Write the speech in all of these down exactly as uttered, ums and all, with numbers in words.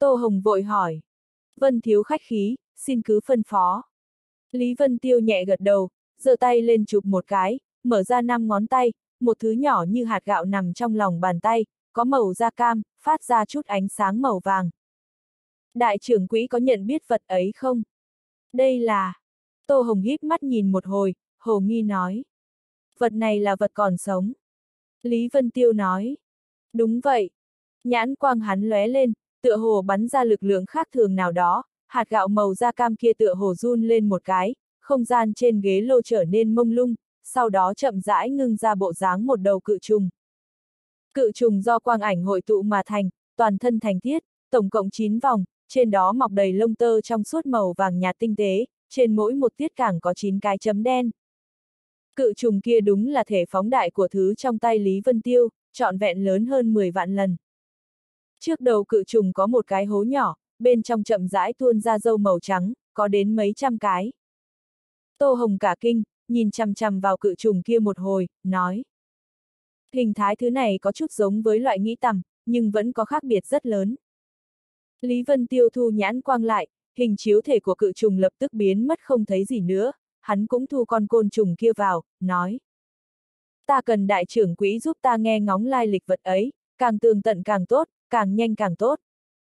Tô Hồng vội hỏi. Vân thiếu khách khí, xin cứ phân phó. Lý Vân Tiêu nhẹ gật đầu, giơ tay lên chụp một cái, mở ra năm ngón tay, một thứ nhỏ như hạt gạo nằm trong lòng bàn tay, có màu da cam, phát ra chút ánh sáng màu vàng. Đại trưởng quỹ có nhận biết vật ấy không? Đây là... Tô Hồng híp mắt nhìn một hồi, hồ nghi nói. Vật này là vật còn sống. Lý Vân Tiêu nói. Đúng vậy. Nhãn quang hắn lóe lên, tựa hồ bắn ra lực lượng khác thường nào đó, hạt gạo màu da cam kia tựa hồ run lên một cái, không gian trên ghế lô trở nên mông lung, sau đó chậm rãi ngưng ra bộ dáng một đầu cự trùng. Cự trùng do quang ảnh hội tụ mà thành, toàn thân thành thiết, tổng cộng chín vòng, trên đó mọc đầy lông tơ trong suốt màu vàng nhạt tinh tế, trên mỗi một tiết càng có chín cái chấm đen. Cự trùng kia đúng là thể phóng đại của thứ trong tay Lý Vân Tiêu, trọn vẹn lớn hơn mười vạn lần. Trước đầu cự trùng có một cái hố nhỏ, bên trong chậm rãi tuôn ra dâu màu trắng, có đến mấy trăm cái. Tô Hồng cả kinh, nhìn chằm chằm vào cự trùng kia một hồi, nói. Hình thái thứ này có chút giống với loại nghĩ tằm, nhưng vẫn có khác biệt rất lớn. Lý Vân Tiêu thu nhãn quang lại, hình chiếu thể của cự trùng lập tức biến mất không thấy gì nữa, hắn cũng thu con côn trùng kia vào, nói. Ta cần đại trưởng quỹ giúp ta nghe ngóng lai lịch vật ấy, càng tường tận càng tốt, càng nhanh càng tốt.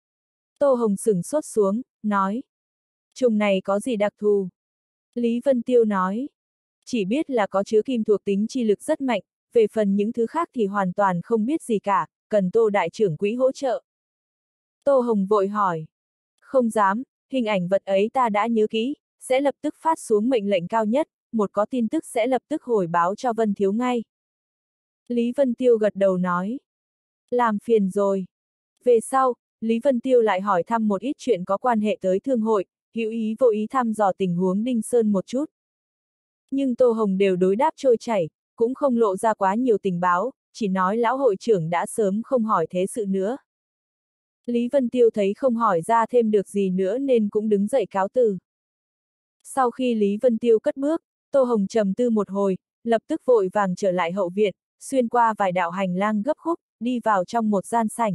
Tô Hồng sửng sốt xuống, nói. Trùng này có gì đặc thù? Lý Vân Tiêu nói. Chỉ biết là có chứa kim thuộc tính chi lực rất mạnh, về phần những thứ khác thì hoàn toàn không biết gì cả, cần Tô đại trưởng quỹ hỗ trợ. Tô Hồng vội hỏi. Không dám, hình ảnh vật ấy ta đã nhớ kỹ, sẽ lập tức phát xuống mệnh lệnh cao nhất, một có tin tức sẽ lập tức hồi báo cho Vân thiếu ngay. Lý Vân Tiêu gật đầu nói. Làm phiền rồi. Về sau, Lý Vân Tiêu lại hỏi thăm một ít chuyện có quan hệ tới thương hội, hữu ý vô ý thăm dò tình huống Đinh Sơn một chút. Nhưng Tô Hồng đều đối đáp trôi chảy, cũng không lộ ra quá nhiều tình báo, chỉ nói lão hội trưởng đã sớm không hỏi thế sự nữa. Lý Vân Tiêu thấy không hỏi ra thêm được gì nữa nên cũng đứng dậy cáo từ. Sau khi Lý Vân Tiêu cất bước, Tô Hồng trầm tư một hồi, lập tức vội vàng trở lại hậu viện, xuyên qua vài đạo hành lang gấp khúc, đi vào trong một gian sảnh.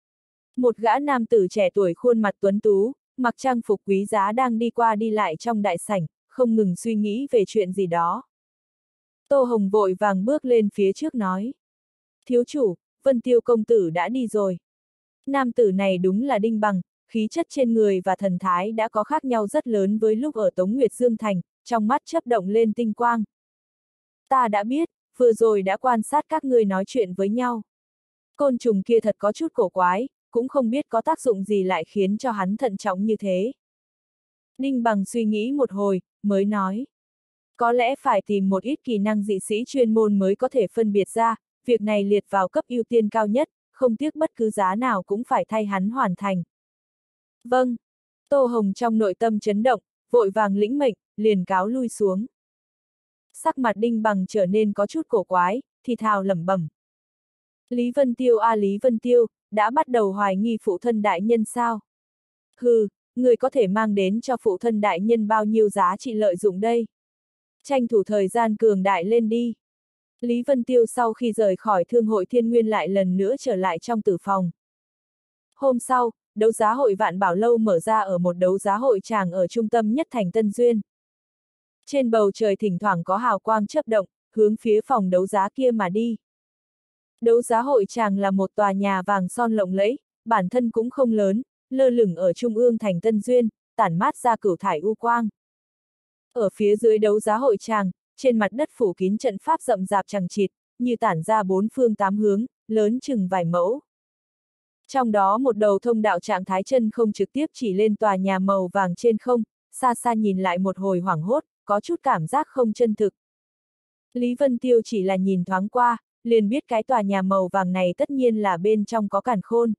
Một gã nam tử trẻ tuổi khuôn mặt tuấn tú, mặc trang phục quý giá đang đi qua đi lại trong đại sảnh, không ngừng suy nghĩ về chuyện gì đó. Tô Hồng vội vàng bước lên phía trước nói. Thiếu chủ, Vân Tiêu công tử đã đi rồi. Nam tử này đúng là Đinh Bằng, khí chất trên người và thần thái đã có khác nhau rất lớn với lúc ở Tống Nguyệt Dương Thành, trong mắt chớp động lên tinh quang. Ta đã biết, vừa rồi đã quan sát các ngươi nói chuyện với nhau. Côn trùng kia thật có chút cổ quái, cũng không biết có tác dụng gì lại khiến cho hắn thận trọng như thế. Đinh Bằng suy nghĩ một hồi, mới nói. Có lẽ phải tìm một ít kỹ năng dị sĩ chuyên môn mới có thể phân biệt ra, việc này liệt vào cấp ưu tiên cao nhất, không tiếc bất cứ giá nào cũng phải thay hắn hoàn thành. Vâng. Tô Hồng trong nội tâm chấn động, vội vàng lĩnh mệnh, liền cáo lui xuống. Sắc mặt Đinh Bằng trở nên có chút cổ quái, thì thào lẩm bẩm. Lý Vân Tiêu a à, Lý Vân Tiêu, đã bắt đầu hoài nghi phụ thân đại nhân sao? Hừ, người có thể mang đến cho phụ thân đại nhân bao nhiêu giá trị lợi dụng đây? Tranh thủ thời gian cường đại lên đi. Lý Vân Tiêu sau khi rời khỏi thương hội Thiên Nguyên lại lần nữa trở lại trong tử phòng. Hôm sau, đấu giá hội Vạn Bảo Lâu mở ra ở một đấu giá hội tràng ở trung tâm nhất thành Tân Duyên. Trên bầu trời thỉnh thoảng có hào quang chớp động, hướng phía phòng đấu giá kia mà đi. Đấu giá hội tràng là một tòa nhà vàng son lộng lẫy, bản thân cũng không lớn, lơ lửng ở trung ương thành Tân Duyên, tản mát ra cửu thải u quang. Ở phía dưới đấu giá hội tràng, trên mặt đất phủ kín trận pháp rậm rạp chằng chịt, như tản ra bốn phương tám hướng, lớn chừng vài mẫu. Trong đó một đầu thông đạo trạng thái chân không trực tiếp chỉ lên tòa nhà màu vàng trên không, xa xa nhìn lại một hồi hoảng hốt, có chút cảm giác không chân thực. Lý Vân Tiêu chỉ là nhìn thoáng qua, liền biết cái tòa nhà màu vàng này tất nhiên là bên trong có càn khôn.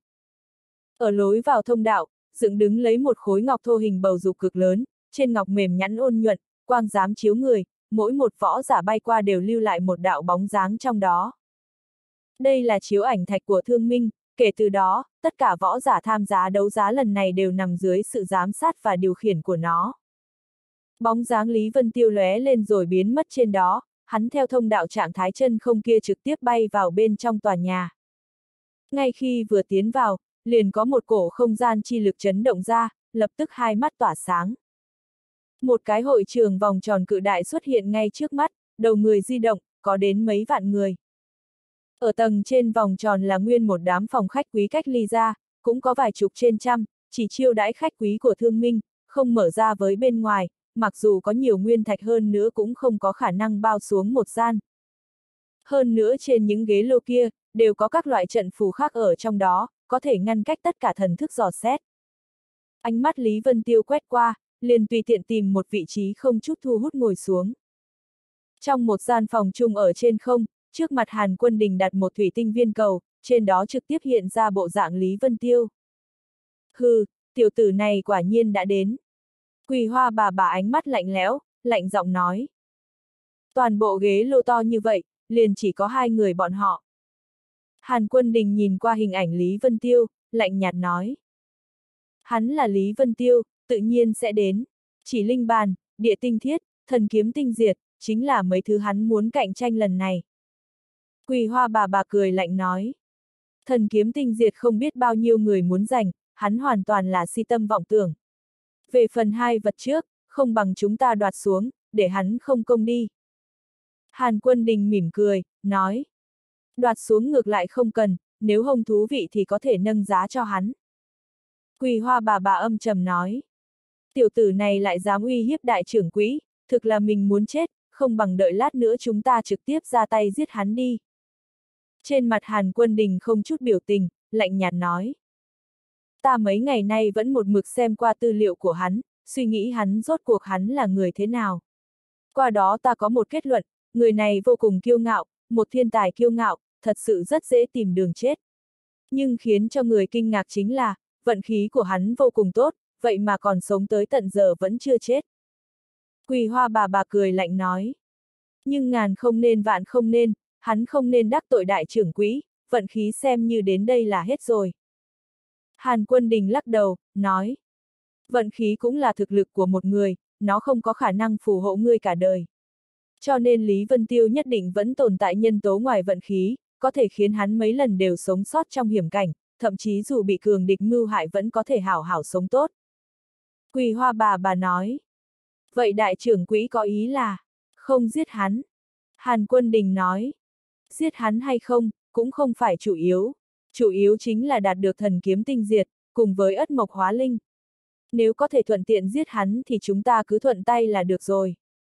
Ở lối vào thông đạo, dựng đứng lấy một khối ngọc thô hình bầu dục cực lớn, trên ngọc mềm nhẵn ôn nhuận, quang dám chiếu người, mỗi một võ giả bay qua đều lưu lại một đạo bóng dáng trong đó. Đây là chiếu ảnh thạch của Thương Minh, kể từ đó, tất cả võ giả tham gia đấu giá lần này đều nằm dưới sự giám sát và điều khiển của nó. Bóng dáng Lý Vân Tiêu lóe lên rồi biến mất trên đó, hắn theo thông đạo trạng thái chân không kia trực tiếp bay vào bên trong tòa nhà. Ngay khi vừa tiến vào, liền có một cổ không gian chi lực chấn động ra, lập tức hai mắt tỏa sáng. Một cái hội trường vòng tròn cự đại xuất hiện ngay trước mắt, đầu người di động, có đến mấy vạn người. Ở tầng trên vòng tròn là nguyên một đám phòng khách quý cách ly ra, cũng có vài chục trên trăm, chỉ chiêu đãi khách quý của thương minh, không mở ra với bên ngoài, mặc dù có nhiều nguyên thạch hơn nữa cũng không có khả năng bao xuống một gian. Hơn nữa trên những ghế lô kia, đều có các loại trận phù khác ở trong đó, có thể ngăn cách tất cả thần thức dò xét. Ánh mắt Lý Vân Tiêu quét qua, liền tùy tiện tìm một vị trí không chút thu hút ngồi xuống. Trong một gian phòng chung ở trên không, trước mặt Hàn Quân Đình đặt một thủy tinh viên cầu, trên đó trực tiếp hiện ra bộ dạng Lý Vân Tiêu. Hừ, tiểu tử này quả nhiên đã đến. Quỳ Hoa bà bà ánh mắt lạnh lẽo, lạnh giọng nói. Toàn bộ ghế lô to như vậy, liền chỉ có hai người bọn họ. Hàn Quân Đình nhìn qua hình ảnh Lý Vân Tiêu, lạnh nhạt nói. Hắn là Lý Vân Tiêu, tự nhiên sẽ đến. Chỉ linh bàn, địa tinh thiết, thần kiếm tinh diệt, chính là mấy thứ hắn muốn cạnh tranh lần này. Quỳ Hoa bà bà cười lạnh nói. Thần kiếm tinh diệt không biết bao nhiêu người muốn giành, hắn hoàn toàn là si tâm vọng tưởng. Về phần hai vật trước, không bằng chúng ta đoạt xuống, để hắn không công đi. Hàn Quân Đình mỉm cười, nói. Đoạt xuống ngược lại không cần, nếu hông thú vị thì có thể nâng giá cho hắn. Quỳ Hoa bà bà âm trầm nói. Tiểu tử này lại dám uy hiếp đại trưởng quỹ, thực là mình muốn chết, không bằng đợi lát nữa chúng ta trực tiếp ra tay giết hắn đi. Trên mặt Hàn Quân Đình không chút biểu tình, lạnh nhạt nói. Ta mấy ngày nay vẫn một mực xem qua tư liệu của hắn, suy nghĩ hắn rốt cuộc hắn là người thế nào. Qua đó ta có một kết luận, người này vô cùng kiêu ngạo, một thiên tài kiêu ngạo, thật sự rất dễ tìm đường chết. Nhưng khiến cho người kinh ngạc chính là, vận khí của hắn vô cùng tốt, vậy mà còn sống tới tận giờ vẫn chưa chết. Quỳ Hoa bà bà cười lạnh nói. Nhưng ngàn không nên vạn không nên, hắn không nên đắc tội đại trưởng quỹ, vận khí xem như đến đây là hết rồi. Hàn Quân Đình lắc đầu, nói. Vận khí cũng là thực lực của một người, nó không có khả năng phù hộ ngươi cả đời. Cho nên Lý Vân Tiêu nhất định vẫn tồn tại nhân tố ngoài vận khí, có thể khiến hắn mấy lần đều sống sót trong hiểm cảnh, thậm chí dù bị cường địch mưu hại vẫn có thể hảo hảo sống tốt. Quỳ Hoa bà bà nói. Vậy đại trưởng quỹ có ý là, không giết hắn. Hàn Quân Đình nói. Giết hắn hay không, cũng không phải chủ yếu. Chủ yếu chính là đạt được thần kiếm tinh diệt, cùng với ất mộc hóa linh. Nếu có thể thuận tiện giết hắn thì chúng ta cứ thuận tay là được rồi.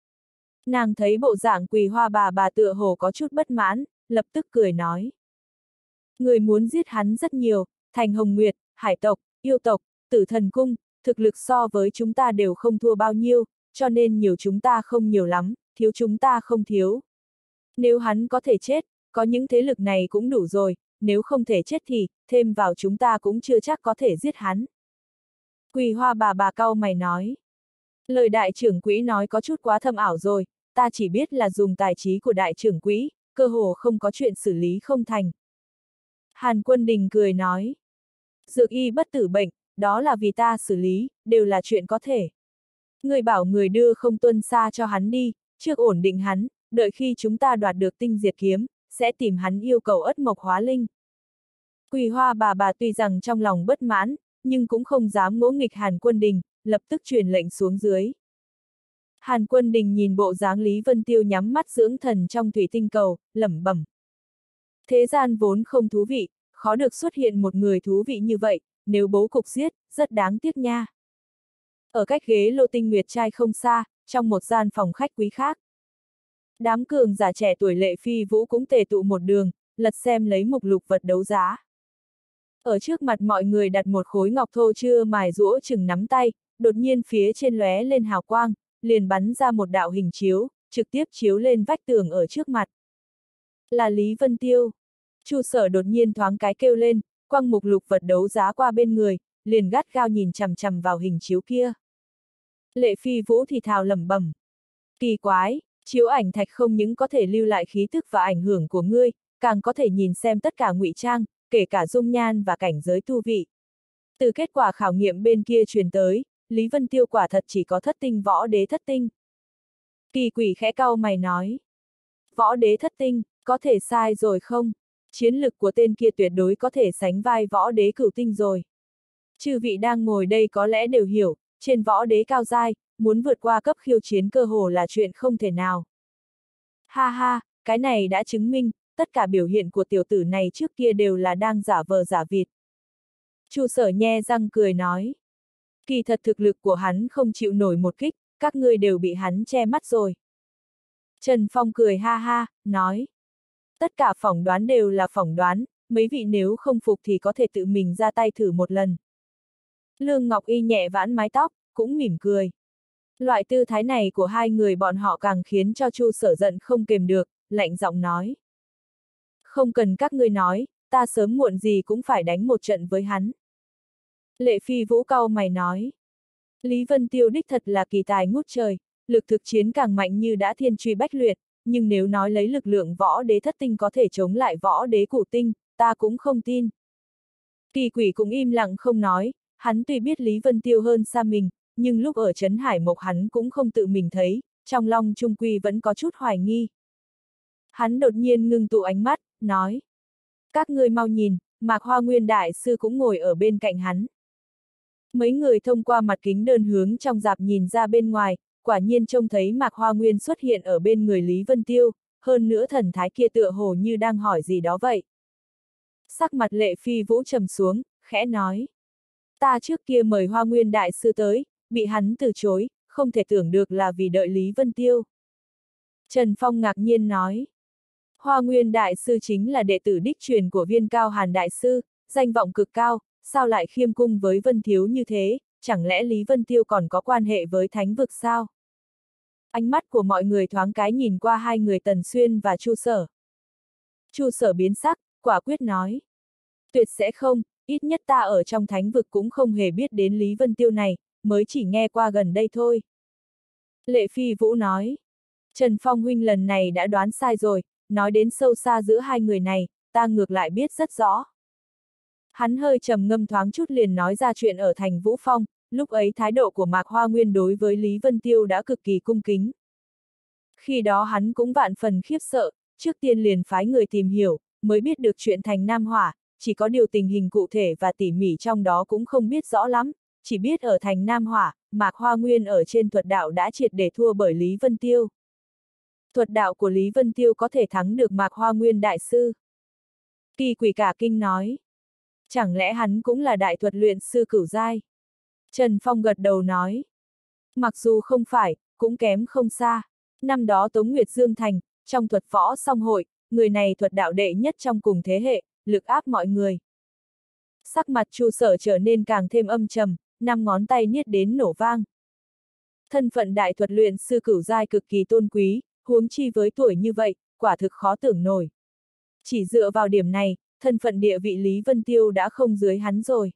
Nàng thấy bộ dạng Quỳ Hoa bà bà tựa hồ có chút bất mãn, lập tức cười nói. Người muốn giết hắn rất nhiều, Thành Hồng Nguyệt, hải tộc, yêu tộc, Tử Thần Cung, thực lực so với chúng ta đều không thua bao nhiêu, cho nên nhiều chúng ta không nhiều lắm, thiếu chúng ta không thiếu. Nếu hắn có thể chết, có những thế lực này cũng đủ rồi, nếu không thể chết thì, thêm vào chúng ta cũng chưa chắc có thể giết hắn. Quỳ Hoa bà bà cau mày nói. Lời đại trưởng quỹ nói có chút quá thâm ảo rồi, ta chỉ biết là dùng tài trí của đại trưởng quỹ, cơ hồ không có chuyện xử lý không thành. Hàn Quân Đình cười nói. Dược y bất tử bệnh, đó là vì ta xử lý, đều là chuyện có thể. Người bảo người đưa không tuân xa cho hắn đi, trước ổn định hắn, đợi khi chúng ta đoạt được tinh diệt kiếm, sẽ tìm hắn yêu cầu ất mộc hóa linh. Quỳ Hoa bà bà tuy rằng trong lòng bất mãn, nhưng cũng không dám ngỗ nghịch Hàn Quân Đình, lập tức truyền lệnh xuống dưới. Hàn Quân Đình nhìn bộ dáng Lý Vân Tiêu nhắm mắt dưỡng thần trong thủy tinh cầu, lẩm bẩm. Thế gian vốn không thú vị, khó được xuất hiện một người thú vị như vậy, nếu bố cục giết, rất đáng tiếc nha. Ở cách ghế lô tinh nguyệt trai không xa, trong một gian phòng khách quý khác. Đám cường giả trẻ tuổi Lệ Phi Vũ cũng tề tụ một đường, lật xem lấy mục lục vật đấu giá. Ở trước mặt mọi người đặt một khối ngọc thô chưa mài rũa chừng nắm tay, đột nhiên phía trên lóe lên hào quang, liền bắn ra một đạo hình chiếu, trực tiếp chiếu lên vách tường ở trước mặt. Là Lý Vân Tiêu. Chu Sở đột nhiên thoáng cái kêu lên, quăng mục lục vật đấu giá qua bên người, liền gắt gao nhìn chằm chằm vào hình chiếu kia. Lệ Phi Vũ thì thào lẩm bẩm. Kỳ quái, chiếu ảnh thạch không những có thể lưu lại khí thức và ảnh hưởng của ngươi, càng có thể nhìn xem tất cả ngụy trang, kể cả dung nhan và cảnh giới tu vị. Từ kết quả khảo nghiệm bên kia truyền tới, Lý Vân Tiêu quả thật chỉ có thất tinh võ đế thất tinh. Kỳ quỷ khẽ cau mày nói. Võ đế thất tinh, có thể sai rồi không? Chiến lực của tên kia tuyệt đối có thể sánh vai võ đế cửu tinh rồi. Chư vị đang ngồi đây có lẽ đều hiểu, trên võ đế cao giai, muốn vượt qua cấp khiêu chiến cơ hồ là chuyện không thể nào. Ha ha, cái này đã chứng minh, tất cả biểu hiện của tiểu tử này trước kia đều là đang giả vờ giả vịt. Chu Sở nhe răng cười nói. Kỳ thật thực lực của hắn không chịu nổi một kích, các ngươi đều bị hắn che mắt rồi. Trần Phong cười ha ha, nói. Tất cả phỏng đoán đều là phỏng đoán, mấy vị nếu không phục thì có thể tự mình ra tay thử một lần. Lương Ngọc Y nhẹ vãn mái tóc, cũng mỉm cười. Loại tư thái này của hai người bọn họ càng khiến cho Chu Sở giận không kềm được, lạnh giọng nói. Không cần các ngươi nói, ta sớm muộn gì cũng phải đánh một trận với hắn. Lệ Phi Vũ cau mày nói. Lý Vân Tiêu đích thật là kỳ tài ngút trời, lực thực chiến càng mạnh như đã thiên truy bách luyện, nhưng nếu nói lấy lực lượng võ đế thất tinh có thể chống lại võ đế cửu tinh, ta cũng không tin. Kỳ Quỷ cũng im lặng không nói, hắn tuy biết Lý Vân Tiêu hơn xa mình, nhưng lúc ở Trấn Hải Mộc hắn cũng không tự mình thấy, trong lòng trung quy vẫn có chút hoài nghi. Hắn đột nhiên ngưng tụ ánh mắt, nói. Các ngươi mau nhìn, Mạc Hoa Nguyên Đại Sư cũng ngồi ở bên cạnh hắn. Mấy người thông qua mặt kính đơn hướng trong dạp nhìn ra bên ngoài, quả nhiên trông thấy Mạc Hoa Nguyên xuất hiện ở bên người Lý Vân Tiêu, hơn nữa thần thái kia tựa hồ như đang hỏi gì đó vậy. Sắc mặt Lệ Phi Vũ trầm xuống, khẽ nói. Ta trước kia mời Hoa Nguyên Đại Sư tới, bị hắn từ chối, không thể tưởng được là vì đợi Lý Vân Tiêu. Trần Phong ngạc nhiên nói. Hoa Nguyên Đại Sư chính là đệ tử đích truyền của Viên Cao Hàn Đại Sư, danh vọng cực cao, sao lại khiêm cung với Vân Thiếu như thế, chẳng lẽ Lý Vân Tiêu còn có quan hệ với thánh vực sao? Ánh mắt của mọi người thoáng cái nhìn qua hai người Tần Xuyên và Chu Sở. Chu Sở biến sắc, quả quyết nói. Tuyệt sẽ không, ít nhất ta ở trong thánh vực cũng không hề biết đến Lý Vân Tiêu này, mới chỉ nghe qua gần đây thôi. Lệ Phi Vũ nói. Trần Phong huynh lần này đã đoán sai rồi, nói đến sâu xa giữa hai người này, ta ngược lại biết rất rõ. Hắn hơi trầm ngâm thoáng chút liền nói ra chuyện ở thành Vũ Phong, lúc ấy thái độ của Mạc Hoa Nguyên đối với Lý Vân Tiêu đã cực kỳ cung kính. Khi đó hắn cũng vạn phần khiếp sợ, trước tiên liền phái người tìm hiểu, mới biết được chuyện thành Nam Hỏa, chỉ có điều tình hình cụ thể và tỉ mỉ trong đó cũng không biết rõ lắm, chỉ biết ở thành Nam Hỏa, Mạc Hoa Nguyên ở trên thuật đạo đã triệt để thua bởi Lý Vân Tiêu. Thuật đạo của Lý Vân Tiêu có thể thắng được Mạc Hoa Nguyên Đại Sư. Kỳ Quỷ cả kinh nói. Chẳng lẽ hắn cũng là đại thuật luyện sư cửu giai? Trần Phong gật đầu nói. Mặc dù không phải, cũng kém không xa. Năm đó Tống Nguyệt Dương Thành, trong thuật võ song hội, người này thuật đạo đệ nhất trong cùng thế hệ, lực áp mọi người. Sắc mặt Chu Sở trở nên càng thêm âm trầm, năm ngón tay niết đến nổ vang. Thân phận đại thuật luyện sư cửu giai cực kỳ tôn quý, huống chi với tuổi như vậy, quả thực khó tưởng nổi. Chỉ dựa vào điểm này, thân phận địa vị Lý Vân Tiêu đã không dưới hắn rồi.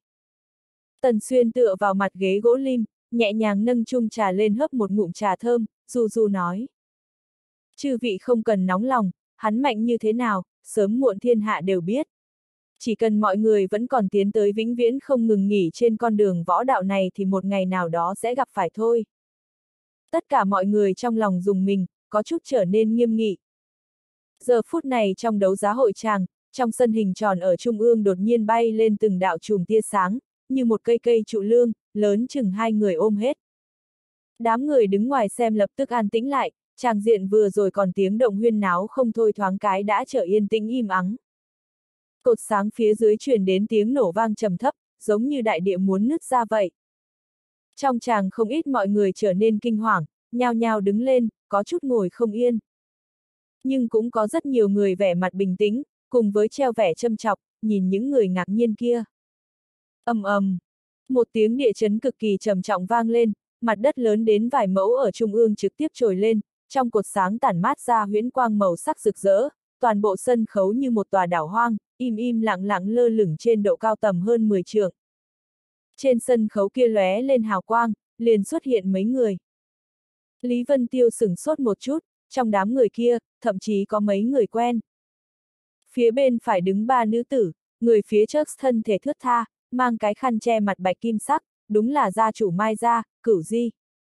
Tần Xuyên tựa vào mặt ghế gỗ lim, nhẹ nhàng nâng chung trà lên hớp một ngụm trà thơm, du du nói. Chư vị không cần nóng lòng, hắn mạnh như thế nào, sớm muộn thiên hạ đều biết. Chỉ cần mọi người vẫn còn tiến tới vĩnh viễn không ngừng nghỉ trên con đường võ đạo này thì một ngày nào đó sẽ gặp phải thôi. Tất cả mọi người trong lòng dùng mình, có chút trở nên nghiêm nghị. Giờ phút này trong đấu giá hội tràng, trong sân hình tròn ở trung ương đột nhiên bay lên từng đạo chùm tia sáng, như một cây cây trụ lương, lớn chừng hai người ôm hết. Đám người đứng ngoài xem lập tức an tĩnh lại, tràng diện vừa rồi còn tiếng động huyên náo không thôi thoáng cái đã trở yên tĩnh im ắng. Cột sáng phía dưới truyền đến tiếng nổ vang trầm thấp, giống như đại địa muốn nứt ra vậy. Trong tràng không ít mọi người trở nên kinh hoàng, nhao nhao đứng lên, có chút ngồi không yên. Nhưng cũng có rất nhiều người vẻ mặt bình tĩnh, cùng với treo vẻ châm chọc, nhìn những người ngạc nhiên kia. Ầm ầm, một tiếng địa chấn cực kỳ trầm trọng vang lên, mặt đất lớn đến vài mẫu ở trung ương trực tiếp trồi lên, trong cột sáng tản mát ra huyễn quang màu sắc rực rỡ, toàn bộ sân khấu như một tòa đảo hoang, im im lặng lặng lơ lửng trên độ cao tầm hơn mười trượng. Trên sân khấu kia lóe lên hào quang, liền xuất hiện mấy người. Lý Vân Tiêu sửng sốt một chút, trong đám người kia, thậm chí có mấy người quen. Phía bên phải đứng ba nữ tử, người phía trước thân thể thướt tha, mang cái khăn che mặt bạch kim sắc, đúng là gia chủ Mai gia, Cửu Di.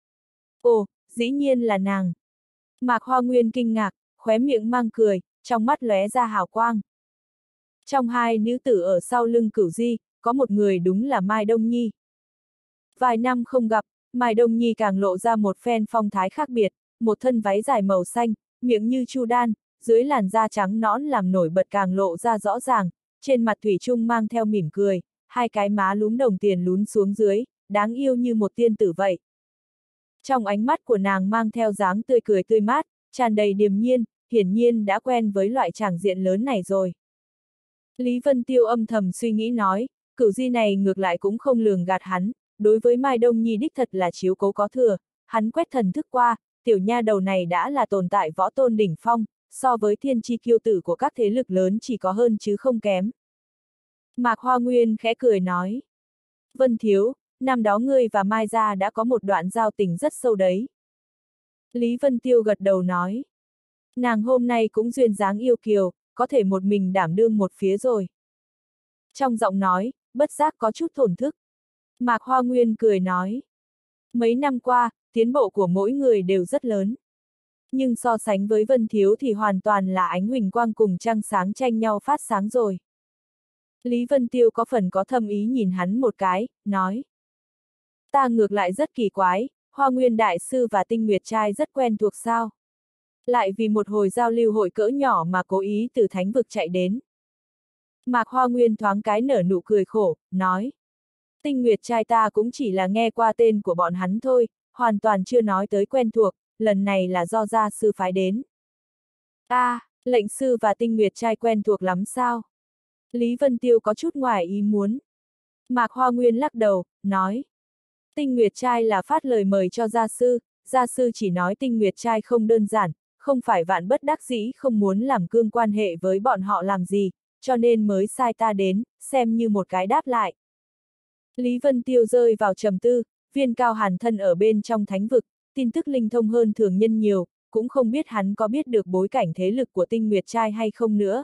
Ồ, dĩ nhiên là nàng. Mạc Hoa Nguyên kinh ngạc, khóe miệng mang cười, trong mắt lóe ra hào quang. Trong hai nữ tử ở sau lưng Cửu Di, có một người đúng là Mai Đông Nhi. Vài năm không gặp, Mai Đông Nhi càng lộ ra một phen phong thái khác biệt, một thân váy dài màu xanh, miệng như chu đan, dưới làn da trắng nõn làm nổi bật càng lộ ra rõ ràng, trên mặt thủy chung mang theo mỉm cười, hai cái má lúm đồng tiền lún xuống dưới, đáng yêu như một tiên tử vậy. Trong ánh mắt của nàng mang theo dáng tươi cười tươi mát, tràn đầy điềm nhiên, hiển nhiên đã quen với loại tràng diện lớn này rồi. Lý Vân Tiêu âm thầm suy nghĩ nói, Cửu Di này ngược lại cũng không lường gạt hắn, đối với Mai Đông Nhi đích thật là chiếu cố có thừa, hắn quét thần thức qua, tiểu nha đầu này đã là tồn tại võ tôn đỉnh phong, so với thiên chi kiêu tử của các thế lực lớn chỉ có hơn chứ không kém. Mạc Hoa Nguyên khẽ cười nói, Vân Thiếu, năm đó ngươi và Mai gia đã có một đoạn giao tình rất sâu đấy. Lý Vân Tiêu gật đầu nói, nàng hôm nay cũng duyên dáng yêu kiều, có thể một mình đảm đương một phía rồi. Trong giọng nói, bất giác có chút thổn thức. Mạc Hoa Nguyên cười nói, mấy năm qua, tiến bộ của mỗi người đều rất lớn. Nhưng so sánh với Vân Thiếu thì hoàn toàn là ánh huỳnh quang cùng trăng sáng tranh nhau phát sáng rồi. Lý Vân Tiêu có phần có thâm ý nhìn hắn một cái, nói, ta ngược lại rất kỳ quái, Hoa Nguyên Đại Sư và Tinh Nguyệt Trai rất quen thuộc sao? Lại vì một hồi giao lưu hội cỡ nhỏ mà cố ý từ thánh vực chạy đến. Mạc Hoa Nguyên thoáng cái nở nụ cười khổ, nói, Tinh Nguyệt Trai ta cũng chỉ là nghe qua tên của bọn hắn thôi, hoàn toàn chưa nói tới quen thuộc, lần này là do gia sư phái đến. A, à, lệnh sư và Tinh Nguyệt Trai quen thuộc lắm sao? Lý Vân Tiêu có chút ngoài ý muốn. Mạc Hoa Nguyên lắc đầu, nói, Tinh Nguyệt Trai là phát lời mời cho gia sư, gia sư chỉ nói Tinh Nguyệt Trai không đơn giản, không phải vạn bất đắc dĩ không muốn làm cương quan hệ với bọn họ làm gì, cho nên mới sai ta đến, xem như một cái đáp lại. Lý Vân Tiêu rơi vào trầm tư, Viên Cao Hàn thân ở bên trong thánh vực, tin tức linh thông hơn thường nhân nhiều, cũng không biết hắn có biết được bối cảnh thế lực của Tinh Nguyệt Trai hay không nữa.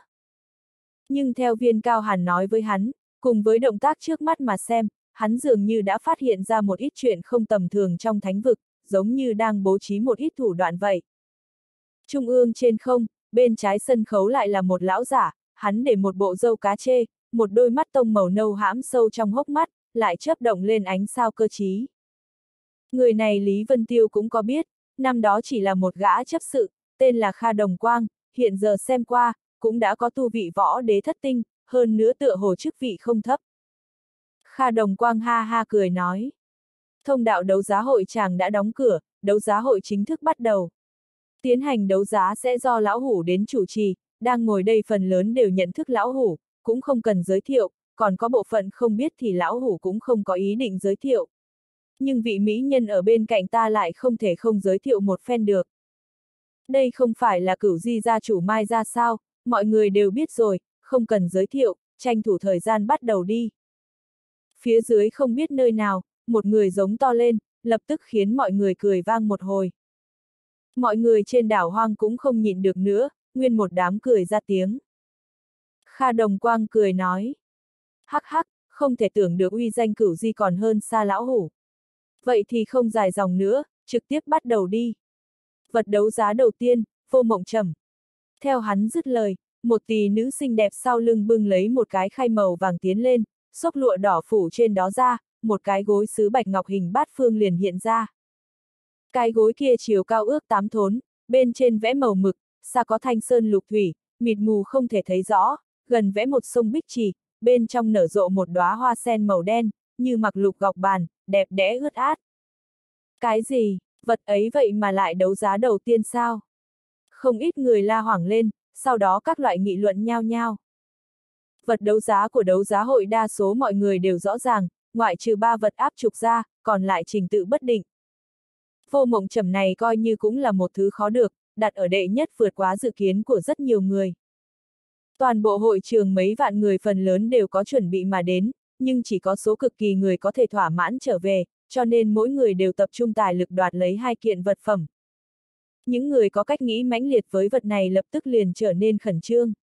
Nhưng theo Viên Cao Hàn nói với hắn, cùng với động tác trước mắt mà xem, hắn dường như đã phát hiện ra một ít chuyện không tầm thường trong thánh vực, giống như đang bố trí một ít thủ đoạn vậy. Trung ương trên không, bên trái sân khấu lại là một lão giả, hắn để một bộ râu cá chê, một đôi mắt tông màu nâu hãm sâu trong hốc mắt, lại chớp động lên ánh sao cơ trí. Người này Lý Vân Tiêu cũng có biết, năm đó chỉ là một gã chấp sự, tên là Kha Đồng Quang, hiện giờ xem qua, cũng đã có tu vị võ đế thất tinh, hơn nữa tựa hồ chức vị không thấp. Kha Đồng Quang ha ha cười nói, thông đạo đấu giá hội chàng đã đóng cửa, đấu giá hội chính thức bắt đầu. Tiến hành đấu giá sẽ do lão hủ đến chủ trì, đang ngồi đây phần lớn đều nhận thức lão hủ, cũng không cần giới thiệu, còn có bộ phận không biết thì lão hủ cũng không có ý định giới thiệu. Nhưng vị mỹ nhân ở bên cạnh ta lại không thể không giới thiệu một phen được. Đây không phải là Cửu Di gia chủ Mai gia sao, mọi người đều biết rồi, không cần giới thiệu, tranh thủ thời gian bắt đầu đi. Phía dưới không biết nơi nào, một người giống to lên, lập tức khiến mọi người cười vang một hồi. Mọi người trên đảo hoang cũng không nhịn được nữa, nguyên một đám cười ra tiếng. Kha Đồng Quang cười nói, hắc hắc, không thể tưởng được uy danh Cửu Di còn hơn xa lão hủ. Vậy thì không dài dòng nữa, trực tiếp bắt đầu đi. Vật đấu giá đầu tiên, Vô Mộng Trầm. Theo hắn dứt lời, một tỷ nữ xinh đẹp sau lưng bưng lấy một cái khay màu vàng tiến lên, xốc lụa đỏ phủ trên đó ra, một cái gối sứ bạch ngọc hình bát phương liền hiện ra. Cái gối kia chiều cao ước tám thốn, bên trên vẽ màu mực, xa có thanh sơn lục thủy, mịt mù không thể thấy rõ, gần vẽ một sông bích trì, bên trong nở rộ một đóa hoa sen màu đen, như mặc lục gọc bàn, đẹp đẽ ướt át. Cái gì, vật ấy vậy mà lại đấu giá đầu tiên sao? Không ít người la hoảng lên, sau đó các loại nghị luận nhao nhao. Vật đấu giá của đấu giá hội đa số mọi người đều rõ ràng, ngoại trừ ba vật áp trục ra, còn lại trình tự bất định. Vô Mộng Trầm này coi như cũng là một thứ khó được, đặt ở đệ nhất vượt quá dự kiến của rất nhiều người. Toàn bộ hội trường mấy vạn người phần lớn đều có chuẩn bị mà đến, nhưng chỉ có số cực kỳ người có thể thỏa mãn trở về, cho nên mỗi người đều tập trung tài lực đoạt lấy hai kiện vật phẩm. Những người có cách nghĩ mãnh liệt với vật này lập tức liền trở nên khẩn trương.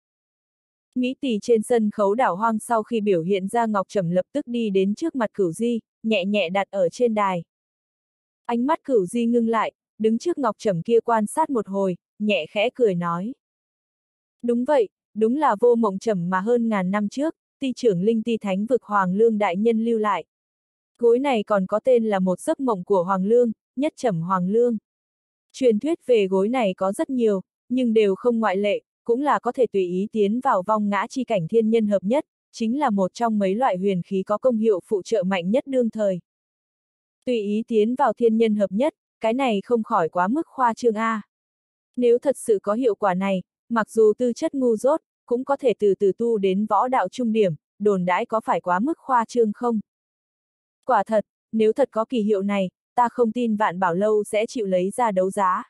Mỹ Tỷ trên sân khấu đảo hoang sau khi biểu hiện ra ngọc trầm lập tức đi đến trước mặt Cửu Di, nhẹ nhẹ đặt ở trên đài. Ánh mắt Cửu Di ngưng lại, đứng trước ngọc trầm kia quan sát một hồi, nhẹ khẽ cười nói. Đúng vậy, đúng là Vô Mộng Trầm mà hơn ngàn năm trước, ti trưởng linh ti thánh vực Hoàng Lương đại nhân lưu lại. Gối này còn có tên là một giấc mộng của Hoàng Lương, nhất trầm Hoàng Lương. Truyền thuyết về gối này có rất nhiều, nhưng đều không ngoại lệ, cũng là có thể tùy ý tiến vào vong ngã chi cảnh thiên nhân hợp nhất, chính là một trong mấy loại huyền khí có công hiệu phụ trợ mạnh nhất đương thời. Tùy ý tiến vào thiên nhân hợp nhất, cái này không khỏi quá mức khoa trương a. Nếu thật sự có hiệu quả này, mặc dù tư chất ngu dốt, cũng có thể từ từ tu đến võ đạo trung điểm, đồn đãi có phải quá mức khoa trương không? Quả thật, nếu thật có kỳ hiệu này, ta không tin Vạn Bảo Lâu sẽ chịu lấy ra đấu giá.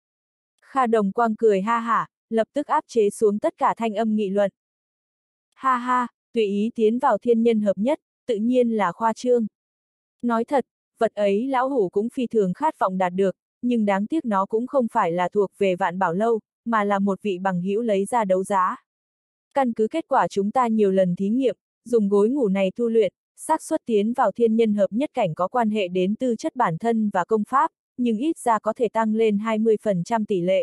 Kha Đồng Quang cười ha hả, lập tức áp chế xuống tất cả thanh âm nghị luận. Ha ha, tùy ý tiến vào thiên nhân hợp nhất, tự nhiên là khoa trương. Nói thật, vật ấy lão hủ cũng phi thường khát vọng đạt được, nhưng đáng tiếc nó cũng không phải là thuộc về Vạn Bảo Lâu, mà là một vị bằng hữu lấy ra đấu giá. Căn cứ kết quả chúng ta nhiều lần thí nghiệm, dùng gối ngủ này tu luyện, xác suất tiến vào thiên nhân hợp nhất cảnh có quan hệ đến tư chất bản thân và công pháp, nhưng ít ra có thể tăng lên hai mươi phần trăm tỷ lệ.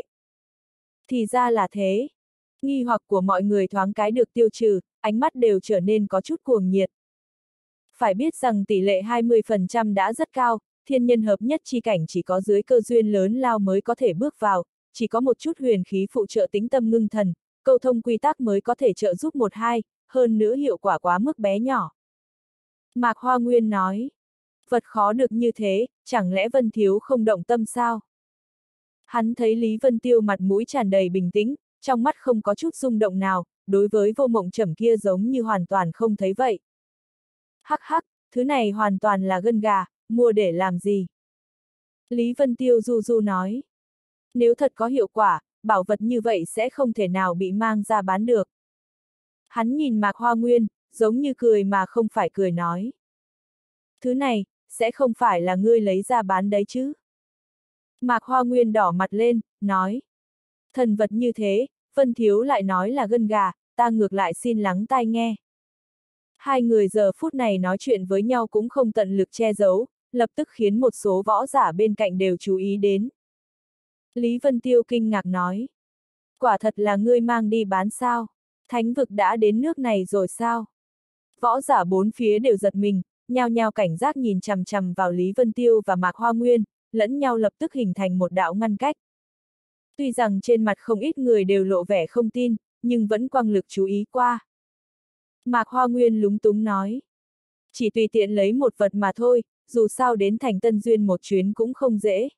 Thì ra là thế. Nghi hoặc của mọi người thoáng cái được tiêu trừ, ánh mắt đều trở nên có chút cuồng nhiệt. Phải biết rằng tỷ lệ hai mươi phần trăm đã rất cao, thiên nhân hợp nhất chi cảnh chỉ có dưới cơ duyên lớn lao mới có thể bước vào, chỉ có một chút huyền khí phụ trợ tĩnh tâm ngưng thần, câu thông quy tắc mới có thể trợ giúp một hai, hơn nữa hiệu quả quá mức bé nhỏ. Mạc Hoa Nguyên nói, vật khó được như thế, chẳng lẽ Vân Thiếu không động tâm sao? Hắn thấy Lý Vân Tiêu mặt mũi tràn đầy bình tĩnh, trong mắt không có chút rung động nào, đối với Vô Mộng Trầm kia giống như hoàn toàn không thấy vậy. Hắc hắc, thứ này hoàn toàn là gân gà, mua để làm gì? Lý Vân Tiêu du du nói, nếu thật có hiệu quả, bảo vật như vậy sẽ không thể nào bị mang ra bán được. Hắn nhìn Mạc Hoa Nguyên, giống như cười mà không phải cười nói. Thứ này, sẽ không phải là ngươi lấy ra bán đấy chứ? Mạc Hoa Nguyên đỏ mặt lên, nói. Thần vật như thế, Vân Thiếu lại nói là gân gà, ta ngược lại xin lắng tai nghe. Hai người giờ phút này nói chuyện với nhau cũng không tận lực che giấu, lập tức khiến một số võ giả bên cạnh đều chú ý đến. Lý Vân Tiêu kinh ngạc nói. Quả thật là ngươi mang đi bán sao? Thánh vực đã đến nước này rồi sao? Võ giả bốn phía đều giật mình, nhao nhao cảnh giác nhìn chằm chằm vào Lý Vân Tiêu và Mạc Hoa Nguyên, lẫn nhau lập tức hình thành một đạo ngăn cách. Tuy rằng trên mặt không ít người đều lộ vẻ không tin, nhưng vẫn quang lực chú ý qua. Mạc Hoa Nguyên lúng túng nói. Chỉ tùy tiện lấy một vật mà thôi, dù sao đến thành Tân Duyên một chuyến cũng không dễ.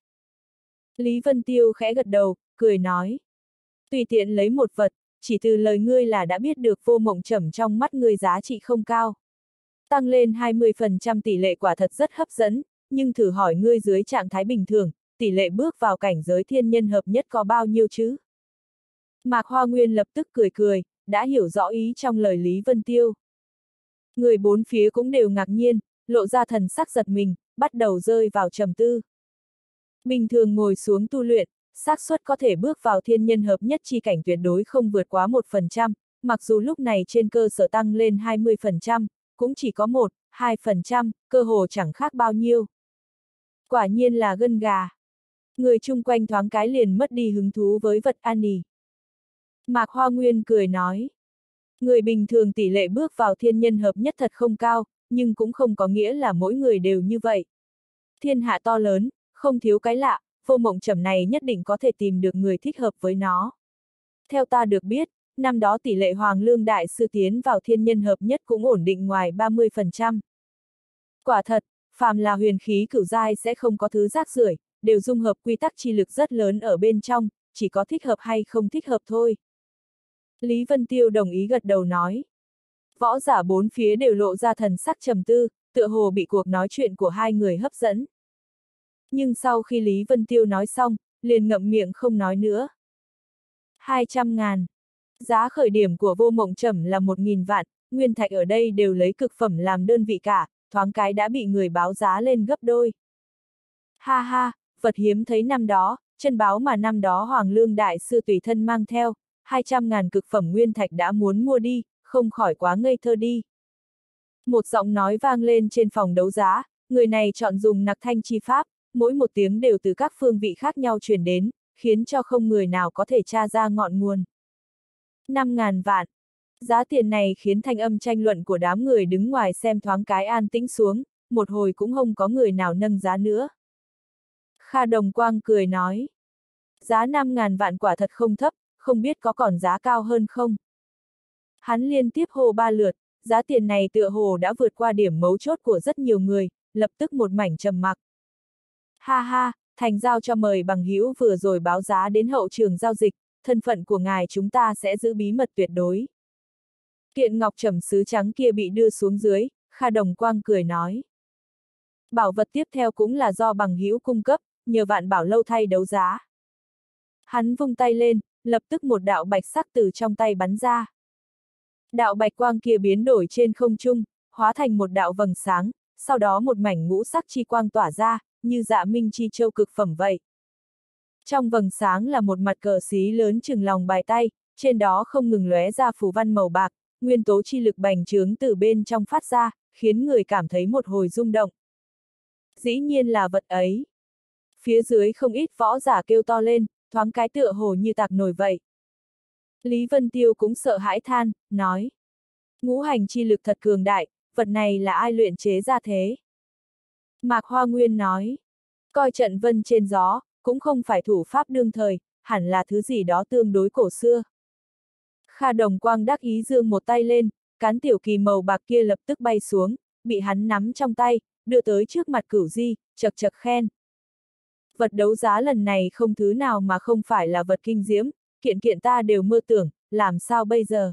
Lý Vân Tiêu khẽ gật đầu, cười nói. Tùy tiện lấy một vật, chỉ từ lời ngươi là đã biết được Vô Mộng Trầm trong mắt ngươi giá trị không cao. Tăng lên hai mươi phần trăm tỷ lệ quả thật rất hấp dẫn, nhưng thử hỏi ngươi dưới trạng thái bình thường, tỷ lệ bước vào cảnh giới thiên nhân hợp nhất có bao nhiêu chứ? Mạc Hoa Nguyên lập tức cười cười, đã hiểu rõ ý trong lời Lý Vân Tiêu. Người bốn phía cũng đều ngạc nhiên, lộ ra thần sắc giật mình, bắt đầu rơi vào trầm tư. Bình thường ngồi xuống tu luyện, xác suất có thể bước vào thiên nhân hợp nhất chi cảnh tuyệt đối không vượt quá một phần trăm, mặc dù lúc này trên cơ sở tăng lên hai mươi phần trăm, cũng chỉ có một, hai phần trăm, cơ hồ chẳng khác bao nhiêu. Quả nhiên là gân gà. Người chung quanh thoáng cái liền mất đi hứng thú với vật an nỉ. Mạc Hoa Nguyên cười nói. Người bình thường tỷ lệ bước vào thiên nhân hợp nhất thật không cao, nhưng cũng không có nghĩa là mỗi người đều như vậy. Thiên hạ to lớn, không thiếu cái lạ, Vô Mộng Trầm này nhất định có thể tìm được người thích hợp với nó. Theo ta được biết, năm đó tỷ lệ Hoàng Lương Đại Sư tiến vào thiên nhân hợp nhất cũng ổn định ngoài ba mươi phần trăm. Quả thật, phàm là huyền khí cửu giai sẽ không có thứ rác rưởi, đều dung hợp quy tắc chi lực rất lớn ở bên trong, chỉ có thích hợp hay không thích hợp thôi. Lý Vân Tiêu đồng ý gật đầu nói. Võ giả bốn phía đều lộ ra thần sắc trầm tư, tựa hồ bị cuộc nói chuyện của hai người hấp dẫn. Nhưng sau khi Lý Vân Tiêu nói xong, liền ngậm miệng không nói nữa. hai trăm ngàn. Giá khởi điểm của Vô Mộng Trầm là một nghìn vạn, nguyên thạch ở đây đều lấy cực phẩm làm đơn vị cả, thoáng cái đã bị người báo giá lên gấp đôi. Ha ha, vật hiếm thấy năm đó, chân báo mà năm đó Hoàng Lương Đại Sư tùy thân mang theo, hai trăm ngàn cực phẩm nguyên thạch đã muốn mua đi, không khỏi quá ngây thơ đi. Một giọng nói vang lên trên phòng đấu giá, người này chọn dùng nặc thanh chi pháp, mỗi một tiếng đều từ các phương vị khác nhau truyền đến, khiến cho không người nào có thể tra ra ngọn nguồn. năm ngàn vạn. Giá tiền này khiến thanh âm tranh luận của đám người đứng ngoài xem thoáng cái an tĩnh xuống, một hồi cũng không có người nào nâng giá nữa. Kha Đồng Quang cười nói. Giá năm ngàn vạn quả thật không thấp, không biết có còn giá cao hơn không? Hắn liên tiếp hô ba lượt, giá tiền này tựa hồ đã vượt qua điểm mấu chốt của rất nhiều người, lập tức một mảnh trầm mặc. Ha ha, thành giao cho mời bằng hữu vừa rồi báo giá đến hậu trường giao dịch, thân phận của ngài chúng ta sẽ giữ bí mật tuyệt đối. Kiện ngọc trầm sứ trắng kia bị đưa xuống dưới, Kha Đồng Quang cười nói. Bảo vật tiếp theo cũng là do bằng hữu cung cấp, nhờ Vạn Bảo Lâu thay đấu giá. Hắn vung tay lên, lập tức một đạo bạch sắc từ trong tay bắn ra. Đạo bạch quang kia biến đổi trên không trung, hóa thành một đạo vầng sáng, sau đó một mảnh ngũ sắc chi quang tỏa ra, như dạ minh chi châu cực phẩm vậy. Trong vầng sáng là một mặt cờ xí lớn chừng lòng bài tay, trên đó không ngừng lóe ra phù văn màu bạc, nguyên tố chi lực bành trướng từ bên trong phát ra, khiến người cảm thấy một hồi rung động. Dĩ nhiên là vật ấy. Phía dưới không ít võ giả kêu to lên, thoáng cái tựa hồ như tạc nổi vậy. Lý Vân Tiêu cũng sợ hãi than, nói. Ngũ hành chi lực thật cường đại, vật này là ai luyện chế ra thế? Mạc Hoa Nguyên nói. Coi trận vân trên gió, cũng không phải thủ pháp đương thời, hẳn là thứ gì đó tương đối cổ xưa. Kha Đồng Quang đắc ý giương một tay lên, cán tiểu kỳ màu bạc kia lập tức bay xuống, bị hắn nắm trong tay, đưa tới trước mặt Cửu Di, chật chật khen. Vật đấu giá lần này không thứ nào mà không phải là vật kinh diễm, kiện kiện ta đều mơ tưởng, làm sao bây giờ?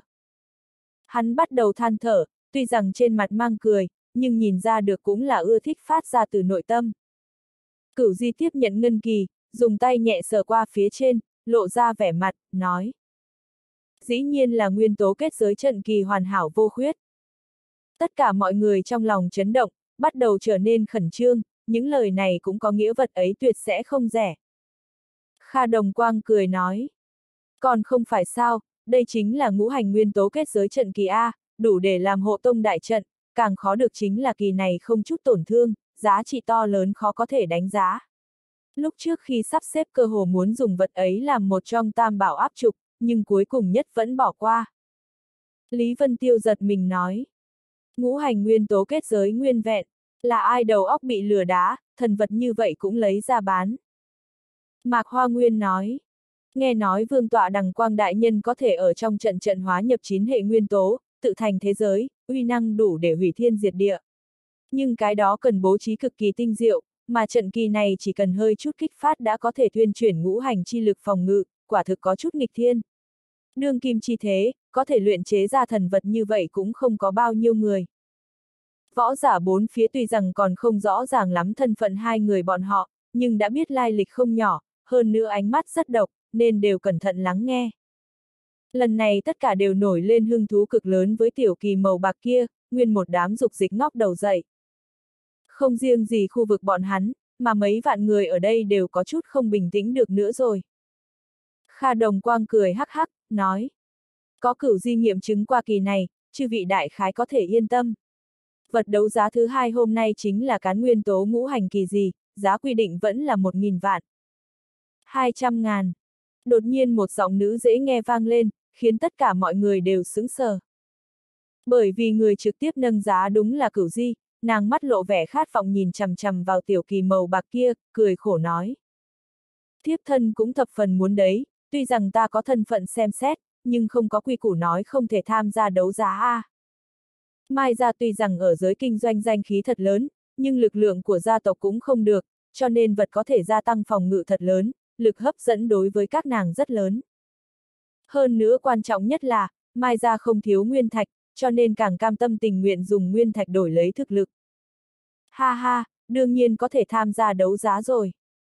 Hắn bắt đầu than thở, tuy rằng trên mặt mang cười, nhưng nhìn ra được cũng là ưa thích phát ra từ nội tâm. Cửu Di tiếp nhận ngân kỳ, dùng tay nhẹ sờ qua phía trên, lộ ra vẻ mặt, nói. Dĩ nhiên là nguyên tố kết giới trận kỳ hoàn hảo vô khuyết. Tất cả mọi người trong lòng chấn động, bắt đầu trở nên khẩn trương, những lời này cũng có nghĩa vật ấy tuyệt sẽ không rẻ. Kha Đồng Quang cười nói. Còn không phải sao, đây chính là ngũ hành nguyên tố kết giới trận kỳ A, đủ để làm hộ tông đại trận, càng khó được chính là kỳ này không chút tổn thương, giá trị to lớn khó có thể đánh giá. Lúc trước khi sắp xếp cơ hồ muốn dùng vật ấy làm một trong tam bảo áp trục, nhưng cuối cùng nhất vẫn bỏ qua. Lý Vân Tiêu giật mình nói. Ngũ hành nguyên tố kết giới nguyên vẹn, là ai đầu óc bị lừa đá, thần vật như vậy cũng lấy ra bán. Mạc Hoa Nguyên nói. Nghe nói vương tọa Đằng Quang đại nhân có thể ở trong trận trận hóa nhập chín hệ nguyên tố, tự thành thế giới, uy năng đủ để hủy thiên diệt địa. Nhưng cái đó cần bố trí cực kỳ tinh diệu, mà trận kỳ này chỉ cần hơi chút kích phát đã có thể thuyên chuyển ngũ hành chi lực phòng ngự, quả thực có chút nghịch thiên. Đương kim chi thế, có thể luyện chế ra thần vật như vậy cũng không có bao nhiêu người. Võ giả bốn phía tuy rằng còn không rõ ràng lắm thân phận hai người bọn họ, nhưng đã biết lai lịch không nhỏ, hơn nữa ánh mắt rất độc, nên đều cẩn thận lắng nghe. Lần này tất cả đều nổi lên hứng thú cực lớn với tiểu kỳ màu bạc kia, nguyên một đám dục dịch ngóc đầu dậy. Không riêng gì khu vực bọn hắn, mà mấy vạn người ở đây đều có chút không bình tĩnh được nữa rồi. Kha Đồng Quang cười hắc hắc, nói. Có Cửu Di nghiệm chứng qua kỳ này, chư vị đại khái có thể yên tâm. Vật đấu giá thứ hai hôm nay chính là cán nguyên tố ngũ hành kỳ gì, giá quy định vẫn là một nghìn vạn. Hai trăm ngàn. Đột nhiên một giọng nữ dễ nghe vang lên, khiến tất cả mọi người đều sững sờ. Bởi vì người trực tiếp nâng giá đúng là Cửu Di, nàng mắt lộ vẻ khát vọng nhìn chằm chằm vào tiểu kỳ màu bạc kia, cười khổ nói. Thiếp thân cũng thập phần muốn đấy, tuy rằng ta có thân phận xem xét, nhưng không có quy củ nói không thể tham gia đấu giá a. Mai gia tuy rằng ở giới kinh doanh danh khí thật lớn, nhưng lực lượng của gia tộc cũng không được, cho nên vật có thể gia tăng phòng ngự thật lớn, lực hấp dẫn đối với các nàng rất lớn. Hơn nữa quan trọng nhất là, Mai gia không thiếu nguyên thạch, cho nên càng cam tâm tình nguyện dùng nguyên thạch đổi lấy thực lực. Ha ha, đương nhiên có thể tham gia đấu giá rồi.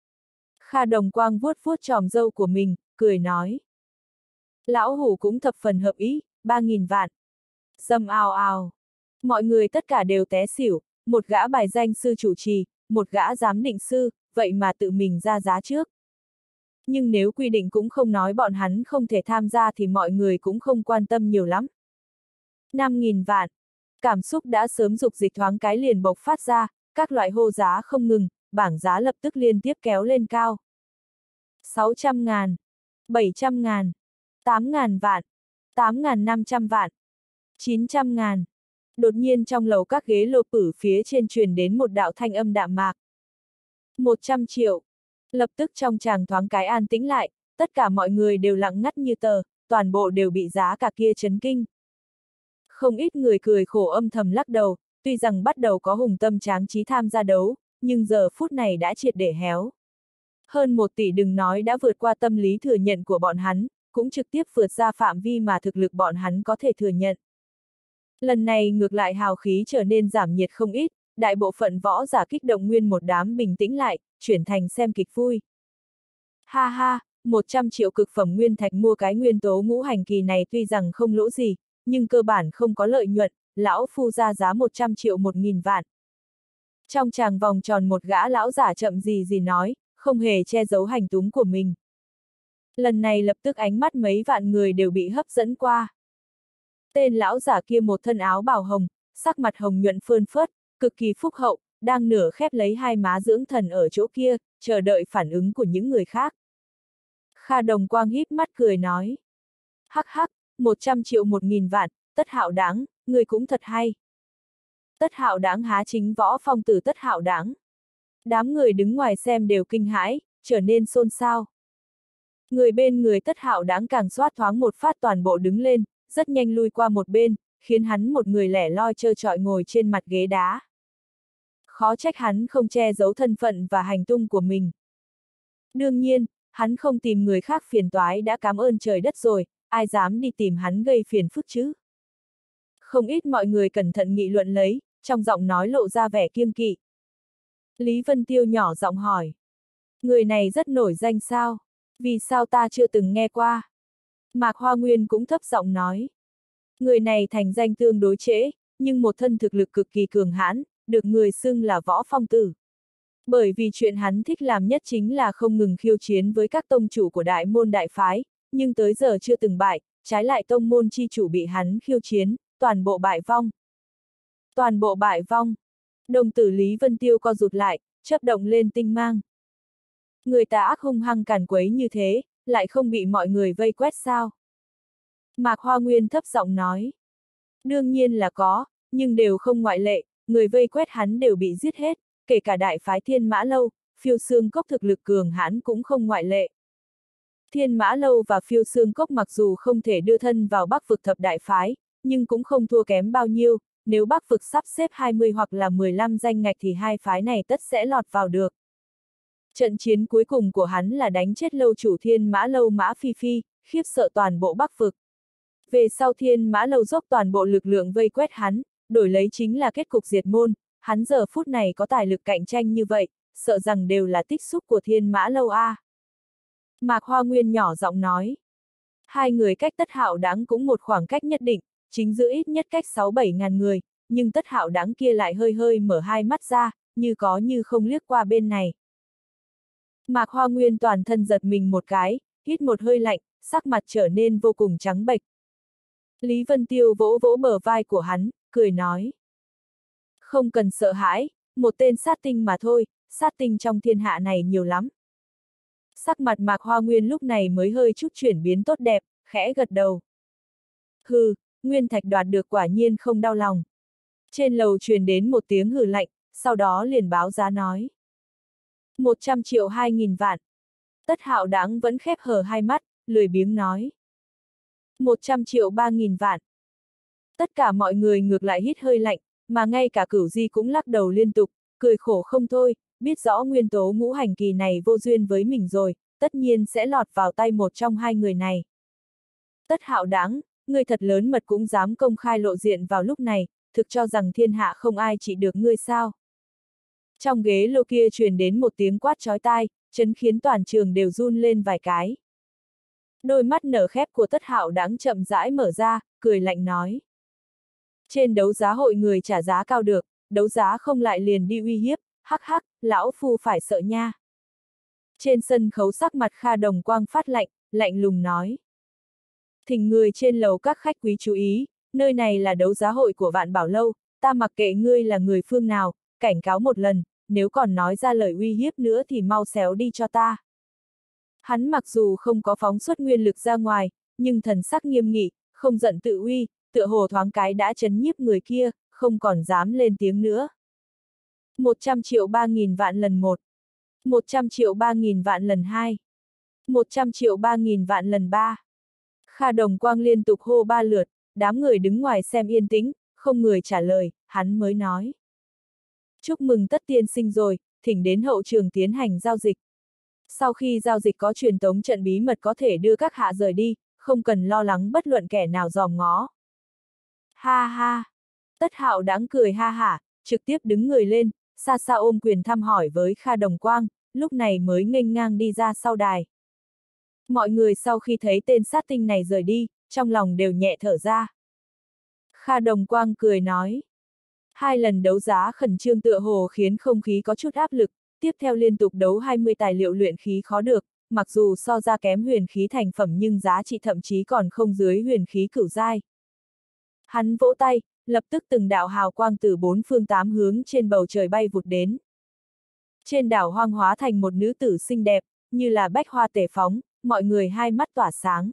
Kha Đồng Quang vuốt vuốt tròm râu của mình, cười nói. Lão hủ cũng thập phần hợp ý, ba nghìn vạn. Dầm ào ào. Mọi người tất cả đều té xỉu, một gã bài danh sư chủ trì, một gã giám định sư, vậy mà tự mình ra giá trước. Nhưng nếu quy định cũng không nói bọn hắn không thể tham gia thì mọi người cũng không quan tâm nhiều lắm. năm nghìn vạn. Cảm xúc đã sớm dục dịch thoáng cái liền bộc phát ra, các loại hô giá không ngừng, bảng giá lập tức liên tiếp kéo lên cao. sáu trăm ngàn, bảy trăm ngàn, tám ngàn vạn, tám nghìn năm trăm vạn. chín trăm ngàn. Đột nhiên trong lầu các ghế lô pử phía trên truyền đến một đạo thanh âm đạm mạc. một trăm triệu. Lập tức trong tràng thoáng cái an tĩnh lại, tất cả mọi người đều lặng ngắt như tờ, toàn bộ đều bị giá cả kia chấn kinh. Không ít người cười khổ âm thầm lắc đầu, tuy rằng bắt đầu có hùng tâm tráng trí tham gia đấu, nhưng giờ phút này đã triệt để héo. Hơn một tỷ đừng nói đã vượt qua tâm lý thừa nhận của bọn hắn, cũng trực tiếp vượt ra phạm vi mà thực lực bọn hắn có thể thừa nhận. Lần này ngược lại hào khí trở nên giảm nhiệt không ít, đại bộ phận võ giả kích động nguyên một đám bình tĩnh lại, chuyển thành xem kịch vui. Ha ha, một trăm triệu cực phẩm nguyên thạch mua cái nguyên tố ngũ hành kỳ này tuy rằng không lỗ gì, nhưng cơ bản không có lợi nhuận, lão phu ra giá một trăm triệu một nghìn vạn. Trong tràng vòng tròn một gã lão giả chậm gì gì nói, không hề che giấu hành túng của mình. Lần này lập tức ánh mắt mấy vạn người đều bị hấp dẫn qua. Tên lão giả kia một thân áo bào hồng, sắc mặt hồng nhuận phơn phớt, cực kỳ phúc hậu, đang nửa khép lấy hai má dưỡng thần ở chỗ kia, chờ đợi phản ứng của những người khác. Kha Đồng Quang híp mắt cười nói. Hắc hắc, một trăm triệu một nghìn vạn, Tất Hạo Đáng, người cũng thật hay. Tất Hạo Đáng há chính võ phong tử Tất Hạo Đáng. Đám người đứng ngoài xem đều kinh hãi, trở nên xôn xao. Người bên người Tất Hạo Đáng càng xoát thoáng một phát toàn bộ đứng lên, rất nhanh lui qua một bên, khiến hắn một người lẻ loi trơ trọi ngồi trên mặt ghế đá. Khó trách hắn không che giấu thân phận và hành tung của mình. Đương nhiên, hắn không tìm người khác phiền toái đã cảm ơn trời đất rồi, ai dám đi tìm hắn gây phiền phức chứ. Không ít mọi người cẩn thận nghị luận lấy, trong giọng nói lộ ra vẻ kiêng kỵ. Lý Vân Tiêu nhỏ giọng hỏi. Người này rất nổi danh sao? Vì sao ta chưa từng nghe qua? Mạc Hoa Nguyên cũng thấp giọng nói. Người này thành danh tương đối trễ, nhưng một thân thực lực cực kỳ cường hãn, được người xưng là võ phong tử. Bởi vì chuyện hắn thích làm nhất chính là không ngừng khiêu chiến với các tông chủ của đại môn đại phái, nhưng tới giờ chưa từng bại, trái lại tông môn chi chủ bị hắn khiêu chiến, toàn bộ bại vong. Toàn bộ bại vong. Đồng tử Lý Vân Tiêu co rụt lại, chớp động lên tinh mang. Người ta ác hung hăng càn quấy như thế, lại không bị mọi người vây quét sao? Mạc Hoa Nguyên thấp giọng nói. Đương nhiên là có, nhưng đều không ngoại lệ, người vây quét hắn đều bị giết hết, kể cả đại phái Thiên Mã Lâu, Phiêu Xương Cốc thực lực cường hãn cũng không ngoại lệ. Thiên Mã Lâu và Phiêu Xương Cốc mặc dù không thể đưa thân vào Bắc vực thập đại phái, nhưng cũng không thua kém bao nhiêu, nếu Bắc vực sắp xếp hai mươi hoặc là mười lăm danh ngạch thì hai phái này tất sẽ lọt vào được. Trận chiến cuối cùng của hắn là đánh chết lâu chủ Thiên Mã Lâu Mã Phi Phi, khiếp sợ toàn bộ Bắc vực. Về sau Thiên Mã Lâu dốc toàn bộ lực lượng vây quét hắn, đổi lấy chính là kết cục diệt môn, hắn giờ phút này có tài lực cạnh tranh như vậy, sợ rằng đều là tích xúc của Thiên Mã Lâu a. À. Mạc Hoa Nguyên nhỏ giọng nói. Hai người cách Tất Hạo Đáng cũng một khoảng cách nhất định, chính giữa ít nhất cách sáu bảy ngàn người, nhưng Tất Hạo Đáng kia lại hơi hơi mở hai mắt ra, như có như không liếc qua bên này. Mạc Hoa Nguyên toàn thân giật mình một cái, hít một hơi lạnh, sắc mặt trở nên vô cùng trắng bệch. Lý Vân Tiêu vỗ vỗ bờ vai của hắn, cười nói. Không cần sợ hãi, một tên sát tinh mà thôi, sát tinh trong thiên hạ này nhiều lắm. Sắc mặt Mạc Hoa Nguyên lúc này mới hơi chút chuyển biến tốt đẹp, khẽ gật đầu. Hừ, nguyên thạch đoạt được quả nhiên không đau lòng. Trên lầu truyền đến một tiếng hừ lạnh, sau đó liền báo giá nói. Một trăm triệu hai nghìn vạn. Tất Hạo Đáng vẫn khép hờ hai mắt, lười biếng nói. Một trăm triệu ba nghìn vạn. Tất cả mọi người ngược lại hít hơi lạnh, mà ngay cả Cửu Di cũng lắc đầu liên tục, cười khổ không thôi, biết rõ nguyên tố ngũ hành kỳ này vô duyên với mình rồi, tất nhiên sẽ lọt vào tay một trong hai người này. Tất Hạo Đáng, ngươi thật lớn mật cũng dám công khai lộ diện vào lúc này, thực cho rằng thiên hạ không ai trị được ngươi sao. Trong ghế lô kia truyền đến một tiếng quát chói tai, chấn khiến toàn trường đều run lên vài cái. Đôi mắt nở khép của Tất Hạo Đáng chậm rãi mở ra, cười lạnh nói. Trên đấu giá hội người trả giá cao được, đấu giá không lại liền đi uy hiếp, hắc hắc, lão phu phải sợ nha. Trên sân khấu sắc mặt Kha Đồng Quang phát lạnh, lạnh lùng nói. Thỉnh người trên lầu các khách quý chú ý, nơi này là đấu giá hội của Vạn Bảo Lâu, ta mặc kệ ngươi là người phương nào, cảnh cáo một lần, nếu còn nói ra lời uy hiếp nữa thì mau xéo đi cho ta. Hắn mặc dù không có phóng xuất nguyên lực ra ngoài, nhưng thần sắc nghiêm nghị, không giận tự uy, tựa hồ thoáng cái đã chấn nhiếp người kia, không còn dám lên tiếng nữa. Một trăm triệu ba nghìn vạn lần một. Một trăm triệu ba nghìn vạn lần hai. Một trăm triệu ba nghìn vạn lần ba. Kha Đồng Quang liên tục hô ba lượt, đám người đứng ngoài xem yên tĩnh, không người trả lời, hắn mới nói. Chúc mừng Tất tiên sinh rồi, thỉnh đến hậu trường tiến hành giao dịch. Sau khi giao dịch có truyền tống trận bí mật có thể đưa các hạ rời đi, không cần lo lắng bất luận kẻ nào dòm ngó. Ha ha! Tất Hạo đãng cười ha hả, trực tiếp đứng người lên, xa xa ôm quyền thăm hỏi với Kha Đồng Quang, lúc này mới nghênh ngang đi ra sau đài. Mọi người sau khi thấy tên sát tinh này rời đi, trong lòng đều nhẹ thở ra. Kha Đồng Quang cười nói. Hai lần đấu giá khẩn trương tựa hồ khiến không khí có chút áp lực, tiếp theo liên tục đấu hai mươi tài liệu luyện khí khó được, mặc dù so ra kém huyền khí thành phẩm nhưng giá trị thậm chí còn không dưới huyền khí cửu giai. Hắn vỗ tay, lập tức từng đạo hào quang từ bốn phương tám hướng trên bầu trời bay vụt đến. Trên đảo hoang hóa thành một nữ tử xinh đẹp, như là bách hoa tề phóng, mọi người hai mắt tỏa sáng.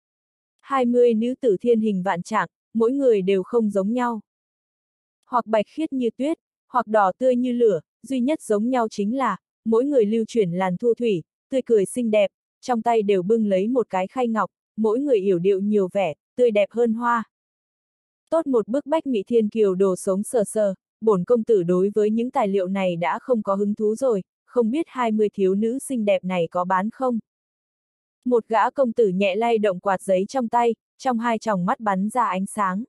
hai mươi nữ tử thiên hình vạn trạng, mỗi người đều không giống nhau. Hoặc bạch khiết như tuyết, hoặc đỏ tươi như lửa, duy nhất giống nhau chính là, mỗi người lưu chuyển làn thu thủy, tươi cười xinh đẹp, trong tay đều bưng lấy một cái khay ngọc, mỗi người yểu điệu nhiều vẻ, tươi đẹp hơn hoa. Tốt một bức bách Mị Thiên Kiều đồ sống sờ sờ, bổn công tử đối với những tài liệu này đã không có hứng thú rồi, không biết hai mươi thiếu nữ xinh đẹp này có bán không? Một gã công tử nhẹ lay động quạt giấy trong tay, trong hai tròng mắt bắn ra ánh sáng.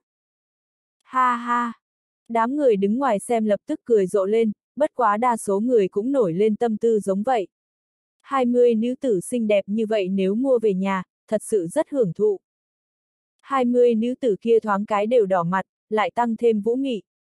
Ha ha! Đám người đứng ngoài xem lập tức cười rộ lên, bất quá đa số người cũng nổi lên tâm tư giống vậy. hai mươi nữ tử xinh đẹp như vậy nếu mua về nhà, thật sự rất hưởng thụ. hai mươi nữ tử kia thoáng cái đều đỏ mặt, lại tăng thêm vũ mị.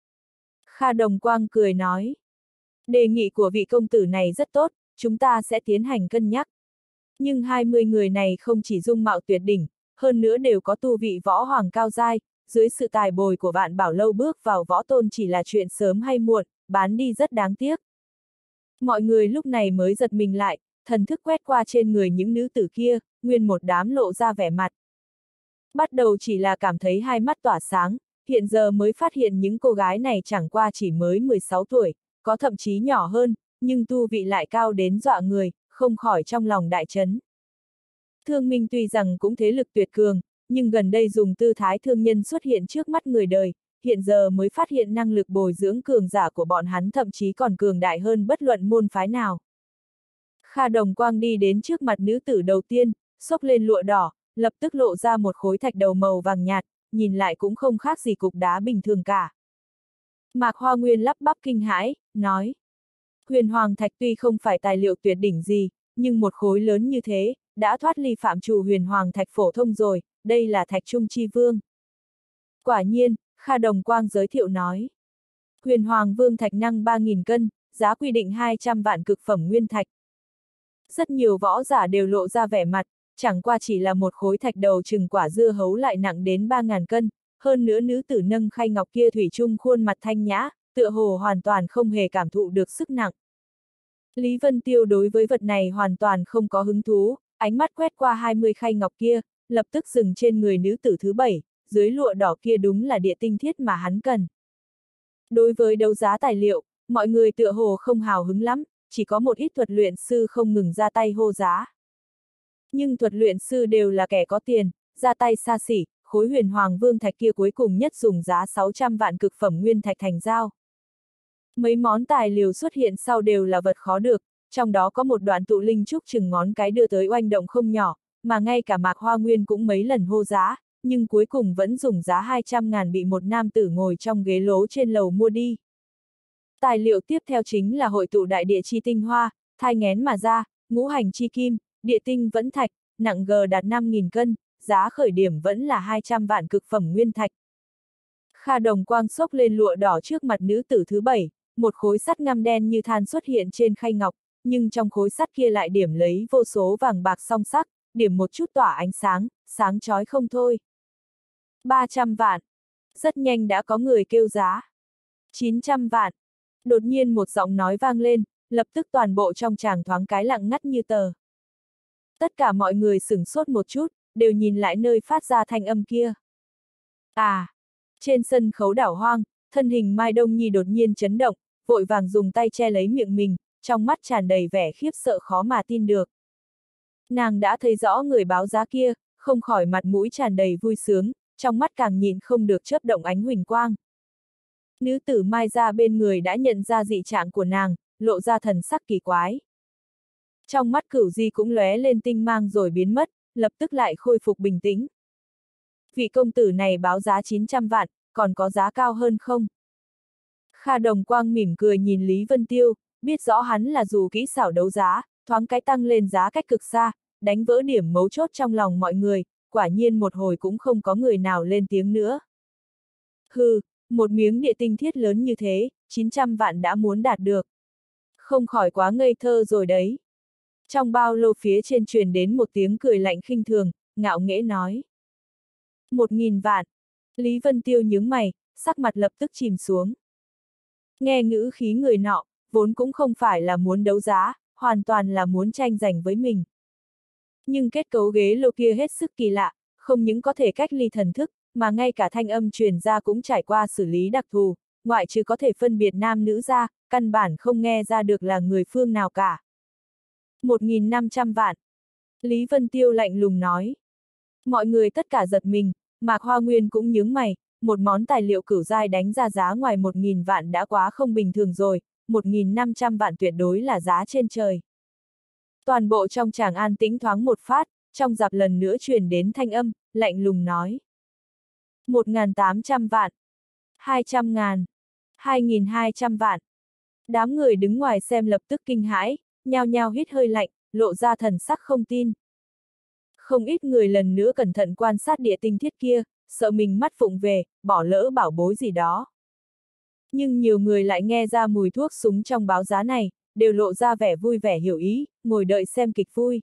Kha Đồng Quang cười nói. Đề nghị của vị công tử này rất tốt, chúng ta sẽ tiến hành cân nhắc. Nhưng hai mươi người này không chỉ dung mạo tuyệt đỉnh, hơn nữa đều có tu vị võ hoàng cao giai, dưới sự tài bồi của Vạn Bảo Lâu bước vào võ tôn chỉ là chuyện sớm hay muộn, bán đi rất đáng tiếc. Mọi người lúc này mới giật mình lại, thần thức quét qua trên người những nữ tử kia, nguyên một đám lộ ra vẻ mặt. Bắt đầu chỉ là cảm thấy hai mắt tỏa sáng, hiện giờ mới phát hiện những cô gái này chẳng qua chỉ mới mười sáu tuổi, có thậm chí nhỏ hơn, nhưng tu vị lại cao đến dọa người, không khỏi trong lòng đại chấn. Thương Minh tuy rằng cũng thế lực tuyệt cường, nhưng gần đây dùng tư thái thương nhân xuất hiện trước mắt người đời, hiện giờ mới phát hiện năng lực bồi dưỡng cường giả của bọn hắn thậm chí còn cường đại hơn bất luận môn phái nào. Kha Đồng Quang đi đến trước mặt nữ tử đầu tiên, xốc lên lụa đỏ, lập tức lộ ra một khối thạch đầu màu vàng nhạt, nhìn lại cũng không khác gì cục đá bình thường cả. Mạc Hoa Nguyên lắp bắp kinh hãi, nói. Huyền Hoàng Thạch tuy không phải tài liệu tuyệt đỉnh gì, nhưng một khối lớn như thế, đã thoát ly phạm trù Huyền Hoàng Thạch phổ thông rồi, đây là Thạch Trung Chi Vương. Quả nhiên, Kha Đồng Quang giới thiệu nói. Huyền Hoàng Vương Thạch năng ba nghìn cân, giá quy định hai trăm vạn cực phẩm nguyên thạch. Rất nhiều võ giả đều lộ ra vẻ mặt, chẳng qua chỉ là một khối thạch đầu chừng quả dưa hấu lại nặng đến ba nghìn cân, hơn nữa nữ tử nâng khay ngọc kia thủy chung khuôn mặt thanh nhã, tựa hồ hoàn toàn không hề cảm thụ được sức nặng. Lý Vân Tiêu đối với vật này hoàn toàn không có hứng thú, ánh mắt quét qua hai mươi khay ngọc kia, lập tức dừng trên người nữ tử thứ bảy, dưới lụa đỏ kia đúng là địa tinh thiết mà hắn cần. Đối với đấu giá tài liệu, mọi người tựa hồ không hào hứng lắm, chỉ có một ít thuật luyện sư không ngừng ra tay hô giá. Nhưng thuật luyện sư đều là kẻ có tiền, ra tay xa xỉ, khối Huyền Hoàng Vương Thạch kia cuối cùng nhất dùng giá sáu trăm vạn cực phẩm nguyên thạch thành giao. Mấy món tài liệu xuất hiện sau đều là vật khó được, trong đó có một đoạn tụ linh trúc chừng ngón cái đưa tới oanh động không nhỏ, mà ngay cả Mạc Hoa Nguyên cũng mấy lần hô giá, nhưng cuối cùng vẫn dùng giá hai trăm ngàn bị một nam tử ngồi trong ghế lố trên lầu mua đi. Tài liệu tiếp theo chính là hội tụ đại địa chi tinh hoa, thai nghén mà ra, ngũ hành chi kim, địa tinh vẫn thạch, nặng g đạt năm nghìn cân, giá khởi điểm vẫn là hai trăm vạn cực phẩm nguyên thạch. Kha Đồng Quang xốc lên lụa đỏ trước mặt nữ tử thứ bảy, một khối sắt ngăm đen như than xuất hiện trên khay ngọc, nhưng trong khối sắt kia lại điểm lấy vô số vàng bạc song sắc, điểm một chút tỏa ánh sáng, sáng chói không thôi. ba trăm vạn. Rất nhanh đã có người kêu giá. chín trăm vạn. Đột nhiên một giọng nói vang lên, lập tức toàn bộ trong tràng thoáng cái lặng ngắt như tờ. Tất cả mọi người sửng sốt một chút, đều nhìn lại nơi phát ra thanh âm kia. À! Trên sân khấu đảo hoang, thân hình Mai Đông Nhi đột nhiên chấn động, vội vàng dùng tay che lấy miệng mình, trong mắt tràn đầy vẻ khiếp sợ khó mà tin được. Nàng đã thấy rõ người báo giá kia, không khỏi mặt mũi tràn đầy vui sướng, trong mắt càng nhìn không được chớp động ánh huỳnh quang. Nữ tử Mai ra bên người đã nhận ra dị trạng của nàng, lộ ra thần sắc kỳ quái. Trong mắt Cửu Di cũng lóe lên tinh mang rồi biến mất, lập tức lại khôi phục bình tĩnh. Vị công tử này báo giá chín trăm vạn, còn có giá cao hơn không? Kha Đồng Quang mỉm cười nhìn Lý Vân Tiêu, biết rõ hắn là dù kỹ xảo đấu giá, thoáng cái tăng lên giá cách cực xa, đánh vỡ điểm mấu chốt trong lòng mọi người, quả nhiên một hồi cũng không có người nào lên tiếng nữa. Hừ, một miếng địa tinh thiết lớn như thế, chín trăm vạn đã muốn đạt được. Không khỏi quá ngây thơ rồi đấy. Trong bao lô phía trên truyền đến một tiếng cười lạnh khinh thường, ngạo nghễ nói. Một nghìn vạn. Lý Vân Tiêu nhướng mày, sắc mặt lập tức chìm xuống. Nghe ngữ khí người nọ, vốn cũng không phải là muốn đấu giá, hoàn toàn là muốn tranh giành với mình. Nhưng kết cấu ghế lô kia hết sức kỳ lạ, không những có thể cách ly thần thức, mà ngay cả thanh âm truyền ra cũng trải qua xử lý đặc thù, ngoại trừ có thể phân biệt nam nữ ra, căn bản không nghe ra được là người phương nào cả. Một nghìn năm trăm vạn. Lý Vân Tiêu lạnh lùng nói. Mọi người tất cả giật mình, Mạc Hoa Nguyên cũng nhướng mày, một món tài liệu cửu giai đánh ra giá ngoài một nghìn vạn đã quá không bình thường rồi, một nghìn năm trăm vạn tuyệt đối là giá trên trời. Toàn bộ trong tràng an tĩnh thoáng một phát, trong dạp lần nữa truyền đến thanh âm, lạnh lùng nói. một nghìn tám trăm vạn. hai trăm ngàn. hai nghìn hai trăm vạn. Đám người đứng ngoài xem lập tức kinh hãi, nhao nhao hít hơi lạnh, lộ ra thần sắc không tin. Không ít người lần nữa cẩn thận quan sát địa tinh thiết kia, sợ mình mắt phụng về, bỏ lỡ bảo bối gì đó. Nhưng nhiều người lại nghe ra mùi thuốc súng trong báo giá này, đều lộ ra vẻ vui vẻ hiểu ý, ngồi đợi xem kịch vui.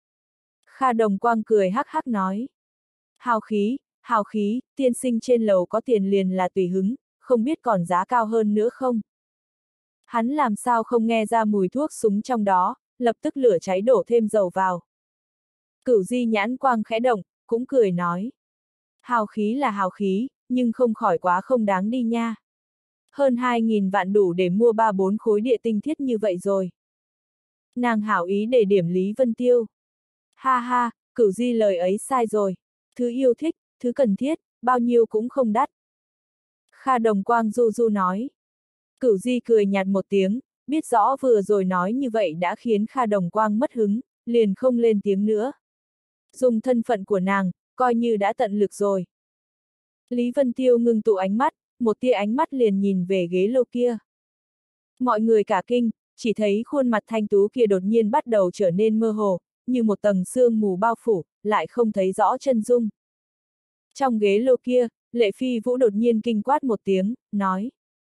Kha Đồng Quang cười hắc hắc nói. Hào khí, hào khí, tiên sinh trên lầu có tiền liền là tùy hứng, không biết còn giá cao hơn nữa không? Hắn làm sao không nghe ra mùi thuốc súng trong đó, lập tức lửa cháy đổ thêm dầu vào. Cửu Di nhãn quang khẽ động, cũng cười nói. Hào khí là hào khí, nhưng không khỏi quá không đáng đi nha. Hơn hai nghìn vạn đủ để mua ba bốn khối địa tinh thiết như vậy rồi. Nàng hảo ý để điểm Lý Vân Tiêu. Ha ha, Cửu Di lời ấy sai rồi. Thứ yêu thích, thứ cần thiết, bao nhiêu cũng không đắt. Kha Đồng Quang du du nói. Cửu Di cười nhạt một tiếng, biết rõ vừa rồi nói như vậy đã khiến Kha Đồng Quang mất hứng, liền không lên tiếng nữa. Dùng thân phận của nàng, coi như đã tận lực rồi. Lý Vân Tiêu ngưng tụ ánh mắt, một tia ánh mắt liền nhìn về ghế lô kia. Mọi người cả kinh, chỉ thấy khuôn mặt thanh tú kia đột nhiên bắt đầu trở nên mơ hồ, như một tầng sương mù bao phủ, lại không thấy rõ chân dung. Trong ghế lô kia, Lệ Phi Vũ đột nhiên kinh quát một tiếng, nói.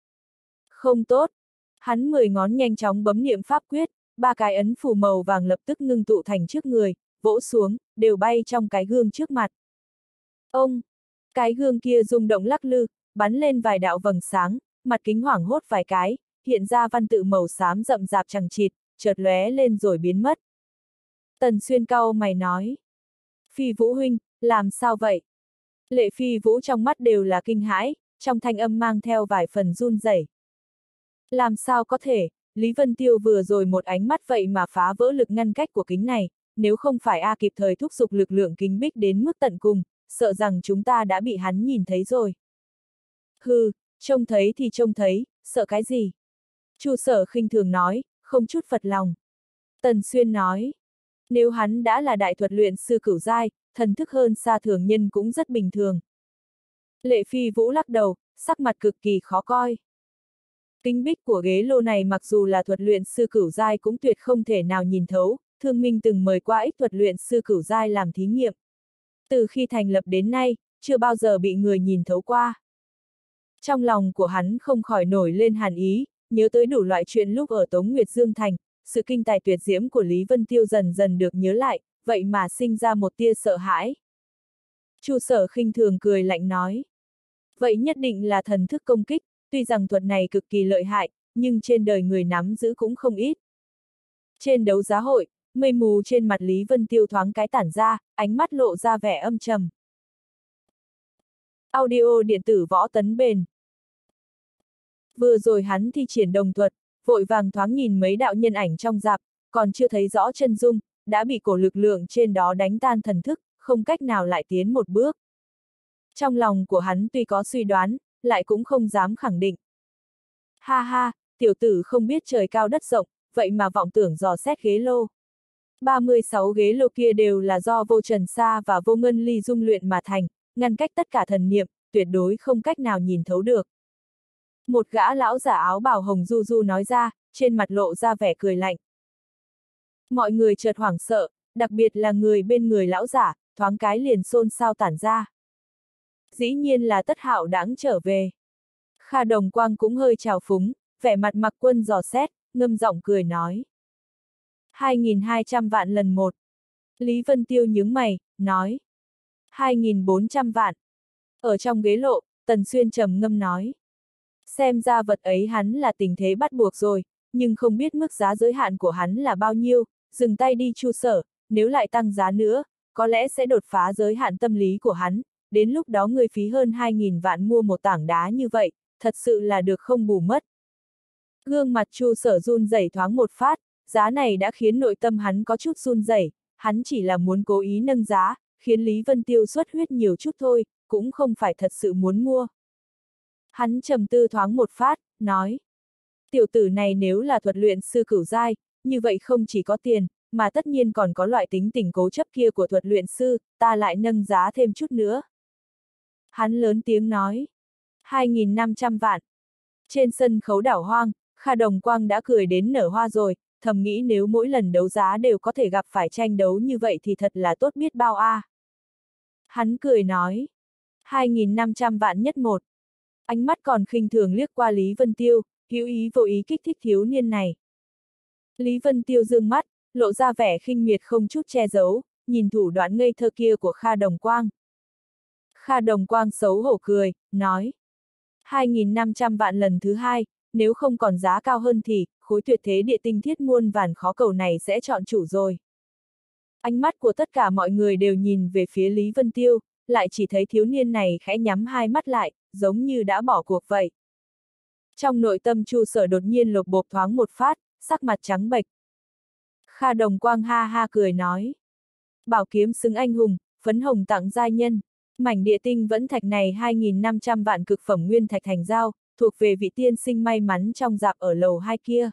Không tốt. Hắn mười ngón nhanh chóng bấm niệm pháp quyết, ba cái ấn phù màu vàng lập tức ngưng tụ thành trước người, vỗ xuống, đều bay trong cái gương trước mặt. Ông! Cái gương kia rung động lắc lư, bắn lên vài đạo vầng sáng, mặt kính hoảng hốt vài cái, hiện ra văn tự màu xám rậm rạp chằng chịt, chợt lóe lên rồi biến mất. Tần Xuyên cau mày nói. Phi Vũ huynh, làm sao vậy? Lệ Phi Vũ trong mắt đều là kinh hãi, trong thanh âm mang theo vài phần run rẩy. Làm sao có thể, Lý Vân Tiêu vừa rồi một ánh mắt vậy mà phá vỡ lực ngăn cách của kính này, nếu không phải A kịp thời thúc giục lực lượng kính bích đến mức tận cùng, sợ rằng chúng ta đã bị hắn nhìn thấy rồi. Hừ, trông thấy thì trông thấy, sợ cái gì? Chu Sở khinh thường nói, không chút phật lòng. Tần Xuyên nói, nếu hắn đã là đại thuật luyện sư cửu giai, thần thức hơn xa thường nhân cũng rất bình thường. Lệ Phi Vũ lắc đầu, sắc mặt cực kỳ khó coi. Kính bích của ghế lô này mặc dù là thuật luyện sư cửu giai cũng tuyệt không thể nào nhìn thấu, Thương Minh từng mời qua ít thuật luyện sư cửu giai làm thí nghiệm. Từ khi thành lập đến nay, chưa bao giờ bị người nhìn thấu qua. Trong lòng của hắn không khỏi nổi lên hàn ý, nhớ tới đủ loại chuyện lúc ở Tống Nguyệt Dương Thành, sự kinh tài tuyệt diễm của Lý Vân Tiêu dần dần được nhớ lại, vậy mà sinh ra một tia sợ hãi. Chu Sở khinh thường cười lạnh nói. Vậy nhất định là thần thức công kích, tuy rằng thuật này cực kỳ lợi hại, nhưng trên đời người nắm giữ cũng không ít. Trên đấu giá hội, mây mù trên mặt Lý Vân Tiêu thoáng cái tản ra, ánh mắt lộ ra vẻ âm trầm. Audio điện tử võ tấn bền. Vừa rồi hắn thi triển đồng thuật, vội vàng thoáng nhìn mấy đạo nhân ảnh trong rạp, còn chưa thấy rõ chân dung, đã bị cổ lực lượng trên đó đánh tan thần thức, không cách nào lại tiến một bước. Trong lòng của hắn tuy có suy đoán, lại cũng không dám khẳng định. Ha ha, tiểu tử không biết trời cao đất rộng, vậy mà vọng tưởng dò xét ghế lô. ba mươi sáu ghế lô kia đều là do vô trần sa và vô ngân ly dung luyện mà thành, ngăn cách tất cả thần niệm, tuyệt đối không cách nào nhìn thấu được. Một gã lão giả áo bào hồng du du nói ra, trên mặt lộ ra vẻ cười lạnh. Mọi người chợt hoảng sợ, đặc biệt là người bên người lão giả, thoáng cái liền xôn xao tản ra. Dĩ nhiên là Tất Hạo đãng trở về. Kha Đồng Quang cũng hơi trào phúng, vẻ mặt Mặc Quân dò xét, ngâm giọng cười nói. hai nghìn hai trăm vạn lần một. Lý Vân Tiêu nhướng mày, nói. hai nghìn bốn trăm vạn. Ở trong ghế lộ, Tần Xuyên trầm ngâm nói. Xem ra vật ấy hắn là tình thế bắt buộc rồi, nhưng không biết mức giá giới hạn của hắn là bao nhiêu, dừng tay đi Chu Sở, nếu lại tăng giá nữa, có lẽ sẽ đột phá giới hạn tâm lý của hắn, đến lúc đó người phí hơn hai nghìn vạn mua một tảng đá như vậy, thật sự là được không bù mất. Gương mặt Chu Sở run rẩy thoáng một phát, giá này đã khiến nội tâm hắn có chút run rẩy, hắn chỉ là muốn cố ý nâng giá, khiến Lý Vân Tiêu xuất huyết nhiều chút thôi, cũng không phải thật sự muốn mua. Hắn trầm tư thoáng một phát, nói. Tiểu tử này nếu là thuật luyện sư cửu giai, như vậy không chỉ có tiền, mà tất nhiên còn có loại tính tình cố chấp kia của thuật luyện sư, ta lại nâng giá thêm chút nữa. Hắn lớn tiếng nói. hai nghìn năm trăm vạn. Trên sân khấu đảo hoang, Kha Đồng Quang đã cười đến nở hoa rồi, thầm nghĩ nếu mỗi lần đấu giá đều có thể gặp phải tranh đấu như vậy thì thật là tốt biết bao a. À. Hắn cười nói. hai nghìn năm trăm vạn nhất một. Ánh mắt còn khinh thường liếc qua Lý Vân Tiêu, hữu ý vô ý kích thích thiếu niên này. Lý Vân Tiêu dương mắt, lộ ra vẻ khinh miệt không chút che giấu, nhìn thủ đoạn ngây thơ kia của Kha Đồng Quang. Kha Đồng Quang xấu hổ cười, nói. hai nghìn năm trăm vạn lần thứ hai, nếu không còn giá cao hơn thì, khối tuyệt thế địa tinh thiết muôn vàn khó cầu này sẽ chọn chủ rồi. Ánh mắt của tất cả mọi người đều nhìn về phía Lý Vân Tiêu, lại chỉ thấy thiếu niên này khẽ nhắm hai mắt lại, giống như đã bỏ cuộc vậy. Trong nội tâm Chu Sở đột nhiên lột bột thoáng một phát, sắc mặt trắng bệch. Kha Đồng Quang ha ha cười nói. Bảo kiếm xứng anh hùng, phấn hồng tặng giai nhân. Mảnh địa tinh vẫn thạch này hai nghìn năm trăm vạn cực phẩm nguyên thạch thành giao, thuộc về vị tiên sinh may mắn trong dạp ở lầu hai kia.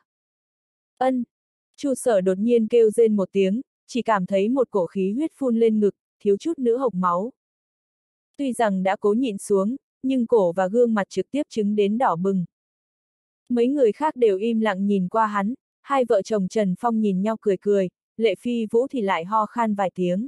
Ân. Chu Sở đột nhiên kêu rên một tiếng, chỉ cảm thấy một cổ khí huyết phun lên ngực, thiếu chút nữa hộc máu. Tuy rằng đã cố nhịn xuống, nhưng cổ và gương mặt trực tiếp chứng đến đỏ bừng. Mấy người khác đều im lặng nhìn qua hắn, hai vợ chồng Trần Phong nhìn nhau cười cười, Lệ Phi Vũ thì lại ho khan vài tiếng.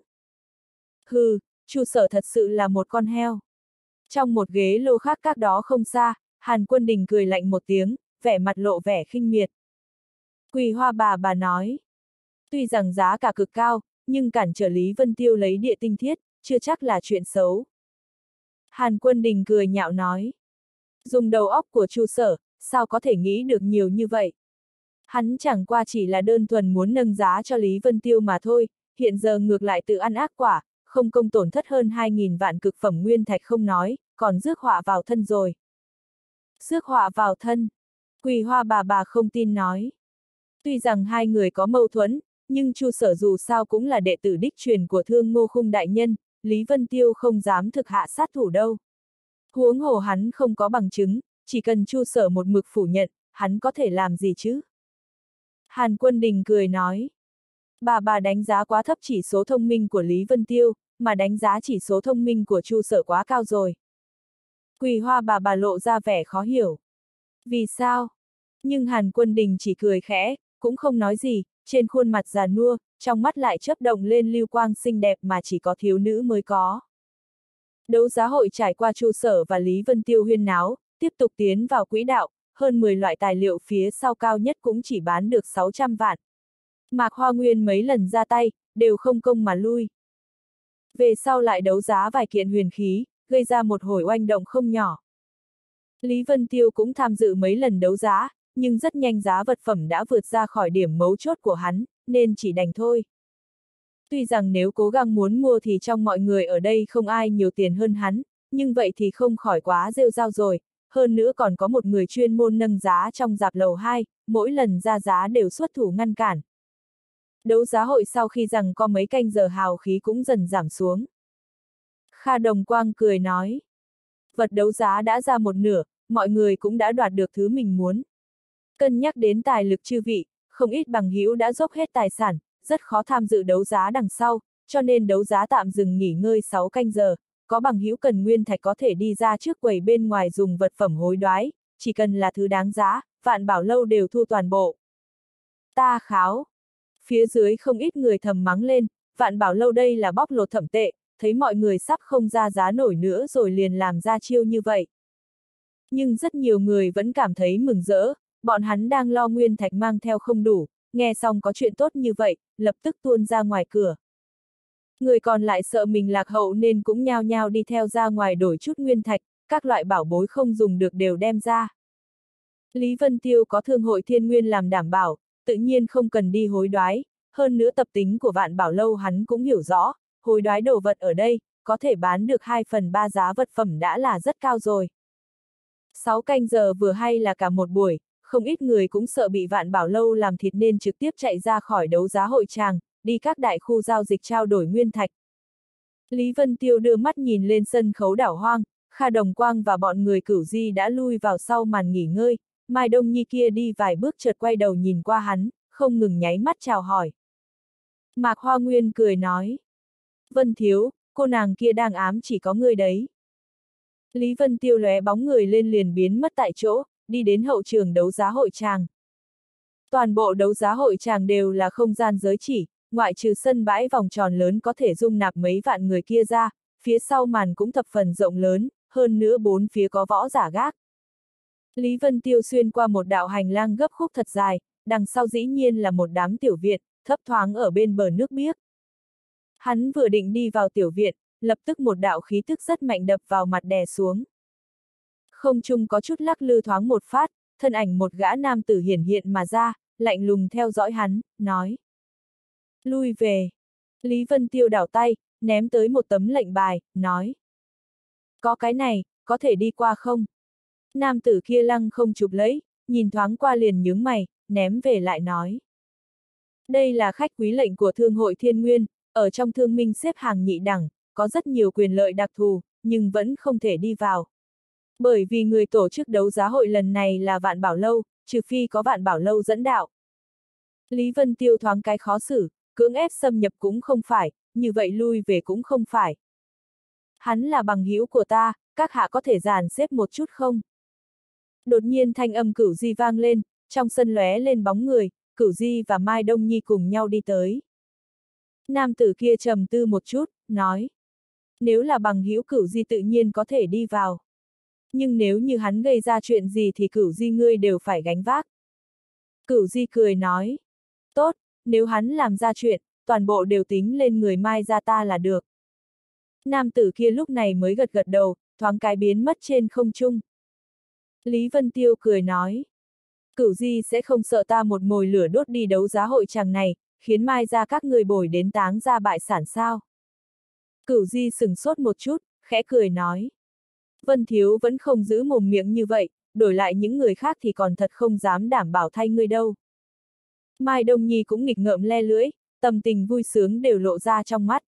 Hừ, Chu Sở thật sự là một con heo. Trong một ghế lô khác cách đó không xa, Hàn Quân Đình cười lạnh một tiếng, vẻ mặt lộ vẻ khinh miệt. Quỳ Hoa bà bà nói. Tuy rằng giá cả cực cao, nhưng cản trở Lý Vân Tiêu lấy địa tinh thiết, chưa chắc là chuyện xấu. Hàn Quân Đình cười nhạo nói. Dùng đầu óc của Chu Sở, sao có thể nghĩ được nhiều như vậy? Hắn chẳng qua chỉ là đơn thuần muốn nâng giá cho Lý Vân Tiêu mà thôi, hiện giờ ngược lại tự ăn ác quả, không công tổn thất hơn hai nghìn vạn cực phẩm nguyên thạch không nói, còn rước họa vào thân rồi. Rước họa vào thân. Quỳ Hoa bà bà không tin nói. Tuy rằng hai người có mâu thuẫn, nhưng Chu Sở dù sao cũng là đệ tử đích truyền của Thương Ngô Khung đại nhân, Lý Vân Tiêu không dám thực hạ sát thủ đâu. Huống hồ hắn không có bằng chứng, chỉ cần Chu Sở một mực phủ nhận, hắn có thể làm gì chứ? Hàn Quân Đình cười nói. Bà bà đánh giá quá thấp chỉ số thông minh của Lý Vân Tiêu, mà đánh giá chỉ số thông minh của Chu Sở quá cao rồi. Quỳ Hoa bà bà lộ ra vẻ khó hiểu. Vì sao? Nhưng Hàn Quân Đình chỉ cười khẽ, cũng không nói gì, trên khuôn mặt già nua, trong mắt lại chớp động lên lưu quang xinh đẹp mà chỉ có thiếu nữ mới có. Đấu giá hội trải qua Chu Sở và Lý Vân Tiêu huyên náo, tiếp tục tiến vào quỹ đạo, hơn mười loại tài liệu phía sau cao nhất cũng chỉ bán được sáu trăm vạn. Mạc Hoa Nguyên mấy lần ra tay, đều không công mà lui. Về sau lại đấu giá vài kiện huyền khí, gây ra một hồi oanh động không nhỏ. Lý Vân Tiêu cũng tham dự mấy lần đấu giá, nhưng rất nhanh giá vật phẩm đã vượt ra khỏi điểm mấu chốt của hắn, nên chỉ đành thôi. Tuy rằng nếu cố gắng muốn mua thì trong mọi người ở đây không ai nhiều tiền hơn hắn, nhưng vậy thì không khỏi quá rêu rao rồi, hơn nữa còn có một người chuyên môn nâng giá trong dạp lầu hai, mỗi lần ra giá đều xuất thủ ngăn cản. Đấu giá hội sau khi rằng có mấy canh giờ hào khí cũng dần giảm xuống. Kha Đồng Quang cười nói. Vật đấu giá đã ra một nửa, mọi người cũng đã đoạt được thứ mình muốn. Cân nhắc đến tài lực chư vị, không ít bằng hữu đã dốc hết tài sản, rất khó tham dự đấu giá đằng sau, cho nên đấu giá tạm dừng nghỉ ngơi sáu canh giờ. Có bằng hữu cần nguyên thạch có thể đi ra trước quầy bên ngoài dùng vật phẩm hối đoái, chỉ cần là thứ đáng giá, Vạn Bảo Lâu đều thu toàn bộ. Ta kháo. Phía dưới không ít người thầm mắng lên, Vạn Bảo Lâu đây là bóc lột thẩm tệ, thấy mọi người sắp không ra giá nổi nữa rồi liền làm ra chiêu như vậy. Nhưng rất nhiều người vẫn cảm thấy mừng rỡ, bọn hắn đang lo nguyên thạch mang theo không đủ, nghe xong có chuyện tốt như vậy, lập tức tuôn ra ngoài cửa. Người còn lại sợ mình lạc hậu nên cũng nhao nhao đi theo ra ngoài đổi chút nguyên thạch, các loại bảo bối không dùng được đều đem ra. Lý Vân Tiêu có thương hội thiên nguyên làm đảm bảo, tự nhiên không cần đi hối đoái, hơn nữa tập tính của Vạn Bảo Lâu hắn cũng hiểu rõ, hối đoái đồ vật ở đây, có thể bán được hai phần ba giá vật phẩm đã là rất cao rồi. Sáu canh giờ vừa hay là cả một buổi, không ít người cũng sợ bị Vạn Bảo Lâu làm thịt nên trực tiếp chạy ra khỏi đấu giá hội tràng, đi các đại khu giao dịch trao đổi nguyên thạch. Lý Vân Tiêu đưa mắt nhìn lên sân khấu đảo hoang, Kha Đồng Quang và bọn người Cửu Di đã lui vào sau màn nghỉ ngơi, Mai Đông Nhi kia đi vài bước chợt quay đầu nhìn qua hắn, không ngừng nháy mắt chào hỏi. Mạc Hoa Nguyên cười nói. Vân Thiếu, cô nàng kia đang ám chỉ có ngươi đấy. Lý Vân Tiêu lóe bóng người lên liền biến mất tại chỗ, đi đến hậu trường đấu giá hội tràng. Toàn bộ đấu giá hội tràng đều là không gian giới chỉ, ngoại trừ sân bãi vòng tròn lớn có thể dung nạp mấy vạn người kia ra, phía sau màn cũng thập phần rộng lớn, hơn nữa bốn phía có võ giả gác. Lý Vân Tiêu xuyên qua một đạo hành lang gấp khúc thật dài, đằng sau dĩ nhiên là một đám tiểu viện, thấp thoáng ở bên bờ nước biếc. Hắn vừa định đi vào tiểu viện, lập tức một đạo khí tức rất mạnh đập vào mặt đè xuống. Không trung có chút lắc lư thoáng một phát, thân ảnh một gã nam tử hiển hiện mà ra, lạnh lùng theo dõi hắn, nói. Lui về. Lý Vân Tiêu đảo tay, ném tới một tấm lệnh bài, nói. Có cái này, có thể đi qua không? Nam tử kia lăng không chụp lấy, nhìn thoáng qua liền nhướng mày, ném về lại nói. Đây là khách quý lệnh của Thương hội Thiên Nguyên, ở trong thương minh xếp hàng nhị đẳng, có rất nhiều quyền lợi đặc thù, nhưng vẫn không thể đi vào. Bởi vì người tổ chức đấu giá hội lần này là Vạn Bảo Lâu, trừ phi có Vạn Bảo Lâu dẫn đạo. Lý Vân Tiêu thoáng cái khó xử, cưỡng ép xâm nhập cũng không phải, như vậy lui về cũng không phải. Hắn là bằng hữu của ta, các hạ có thể dàn xếp một chút không? Đột nhiên thanh âm Cửu Di vang lên, trong sân lóe lên bóng người, Cửu Di và Mai Đông Nhi cùng nhau đi tới. Nam tử kia trầm tư một chút, nói. Nếu là bằng hữu Cửu Di tự nhiên có thể đi vào. Nhưng nếu như hắn gây ra chuyện gì thì Cửu Di ngươi đều phải gánh vác. Cửu Di cười nói. Tốt, nếu hắn làm ra chuyện, toàn bộ đều tính lên người Mai ra ta là được. Nam tử kia lúc này mới gật gật đầu, thoáng cái biến mất trên không trung. Lý Vân Tiêu cười nói. Cửu Di sẽ không sợ ta một mồi lửa đốt đi đấu giá hội tràng này, khiến Mai ra các người bồi đến táng ra bại sản sao. Cửu Di sừng sốt một chút, khẽ cười nói. Vân Thiếu vẫn không giữ mồm miệng như vậy, đổi lại những người khác thì còn thật không dám đảm bảo thay ngươi đâu. Mai Đông Nhi cũng nghịch ngợm le lưỡi, tâm tình vui sướng đều lộ ra trong mắt.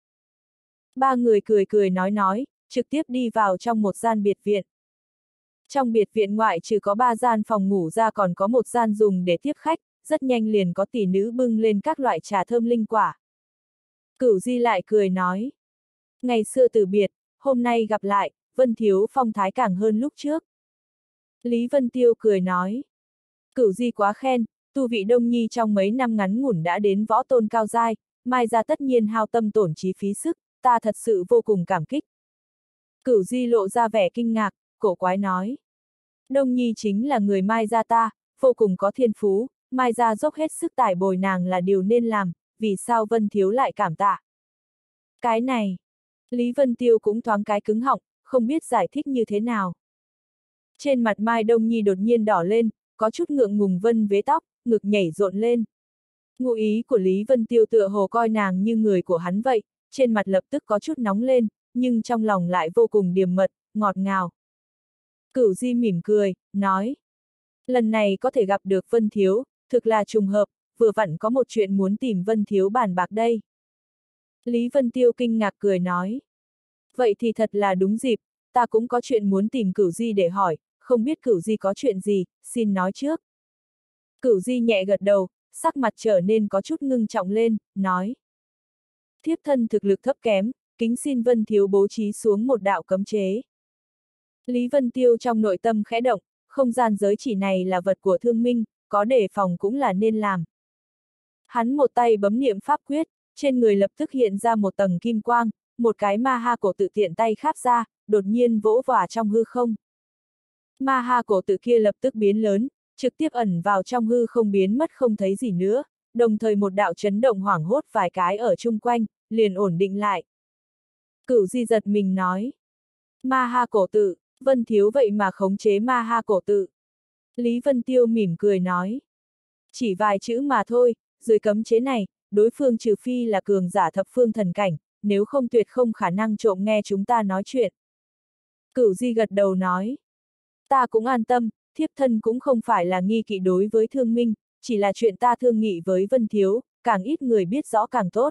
Ba người cười cười nói nói, trực tiếp đi vào trong một gian biệt viện. Trong biệt viện ngoại trừ có ba gian phòng ngủ ra còn có một gian dùng để tiếp khách, rất nhanh liền có tỷ nữ bưng lên các loại trà thơm linh quả. Cửu Di lại cười nói. Ngày xưa từ biệt, hôm nay gặp lại, Vân Thiếu phong thái càng hơn lúc trước. Lý Vân Tiêu cười nói. Cửu Di quá khen, tu vị Đông Nhi trong mấy năm ngắn ngủn đã đến võ tôn cao giai, Mai ra tất nhiên hao tâm tổn trí phí sức, ta thật sự vô cùng cảm kích. Cửu Di lộ ra vẻ kinh ngạc, cổ quái nói. Đông Nhi chính là người Mai gia ta, vô cùng có thiên phú, Mai gia dốc hết sức tải bồi nàng là điều nên làm, vì sao Vân Thiếu lại cảm tạ? Cái này, Lý Vân Tiêu cũng thoáng cái cứng họng, không biết giải thích như thế nào. Trên mặt Mai Đông Nhi đột nhiên đỏ lên, có chút ngượng ngùng vân vế tóc, ngực nhảy rộn lên. Ngụ ý của Lý Vân Tiêu tựa hồ coi nàng như người của hắn vậy, trên mặt lập tức có chút nóng lên, nhưng trong lòng lại vô cùng điềm mật, ngọt ngào. Cửu Di mỉm cười, nói. Lần này có thể gặp được Vân Thiếu, thực là trùng hợp, vừa vặn có một chuyện muốn tìm Vân Thiếu bàn bạc đây. Lý Vân Tiêu kinh ngạc cười nói. Vậy thì thật là đúng dịp, ta cũng có chuyện muốn tìm Cửu Di để hỏi, không biết Cửu Di có chuyện gì, xin nói trước. Cửu Di nhẹ gật đầu, sắc mặt trở nên có chút ngưng trọng lên, nói. Thiếp thân thực lực thấp kém, kính xin Vân Thiếu bố trí xuống một đạo cấm chế. Lý Vân Tiêu trong nội tâm khẽ động, không gian giới chỉ này là vật của thương minh, có đề phòng cũng là nên làm. Hắn một tay bấm niệm pháp quyết, trên người lập tức hiện ra một tầng kim quang, một cái ma ha cổ tự tiện tay kháp ra, đột nhiên vỗ vả trong hư không. Ma ha cổ tự kia lập tức biến lớn, trực tiếp ẩn vào trong hư không biến mất không thấy gì nữa, đồng thời một đạo chấn động hoảng hốt vài cái ở chung quanh, liền ổn định lại. Cửu Di giật mình nói. Ma ha cổ tự, Vân Thiếu vậy mà khống chế ma ha cổ tự. Lý Vân Tiêu mỉm cười nói. Chỉ vài chữ mà thôi, dưới cấm chế này, đối phương trừ phi là cường giả thập phương thần cảnh, nếu không tuyệt không khả năng trộm nghe chúng ta nói chuyện. Cửu Di gật đầu nói. Ta cũng an tâm, thiếp thân cũng không phải là nghi kỵ đối với thương minh, chỉ là chuyện ta thương nghị với Vân Thiếu, càng ít người biết rõ càng tốt.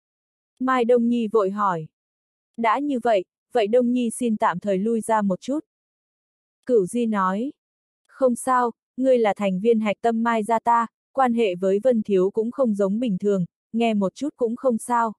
Mai Đông Nhi vội hỏi. Đã như vậy, vậy Đông Nhi xin tạm thời lui ra một chút. Cửu Di nói. Không sao, ngươi là thành viên hạch tâm Mai gia ta, quan hệ với Vân Thiếu cũng không giống bình thường, nghe một chút cũng không sao.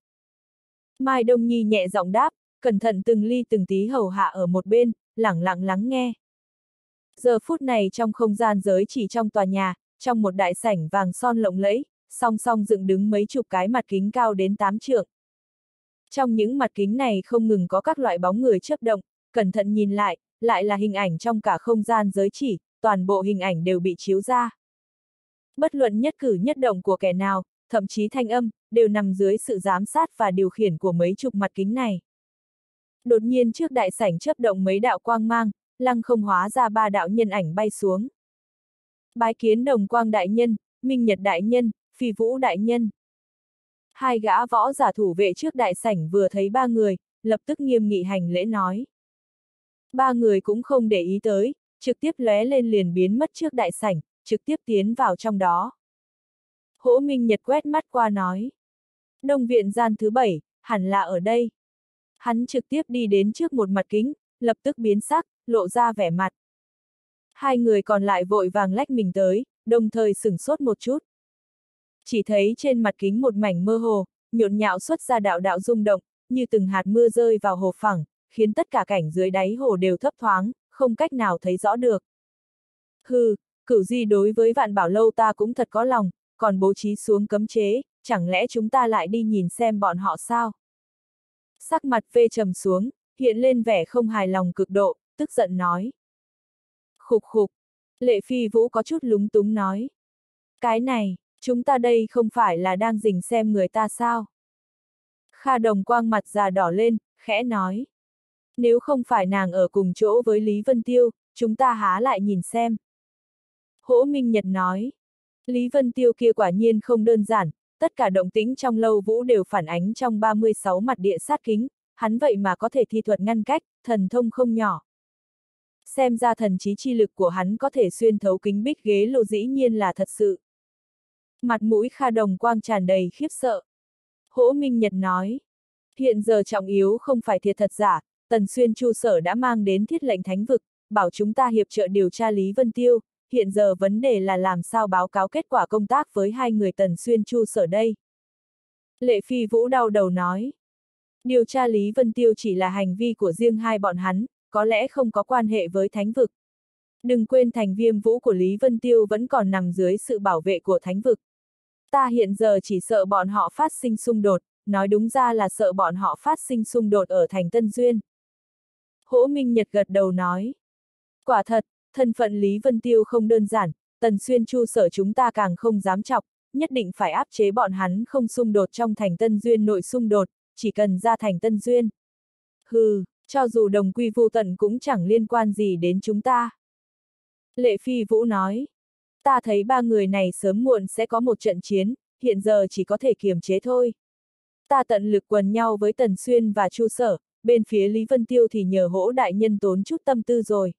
Mai Đông Nhi nhẹ giọng đáp, cẩn thận từng ly từng tí hầu hạ ở một bên, lẳng lặng lắng nghe. Giờ phút này trong không gian giới chỉ trong tòa nhà, trong một đại sảnh vàng son lộng lẫy, song song dựng đứng mấy chục cái mặt kính cao đến tám trượng. Trong những mặt kính này không ngừng có các loại bóng người chớp động, cẩn thận nhìn lại, lại là hình ảnh trong cả không gian giới chỉ, toàn bộ hình ảnh đều bị chiếu ra. Bất luận nhất cử nhất động của kẻ nào, thậm chí thanh âm, đều nằm dưới sự giám sát và điều khiển của mấy chục mặt kính này. Đột nhiên trước đại sảnh chớp động mấy đạo quang mang, lăng không hóa ra ba đạo nhân ảnh bay xuống. Bái kiến Đồng Quang đại nhân, Minh Nhật đại nhân, Phi Vũ đại nhân. Hai gã võ giả thủ vệ trước đại sảnh vừa thấy ba người, lập tức nghiêm nghị hành lễ nói. Ba người cũng không để ý tới, trực tiếp lóe lên liền biến mất trước đại sảnh, trực tiếp tiến vào trong đó. Hỗ Minh Nhật quét mắt qua nói. Đông viện gian thứ bảy, hẳn là ở đây. Hắn trực tiếp đi đến trước một mặt kính, lập tức biến sắc, lộ ra vẻ mặt. Hai người còn lại vội vàng lách mình tới, đồng thời sửng sốt một chút. Chỉ thấy trên mặt kính một mảnh mơ hồ, nhộn nhạo xuất ra đạo đạo rung động, như từng hạt mưa rơi vào hồ phẳng, khiến tất cả cảnh dưới đáy hồ đều thấp thoáng, không cách nào thấy rõ được. Hừ, Cửu Di đối với Vạn Bảo Lâu ta cũng thật có lòng, còn bố trí xuống cấm chế, chẳng lẽ chúng ta lại đi nhìn xem bọn họ sao? Sắc mặt Vê trầm xuống, hiện lên vẻ không hài lòng cực độ, tức giận nói. Khục khục, Lệ Phi Vũ có chút lúng túng nói. Cái này, chúng ta đây không phải là đang rình xem người ta sao? Kha Đồng Quang mặt già đỏ lên, khẽ nói. Nếu không phải nàng ở cùng chỗ với Lý Vân Tiêu, chúng ta há lại nhìn xem. Hỗ Minh Nhật nói. Lý Vân Tiêu kia quả nhiên không đơn giản, tất cả động tĩnh trong lâu vũ đều phản ánh trong ba mươi sáu mặt địa sát kính, hắn vậy mà có thể thi thuật ngăn cách, thần thông không nhỏ. Xem ra thần trí chi lực của hắn có thể xuyên thấu kính bích ghế lô dĩ nhiên là thật sự. Mặt mũi Kha Đồng Quang tràn đầy khiếp sợ. Hỗ Minh Nhật nói. Hiện giờ trọng yếu không phải thiệt thật giả, Tần Xuyên Chu Sở đã mang đến thiết lệnh thánh vực, bảo chúng ta hiệp trợ điều tra Lý Vân Tiêu, hiện giờ vấn đề là làm sao báo cáo kết quả công tác với hai người Tần Xuyên Chu Sở đây. Lệ Phi Vũ đau đầu nói. Điều tra Lý Vân Tiêu chỉ là hành vi của riêng hai bọn hắn, có lẽ không có quan hệ với thánh vực. Đừng quên thành Viêm Vũ của Lý Vân Tiêu vẫn còn nằm dưới sự bảo vệ của thánh vực. Ta hiện giờ chỉ sợ bọn họ phát sinh xung đột, nói đúng ra là sợ bọn họ phát sinh xung đột ở thành Tân Duyên. Hỗ Minh Nhật gật đầu nói. Quả thật, thân phận Lý Vân Tiêu không đơn giản, Tần Xuyên Chu Sở chúng ta càng không dám chọc, nhất định phải áp chế bọn hắn không xung đột trong thành Tân Duyên nội xung đột, chỉ cần ra thành Tân Duyên. Hừ, cho dù đồng quy vu tận cũng chẳng liên quan gì đến chúng ta. Lệ Phi Vũ nói. Ta thấy ba người này sớm muộn sẽ có một trận chiến, hiện giờ chỉ có thể kiềm chế thôi. Ta tận lực quần nhau với Tần Xuyên và Chu Sở, bên phía Lý Vân Tiêu thì nhờ Hỗ đại nhân tốn chút tâm tư rồi.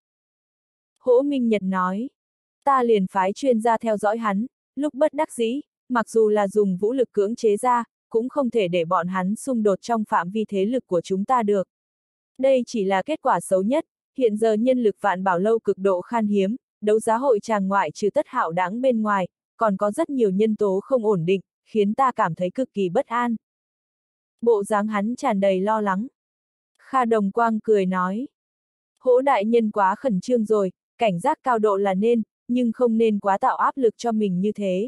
Hỗ Minh Nhật nói, ta liền phái chuyên gia theo dõi hắn, lúc bất đắc dĩ, mặc dù là dùng vũ lực cưỡng chế ra, cũng không thể để bọn hắn xung đột trong phạm vi thế lực của chúng ta được. Đây chỉ là kết quả xấu nhất, hiện giờ nhân lực Vạn Bảo Lâu cực độ khan hiếm, đấu giá hội tràng ngoại trừ Tất Hạo Đãng bên ngoài, còn có rất nhiều nhân tố không ổn định, khiến ta cảm thấy cực kỳ bất an. Bộ dáng hắn tràn đầy lo lắng. Kha Đồng Quang cười nói, Hỗ đại nhân quá khẩn trương rồi, cảnh giác cao độ là nên, nhưng không nên quá tạo áp lực cho mình như thế.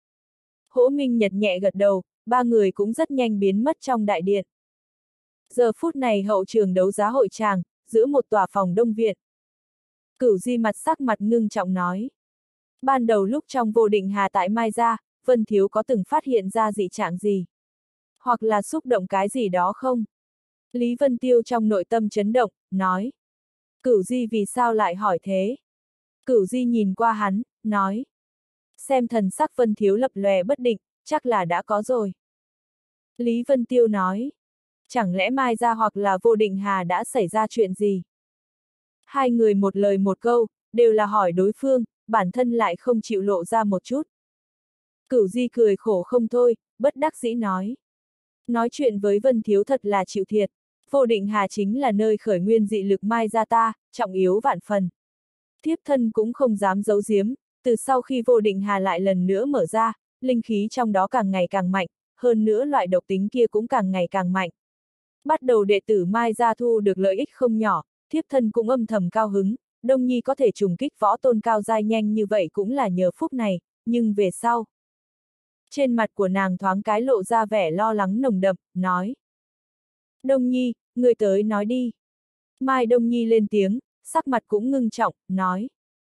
Hỗ Minh Nhật nhẹ gật đầu, ba người cũng rất nhanh biến mất trong đại điện. Giờ phút này hậu trường đấu giá hội tràng, giữa một tòa phòng đông viện. Cửu Di mặt sắc mặt ngưng trọng nói. Ban đầu lúc trong Vô Định Hà tại Mai Gia, Vân Thiếu có từng phát hiện ra dị trạng gì? Hoặc là xúc động cái gì đó không? Lý Vân Tiêu trong nội tâm chấn động, nói. Cửu Di vì sao lại hỏi thế? Cửu Di nhìn qua hắn, nói. Xem thần sắc Vân Thiếu lập lòe bất định, chắc là đã có rồi. Lý Vân Tiêu nói. Chẳng lẽ Mai Gia hoặc là Vô Định Hà đã xảy ra chuyện gì? Hai người một lời một câu, đều là hỏi đối phương, bản thân lại không chịu lộ ra một chút. Cửu Di cười khổ không thôi, bất đắc dĩ nói. Nói chuyện với Vân Thiếu thật là chịu thiệt. Vô Định Hà chính là nơi khởi nguyên dị lực Mai Gia ta, trọng yếu vạn phần. Thiếp thân cũng không dám giấu giếm, từ sau khi Vô Định Hà lại lần nữa mở ra, linh khí trong đó càng ngày càng mạnh, hơn nữa loại độc tính kia cũng càng ngày càng mạnh. Bắt đầu đệ tử Mai Gia thu được lợi ích không nhỏ, thiếp thân cũng âm thầm cao hứng, Đông Nhi có thể trùng kích võ tôn cao giai nhanh như vậy cũng là nhờ phúc này, nhưng về sau. Trên mặt của nàng thoáng cái lộ ra vẻ lo lắng nồng đậm, nói. Đông Nhi, người tới nói đi. Mai Đông Nhi lên tiếng, sắc mặt cũng ngưng trọng, nói.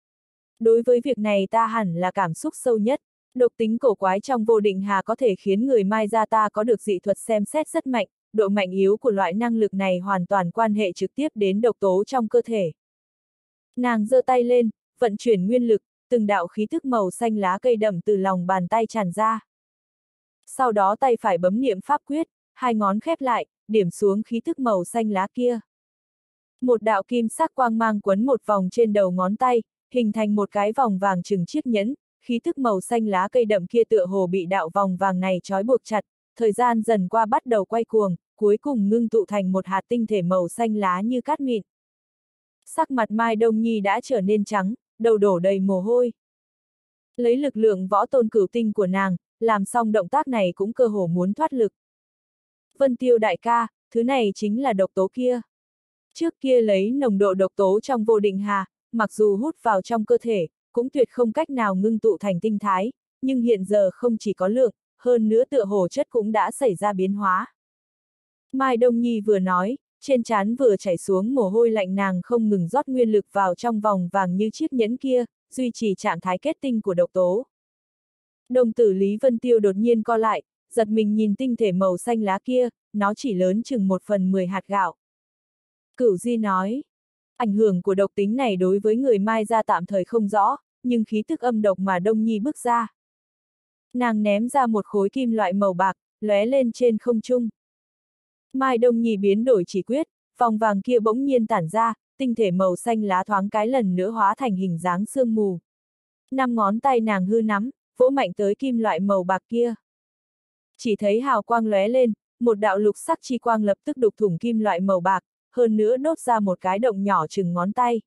Đối với việc này ta hẳn là cảm xúc sâu nhất, độc tính cổ quái trong Vô Định Hà có thể khiến người Mai Gia ta có được dị thuật xem xét rất mạnh, độ mạnh yếu của loại năng lực này hoàn toàn quan hệ trực tiếp đến độc tố trong cơ thể. Nàng giơ tay lên, vận chuyển nguyên lực, từng đạo khí thức màu xanh lá cây đậm từ lòng bàn tay tràn ra. Sau đó tay phải bấm niệm pháp quyết, hai ngón khép lại, điểm xuống khí thức màu xanh lá kia. Một đạo kim sắc quang mang quấn một vòng trên đầu ngón tay, hình thành một cái vòng vàng chừng chiếc nhẫn, khí thức màu xanh lá cây đậm kia tựa hồ bị đạo vòng vàng này trói buộc chặt, thời gian dần qua bắt đầu quay cuồng, cuối cùng ngưng tụ thành một hạt tinh thể màu xanh lá như cát mịn. Sắc mặt Mai Đông Nhi đã trở nên trắng, đầu đổ đầy mồ hôi. Lấy lực lượng võ tôn cửu tinh của nàng, làm xong động tác này cũng cơ hồ muốn thoát lực. Vân Tiêu đại ca, thứ này chính là độc tố kia. Trước kia lấy nồng độ độc tố trong Vô Định Hà, mặc dù hút vào trong cơ thể, cũng tuyệt không cách nào ngưng tụ thành tinh thái, nhưng hiện giờ không chỉ có lượng, hơn nữa tựa hồ chất cũng đã xảy ra biến hóa. Mai Đông Nhi vừa nói, trên trán vừa chảy xuống mồ hôi lạnh, nàng không ngừng rót nguyên lực vào trong vòng vàng như chiếc nhẫn kia, duy trì trạng thái kết tinh của độc tố. Đồng tử Lý Vân Tiêu đột nhiên co lại, giật mình nhìn tinh thể màu xanh lá kia, nó chỉ lớn chừng một phần mười hạt gạo. Cửu Di nói, ảnh hưởng của độc tính này đối với người Mai Gia tạm thời không rõ, nhưng khí tức âm độc mà Đông Nhi bước ra. Nàng ném ra một khối kim loại màu bạc, lóe lên trên không trung. Mai Đông Nhi biến đổi chỉ quyết, vòng vàng kia bỗng nhiên tản ra, tinh thể màu xanh lá thoáng cái lần nữa hóa thành hình dáng sương mù. Năm ngón tay nàng hư nắm, vỗ mạnh tới kim loại màu bạc kia. Chỉ thấy hào quang lóe lên, một đạo lục sắc chi quang lập tức đục thủng kim loại màu bạc, hơn nữa đốt ra một cái động nhỏ chừng ngón tay.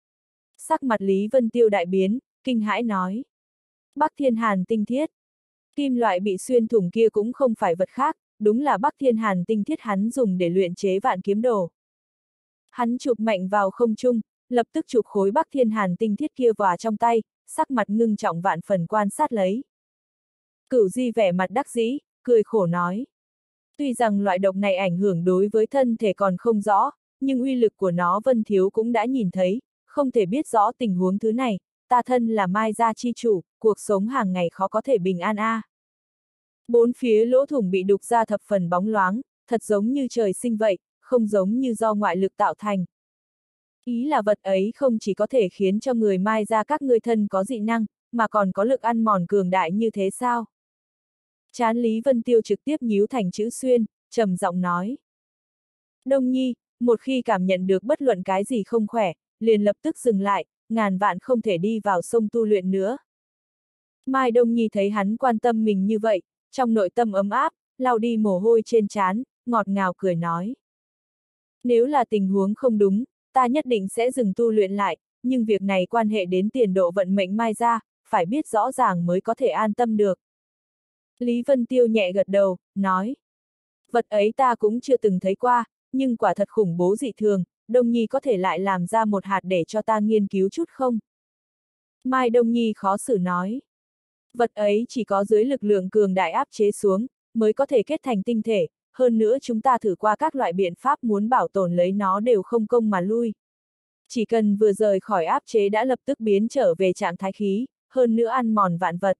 Sắc mặt Lý Vân Tiêu đại biến, kinh hãi nói. Bắc Thiên Hàn tinh thiết. Kim loại bị xuyên thủng kia cũng không phải vật khác, đúng là Bắc Thiên Hàn tinh thiết hắn dùng để luyện chế vạn kiếm đồ. Hắn chụp mạnh vào không trung, lập tức chụp khối Bắc Thiên Hàn tinh thiết kia vào trong tay, sắc mặt ngưng trọng vạn phần quan sát lấy. Cửu Di vẻ mặt đắc dĩ, cười khổ nói. Tuy rằng loại độc này ảnh hưởng đối với thân thể còn không rõ, nhưng uy lực của nó Vân Thiếu cũng đã nhìn thấy, không thể biết rõ tình huống thứ này, ta thân là Mai Gia chi chủ, cuộc sống hàng ngày khó có thể bình an a. À. Bốn phía lỗ thủng bị đục ra thập phần bóng loáng, thật giống như trời sinh vậy, không giống như do ngoại lực tạo thành. Ý là vật ấy không chỉ có thể khiến cho người Mai Gia các ngươi thân có dị năng, mà còn có lực ăn mòn cường đại như thế sao? Trán Lý Vân Tiêu trực tiếp nhíu thành chữ xuyên, trầm giọng nói. Đông Nhi, một khi cảm nhận được bất luận cái gì không khỏe, liền lập tức dừng lại, ngàn vạn không thể đi vào sông tu luyện nữa. Mai Đông Nhi thấy hắn quan tâm mình như vậy, trong nội tâm ấm áp, lau đi mồ hôi trên trán, ngọt ngào cười nói. Nếu là tình huống không đúng, ta nhất định sẽ dừng tu luyện lại, nhưng việc này quan hệ đến tiền độ vận mệnh Mai gia, phải biết rõ ràng mới có thể an tâm được. Lý Vân Tiêu nhẹ gật đầu, nói. Vật ấy ta cũng chưa từng thấy qua, nhưng quả thật khủng bố dị thường, Đông Nhi có thể lại làm ra một hạt để cho ta nghiên cứu chút không? Mai Đông Nhi khó xử nói. Vật ấy chỉ có dưới lực lượng cường đại áp chế xuống, mới có thể kết thành tinh thể, hơn nữa chúng ta thử qua các loại biện pháp muốn bảo tồn lấy nó đều không công mà lui. Chỉ cần vừa rời khỏi áp chế đã lập tức biến trở về trạng thái khí, hơn nữa ăn mòn vạn vật.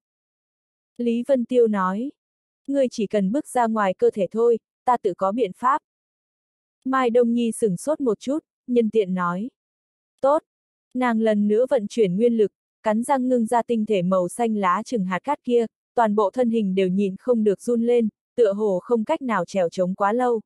Lý Vân Tiêu nói, ngươi chỉ cần bước ra ngoài cơ thể thôi, ta tự có biện pháp. Mai Đông Nhi sửng sốt một chút, nhân tiện nói. Tốt, nàng lần nữa vận chuyển nguyên lực, cắn răng ngưng ra tinh thể màu xanh lá chừng hạt cát kia, toàn bộ thân hình đều nhìn không được run lên, tựa hồ không cách nào trèo trống quá lâu.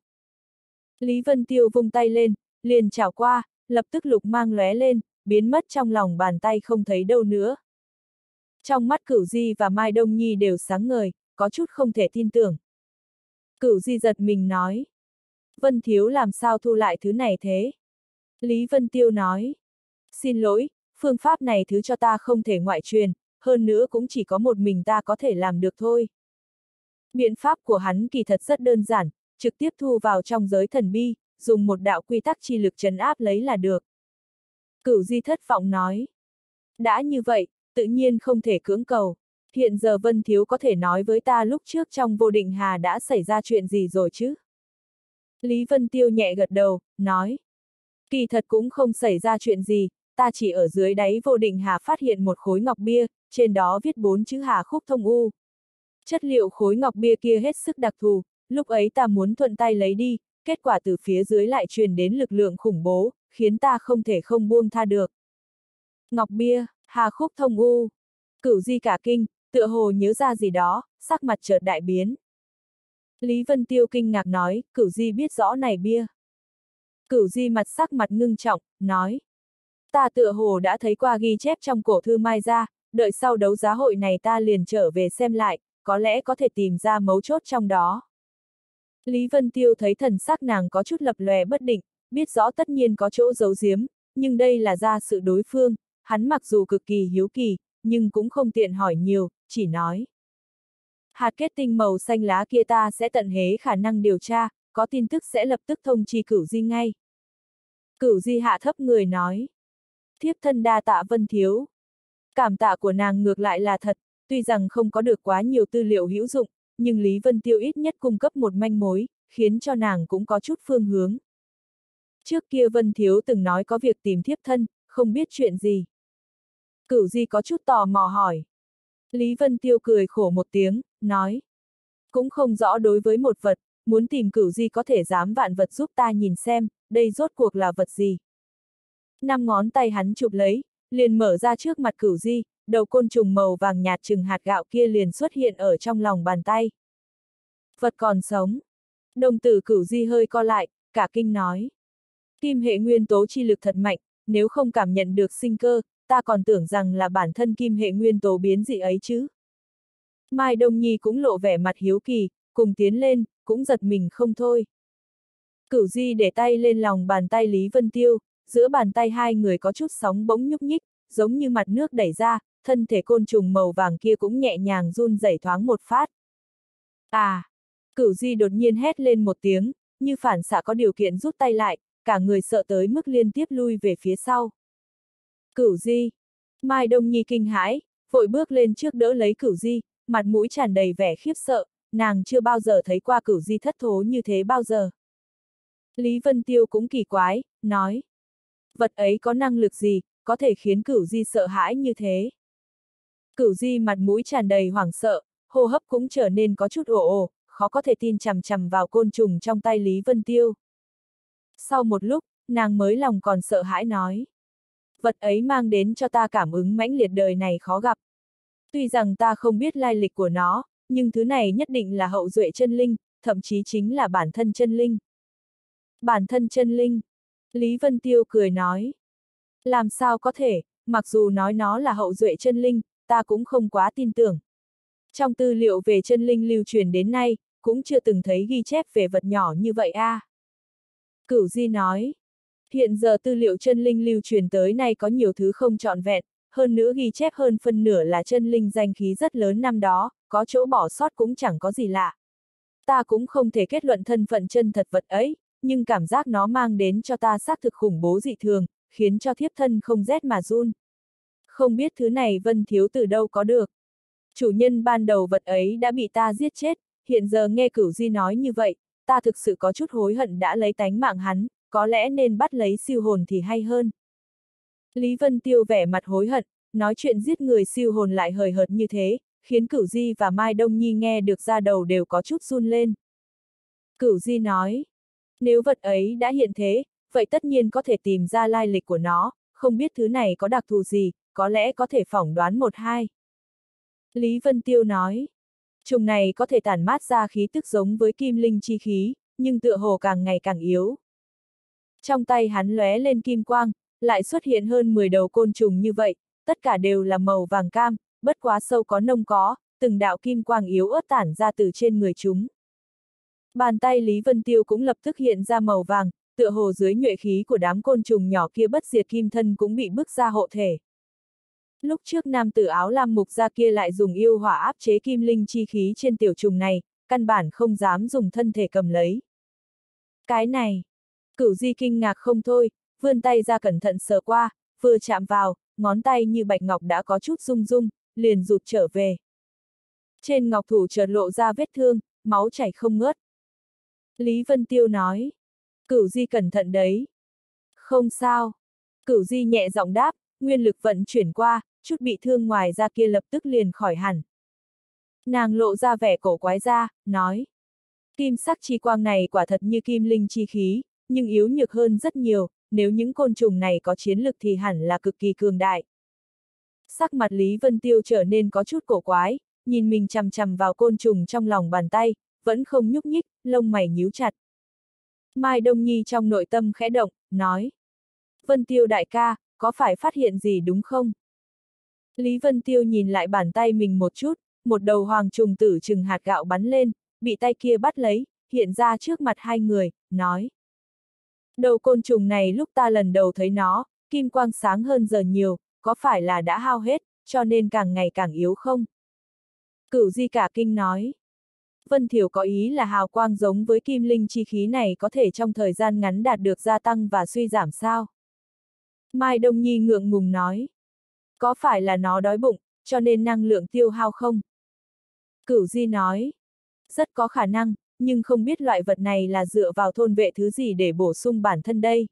Lý Vân Tiêu vung tay lên, liền chảo qua, lập tức lục mang lóe lên, biến mất trong lòng bàn tay không thấy đâu nữa. Trong mắt Cửu Di và Mai Đông Nhi đều sáng ngời, có chút không thể tin tưởng. Cửu Di giật mình nói. Vân Thiếu làm sao thu lại thứ này thế? Lý Vân Tiêu nói. Xin lỗi, phương pháp này thứ cho ta không thể ngoại truyền, hơn nữa cũng chỉ có một mình ta có thể làm được thôi. Biện pháp của hắn kỳ thật rất đơn giản, trực tiếp thu vào trong giới thần bi, dùng một đạo quy tắc chi lực trấn áp lấy là được. Cửu Di thất vọng nói. Đã như vậy, tự nhiên không thể cưỡng cầu. Hiện giờ Vân Thiếu có thể nói với ta lúc trước trong vô định hà đã xảy ra chuyện gì rồi chứ? Lý Vân Tiêu nhẹ gật đầu, nói. Kỳ thật cũng không xảy ra chuyện gì, ta chỉ ở dưới đáy vô định hà phát hiện một khối ngọc bia, trên đó viết bốn chữ Hà Khúc Thông U. Chất liệu khối ngọc bia kia hết sức đặc thù, lúc ấy ta muốn thuận tay lấy đi, kết quả từ phía dưới lại truyền đến lực lượng khủng bố, khiến ta không thể không buông tha được. Ngọc bia, Hà Khúc Thông U. Cửu Di cả kinh, tựa hồ nhớ ra gì đó, sắc mặt chợt đại biến. Lý Vân Tiêu kinh ngạc nói, Cửu Di biết rõ này bia. Cửu Di mặt sắc mặt ngưng trọng, nói. Ta tựa hồ đã thấy qua ghi chép trong cổ thư Mai gia, đợi sau đấu giá hội này ta liền trở về xem lại, có lẽ có thể tìm ra mấu chốt trong đó. Lý Vân Tiêu thấy thần sắc nàng có chút lập lòe bất định, biết rõ tất nhiên có chỗ giấu giếm, nhưng đây là ra sự đối phương, hắn mặc dù cực kỳ hiếu kỳ, nhưng cũng không tiện hỏi nhiều, chỉ nói. Hạt kết tinh màu xanh lá kia ta sẽ tận hế khả năng điều tra, có tin tức sẽ lập tức thông chi Cửu Di ngay. Cửu Di hạ thấp người nói. Thiếp thân đa tạ Vân Thiếu. Cảm tạ của nàng ngược lại là thật, tuy rằng không có được quá nhiều tư liệu hữu dụng, nhưng Lý Vân Tiêu ít nhất cung cấp một manh mối, khiến cho nàng cũng có chút phương hướng. Trước kia Vân Thiếu từng nói có việc tìm thiếp thân, không biết chuyện gì. Cửu Di có chút tò mò hỏi. Lý Vân Tiêu cười khổ một tiếng, nói. Cũng không rõ đối với một vật, muốn tìm Cửu Di có thể dám vạn vật giúp ta nhìn xem, đây rốt cuộc là vật gì. Năm ngón tay hắn chụp lấy, liền mở ra trước mặt Cửu Di, đầu côn trùng màu vàng nhạt chừng hạt gạo kia liền xuất hiện ở trong lòng bàn tay. Vật còn sống. Đồng tử Cửu Di hơi co lại, cả kinh nói. Kim hệ nguyên tố chi lực thật mạnh, nếu không cảm nhận được sinh cơ, ta còn tưởng rằng là bản thân kim hệ nguyên tố biến dị ấy chứ. Mai Đông Nhi cũng lộ vẻ mặt hiếu kỳ, cùng tiến lên, cũng giật mình không thôi. Cửu Di để tay lên lòng bàn tay Lý Vân Tiêu, giữa bàn tay hai người có chút sóng bỗng nhúc nhích, giống như mặt nước đẩy ra, thân thể côn trùng màu vàng kia cũng nhẹ nhàng run rẩy thoáng một phát. À! Cửu Di đột nhiên hét lên một tiếng, như phản xạ có điều kiện rút tay lại, cả người sợ tới mức liên tiếp lui về phía sau. Cửu Di! Mai Đông Nhi kinh hãi, vội bước lên trước đỡ lấy Cửu Di, mặt mũi tràn đầy vẻ khiếp sợ, nàng chưa bao giờ thấy qua Cửu Di thất thố như thế bao giờ. Lý Vân Tiêu cũng kỳ quái, nói. Vật ấy có năng lực gì, có thể khiến Cửu Di sợ hãi như thế? Cửu Di mặt mũi tràn đầy hoảng sợ, hô hấp cũng trở nên có chút ồ ồ, khó có thể tin chằm chằm vào côn trùng trong tay Lý Vân Tiêu. Sau một lúc, nàng mới lòng còn sợ hãi nói. Vật ấy mang đến cho ta cảm ứng mãnh liệt đời này khó gặp. Tuy rằng ta không biết lai lịch của nó, nhưng thứ này nhất định là hậu duệ chân linh, thậm chí chính là bản thân chân linh. Bản thân chân linh. Lý Vân Tiêu cười nói. Làm sao có thể, mặc dù nói nó là hậu duệ chân linh, ta cũng không quá tin tưởng. Trong tư liệu về chân linh lưu truyền đến nay, cũng chưa từng thấy ghi chép về vật nhỏ như vậy a. À. Cửu Di nói. Hiện giờ tư liệu chân linh lưu truyền tới nay có nhiều thứ không trọn vẹn, hơn nữa ghi chép hơn phân nửa là chân linh danh khí rất lớn năm đó, có chỗ bỏ sót cũng chẳng có gì lạ. Ta cũng không thể kết luận thân phận chân thật vật ấy, nhưng cảm giác nó mang đến cho ta xác thực khủng bố dị thường, khiến cho thiếp thân không rét mà run. Không biết thứ này Vân thiếu từ đâu có được. Chủ nhân ban đầu vật ấy đã bị ta giết chết, hiện giờ nghe Cửu Di nói như vậy, ta thực sự có chút hối hận đã lấy tánh mạng hắn, có lẽ nên bắt lấy siêu hồn thì hay hơn. Lý Vân Tiêu vẻ mặt hối hận, nói chuyện giết người siêu hồn lại hời hợt như thế, khiến Cửu Di và Mai Đông Nhi nghe được ra đầu đều có chút run lên. Cửu Di nói, nếu vật ấy đã hiện thế, vậy tất nhiên có thể tìm ra lai lịch của nó, không biết thứ này có đặc thù gì, có lẽ có thể phỏng đoán một hai. Lý Vân Tiêu nói, trùng này có thể tản mát ra khí tức giống với kim linh chi khí, nhưng tựa hồ càng ngày càng yếu. Trong tay hắn lóe lên kim quang, lại xuất hiện hơn mười đầu côn trùng như vậy, tất cả đều là màu vàng cam, bất quá sâu có nông có, từng đạo kim quang yếu ớt tản ra từ trên người chúng. Bàn tay Lý Vân Tiêu cũng lập tức hiện ra màu vàng, tựa hồ dưới nhuệ khí của đám côn trùng nhỏ kia bất diệt kim thân cũng bị bức ra hộ thể. Lúc trước nam tử áo lam mục gia kia lại dùng yêu hỏa áp chế kim linh chi khí trên tiểu trùng này, căn bản không dám dùng thân thể cầm lấy. Cái này, Cửu Di kinh ngạc không thôi, vươn tay ra cẩn thận sờ qua, vừa chạm vào, ngón tay như bạch ngọc đã có chút rung rung, liền rụt trở về. Trên ngọc thủ chợt lộ ra vết thương, máu chảy không ngớt. Lý Vân Tiêu nói, Cửu Di cẩn thận đấy. Không sao. Cửu Di nhẹ giọng đáp, nguyên lực vận chuyển qua, chút bị thương ngoài da kia lập tức liền khỏi hẳn. Nàng lộ ra vẻ cổ quái ra, nói, kim sắc chi quang này quả thật như kim linh chi khí, nhưng yếu nhược hơn rất nhiều, nếu những côn trùng này có chiến lực thì hẳn là cực kỳ cường đại. Sắc mặt Lý Vân Tiêu trở nên có chút cổ quái, nhìn mình chằm chằm vào côn trùng trong lòng bàn tay, vẫn không nhúc nhích, lông mày nhíu chặt. Mai Đông Nhi trong nội tâm khẽ động, nói, Vân Tiêu đại ca, có phải phát hiện gì đúng không? Lý Vân Tiêu nhìn lại bàn tay mình một chút, một đầu hoàng trùng tử chừng hạt gạo bắn lên, bị tay kia bắt lấy, hiện ra trước mặt hai người, nói. Đầu côn trùng này lúc ta lần đầu thấy nó, kim quang sáng hơn giờ nhiều, có phải là đã hao hết, cho nên càng ngày càng yếu không? Cửu Di cả kinh nói. Vân Thiểu có ý là hào quang giống với kim linh chi khí này có thể trong thời gian ngắn đạt được gia tăng và suy giảm sao? Mai Đông Nhi ngượng ngùng nói. Có phải là nó đói bụng, cho nên năng lượng tiêu hao không? Cửu Di nói. Rất có khả năng, nhưng không biết loại vật này là dựa vào thôn vệ thứ gì để bổ sung bản thân đây.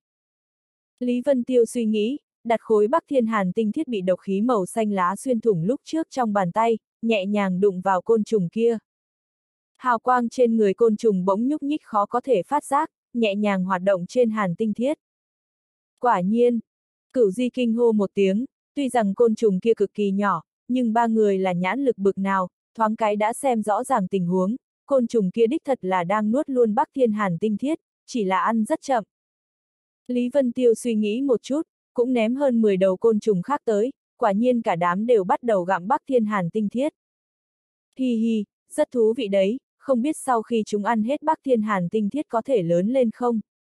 Lý Vân Tiêu suy nghĩ, đặt khối Bắc Thiên Hàn tinh thiết bị độc khí màu xanh lá xuyên thủng lúc trước trong bàn tay, nhẹ nhàng đụng vào côn trùng kia. Hào quang trên người côn trùng bỗng nhúc nhích khó có thể phát giác, nhẹ nhàng hoạt động trên hàn tinh thiết. Quả nhiên, Cửu Di kinh hô một tiếng, tuy rằng côn trùng kia cực kỳ nhỏ, nhưng ba người là nhãn lực bực nào, thoáng cái đã xem rõ ràng tình huống, côn trùng kia đích thật là đang nuốt luôn Bắc Thiên Hàn tinh thiết, chỉ là ăn rất chậm. Lý Vân Tiêu suy nghĩ một chút, cũng ném hơn mười đầu côn trùng khác tới, quả nhiên cả đám đều bắt đầu gặm Bắc Thiên Hàn tinh thiết. Hi hi, rất thú vị đấy, không biết sau khi chúng ăn hết Bắc Thiên Hàn tinh thiết có thể lớn lên không?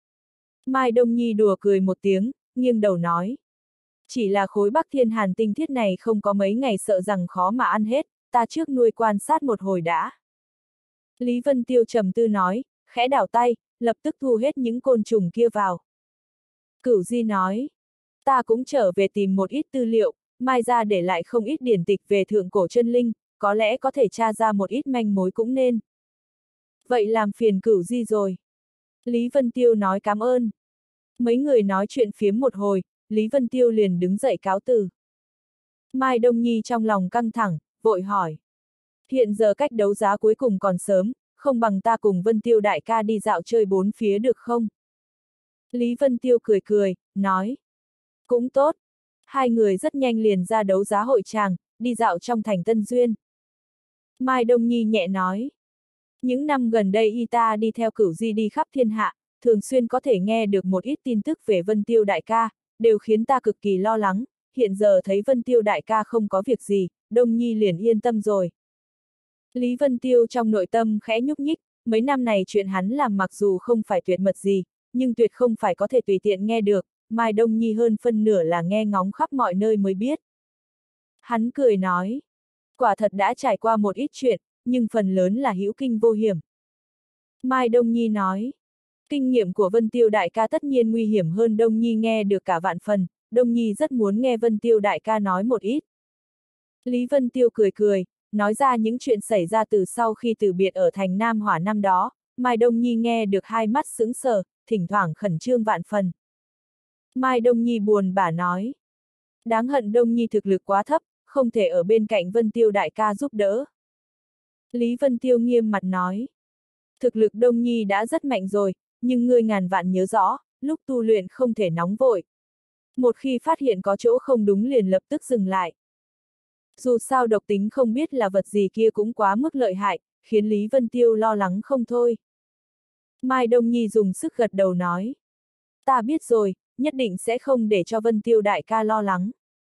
Mai Đông Nhi đùa cười một tiếng, nghiêng đầu nói. Chỉ là khối Bắc Thiên Hàn tinh thiết này không có mấy ngày sợ rằng khó mà ăn hết, ta trước nuôi quan sát một hồi đã. Lý Vân Tiêu trầm tư nói, khẽ đảo tay, lập tức thu hết những côn trùng kia vào. Cửu Di nói, ta cũng trở về tìm một ít tư liệu, mai ra để lại không ít điển tịch về thượng cổ chân linh, có lẽ có thể tra ra một ít manh mối cũng nên. Vậy làm phiền Cửu Di rồi. Lý Vân Tiêu nói cảm ơn. Mấy người nói chuyện phiếm một hồi, Lý Vân Tiêu liền đứng dậy cáo từ. Mai Đông Nhi trong lòng căng thẳng, vội hỏi. Hiện giờ cách đấu giá cuối cùng còn sớm, không bằng ta cùng Vân Tiêu đại ca đi dạo chơi bốn phía được không? Lý Vân Tiêu cười cười, nói. Cũng tốt. Hai người rất nhanh liền ra đấu giá hội tràng, đi dạo trong thành Tân Duyên. Mai Đông Nhi nhẹ nói. Những năm gần đây y ta đi theo Cửu Di đi khắp thiên hạ, thường xuyên có thể nghe được một ít tin tức về Vân Tiêu đại ca, đều khiến ta cực kỳ lo lắng, hiện giờ thấy Vân Tiêu đại ca không có việc gì, Đông Nhi liền yên tâm rồi. Lý Vân Tiêu trong nội tâm khẽ nhúc nhích, mấy năm này chuyện hắn làm mặc dù không phải tuyệt mật gì, nhưng tuyệt không phải có thể tùy tiện nghe được, Mai Đông Nhi hơn phân nửa là nghe ngóng khắp mọi nơi mới biết. Hắn cười nói, quả thật đã trải qua một ít chuyện, nhưng phần lớn là hữu kinh vô hiểm. Mai Đông Nhi nói, kinh nghiệm của Vân Tiêu đại ca tất nhiên nguy hiểm hơn Đông Nhi nghe được cả vạn phần, Đông Nhi rất muốn nghe Vân Tiêu đại ca nói một ít. Lý Vân Tiêu cười cười, nói ra những chuyện xảy ra từ sau khi từ biệt ở thành Nam Hỏa năm đó, Mai Đông Nhi nghe được hai mắt sững sờ, thỉnh thoảng khẩn trương vạn phần. Mai Đông Nhi buồn bã nói, đáng hận Đông Nhi thực lực quá thấp, không thể ở bên cạnh Vân Tiêu đại ca giúp đỡ. Lý Vân Tiêu nghiêm mặt nói, thực lực Đông Nhi đã rất mạnh rồi, nhưng ngươi ngàn vạn nhớ rõ, lúc tu luyện không thể nóng vội. Một khi phát hiện có chỗ không đúng liền lập tức dừng lại. Dù sao độc tính không biết là vật gì kia cũng quá mức lợi hại, khiến Lý Vân Tiêu lo lắng không thôi. Mai Đông Nhi dùng sức gật đầu nói, ta biết rồi, nhất định sẽ không để cho Vân Tiêu đại ca lo lắng.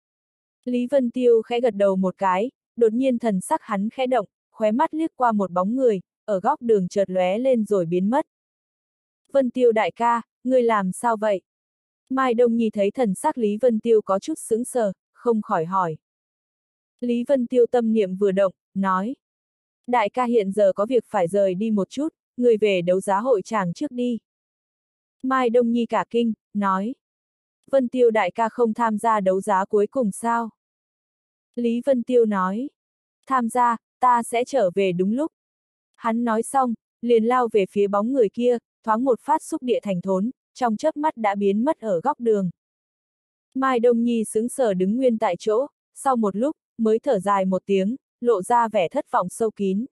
Lý Vân Tiêu khẽ gật đầu một cái, đột nhiên thần sắc hắn khẽ động, khóe mắt liếc qua một bóng người, ở góc đường chợt lóe lên rồi biến mất. Vân Tiêu đại ca, ngươi làm sao vậy? Mai Đông Nhi thấy thần sắc Lý Vân Tiêu có chút sững sờ, không khỏi hỏi. Lý Vân Tiêu tâm niệm vừa động, nói. Đại ca hiện giờ có việc phải rời đi một chút, người về đấu giá hội tràng trước đi. Mai Đông Nhi cả kinh, nói. Vân Tiêu đại ca không tham gia đấu giá cuối cùng sao? Lý Vân Tiêu nói. Tham gia, ta sẽ trở về đúng lúc. Hắn nói xong, liền lao về phía bóng người kia, thoáng một phát xúc địa thành thốn, trong chớp mắt đã biến mất ở góc đường. Mai Đông Nhi sững sờ đứng nguyên tại chỗ, sau một lúc, mới thở dài một tiếng, lộ ra vẻ thất vọng sâu kín.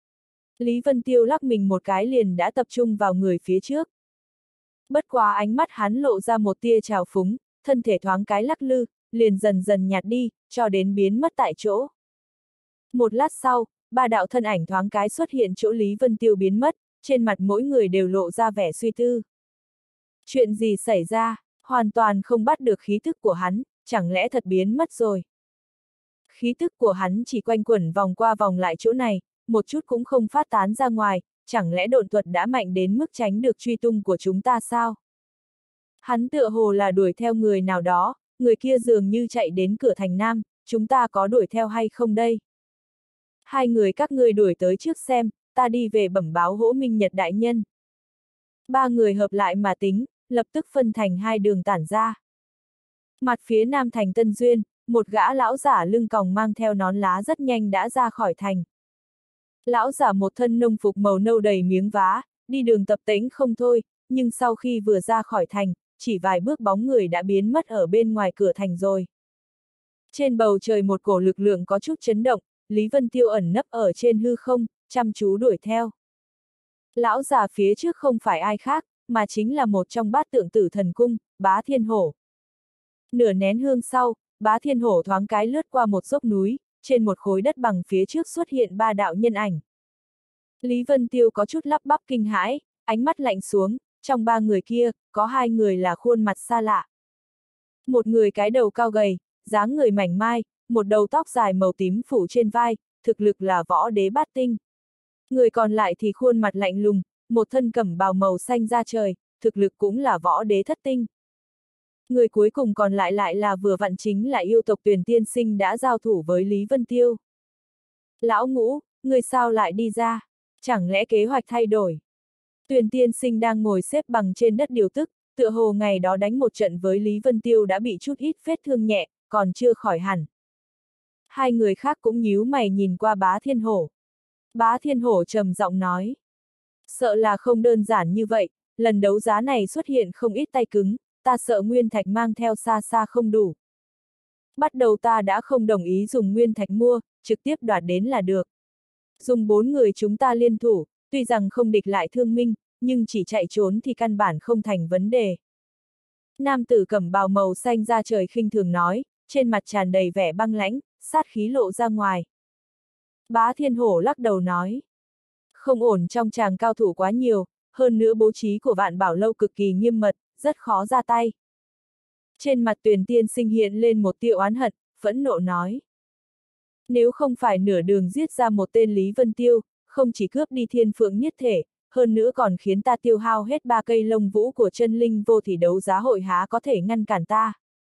Lý Vân Tiêu lắc mình một cái liền đã tập trung vào người phía trước. Bất quá ánh mắt hắn lộ ra một tia trào phúng, thân thể thoáng cái lắc lư, liền dần dần nhạt đi, cho đến biến mất tại chỗ. Một lát sau, ba đạo thân ảnh thoáng cái xuất hiện chỗ Lý Vân Tiêu biến mất, trên mặt mỗi người đều lộ ra vẻ suy tư. Chuyện gì xảy ra, hoàn toàn không bắt được khí thức của hắn, chẳng lẽ thật biến mất rồi. Khí thức của hắn chỉ quanh quẩn vòng qua vòng lại chỗ này, một chút cũng không phát tán ra ngoài, chẳng lẽ độn thuật đã mạnh đến mức tránh được truy tung của chúng ta sao? Hắn tựa hồ là đuổi theo người nào đó, người kia dường như chạy đến cửa thành Nam, chúng ta có đuổi theo hay không đây? Hai người các ngươi đuổi tới trước xem, ta đi về bẩm báo Hỗ Minh Nhật đại nhân. Ba người hợp lại mà tính, lập tức phân thành hai đường tản ra. Mặt phía Nam thành Tân Duyên, một gã lão giả lưng còng mang theo nón lá rất nhanh đã ra khỏi thành. Lão giả một thân nông phục màu nâu đầy miếng vá, đi đường tập tễnh không thôi, nhưng sau khi vừa ra khỏi thành, chỉ vài bước bóng người đã biến mất ở bên ngoài cửa thành rồi. Trên bầu trời một cổ lực lượng có chút chấn động, Lý Vân Tiêu ẩn nấp ở trên hư không, chăm chú đuổi theo. Lão già phía trước không phải ai khác, mà chính là một trong bát tượng Tử Thần Cung, Bá Thiên Hổ. Nửa nén hương sau, Bá Thiên Hổ thoáng cái lướt qua một dốc núi, trên một khối đất bằng phía trước xuất hiện ba đạo nhân ảnh. Lý Vân Tiêu có chút lắp bắp kinh hãi, ánh mắt lạnh xuống, trong ba người kia, có hai người là khuôn mặt xa lạ. Một người cái đầu cao gầy, dáng người mảnh mai, một đầu tóc dài màu tím phủ trên vai, thực lực là võ đế bát tinh. Người còn lại thì khuôn mặt lạnh lùng, một thân cẩm bào màu xanh da trời, thực lực cũng là võ đế thất tinh. Người cuối cùng còn lại lại là vừa vặn chính là yêu tộc Tuyền Tiên Sinh đã giao thủ với Lý Vân Tiêu. Lão Ngũ, người sao lại đi ra? Chẳng lẽ kế hoạch thay đổi? Tuyền Tiên Sinh đang ngồi xếp bằng trên đất điều tức, tựa hồ ngày đó đánh một trận với Lý Vân Tiêu đã bị chút ít vết thương nhẹ, còn chưa khỏi hẳn. Hai người khác cũng nhíu mày nhìn qua Bá Thiên Hổ. Bá Thiên Hổ trầm giọng nói. Sợ là không đơn giản như vậy, lần đấu giá này xuất hiện không ít tay cứng, ta sợ nguyên thạch mang theo xa xa không đủ. Bắt đầu ta đã không đồng ý dùng nguyên thạch mua, trực tiếp đoạt đến là được. Dùng bốn người chúng ta liên thủ, tuy rằng không địch lại Thương Minh, nhưng chỉ chạy trốn thì căn bản không thành vấn đề. Nam tử cẩm bào màu xanh da trời khinh thường nói, trên mặt tràn đầy vẻ băng lãnh, sát khí lộ ra ngoài. Bá Thiên Hổ lắc đầu nói. Không ổn, trong tràng cao thủ quá nhiều, hơn nữa bố trí của Vạn Bảo Lâu cực kỳ nghiêm mật, rất khó ra tay. Trên mặt Tuyền tiên sinh hiện lên một tia oán hận, phẫn nộ nói. Nếu không phải nửa đường giết ra một tên Lý Vân Tiêu, không chỉ cướp đi thiên phượng nhất thể, hơn nữa còn khiến ta tiêu hao hết ba cây lông vũ của chân linh vô thì đấu giá hội há có thể ngăn cản ta.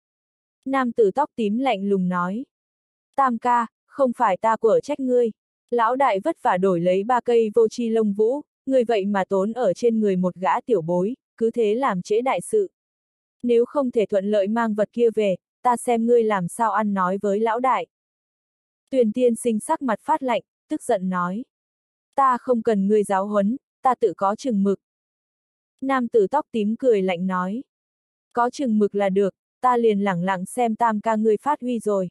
Nam tử tóc tím lạnh lùng nói. Tam ca, không phải ta quở trách ngươi. Lão đại vất vả đổi lấy ba cây vô chi lông vũ, ngươi vậy mà tốn ở trên người một gã tiểu bối, cứ thế làm trễ đại sự. Nếu không thể thuận lợi mang vật kia về, ta xem ngươi làm sao ăn nói với lão đại. Tuyền tiên sinh sắc mặt phát lạnh, tức giận nói. Ta không cần ngươi giáo huấn, ta tự có chừng mực. Nam tử tóc tím cười lạnh nói. Có chừng mực là được, ta liền lẳng lặng xem tam ca ngươi phát huy rồi.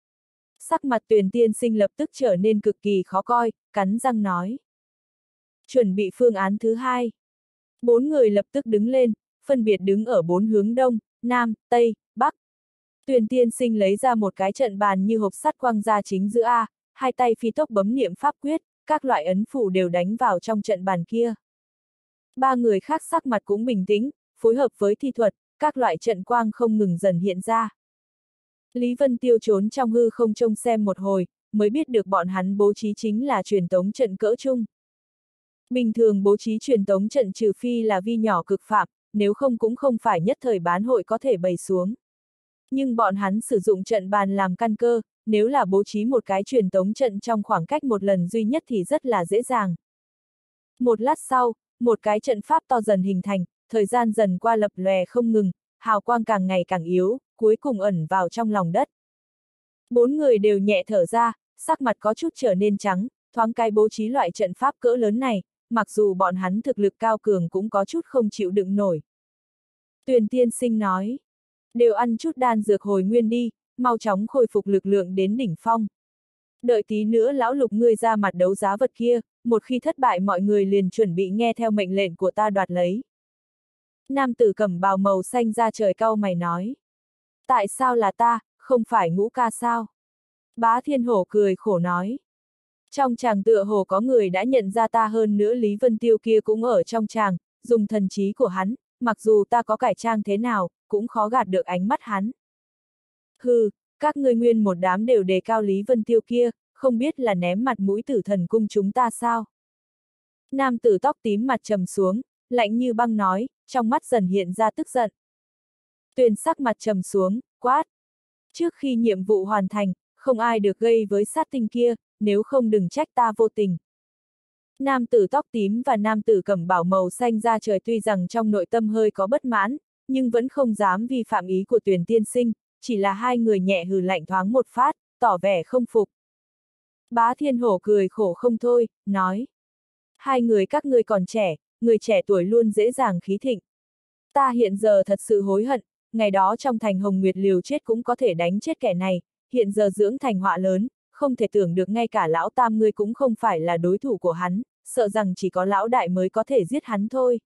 Sắc mặt Tuyền tiên sinh lập tức trở nên cực kỳ khó coi, cắn răng nói. Chuẩn bị phương án thứ hai. Bốn người lập tức đứng lên, phân biệt đứng ở bốn hướng đông, nam, tây, bắc. Tuyền tiên sinh lấy ra một cái trận bàn như hộp sắt quăng ra chính giữa A, hai tay phi tốc bấm niệm pháp quyết, các loại ấn phù đều đánh vào trong trận bàn kia. Ba người khác sắc mặt cũng bình tĩnh, phối hợp với thi thuật, các loại trận quang không ngừng dần hiện ra. Lý Vân Tiêu trốn trong hư không trông xem một hồi, mới biết được bọn hắn bố trí chính là truyền tống trận cỡ chung. Bình thường bố trí truyền tống trận trừ phi là vi nhỏ cực phạm, nếu không cũng không phải nhất thời bán hội có thể bày xuống. Nhưng bọn hắn sử dụng trận bàn làm căn cơ, nếu là bố trí một cái truyền tống trận trong khoảng cách một lần duy nhất thì rất là dễ dàng. Một lát sau, một cái trận pháp to dần hình thành, thời gian dần qua lập lòe không ngừng, hào quang càng ngày càng yếu, cuối cùng ẩn vào trong lòng đất. Bốn người đều nhẹ thở ra, sắc mặt có chút trở nên trắng, thoáng cái bố trí loại trận pháp cỡ lớn này, mặc dù bọn hắn thực lực cao cường cũng có chút không chịu đựng nổi. Tuyền tiên sinh nói, đều ăn chút đan dược hồi nguyên đi, mau chóng khôi phục lực lượng đến đỉnh phong. Đợi tí nữa lão Lục ngươi ra mặt đấu giá vật kia, một khi thất bại mọi người liền chuẩn bị nghe theo mệnh lệnh của ta đoạt lấy. Nam tử cẩm bào màu xanh ra trời cau mày nói. Tại sao là ta, không phải Ngũ ca sao? Bá Thiên Hổ cười khổ nói. Trong tràng tựa hồ có người đã nhận ra ta, hơn nữa Lý Vân Tiêu kia cũng ở trong tràng, dùng thần trí của hắn, mặc dù ta có cải trang thế nào, cũng khó gạt được ánh mắt hắn. Hừ, các ngươi nguyên một đám đều đề cao Lý Vân Tiêu kia, không biết là ném mặt mũi Tử Thần cung chúng ta sao? Nam tử tóc tím mặt trầm xuống, lạnh như băng nói, trong mắt dần hiện ra tức giận. Tuyền sắc mặt trầm xuống, quát. Trước khi nhiệm vụ hoàn thành, không ai được gây với sát tinh kia, nếu không đừng trách ta vô tình. Nam tử tóc tím và nam tử cẩm bảo màu xanh da trời tuy rằng trong nội tâm hơi có bất mãn, nhưng vẫn không dám vi phạm ý của Tuyền tiên sinh, chỉ là hai người nhẹ hừ lạnh thoáng một phát, tỏ vẻ không phục. Bá Thiên Hổ cười khổ không thôi, nói. Hai người các ngươi còn trẻ, người trẻ tuổi luôn dễ dàng khí thịnh. Ta hiện giờ thật sự hối hận, ngày đó trong thành Hồng Nguyệt liều chết cũng có thể đánh chết kẻ này, hiện giờ dưỡng thành họa lớn, không thể tưởng được ngay cả lão tam ngươi cũng không phải là đối thủ của hắn, sợ rằng chỉ có lão đại mới có thể giết hắn thôi.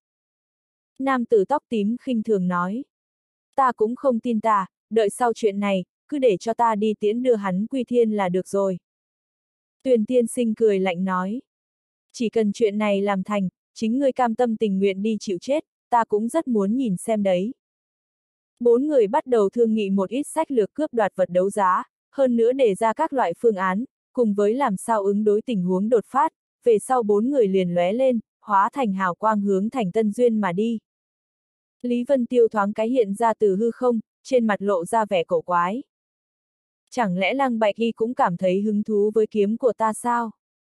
Nam tử tóc tím khinh thường nói. Ta cũng không tin ta, đợi sau chuyện này, cứ để cho ta đi tiễn đưa hắn quy thiên là được rồi. Tuyền tiên sinh cười lạnh nói. Chỉ cần chuyện này làm thành, chính ngươi cam tâm tình nguyện đi chịu chết, ta cũng rất muốn nhìn xem đấy. Bốn người bắt đầu thương nghị một ít sách lược cướp đoạt vật đấu giá, hơn nữa đề ra các loại phương án, cùng với làm sao ứng đối tình huống đột phát, về sau bốn người liền lóe lên, hóa thành hào quang hướng thành Tân Duyên mà đi. Lý Vân Tiêu thoáng cái hiện ra từ hư không, trên mặt lộ ra vẻ cổ quái. Chẳng lẽ Lăng Bạch Y cũng cảm thấy hứng thú với kiếm của ta sao?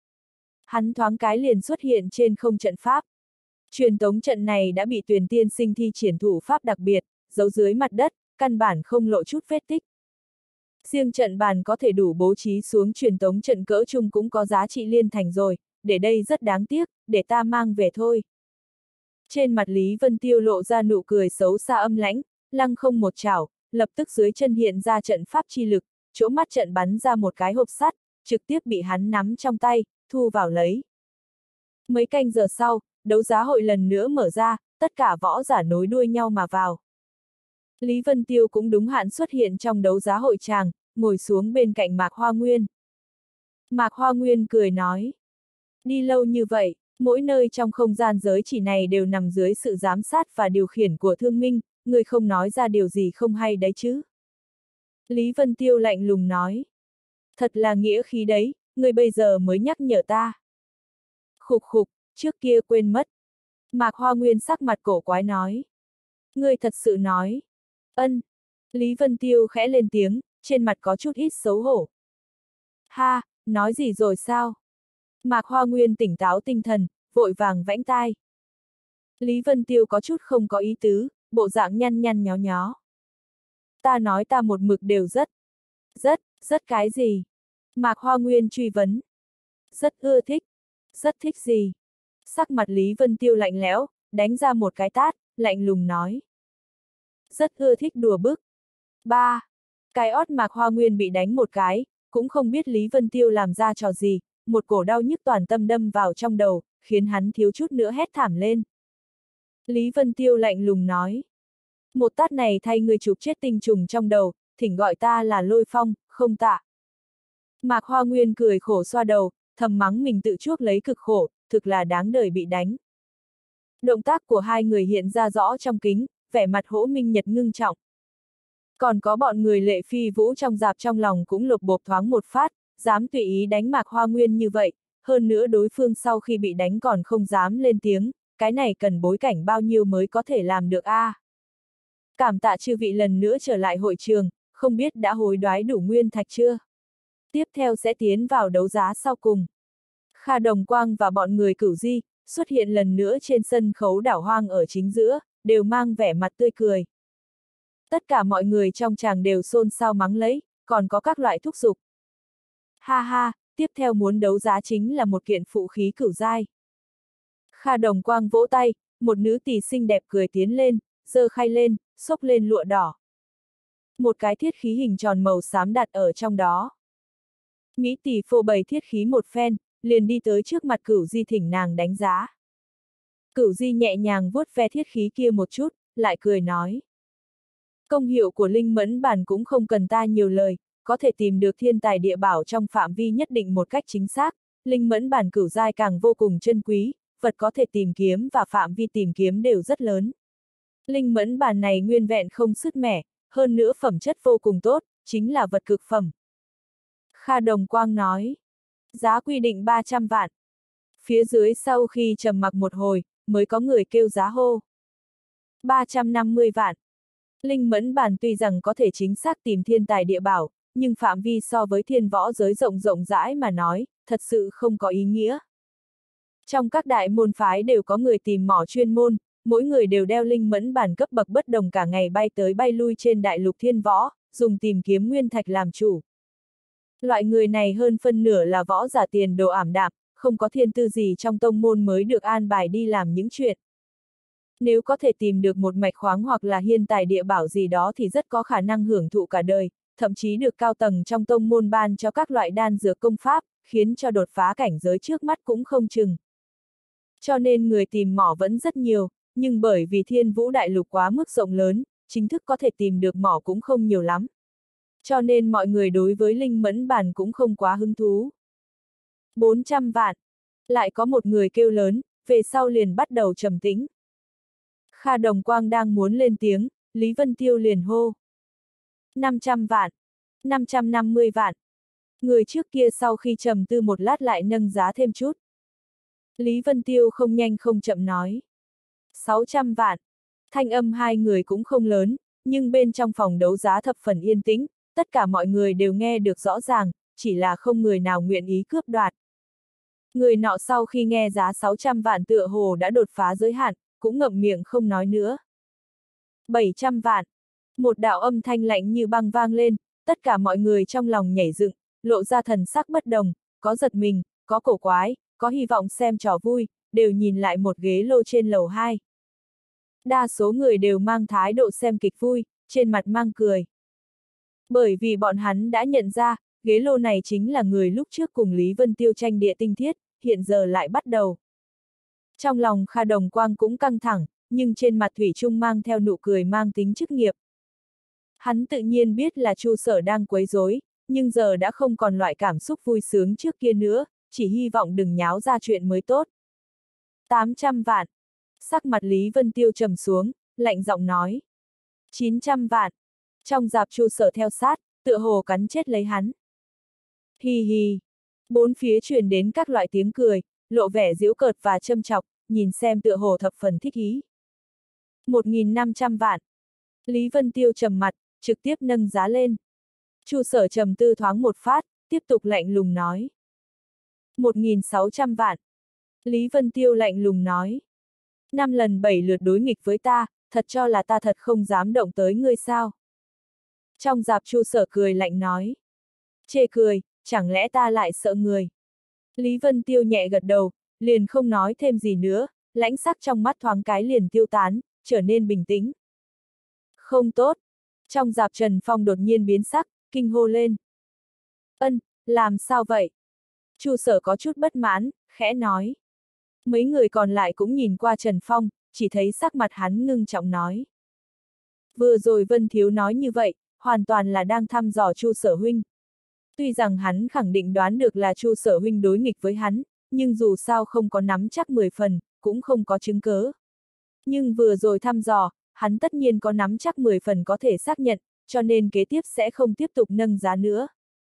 Hắn thoáng cái liền xuất hiện trên không trận pháp. Truyền tống trận này đã bị Tuyền tiên sinh thi triển thủ pháp đặc biệt, giấu dưới mặt đất, căn bản không lộ chút vết tích. Riêng trận bàn có thể đủ bố trí xuống truyền tống trận cỡ chung cũng có giá trị liên thành rồi, để đây rất đáng tiếc, để ta mang về thôi. Trên mặt Lý Vân Tiêu lộ ra nụ cười xấu xa âm lãnh, lăng không một chảo, lập tức dưới chân hiện ra trận pháp chi lực, chỗ mắt trận bắn ra một cái hộp sắt, trực tiếp bị hắn nắm trong tay, thu vào lấy. Mấy canh giờ sau, đấu giá hội lần nữa mở ra, tất cả võ giả nối đuôi nhau mà vào. Lý Vân Tiêu cũng đúng hạn xuất hiện trong đấu giá hội tràng, ngồi xuống bên cạnh Mạc Hoa Nguyên. Mạc Hoa Nguyên cười nói. Đi lâu như vậy, Mỗi nơi trong không gian giới chỉ này đều nằm dưới sự giám sát và điều khiển của Thương Minh, người không nói ra điều gì không hay đấy chứ. Lý Vân Tiêu lạnh lùng nói. Thật là nghĩa khí đấy, người bây giờ mới nhắc nhở ta. Khục khục, trước kia quên mất. Mạc Hoa Nguyên sắc mặt cổ quái nói. Người thật sự nói. Ân. Lý Vân Tiêu khẽ lên tiếng, trên mặt có chút ít xấu hổ. Ha, nói gì rồi sao? Mạc Hoa Nguyên tỉnh táo tinh thần, vội vàng vãnh tai. Lý Vân Tiêu có chút không có ý tứ, bộ dạng nhăn nhăn nhó nhó. Ta nói ta một mực đều rất, rất, rất cái gì? Mạc Hoa Nguyên truy vấn. Rất ưa thích. Rất thích gì? Sắc mặt Lý Vân Tiêu lạnh lẽo, đánh ra một cái tát, lạnh lùng nói. Rất ưa thích đùa bức. Ba. Cái ót Mạc Hoa Nguyên bị đánh một cái, cũng không biết Lý Vân Tiêu làm ra trò gì, một cổ đau nhức toàn tâm đâm vào trong đầu, khiến hắn thiếu chút nữa hét thảm lên. Lý Vân Tiêu lạnh lùng nói. Một tát này thay người chụp chết tinh trùng trong đầu, thỉnh gọi ta là Lôi Phong, không tạ. Mạc Hoa Nguyên cười khổ xoa đầu, thầm mắng mình tự chuốc lấy cực khổ, thực là đáng đời bị đánh. Động tác của hai người hiện ra rõ trong kính, vẻ mặt hỗ minh nhật ngưng trọng. Còn có bọn người Lệ Phi Vũ trong dạp trong lòng cũng lột bột thoáng một phát, dám tùy ý đánh Mạc Hoa Nguyên như vậy, hơn nữa đối phương sau khi bị đánh còn không dám lên tiếng, cái này cần bối cảnh bao nhiêu mới có thể làm được a? À? Cảm tạ chư vị lần nữa trở lại hội trường, không biết đã hối đoái đủ nguyên thạch chưa? Tiếp theo sẽ tiến vào đấu giá sau cùng. Kha Đồng Quang và bọn người Cửu Di xuất hiện lần nữa trên sân khấu đảo hoang ở chính giữa, đều mang vẻ mặt tươi cười. Tất cả mọi người trong tràng đều xôn xao mắng lấy, còn có các loại thúc giục. Ha ha, tiếp theo muốn đấu giá chính là một kiện phụ khí cửu giai. Kha Đồng Quang vỗ tay, một nữ tỳ xinh đẹp cười tiến lên, giơ khay lên, xốc lên lụa đỏ. Một cái thiết khí hình tròn màu xám đặt ở trong đó. Mỹ tỷ phô bày thiết khí một phen, liền đi tới trước mặt Cửu Di thỉnh nàng đánh giá. Cửu Di nhẹ nhàng vuốt ve thiết khí kia một chút, lại cười nói. Công hiệu của linh mẫn bản cũng không cần ta nhiều lời, có thể tìm được thiên tài địa bảo trong phạm vi nhất định một cách chính xác, linh mẫn bản cửu giai càng vô cùng chân quý, vật có thể tìm kiếm và phạm vi tìm kiếm đều rất lớn. Linh mẫn bản này nguyên vẹn không sứt mẻ, hơn nữa phẩm chất vô cùng tốt, chính là vật cực phẩm. Kha Đồng Quang nói, giá quy định ba trăm vạn. Phía dưới sau khi trầm mặc một hồi, mới có người kêu giá hô. ba trăm năm mươi vạn. Linh mẫn bản tuy rằng có thể chính xác tìm thiên tài địa bảo, nhưng phạm vi so với thiên võ giới rộng rộng rãi mà nói, thật sự không có ý nghĩa. Trong các đại môn phái đều có người tìm mỏ chuyên môn, mỗi người đều đeo linh mẫn bản cấp bậc bất đồng cả ngày bay tới bay lui trên đại lục thiên võ, dùng tìm kiếm nguyên thạch làm chủ. Loại người này hơn phân nửa là võ giả tiền đồ ảm đạm, không có thiên tư gì trong tông môn mới được an bài đi làm những chuyện. Nếu có thể tìm được một mạch khoáng hoặc là hiên tài địa bảo gì đó thì rất có khả năng hưởng thụ cả đời, thậm chí được cao tầng trong tông môn ban cho các loại đan dược công pháp, khiến cho đột phá cảnh giới trước mắt cũng không chừng. Cho nên người tìm mỏ vẫn rất nhiều, nhưng bởi vì thiên vũ đại lục quá mức rộng lớn, chính thức có thể tìm được mỏ cũng không nhiều lắm. Cho nên mọi người đối với linh mẫn bản cũng không quá hứng thú. bốn trăm vạn. Lại có một người kêu lớn, về sau liền bắt đầu trầm tĩnh. Kha Đồng Quang đang muốn lên tiếng, Lý Vân Tiêu liền hô. năm trăm vạn. năm trăm năm mươi vạn. Người trước kia sau khi trầm tư một lát lại nâng giá thêm chút. Lý Vân Tiêu không nhanh không chậm nói. sáu trăm vạn. Thanh âm hai người cũng không lớn, nhưng bên trong phòng đấu giá thập phần yên tĩnh, tất cả mọi người đều nghe được rõ ràng, chỉ là không người nào nguyện ý cướp đoạt. Người nọ sau khi nghe giá sáu trăm vạn tựa hồ đã đột phá giới hạn, cũng ngậm miệng không nói nữa. bảy trăm vạn. Một đạo âm thanh lạnh như băng vang lên, tất cả mọi người trong lòng nhảy dựng, lộ ra thần sắc bất đồng, có giật mình, có cổ quái, có hy vọng xem trò vui, đều nhìn lại một ghế lô trên lầu hai. Đa số người đều mang thái độ xem kịch vui, trên mặt mang cười. Bởi vì bọn hắn đã nhận ra, ghế lô này chính là người lúc trước cùng Lý Vân Tiêu tranh địa tinh thiết, hiện giờ lại bắt đầu. Trong lòng Kha Đồng Quang cũng căng thẳng, nhưng trên mặt thủy chung mang theo nụ cười mang tính chức nghiệp. Hắn tự nhiên biết là Chu Sở đang quấy rối, nhưng giờ đã không còn loại cảm xúc vui sướng trước kia nữa, chỉ hy vọng đừng nháo ra chuyện mới tốt. tám trăm vạn. Sắc mặt Lý Vân Tiêu trầm xuống, lạnh giọng nói. chín trăm vạn. Trong dạp Chu Sở theo sát, tựa hồ cắn chết lấy hắn. Hi hi. Bốn phía truyền đến các loại tiếng cười, lộ vẻ giễu cợt và châm chọc, nhìn xem tựa hồ thập phần thích ý. một nghìn năm trăm vạn. Lý Vân Tiêu trầm mặt, trực tiếp nâng giá lên. Chu Sở trầm tư thoáng một phát, tiếp tục lạnh lùng nói. một nghìn sáu trăm vạn. Lý Vân Tiêu lạnh lùng nói. Năm lần bảy lượt đối nghịch với ta, thật cho là ta thật không dám động tới ngươi sao? Trong dạp Chu Sở cười lạnh nói. Chê cười, chẳng lẽ ta lại sợ người? Lý Vân Tiêu nhẹ gật đầu, liền không nói thêm gì nữa, lãnh sắc trong mắt thoáng cái liền tiêu tán, trở nên bình tĩnh. Không tốt. Trong dạp Trần Phong đột nhiên biến sắc, kinh hô lên. Ân, làm sao vậy? Chu Sở có chút bất mãn, khẽ nói. Mấy người còn lại cũng nhìn qua Trần Phong, chỉ thấy sắc mặt hắn ngưng trọng nói. Vừa rồi Vân Thiếu nói như vậy, hoàn toàn là đang thăm dò Chu Sở huynh. Tuy rằng hắn khẳng định đoán được là Chu Sở huynh đối nghịch với hắn, nhưng dù sao không có nắm chắc mười phần, cũng không có chứng cớ. Nhưng vừa rồi thăm dò, hắn tất nhiên có nắm chắc mười phần có thể xác nhận, cho nên kế tiếp sẽ không tiếp tục nâng giá nữa.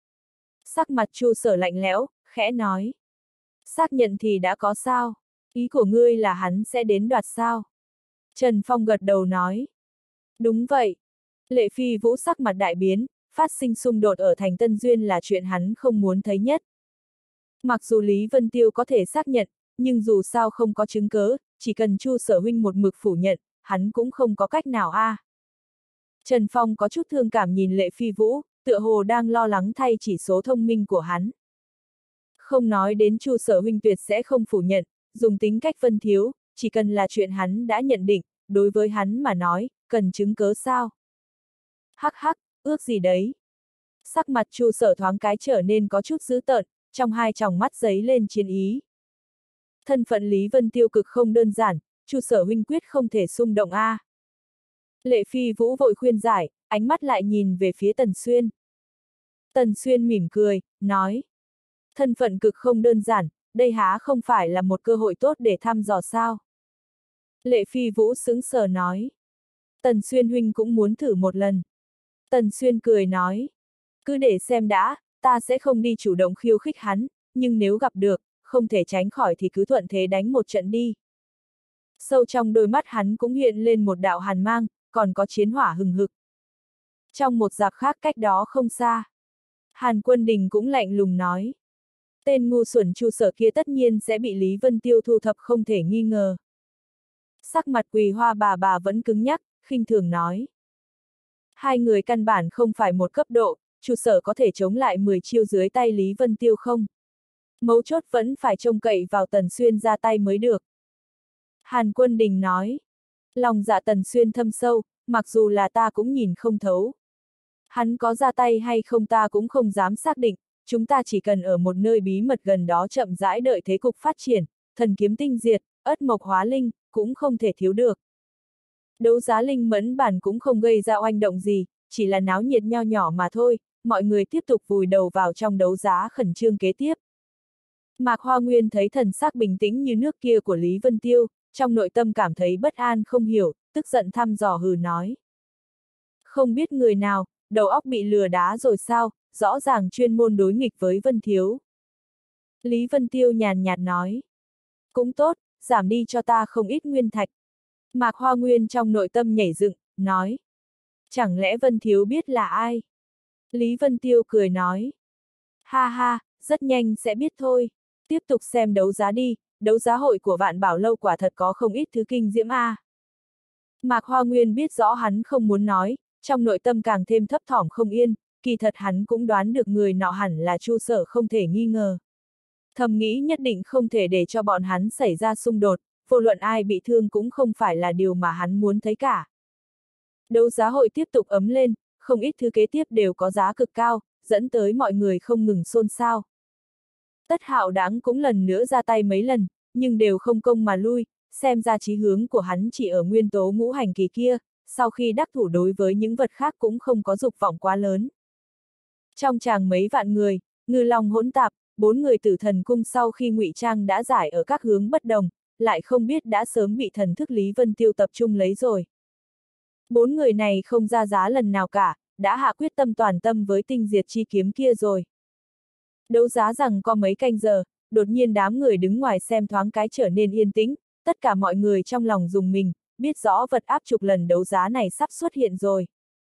Sắc mặt Chu Sở lạnh lẽo, khẽ nói. Xác nhận thì đã có sao? Ý của ngươi là hắn sẽ đến đoạt sao? Trần Phong gật đầu nói. Đúng vậy. Lệ Phi Vũ sắc mặt đại biến, phát sinh xung đột ở thành Tân Duyên là chuyện hắn không muốn thấy nhất. Mặc dù Lý Vân Tiêu có thể xác nhận, nhưng dù sao không có chứng cớ, chỉ cần Chu Sở huynh một mực phủ nhận, hắn cũng không có cách nào a. À. Trần Phong có chút thương cảm nhìn Lệ Phi Vũ, tựa hồ đang lo lắng thay chỉ số thông minh của hắn. Không nói đến Chu Sở huynh tuyệt sẽ không phủ nhận, dùng tính cách Vân Thiếu, chỉ cần là chuyện hắn đã nhận định, đối với hắn mà nói, cần chứng cớ sao? Hắc hắc, ước gì đấy? Sắc mặt Chu Sở thoáng cái trở nên có chút dữ tợn, trong hai tròng mắt giấy lên chiến ý. Thân phận Lý Vân Tiêu cực không đơn giản, Chu Sở huynh quyết không thể xung động a. À. Lệ Phi Vũ vội khuyên giải, ánh mắt lại nhìn về phía Tần Xuyên. Tần Xuyên mỉm cười, nói. Thân phận cực không đơn giản, đây há không phải là một cơ hội tốt để thăm dò sao? Lệ Phi Vũ sững sờ nói. Tần Xuyên huynh cũng muốn thử một lần. Tần Xuyên cười nói. Cứ để xem đã, ta sẽ không đi chủ động khiêu khích hắn, nhưng nếu gặp được, không thể tránh khỏi thì cứ thuận thế đánh một trận đi. Sâu trong đôi mắt hắn cũng hiện lên một đạo hàn mang, còn có chiến hỏa hừng hực. Trong một dạp khác cách đó không xa, Hàn Quân Đình cũng lạnh lùng nói. Tên ngu xuẩn Chu Sở kia tất nhiên sẽ bị Lý Vân Tiêu thu thập không thể nghi ngờ. Sắc mặt Quỳ Hoa bà bà vẫn cứng nhắc, khinh thường nói. Hai người căn bản không phải một cấp độ, Chu Sở có thể chống lại mười chiêu dưới tay Lý Vân Tiêu không? Mấu chốt vẫn phải trông cậy vào Tần Xuyên ra tay mới được. Hàn Quân Đình nói. Lòng dạ Tần Xuyên thâm sâu, mặc dù là ta cũng nhìn không thấu. Hắn có ra tay hay không ta cũng không dám xác định, chúng ta chỉ cần ở một nơi bí mật gần đó chậm rãi đợi thế cục phát triển, thần kiếm tinh diệt, ất mộc hóa linh, cũng không thể thiếu được. Đấu giá linh mẫn bản cũng không gây ra oanh động gì, chỉ là náo nhiệt nho nhỏ mà thôi, mọi người tiếp tục vùi đầu vào trong đấu giá khẩn trương kế tiếp. Mạc Hoa Nguyên thấy thần sắc bình tĩnh như nước kia của Lý Vân Tiêu, trong nội tâm cảm thấy bất an không hiểu, tức giận thăm dò hừ nói. Không biết người nào, đầu óc bị lừa đá rồi sao, rõ ràng chuyên môn đối nghịch với Vân Thiếu. Lý Vân Tiêu nhàn nhạt nói. Cũng tốt, giảm đi cho ta không ít nguyên thạch. Mạc Hoa Nguyên trong nội tâm nhảy dựng, nói. Chẳng lẽ Vân Thiếu biết là ai? Lý Vân Tiêu cười nói. Ha ha, rất nhanh sẽ biết thôi. Tiếp tục xem đấu giá đi, đấu giá hội của Vạn Bảo Lâu quả thật có không ít thứ kinh diễm a. À. Mạc Hoa Nguyên biết rõ hắn không muốn nói, trong nội tâm càng thêm thấp thỏm không yên, kỳ thật hắn cũng đoán được người nọ hẳn là Chu Sở không thể nghi ngờ. Thầm nghĩ nhất định không thể để cho bọn hắn xảy ra xung đột, vô luận ai bị thương cũng không phải là điều mà hắn muốn thấy cả. Đấu giá hội tiếp tục ấm lên, không ít thứ kế tiếp đều có giá cực cao, dẫn tới mọi người không ngừng xôn xao. Tất Hạo Đãng cũng lần nữa ra tay mấy lần, nhưng đều không công mà lui, xem ra chí hướng của hắn chỉ ở nguyên tố ngũ hành kỳ kia, sau khi đắc thủ đối với những vật khác cũng không có dục vọng quá lớn. Trong tràng mấy vạn người, ngư long hỗn tạp, bốn người tử thần cung sau khi ngụy trang đã giải ở các hướng bất đồng, lại không biết đã sớm bị thần thức Lý Vân Tiêu tập trung lấy rồi. Bốn người này không ra giá lần nào cả, đã hạ quyết tâm toàn tâm với tinh diệt chi kiếm kia rồi. Đấu giá rằng có mấy canh giờ, đột nhiên đám người đứng ngoài xem thoáng cái trở nên yên tĩnh, tất cả mọi người trong lòng rùng mình, biết rõ vật áp trục lần đấu giá này sắp xuất hiện rồi.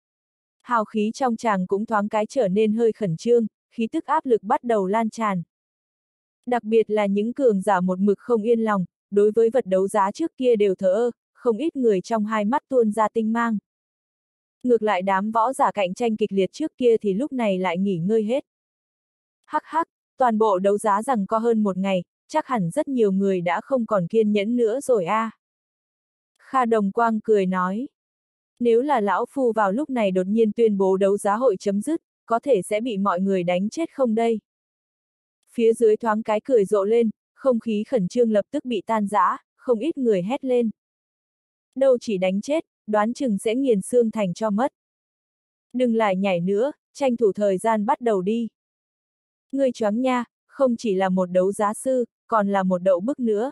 Hào khí trong tràng cũng thoáng cái trở nên hơi khẩn trương, khí tức áp lực bắt đầu lan tràn. Đặc biệt là những cường giả một mực không yên lòng, đối với vật đấu giá trước kia đều thờ ơ, không ít người trong hai mắt tuôn ra tinh mang. Ngược lại đám võ giả cạnh tranh kịch liệt trước kia thì lúc này lại nghỉ ngơi hết. Hắc hắc, toàn bộ đấu giá rằng có hơn một ngày, chắc hẳn rất nhiều người đã không còn kiên nhẫn nữa rồi a. À. Kha Đồng Quang cười nói. Nếu là lão phu vào lúc này đột nhiên tuyên bố đấu giá hội chấm dứt, có thể sẽ bị mọi người đánh chết không đây? Phía dưới thoáng cái cười rộ lên, không khí khẩn trương lập tức bị tan rã, không ít người hét lên. Đâu chỉ đánh chết, đoán chừng sẽ nghiền xương thành cho mất. Đừng lại nhảy nữa, tranh thủ thời gian bắt đầu đi. Ngươi choáng nha, không chỉ là một đấu giá sư, còn là một đậu bức nữa.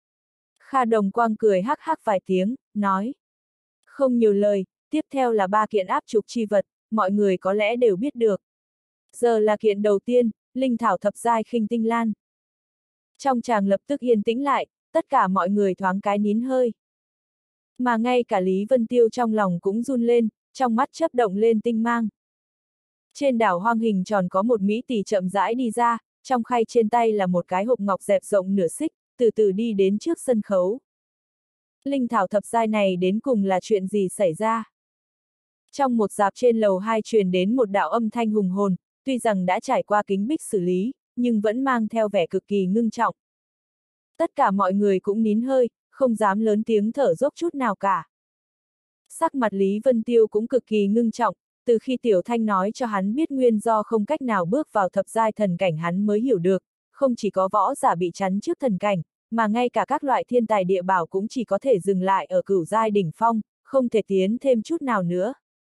Kha Đồng Quang cười hắc hắc vài tiếng, nói. Không nhiều lời, tiếp theo là ba kiện áp trục chi vật, mọi người có lẽ đều biết được. Giờ là kiện đầu tiên, linh thảo thập giai khinh tinh lan. Trong tràng lập tức yên tĩnh lại, tất cả mọi người thoáng cái nín hơi. Mà ngay cả Lý Vân Tiêu trong lòng cũng run lên, trong mắt chớp động lên tinh mang. Trên đảo hoang hình tròn có một mỹ tỷ chậm rãi đi ra, trong khay trên tay là một cái hộp ngọc dẹp rộng nửa xích, từ từ đi đến trước sân khấu. Linh thảo thập giai này đến cùng là chuyện gì xảy ra? Trong một dạp trên lầu hai truyền đến một đạo âm thanh hùng hồn, tuy rằng đã trải qua kính bích xử lý, nhưng vẫn mang theo vẻ cực kỳ ngưng trọng. Tất cả mọi người cũng nín hơi, không dám lớn tiếng thở dốc chút nào cả. Sắc mặt Lý Vân Tiêu cũng cực kỳ ngưng trọng, từ khi Tiểu Thanh nói cho hắn biết nguyên do không cách nào bước vào thập giai thần cảnh hắn mới hiểu được, không chỉ có võ giả bị chắn trước thần cảnh, mà ngay cả các loại thiên tài địa bảo cũng chỉ có thể dừng lại ở cửu giai đỉnh phong, không thể tiến thêm chút nào nữa.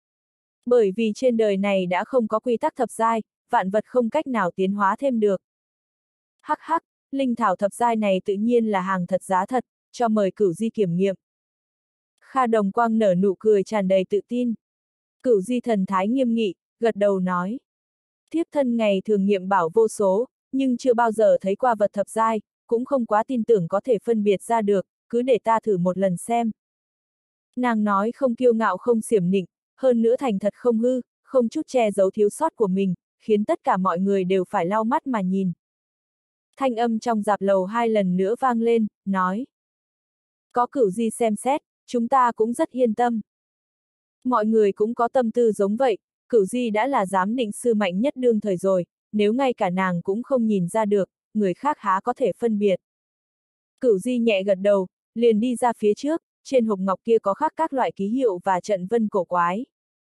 Bởi vì trên đời này đã không có quy tắc thập giai, vạn vật không cách nào tiến hóa thêm được. Hắc hắc, linh thảo thập giai này tự nhiên là hàng thật giá thật, cho mời Cửu Di kiểm nghiệm. Kha Đồng Quang nở nụ cười tràn đầy tự tin. Cửu Di thần thái nghiêm nghị, gật đầu nói. Thiếp thân ngày thường nghiệm bảo vô số, nhưng chưa bao giờ thấy qua vật thập giai, cũng không quá tin tưởng có thể phân biệt ra được, cứ để ta thử một lần xem. Nàng nói không kiêu ngạo không xiểm nịnh, hơn nữa thành thật không hư, không chút che giấu thiếu sót của mình, khiến tất cả mọi người đều phải lau mắt mà nhìn. Thanh âm trong dạp lầu hai lần nữa vang lên, nói. Có Cửu Di xem xét, chúng ta cũng rất yên tâm. Mọi người cũng có tâm tư giống vậy, Cửu Di đã là giám định sư mạnh nhất đương thời rồi, nếu ngay cả nàng cũng không nhìn ra được, người khác há có thể phân biệt. Cửu Di nhẹ gật đầu, liền đi ra phía trước, trên hộp ngọc kia có khắc các loại ký hiệu và trận vân cổ quái.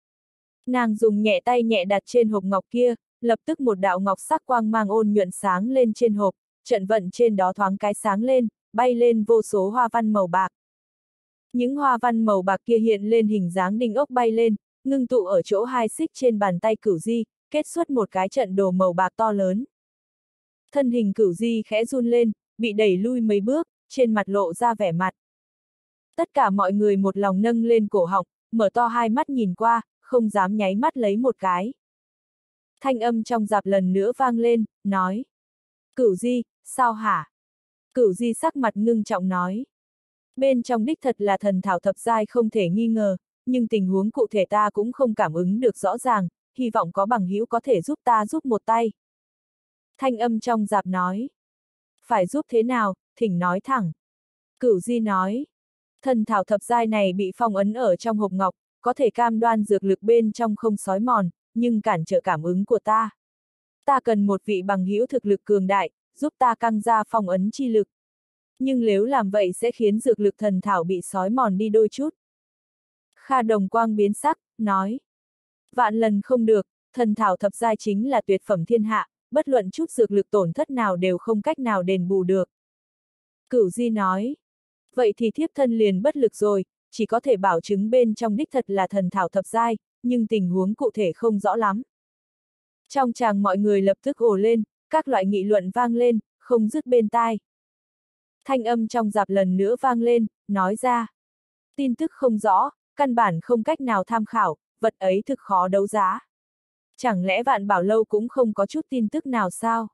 Nàng dùng nhẹ tay nhẹ đặt trên hộp ngọc kia, lập tức một đạo ngọc sắc quang mang ôn nhuận sáng lên trên hộp, trận vận trên đó thoáng cái sáng lên, bay lên vô số hoa văn màu bạc. Những hoa văn màu bạc kia hiện lên hình dáng đinh ốc bay lên, ngưng tụ ở chỗ hai xích trên bàn tay Cửu Di, kết xuất một cái trận đồ màu bạc to lớn. Thân hình Cửu Di khẽ run lên, bị đẩy lui mấy bước, trên mặt lộ ra vẻ mặt. Tất cả mọi người một lòng nâng lên cổ họng, mở to hai mắt nhìn qua, không dám nháy mắt lấy một cái. Thanh âm trong dạp lần nữa vang lên, nói. Cửu Di, sao hả? Cửu Di sắc mặt ngưng trọng nói. Bên trong đích thật là thần thảo thập giai không thể nghi ngờ, nhưng tình huống cụ thể ta cũng không cảm ứng được rõ ràng, hy vọng có bằng hữu có thể giúp ta giúp một tay. Thanh âm trong dạp nói. Phải giúp thế nào, thỉnh nói thẳng. Cửu Di nói. Thần thảo thập giai này bị phong ấn ở trong hộp ngọc, có thể cam đoan dược lực bên trong không xói mòn, nhưng cản trở cảm ứng của ta. Ta cần một vị bằng hữu thực lực cường đại, giúp ta căng ra phong ấn chi lực. Nhưng nếu làm vậy sẽ khiến dược lực thần thảo bị xói mòn đi đôi chút. Kha Đồng Quang biến sắc, nói. Vạn lần không được, thần thảo thập giai chính là tuyệt phẩm thiên hạ, bất luận chút dược lực tổn thất nào đều không cách nào đền bù được. Cửu Di nói. Vậy thì thiếp thân liền bất lực rồi, chỉ có thể bảo chứng bên trong đích thật là thần thảo thập giai, nhưng tình huống cụ thể không rõ lắm. Trong tràng mọi người lập tức ồ lên, các loại nghị luận vang lên, không dứt bên tai. Thanh âm trong dạp lần nữa vang lên, nói ra. Tin tức không rõ, căn bản không cách nào tham khảo, vật ấy thực khó đấu giá. Chẳng lẽ Vạn Bảo Lâu cũng không có chút tin tức nào sao?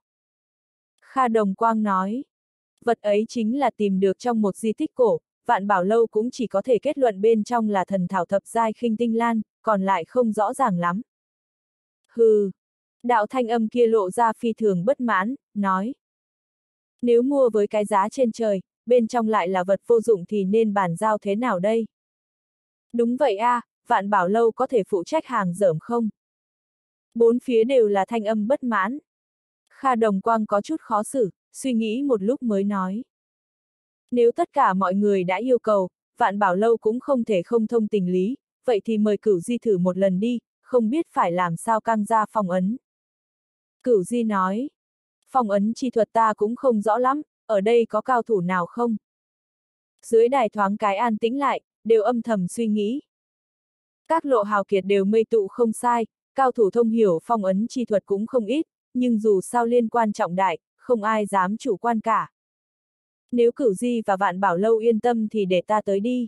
Kha Đồng Quang nói. Vật ấy chính là tìm được trong một di tích cổ, Vạn Bảo Lâu cũng chỉ có thể kết luận bên trong là thần thảo thập giai khinh tinh lan, còn lại không rõ ràng lắm. Hừ. Đạo thanh âm kia lộ ra phi thường bất mãn, nói. Nếu mua với cái giá trên trời, bên trong lại là vật vô dụng thì nên bàn giao thế nào đây? Đúng vậy a, à, Vạn Bảo Lâu có thể phụ trách hàng dởm không? Bốn phía đều là thanh âm bất mãn. Kha Đồng Quang có chút khó xử, suy nghĩ một lúc mới nói. Nếu tất cả mọi người đã yêu cầu, Vạn Bảo Lâu cũng không thể không thông tình lý, vậy thì mời Cửu Di thử một lần đi, không biết phải làm sao căng ra phong ấn. Cửu Di nói, phong ấn chi thuật ta cũng không rõ lắm, ở đây có cao thủ nào không? Dưới đài thoáng cái an tĩnh lại, đều âm thầm suy nghĩ. Các lộ hào kiệt đều mây tụ không sai, cao thủ thông hiểu phong ấn chi thuật cũng không ít, nhưng dù sao liên quan trọng đại, không ai dám chủ quan cả. Nếu Cửu Di và Vạn Bảo Lâu yên tâm thì để ta tới đi.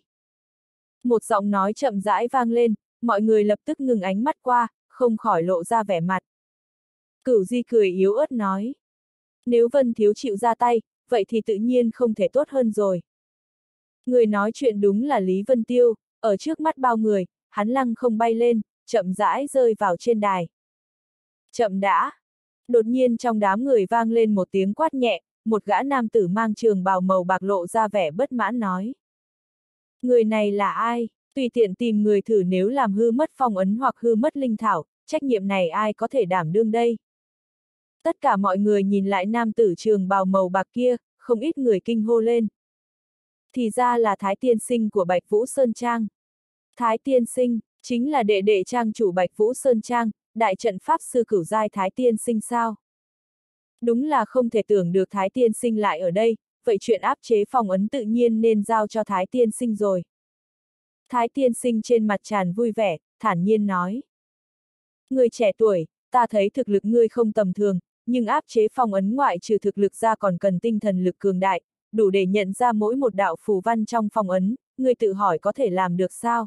Một giọng nói chậm rãi vang lên, mọi người lập tức ngừng ánh mắt qua, không khỏi lộ ra vẻ mặt. Cửu Di cười yếu ớt nói. Nếu Vân Thiếu chịu ra tay, vậy thì tự nhiên không thể tốt hơn rồi. Người nói chuyện đúng là Lý Vân Tiêu, ở trước mắt bao người, hắn lăng không bay lên, chậm rãi rơi vào trên đài. Chậm đã. Đột nhiên trong đám người vang lên một tiếng quát nhẹ, một gã nam tử mang trường bào màu bạc lộ ra vẻ bất mãn nói. Người này là ai? Tùy tiện tìm người thử, nếu làm hư mất phong ấn hoặc hư mất linh thảo, trách nhiệm này ai có thể đảm đương đây? Tất cả mọi người nhìn lại nam tử trường bào màu bạc kia, không ít người kinh hô lên. Thì ra là Thái Tiên Sinh của Bạch Vũ Sơn Trang. Thái Tiên Sinh, chính là đệ đệ trang chủ Bạch Vũ Sơn Trang, đại trận pháp sư cửu giai Thái Tiên Sinh sao? Đúng là không thể tưởng được Thái Tiên Sinh lại ở đây, vậy chuyện áp chế phong ấn tự nhiên nên giao cho Thái Tiên Sinh rồi. Thái Tiên Sinh trên mặt tràn vui vẻ, thản nhiên nói. Người trẻ tuổi, ta thấy thực lực ngươi không tầm thường, nhưng áp chế phong ấn ngoại trừ thực lực ra còn cần tinh thần lực cường đại, đủ để nhận ra mỗi một đạo phù văn trong phong ấn, ngươi tự hỏi có thể làm được sao?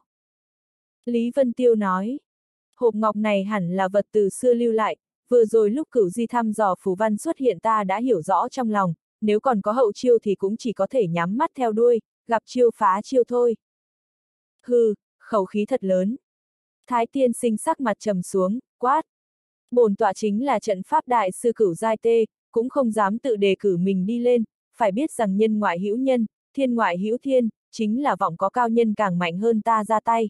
Lý Vân Tiêu nói. Hộp ngọc này hẳn là vật từ xưa lưu lại, vừa rồi lúc Cửu Di thăm dò phù văn xuất hiện ta đã hiểu rõ trong lòng, nếu còn có hậu chiêu thì cũng chỉ có thể nhắm mắt theo đuôi, gặp chiêu phá chiêu thôi. Hừ, khẩu khí thật lớn. Thái Tiên Sinh sắc mặt trầm xuống, quát. Bổn tọa chính là trận pháp đại sư cửu giai tê, cũng không dám tự đề cử mình đi lên, phải biết rằng nhân ngoại hữu nhân, thiên ngoại hữu thiên, chính là vọng có cao nhân càng mạnh hơn ta ra tay.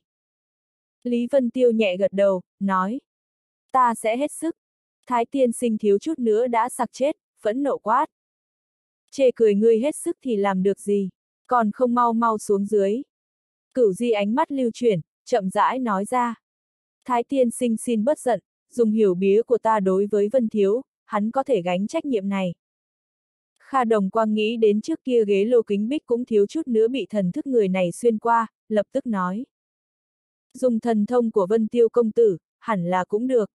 Lý Vân Tiêu nhẹ gật đầu, nói. Ta sẽ hết sức. Thái Tiên Sinh thiếu chút nữa đã sặc chết, phẫn nộ quát. Chê cười ngươi hết sức thì làm được gì, còn không mau mau xuống dưới. Cửu Di ánh mắt lưu chuyển, chậm rãi nói ra. Thái Tiên Sinh xin bất giận, dùng hiểu bía của ta đối với Vân Thiếu, hắn có thể gánh trách nhiệm này. Kha Đồng Quang nghĩ đến trước kia ghế lô kính bích cũng thiếu chút nữa bị thần thức người này xuyên qua, lập tức nói. Dùng thần thông của Vân Tiêu công tử, hẳn là cũng được.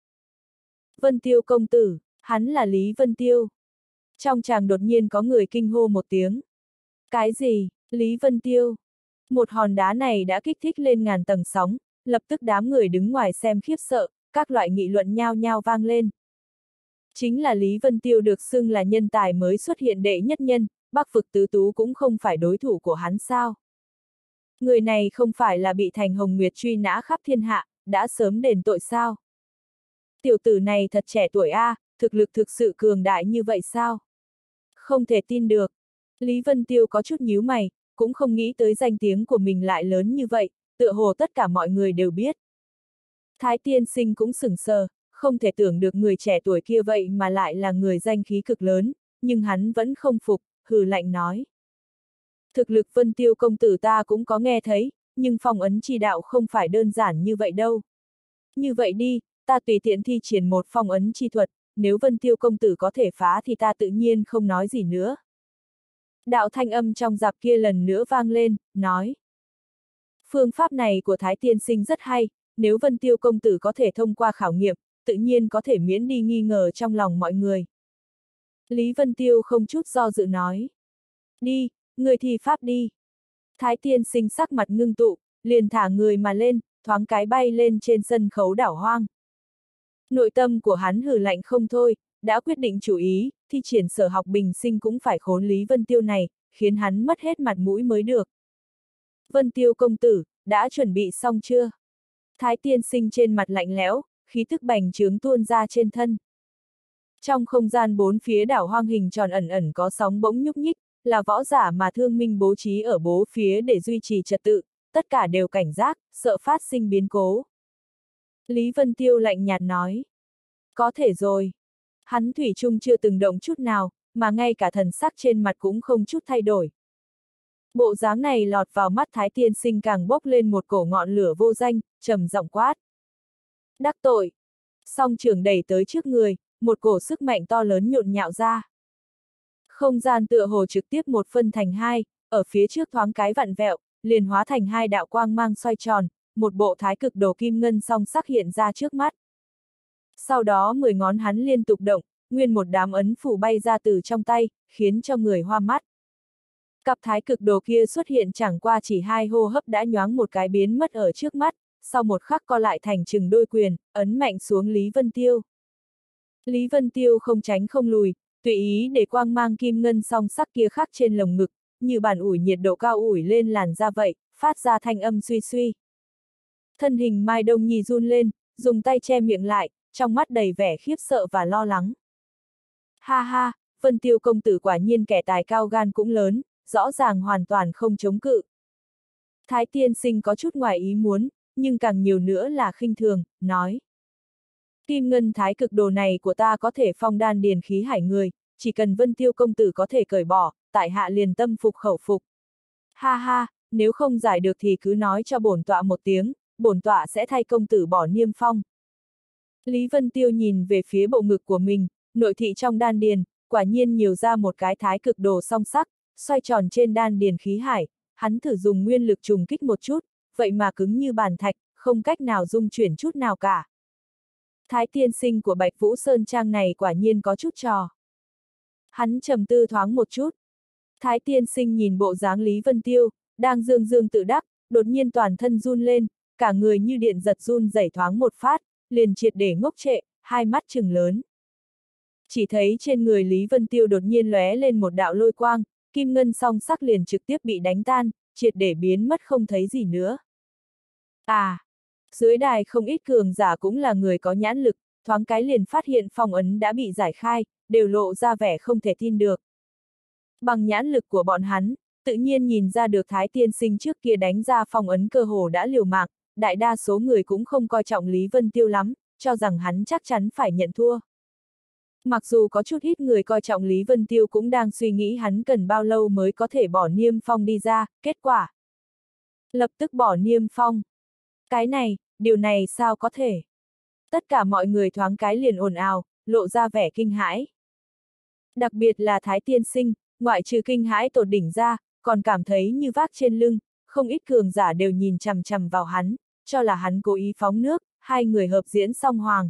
Vân Tiêu công tử, hắn là Lý Vân Tiêu. Trong tràng đột nhiên có người kinh hô một tiếng. Cái gì, Lý Vân Tiêu? Một hòn đá này đã kích thích lên ngàn tầng sóng, lập tức đám người đứng ngoài xem khiếp sợ, các loại nghị luận nhao nhao vang lên. Chính là Lý Vân Tiêu được xưng là nhân tài mới xuất hiện đệ nhất nhân, Bắc vực tứ tú cũng không phải đối thủ của hắn sao? Người này không phải là bị Thành Hồng Nguyệt truy nã khắp thiên hạ, đã sớm đền tội sao? Tiểu tử này thật trẻ tuổi a, à, thực lực thực sự cường đại như vậy sao? Không thể tin được. Lý Vân Tiêu có chút nhíu mày, cũng không nghĩ tới danh tiếng của mình lại lớn như vậy, tựa hồ tất cả mọi người đều biết. Thái Tiên Sinh cũng sửng sờ, không thể tưởng được người trẻ tuổi kia vậy mà lại là người danh khí cực lớn, nhưng hắn vẫn không phục, hừ lạnh nói. Thực lực Vân Tiêu công tử ta cũng có nghe thấy, nhưng phong ấn chi đạo không phải đơn giản như vậy đâu. Như vậy đi, ta tùy tiện thi triển một phong ấn chi thuật, nếu Vân Tiêu công tử có thể phá thì ta tự nhiên không nói gì nữa. Đạo thanh âm trong dạp kia lần nữa vang lên, nói. Phương pháp này của Thái Tiên Sinh rất hay, nếu Vân Tiêu công tử có thể thông qua khảo nghiệm, tự nhiên có thể miễn đi nghi ngờ trong lòng mọi người. Lý Vân Tiêu không chút do dự nói. Đi, người thi pháp đi. Thái tiên sinh sắc mặt ngưng tụ, liền thả người mà lên, thoáng cái bay lên trên sân khấu đảo hoang. Nội tâm của hắn hừ lạnh không thôi, đã quyết định chủ ý, thi triển sở học bình sinh cũng phải khốn Lý Vân Tiêu này, khiến hắn mất hết mặt mũi mới được. Vân Tiêu công tử, đã chuẩn bị xong chưa? Thái tiên sinh trên mặt lạnh lẽo, khí thức bành trướng tuôn ra trên thân. Trong không gian bốn phía đảo hoang hình tròn ẩn ẩn có sóng bỗng nhúc nhích, là võ giả mà Thương Minh bố trí ở bốn phía để duy trì trật tự, tất cả đều cảnh giác, sợ phát sinh biến cố. Lý Vân Tiêu lạnh nhạt nói. Có thể rồi. Hắn thủy chung chưa từng động chút nào, mà ngay cả thần sắc trên mặt cũng không chút thay đổi. Bộ dáng này lọt vào mắt Thái tiên sinh càng bốc lên một cổ ngọn lửa vô danh, trầm giọng quát. Đắc tội. Song trường đẩy tới trước người, một cổ sức mạnh to lớn nhộn nhạo ra. Không gian tựa hồ trực tiếp một phân thành hai, ở phía trước thoáng cái vặn vẹo, liền hóa thành hai đạo quang mang xoay tròn, một bộ thái cực đồ kim ngân song sắc hiện ra trước mắt. Sau đó mười ngón hắn liên tục động, nguyên một đám ấn phủ bay ra từ trong tay, khiến cho người hoa mắt. Cặp thái cực đồ kia xuất hiện chẳng qua chỉ hai hô hấp đã nhoáng một cái biến mất ở trước mắt, sau một khắc co lại thành chừng đôi quyền, ấn mạnh xuống Lý Vân Tiêu. Lý Vân Tiêu không tránh không lùi, tùy ý để quang mang kim ngân song sắc kia khắc trên lồng ngực, như bàn ủi nhiệt độ cao ủi lên làn da vậy, phát ra thanh âm suy suy. Thân hình Mai Đông Nhi run lên, dùng tay che miệng lại, trong mắt đầy vẻ khiếp sợ và lo lắng. Ha ha, Vân Tiêu công tử quả nhiên kẻ tài cao gan cũng lớn, rõ ràng hoàn toàn không chống cự. Thái tiên sinh có chút ngoài ý muốn, nhưng càng nhiều nữa là khinh thường, nói. Kim ngân thái cực đồ này của ta có thể phong đan điền khí hải người, chỉ cần Vân Tiêu công tử có thể cởi bỏ, tại hạ liền tâm phục khẩu phục. Ha ha, nếu không giải được thì cứ nói cho bổn tọa một tiếng, bổn tọa sẽ thay công tử bỏ niêm phong. Lý Vân Tiêu nhìn về phía bộ ngực của mình, nội thị trong đan điền, quả nhiên nhiều ra một cái thái cực đồ song sắc, xoay tròn trên đan điền khí hải, hắn thử dùng nguyên lực trùng kích một chút, vậy mà cứng như bàn thạch, không cách nào dung chuyển chút nào cả. Thái tiên sinh của Bạch Vũ Sơn Trang này quả nhiên có chút trò. Hắn trầm tư thoáng một chút. Thái tiên sinh nhìn bộ dáng Lý Vân Tiêu, đang dương dương tự đắc, đột nhiên toàn thân run lên, cả người như điện giật run rẩy thoáng một phát, liền triệt để ngốc trệ, hai mắt trừng lớn. Chỉ thấy trên người Lý Vân Tiêu đột nhiên lóe lên một đạo lôi quang, kim ngân song sắc liền trực tiếp bị đánh tan, triệt để biến mất không thấy gì nữa. À! Dưới đài không ít cường giả cũng là người có nhãn lực, thoáng cái liền phát hiện phong ấn đã bị giải khai, đều lộ ra vẻ không thể tin được. Bằng nhãn lực của bọn hắn, tự nhiên nhìn ra được Thái tiên sinh trước kia đánh ra phong ấn cơ hồ đã liều mạng, đại đa số người cũng không coi trọng Lý Vân Tiêu lắm, cho rằng hắn chắc chắn phải nhận thua. Mặc dù có chút ít người coi trọng Lý Vân Tiêu cũng đang suy nghĩ hắn cần bao lâu mới có thể bỏ niêm phong đi ra, kết quả. Lập tức bỏ niêm phong. Cái này, điều này sao có thể? Tất cả mọi người thoáng cái liền ồn ào, lộ ra vẻ kinh hãi. Đặc biệt là Thái tiên sinh, ngoại trừ kinh hãi tột đỉnh ra, còn cảm thấy như vác trên lưng, không ít cường giả đều nhìn chằm chằm vào hắn, cho là hắn cố ý phóng nước, hai người hợp diễn song hoàng.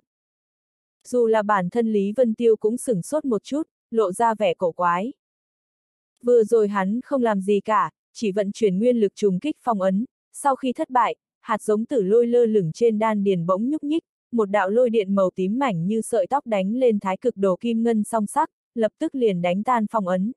Dù là bản thân Lý Vân Tiêu cũng sửng sốt một chút, lộ ra vẻ cổ quái. Vừa rồi hắn không làm gì cả, chỉ vận chuyển nguyên lực trùng kích phong ấn, sau khi thất bại, hạt giống tử lôi lơ lửng trên đan điền bỗng nhúc nhích, một đạo lôi điện màu tím mảnh như sợi tóc đánh lên thái cực đồ kim ngân song sắc, lập tức liền đánh tan phong ấn.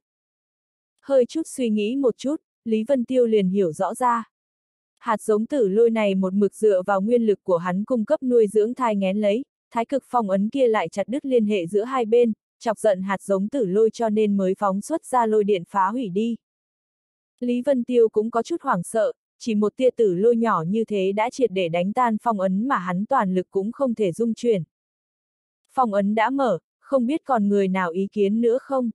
Hơi chút suy nghĩ một chút, Lý Vân Tiêu liền hiểu rõ ra. Hạt giống tử lôi này một mực dựa vào nguyên lực của hắn cung cấp nuôi dưỡng thai nghén lấy, thái cực phong ấn kia lại chặt đứt liên hệ giữa hai bên, chọc giận hạt giống tử lôi cho nên mới phóng xuất ra lôi điện phá hủy đi. Lý Vân Tiêu cũng có chút hoảng sợ, chỉ một tia tử lôi nhỏ như thế đã triệt để đánh tan phong ấn mà hắn toàn lực cũng không thể dung chuyển. Phong ấn đã mở, không biết còn người nào ý kiến nữa không?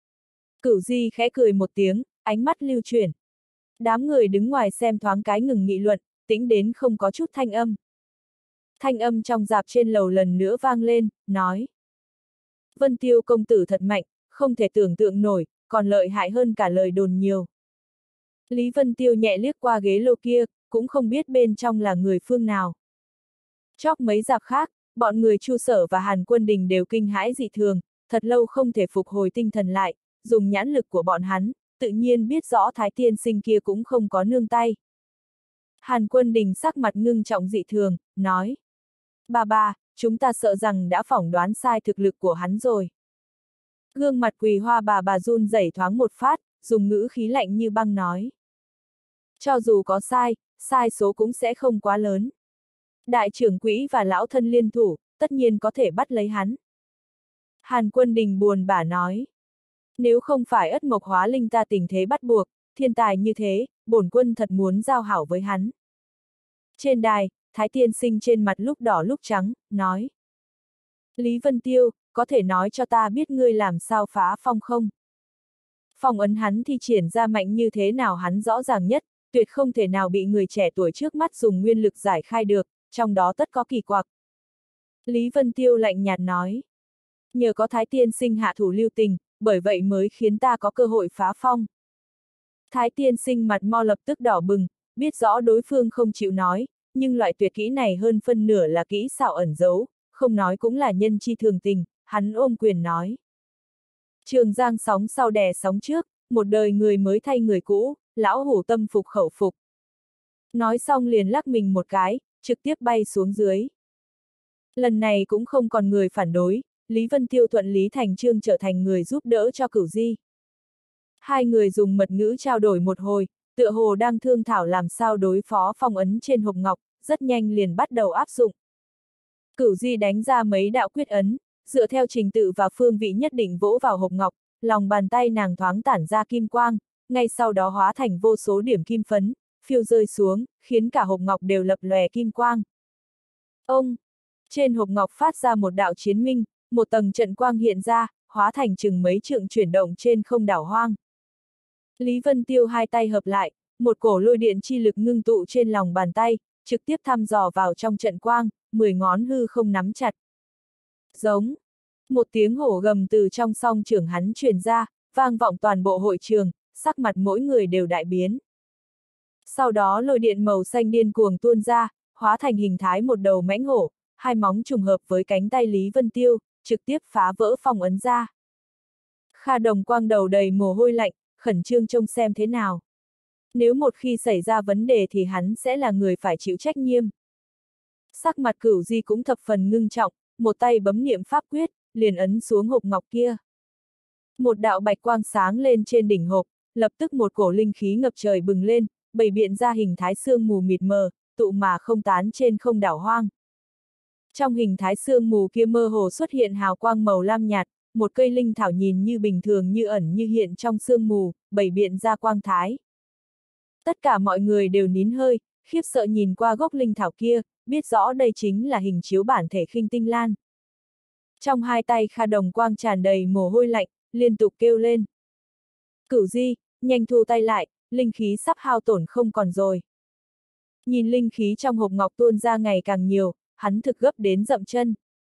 Cửu Di khẽ cười một tiếng, ánh mắt lưu chuyển. Đám người đứng ngoài xem thoáng cái ngừng nghị luận, tĩnh đến không có chút thanh âm. Thanh âm trong dạp trên lầu lần nữa vang lên, nói. Vân Tiêu công tử thật mạnh, không thể tưởng tượng nổi, còn lợi hại hơn cả lời đồn nhiều. Lý Vân Tiêu nhẹ liếc qua ghế lô kia, cũng không biết bên trong là người phương nào. Chóc mấy dạp khác, bọn người Chu Sở và Hàn Quân Đình đều kinh hãi dị thường, thật lâu không thể phục hồi tinh thần lại, dùng nhãn lực của bọn hắn, tự nhiên biết rõ Thái tiên sinh kia cũng không có nương tay. Hàn Quân Đình sắc mặt ngưng trọng dị thường, nói. Bà bà, chúng ta sợ rằng đã phỏng đoán sai thực lực của hắn rồi. Gương mặt Quỳ Hoa bà bà run rẩy thoáng một phát, dùng ngữ khí lạnh như băng nói. Cho dù có sai, sai số cũng sẽ không quá lớn. Đại trưởng quỹ và lão thân liên thủ, tất nhiên có thể bắt lấy hắn. Hàn Quân Đình buồn bã nói. Nếu không phải ất mộc hóa linh ta tình thế bắt buộc, thiên tài như thế, bổn quân thật muốn giao hảo với hắn. Trên đài, Thái tiên sinh trên mặt lúc đỏ lúc trắng, nói. Lý Vân Tiêu, có thể nói cho ta biết ngươi làm sao phá phong không? Phong ấn hắn thi triển ra mạnh như thế nào hắn rõ ràng nhất, tuyệt không thể nào bị người trẻ tuổi trước mắt dùng nguyên lực giải khai được, trong đó tất có kỳ quặc. Lý Vân Tiêu lạnh nhạt nói. Nhờ có Thái tiên sinh hạ thủ lưu tình, bởi vậy mới khiến ta có cơ hội phá phong. Thái tiên sinh mặt mo lập tức đỏ bừng, biết rõ đối phương không chịu nói, nhưng loại tuyệt kỹ này hơn phân nửa là kỹ xảo ẩn giấu, không nói cũng là nhân chi thường tình, hắn ôm quyền nói. Trường giang sóng sau đè sóng trước, một đời người mới thay người cũ, lão hủ tâm phục khẩu phục. Nói xong liền lắc mình một cái, trực tiếp bay xuống dưới. Lần này cũng không còn người phản đối, Lý Vân Tiêu thuận lý thành trương trở thành người giúp đỡ cho Cửu Di. Hai người dùng mật ngữ trao đổi một hồi, tựa hồ đang thương thảo làm sao đối phó phong ấn trên hộp ngọc, rất nhanh liền bắt đầu áp dụng. Cửu Di đánh ra mấy đạo quyết ấn, dựa theo trình tự và phương vị nhất định vỗ vào hộp ngọc, lòng bàn tay nàng thoáng tản ra kim quang, ngay sau đó hóa thành vô số điểm kim phấn, phiêu rơi xuống, khiến cả hộp ngọc đều lập lòe kim quang. Ông! Trên hộp ngọc phát ra một đạo chiến minh, một tầng trận quang hiện ra, hóa thành chừng mấy trượng chuyển động trên không đảo hoang. Lý Vân Tiêu hai tay hợp lại, một cổ lôi điện chi lực ngưng tụ trên lòng bàn tay, trực tiếp thăm dò vào trong trận quang, mười ngón hư không nắm chặt. Giống. Một tiếng hổ gầm từ trong song trưởng hắn truyền ra, vang vọng toàn bộ hội trường, sắc mặt mỗi người đều đại biến. Sau đó lôi điện màu xanh điên cuồng tuôn ra, hóa thành hình thái một đầu mãnh hổ, hai móng trùng hợp với cánh tay Lý Vân Tiêu, trực tiếp phá vỡ phong ấn ra. Kha Đồng Quang đầu đầy mồ hôi lạnh, khẩn trương trông xem thế nào. Nếu một khi xảy ra vấn đề thì hắn sẽ là người phải chịu trách nhiệm. Sắc mặt Cửu Di cũng thập phần ngưng trọng, một tay bấm niệm pháp quyết, liền ấn xuống hộp ngọc kia. Một đạo bạch quang sáng lên trên đỉnh hộp, lập tức một cổ linh khí ngập trời bừng lên, bày biện ra hình thái sương mù mịt mờ, tụ mà không tán trên không đảo hoang. Trong hình thái sương mù kia mơ hồ xuất hiện hào quang màu lam nhạt, một cây linh thảo nhìn như bình thường như ẩn như hiện trong sương mù, bày biện ra quang thái. Tất cả mọi người đều nín hơi, khiếp sợ nhìn qua gốc linh thảo kia, biết rõ đây chính là hình chiếu bản thể khinh tinh lan. Trong hai tay Kha Đồng Quang tràn đầy mồ hôi lạnh, liên tục kêu lên. Cửu Di, nhanh thu tay lại, linh khí sắp hao tổn không còn rồi. Nhìn linh khí trong hộp ngọc tuôn ra ngày càng nhiều, hắn thực gấp đến dậm chân.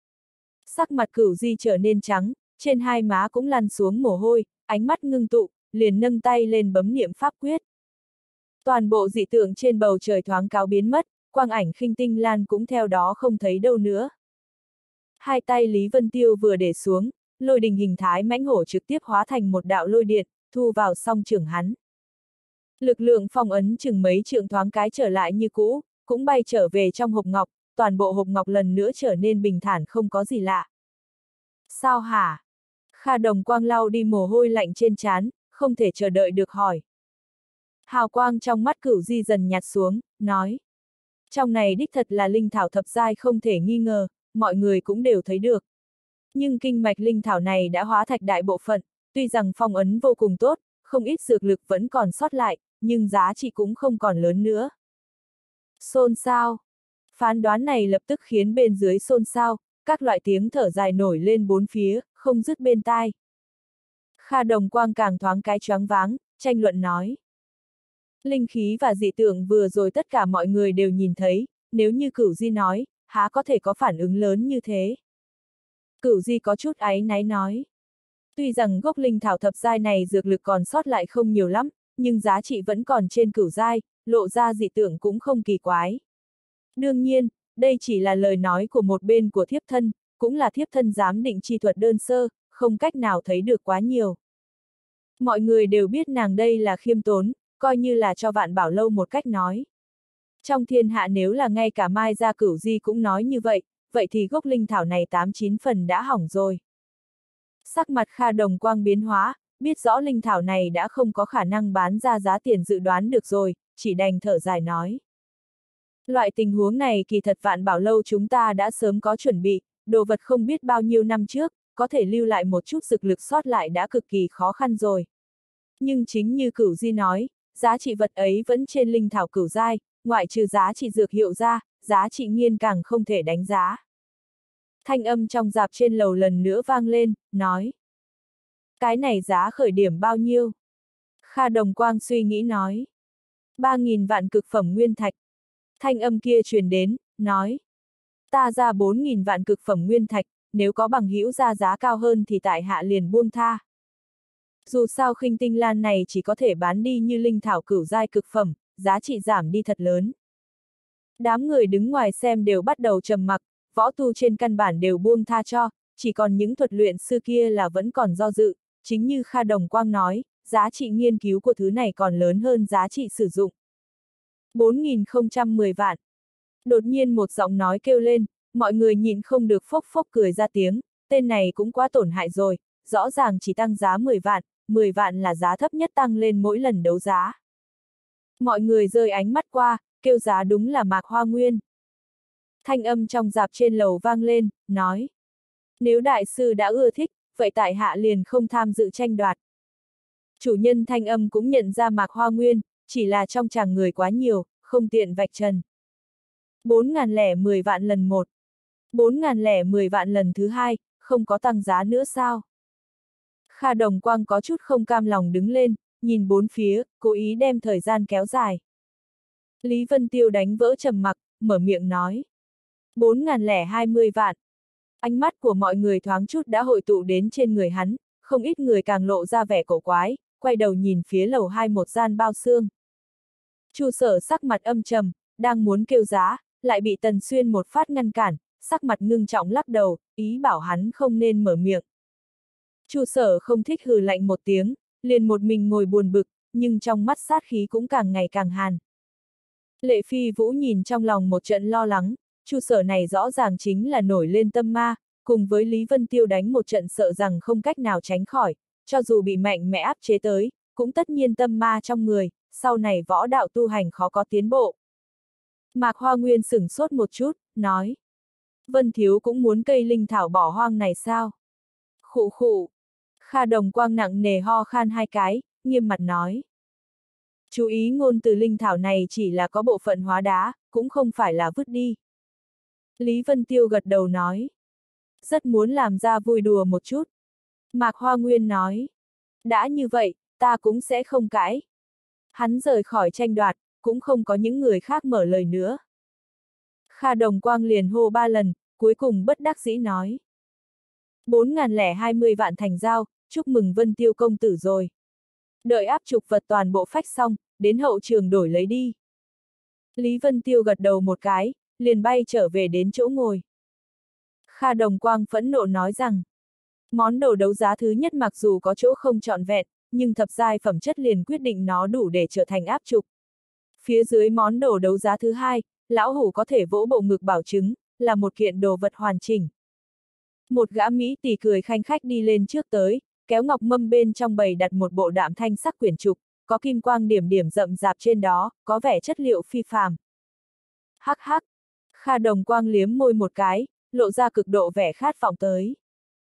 Sắc mặt Cửu Di trở nên trắng, trên hai má cũng lăn xuống mồ hôi, ánh mắt ngưng tụ, liền nâng tay lên bấm niệm pháp quyết. Toàn bộ dị tượng trên bầu trời thoáng cáo biến mất, quang ảnh khinh tinh lan cũng theo đó không thấy đâu nữa. Hai tay Lý Vân Tiêu vừa để xuống, lôi đình hình thái mãnh hổ trực tiếp hóa thành một đạo lôi điện, thu vào song trưởng hắn. Lực lượng phong ấn chừng mấy trượng thoáng cái trở lại như cũ, cũng bay trở về trong hộp ngọc, toàn bộ hộp ngọc lần nữa trở nên bình thản không có gì lạ. Sao hả? Kha Đồng Quang lau đi mồ hôi lạnh trên trán, không thể chờ đợi được hỏi. Hào quang trong mắt Cửu Di dần nhạt xuống, nói. Trong này đích thật là linh thảo thập giai không thể nghi ngờ, mọi người cũng đều thấy được. Nhưng kinh mạch linh thảo này đã hóa thạch đại bộ phận, tuy rằng phong ấn vô cùng tốt, không ít dược lực vẫn còn sót lại, nhưng giá trị cũng không còn lớn nữa. Xôn xao. Phán đoán này lập tức khiến bên dưới xôn xao, các loại tiếng thở dài nổi lên bốn phía, không dứt bên tai. Kha Đồng Quang càng thoáng cái choáng váng, tranh luận nói. Linh khí và dị tượng vừa rồi tất cả mọi người đều nhìn thấy, nếu như Cửu Di nói, há có thể có phản ứng lớn như thế. Cửu Di có chút áy náy nói. Tuy rằng gốc linh thảo thập giai này dược lực còn sót lại không nhiều lắm, nhưng giá trị vẫn còn trên cửu giai, lộ ra dị tượng cũng không kỳ quái. Đương nhiên, đây chỉ là lời nói của một bên của thiếp thân, cũng là thiếp thân giám định chi thuật đơn sơ, không cách nào thấy được quá nhiều. Mọi người đều biết nàng đây là khiêm tốn, coi như là cho Vạn Bảo Lâu một cách nói. Trong thiên hạ nếu là ngay cả Mai Gia Cửu Di cũng nói như vậy, vậy thì gốc linh thảo này tám chín phần đã hỏng rồi. Sắc mặt Kha Đồng Quang biến hóa, biết rõ linh thảo này đã không có khả năng bán ra giá tiền dự đoán được rồi, chỉ đành thở dài nói. Loại tình huống này kỳ thật Vạn Bảo Lâu chúng ta đã sớm có chuẩn bị, đồ vật không biết bao nhiêu năm trước, có thể lưu lại một chút dược lực sót lại đã cực kỳ khó khăn rồi. Nhưng chính như Cửu Di nói, giá trị vật ấy vẫn trên linh thảo cửu giai, ngoại trừ giá trị dược hiệu ra, giá trị nghiên càng không thể đánh giá. Thanh âm trong dạp trên lầu lần nữa vang lên, nói. Cái này giá khởi điểm bao nhiêu? Kha Đồng Quang suy nghĩ nói. Ba nghìn vạn cực phẩm nguyên thạch. Thanh âm kia truyền đến, nói. Ta ra bốn nghìn vạn cực phẩm nguyên thạch, nếu có bằng hữu ra giá cao hơn thì tại hạ liền buông tha. Dù sao khinh tinh lan này chỉ có thể bán đi như linh thảo cửu giai cực phẩm, giá trị giảm đi thật lớn. Đám người đứng ngoài xem đều bắt đầu trầm mặc, võ tu trên căn bản đều buông tha cho, chỉ còn những thuật luyện sư kia là vẫn còn do dự, chính như Kha Đồng Quang nói, giá trị nghiên cứu của thứ này còn lớn hơn giá trị sử dụng. bốn nghìn không trăm mười vạn. Đột nhiên một giọng nói kêu lên, mọi người nhịn không được phốc phốc cười ra tiếng, tên này cũng quá tổn hại rồi, rõ ràng chỉ tăng giá mười vạn, mười vạn là giá thấp nhất tăng lên mỗi lần đấu giá. Mọi người rơi ánh mắt qua, kêu giá đúng là Mạc Hoa Nguyên. Thanh âm trong dạp trên lầu vang lên, nói. Nếu đại sư đã ưa thích, vậy tại hạ liền không tham dự tranh đoạt. Chủ nhân thanh âm cũng nhận ra Mạc Hoa Nguyên, chỉ là trong chàng người quá nhiều, không tiện vạch trần. bốn nghìn lẻ mười vạn lần một. bốn nghìn lẻ mười vạn lần thứ hai, không có tăng giá nữa sao? Kha Đồng Quang có chút không cam lòng đứng lên, nhìn bốn phía, cố ý đem thời gian kéo dài. Lý Vân Tiêu đánh vỡ trầm mặc, mở miệng nói. bốn nghìn lẻ hai mươi vạn. Ánh mắt của mọi người thoáng chút đã hội tụ đến trên người hắn, không ít người càng lộ ra vẻ cổ quái, quay đầu nhìn phía lầu hai một gian bao xương. Chu Sở sắc mặt âm trầm, đang muốn kêu giá, lại bị Tần Xuyên một phát ngăn cản, sắc mặt ngưng trọng lắc đầu, ý bảo hắn không nên mở miệng. Chu Sở không thích hừ lạnh một tiếng, liền một mình ngồi buồn bực, nhưng trong mắt sát khí cũng càng ngày càng hàn. Lệ Phi Vũ nhìn trong lòng một trận lo lắng, Chu Sở này rõ ràng chính là nổi lên tâm ma, cùng với Lý Vân Tiêu đánh một trận sợ rằng không cách nào tránh khỏi, cho dù bị mạnh mẽ áp chế tới, cũng tất nhiên tâm ma trong người, sau này võ đạo tu hành khó có tiến bộ. Mạc Hoa Nguyên sửng sốt một chút, nói. Vân Thiếu cũng muốn cây linh thảo bỏ hoang này sao? Khụ khụ. Kha Đồng Quang nặng nề ho khan hai cái, nghiêm mặt nói. Chú ý ngôn từ linh thảo này chỉ là có bộ phận hóa đá, cũng không phải là vứt đi. Lý Vân Tiêu gật đầu nói. Rất muốn làm ra vui đùa một chút. Mạc Hoa Nguyên nói. Đã như vậy, ta cũng sẽ không cãi. Hắn rời khỏi tranh đoạt, cũng không có những người khác mở lời nữa. Kha Đồng Quang liền hô ba lần, cuối cùng bất đắc dĩ nói. bốn nghìn lẻ hai mươi vạn thành giao, chúc mừng Vân Tiêu công tử rồi. Đợi áp trục vật toàn bộ phách xong, đến hậu trường đổi lấy đi. Lý Vân Tiêu gật đầu một cái, liền bay trở về đến chỗ ngồi. Kha Đồng Quang phẫn nộ nói rằng, món đồ đấu giá thứ nhất mặc dù có chỗ không trọn vẹn, nhưng thập giai phẩm chất liền quyết định nó đủ để trở thành áp trục. Phía dưới món đồ đấu giá thứ hai, lão hủ có thể vỗ bộ ngực bảo chứng, là một kiện đồ vật hoàn chỉnh. Một gã Mỹ tỳ cười khanh khách đi lên trước tới, kéo ngọc mâm bên trong bày đặt một bộ đạm thanh sắc quyển trục, có kim quang điểm điểm rậm rạp trên đó, có vẻ chất liệu phi phàm. Hắc hắc, Kha Đồng Quang liếm môi một cái, lộ ra cực độ vẻ khát vọng tới.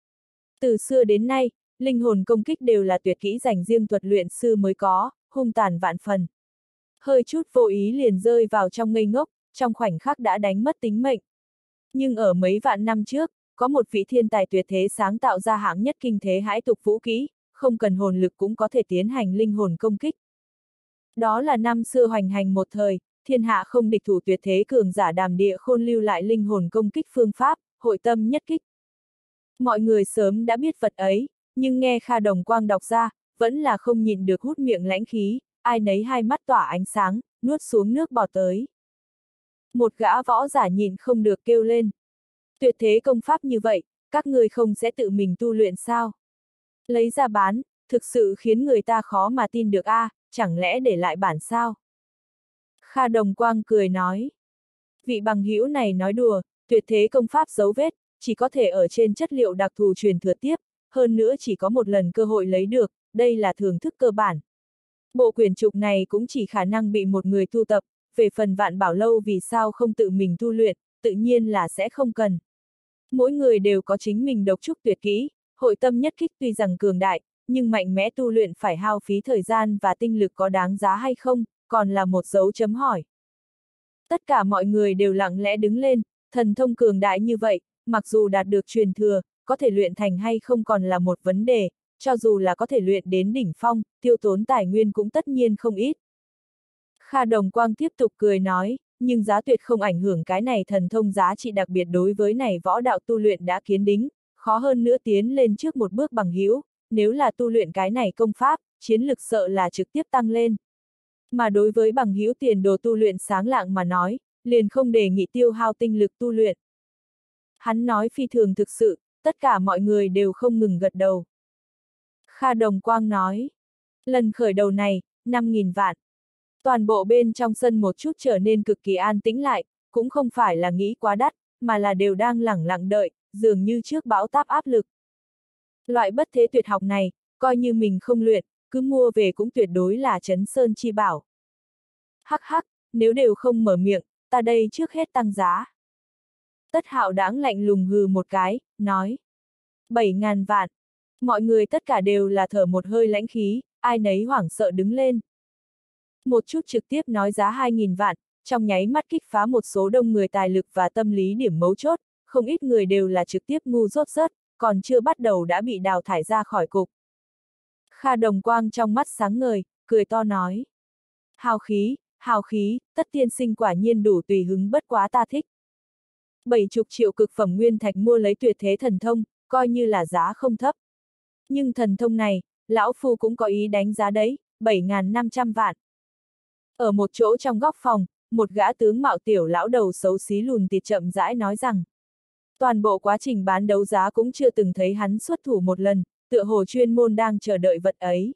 Từ xưa đến nay, linh hồn công kích đều là tuyệt kỹ dành riêng thuật luyện sư mới có, hung tàn vạn phần. Hơi chút vô ý liền rơi vào trong ngây ngốc, trong khoảnh khắc đã đánh mất tính mệnh. Nhưng ở mấy vạn năm trước, có một vị thiên tài tuyệt thế sáng tạo ra hạng nhất kinh thế hãi tục vũ kỹ, không cần hồn lực cũng có thể tiến hành linh hồn công kích. Đó là năm xưa hoành hành một thời, thiên hạ không địch thủ tuyệt thế cường giả Đàm Địa Khôn lưu lại linh hồn công kích phương pháp, hội tâm nhất kích. Mọi người sớm đã biết vật ấy, nhưng nghe Kha Đồng Quang đọc ra, vẫn là không nhịn được hút miệng lãnh khí, ai nấy hai mắt tỏa ánh sáng, nuốt xuống nước bọt tới. Một gã võ giả nhịn không được kêu lên. Tuyệt thế công pháp như vậy, các người không sẽ tự mình tu luyện sao? Lấy ra bán, thực sự khiến người ta khó mà tin được a, à, chẳng lẽ để lại bản sao? Kha Đồng Quang cười nói. Vị bằng hữu này nói đùa, tuyệt thế công pháp dấu vết, chỉ có thể ở trên chất liệu đặc thù truyền thừa tiếp, hơn nữa chỉ có một lần cơ hội lấy được, đây là thưởng thức cơ bản. Bộ quyển trục này cũng chỉ khả năng bị một người tu tập, về phần Vạn Bảo Lâu vì sao không tự mình tu luyện, tự nhiên là sẽ không cần. Mỗi người đều có chính mình độc trúc tuyệt kỹ, hội tâm nhất kích tuy rằng cường đại, nhưng mạnh mẽ tu luyện phải hao phí thời gian và tinh lực có đáng giá hay không, còn là một dấu chấm hỏi. Tất cả mọi người đều lặng lẽ đứng lên, thần thông cường đại như vậy, mặc dù đạt được truyền thừa, có thể luyện thành hay không còn là một vấn đề, cho dù là có thể luyện đến đỉnh phong, tiêu tốn tài nguyên cũng tất nhiên không ít. Kha Đồng Quang tiếp tục cười nói, nhưng giá tuyệt không ảnh hưởng cái này thần thông giá trị đặc biệt đối với này võ đạo tu luyện đã kiến đính, khó hơn nữa tiến lên trước một bước bằng hữu, nếu là tu luyện cái này công pháp, chiến lực sợ là trực tiếp tăng lên. Mà đối với bằng hữu tiền đồ tu luyện sáng lạng mà nói, liền không đề nghị tiêu hao tinh lực tu luyện. Hắn nói phi thường thực sự, tất cả mọi người đều không ngừng gật đầu. Kha Đồng Quang nói, lần khởi đầu này, năm nghìn vạn. Toàn bộ bên trong sân một chút trở nên cực kỳ an tĩnh lại, cũng không phải là nghĩ quá đắt, mà là đều đang lẳng lặng đợi, dường như trước bão táp áp lực. Loại bất thế tuyệt học này, coi như mình không luyện, cứ mua về cũng tuyệt đối là chấn sơn chi bảo. Hắc hắc, nếu đều không mở miệng, ta đây trước hết tăng giá. Tất Hạo Đãng lạnh lùng hừ một cái, nói. Bảy ngàn vạn. Mọi người tất cả đều là thở một hơi lãnh khí, ai nấy hoảng sợ đứng lên. Một chút trực tiếp nói giá hai nghìn vạn, trong nháy mắt kích phá một số đông người tài lực và tâm lý điểm mấu chốt, không ít người đều là trực tiếp ngu dốt rớt, còn chưa bắt đầu đã bị đào thải ra khỏi cục. Kha Đồng Quang trong mắt sáng ngời, cười to nói. Hào khí, hào khí, Tất tiên sinh quả nhiên đủ tùy hứng bất quá ta thích. Bảy chục triệu cực phẩm nguyên thạch mua lấy tuyệt thế thần thông, coi như là giá không thấp. Nhưng thần thông này, lão phu cũng có ý đánh giá đấy, bảy nghìn năm trăm vạn. Ở một chỗ trong góc phòng, một gã tướng mạo tiểu lão đầu xấu xí lùn tịt chậm rãi nói rằng. Toàn bộ quá trình bán đấu giá cũng chưa từng thấy hắn xuất thủ một lần, tựa hồ chuyên môn đang chờ đợi vật ấy.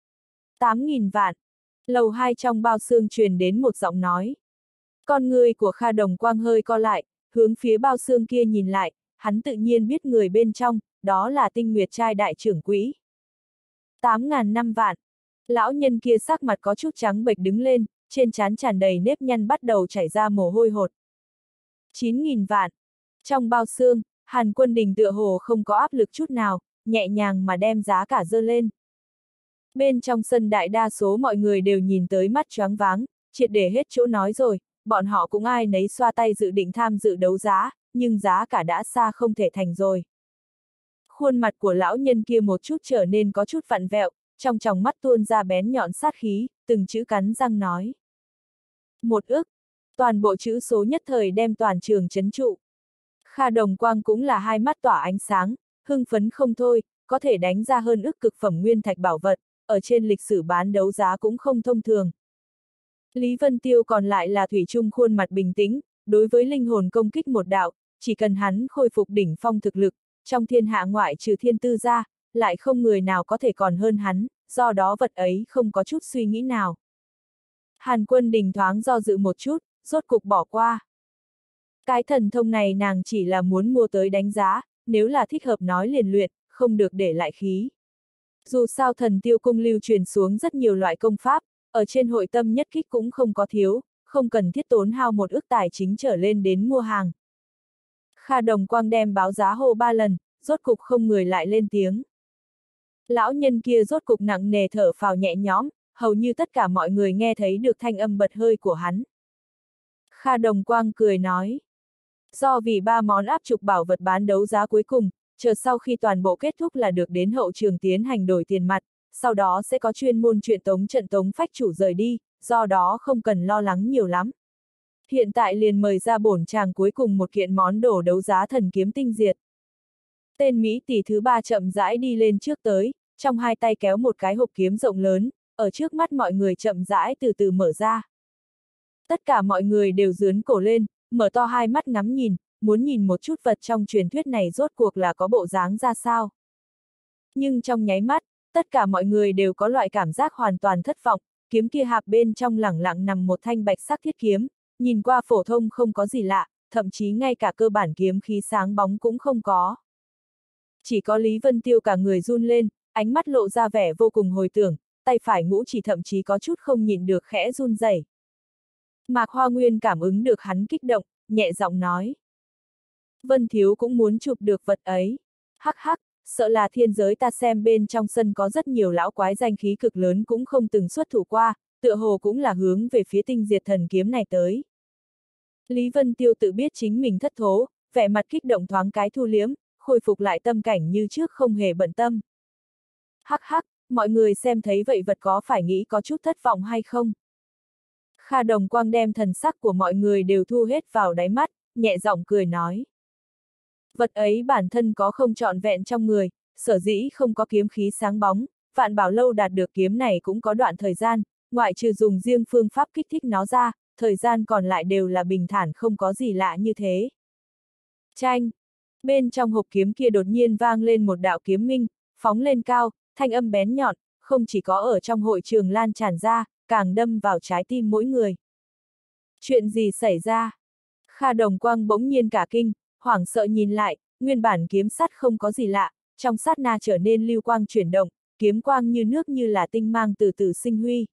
tám nghìn vạn. Lầu hai trong bao xương truyền đến một giọng nói. Con người của Kha Đồng Quang hơi co lại, hướng phía bao xương kia nhìn lại, hắn tự nhiên biết người bên trong, đó là Tinh Nguyệt trai đại trưởng quỹ. tám nghìn năm vạn. Lão nhân kia sắc mặt có chút trắng bệch đứng lên, trên trán tràn đầy nếp nhăn bắt đầu chảy ra mồ hôi hột. chín nghìn vạn. Trong bao xương, Hàn Quân Đình tựa hồ không có áp lực chút nào, nhẹ nhàng mà đem giá cả dơ lên. Bên trong sân đại đa số mọi người đều nhìn tới mắt choáng váng, triệt để hết chỗ nói rồi, bọn họ cũng ai nấy xoa tay dự định tham dự đấu giá, nhưng giá cả đã xa không thể thành rồi. Khuôn mặt của lão nhân kia một chút trở nên có chút vặn vẹo, trong tròng mắt tuôn ra bén nhọn sát khí, từng chữ cắn răng nói. Một ức, toàn bộ chữ số nhất thời đem toàn trường chấn trụ. Kha Đồng Quang cũng là hai mắt tỏa ánh sáng, hưng phấn không thôi, có thể đánh ra hơn ức cực phẩm nguyên thạch bảo vật, ở trên lịch sử bán đấu giá cũng không thông thường. Lý Vân Tiêu còn lại là thủy chung khuôn mặt bình tĩnh, đối với linh hồn công kích một đạo, chỉ cần hắn khôi phục đỉnh phong thực lực, trong thiên hạ ngoại trừ thiên tư ra, lại không người nào có thể còn hơn hắn, do đó vật ấy không có chút suy nghĩ nào. Hàn Quân Đình thoáng do dự một chút, rốt cục bỏ qua. Cái thần thông này nàng chỉ là muốn mua tới đánh giá, nếu là thích hợp nói liền luyện, không được để lại khí. Dù sao Thần Tiêu Cung lưu truyền xuống rất nhiều loại công pháp, ở trên hội tâm nhất kích cũng không có thiếu, không cần thiết tốn hao một ức tài chính trở lên đến mua hàng. Kha Đồng Quang đem báo giá hô ba lần, rốt cục không người lại lên tiếng. Lão nhân kia rốt cục nặng nề thở phào nhẹ nhõm, hầu như tất cả mọi người nghe thấy được thanh âm bật hơi của hắn. Kha Đồng Quang cười nói. Do vì ba món áp trục bảo vật bán đấu giá cuối cùng, chờ sau khi toàn bộ kết thúc là được đến hậu trường tiến hành đổi tiền mặt, sau đó sẽ có chuyên môn chuyện tống trận tống phách chủ rời đi, do đó không cần lo lắng nhiều lắm. Hiện tại liền mời ra bổn chàng cuối cùng một kiện món đồ đấu giá thần kiếm tinh diệt. Tên Mỹ tỷ thứ ba chậm rãi đi lên trước tới, trong hai tay kéo một cái hộp kiếm rộng lớn, ở trước mắt mọi người chậm rãi từ từ mở ra. Tất cả mọi người đều dướn cổ lên, mở to hai mắt ngắm nhìn, muốn nhìn một chút vật trong truyền thuyết này rốt cuộc là có bộ dáng ra sao. Nhưng trong nháy mắt, Tất cả mọi người đều có loại cảm giác hoàn toàn thất vọng, kiếm kia hạp bên trong lẳng lặng nằm một thanh bạch sắc thiết kiếm, nhìn qua phổ thông không có gì lạ, thậm chí ngay cả cơ bản kiếm khí sáng bóng cũng không có. Chỉ có Lý Vân Tiêu cả người run lên, ánh mắt lộ ra vẻ vô cùng hồi tưởng, tay phải ngũ chỉ thậm chí có chút không nhịn được khẽ run rẩy. Mạc Hoa Nguyên cảm ứng được hắn kích động, nhẹ giọng nói. Vân Thiếu cũng muốn chụp được vật ấy. Hắc hắc, sợ là thiên giới ta xem bên trong sân có rất nhiều lão quái danh khí cực lớn cũng không từng xuất thủ qua, tựa hồ cũng là hướng về phía tinh diệt thần kiếm này tới. Lý Vân Tiêu tự biết chính mình thất thố, vẻ mặt kích động thoáng cái thu liếm, khôi phục lại tâm cảnh như trước không hề bận tâm. Hắc hắc, mọi người xem thấy vậy vật có phải nghĩ có chút thất vọng hay không? Kha Đồng Quang đem thần sắc của mọi người đều thu hết vào đáy mắt, nhẹ giọng cười nói. Vật ấy bản thân có không trọn vẹn trong người, sở dĩ không có kiếm khí sáng bóng, Vạn Bảo Lâu đạt được kiếm này cũng có đoạn thời gian, ngoại trừ dùng riêng phương pháp kích thích nó ra, thời gian còn lại đều là bình thản không có gì lạ như thế. Chanh! Bên trong hộp kiếm kia đột nhiên vang lên một đạo kiếm minh, phóng lên cao, thanh âm bén nhọn, không chỉ có ở trong hội trường lan tràn ra, càng đâm vào trái tim mỗi người. Chuyện gì xảy ra? Kha Đồng Quang bỗng nhiên cả kinh, hoảng sợ nhìn lại, nguyên bản kiếm sắt không có gì lạ, trong sát na trở nên lưu quang chuyển động, kiếm quang như nước như là tinh mang từ từ sinh huy.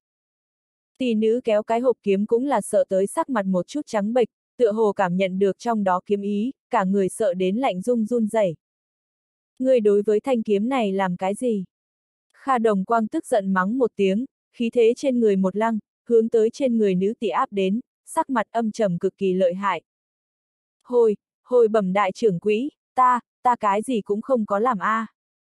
Tỷ nữ kéo cái hộp kiếm cũng là sợ tới sắc mặt một chút trắng bệch, tựa hồ cảm nhận được trong đó kiếm ý, cả người sợ đến lạnh run run rẩy. Ngươi đối với thanh kiếm này làm cái gì? Kha Đồng Quang tức giận mắng một tiếng, khí thế trên người một lăng, hướng tới trên người nữ tỷ áp đến, sắc mặt âm trầm cực kỳ lợi hại. Hồi, hồi bẩm đại trưởng quỹ, ta, ta cái gì cũng không có làm a. À.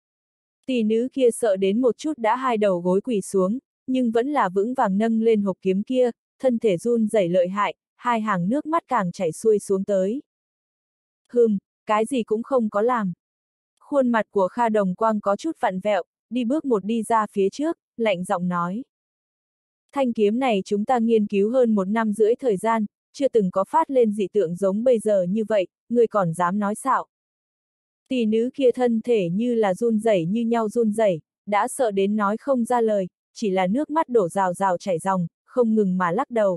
Tỷ nữ kia sợ đến một chút đã hai đầu gối quỳ xuống, nhưng vẫn là vững vàng nâng lên hộp kiếm kia, thân thể run rẩy lợi hại, hai hàng nước mắt càng chảy xuôi xuống tới. Hừm, cái gì cũng không có làm. Khuôn mặt của Kha Đồng Quang có chút vặn vẹo, đi bước một đi ra phía trước, lạnh giọng nói. Thanh kiếm này chúng ta nghiên cứu hơn một năm rưỡi thời gian, chưa từng có phát lên dị tượng giống bây giờ như vậy, người còn dám nói xạo. Tỷ nữ kia thân thể như là run rẩy như nhau run rẩy, đã sợ đến nói không ra lời, chỉ là nước mắt đổ rào rào chảy ròng, không ngừng mà lắc đầu.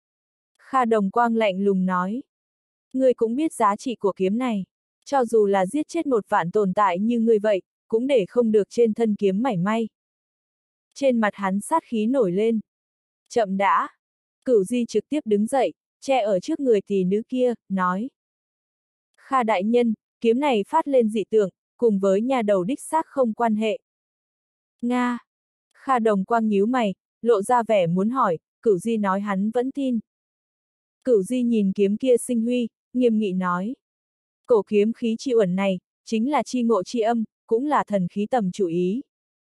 Kha Đồng Quang lạnh lùng nói. Ngươi cũng biết giá trị của kiếm này, cho dù là giết chết một vạn tồn tại như ngươi vậy, cũng để không được trên thân kiếm mảy may. Trên mặt hắn sát khí nổi lên. Chậm đã. Cửu Di trực tiếp đứng dậy, che ở trước người tỷ nữ kia, nói. Kha đại nhân, kiếm này phát lên dị tượng, cùng với nhà đầu đích xác không quan hệ. Nga. Kha Đồng Quang nhíu mày, lộ ra vẻ muốn hỏi, Cửu Di nói hắn vẫn tin. Cửu Di nhìn kiếm kia sinh huy, nghiêm nghị nói. Cổ kiếm khí chi uẩn này, chính là chi ngộ chi âm, cũng là thần khí tầm chủ ý.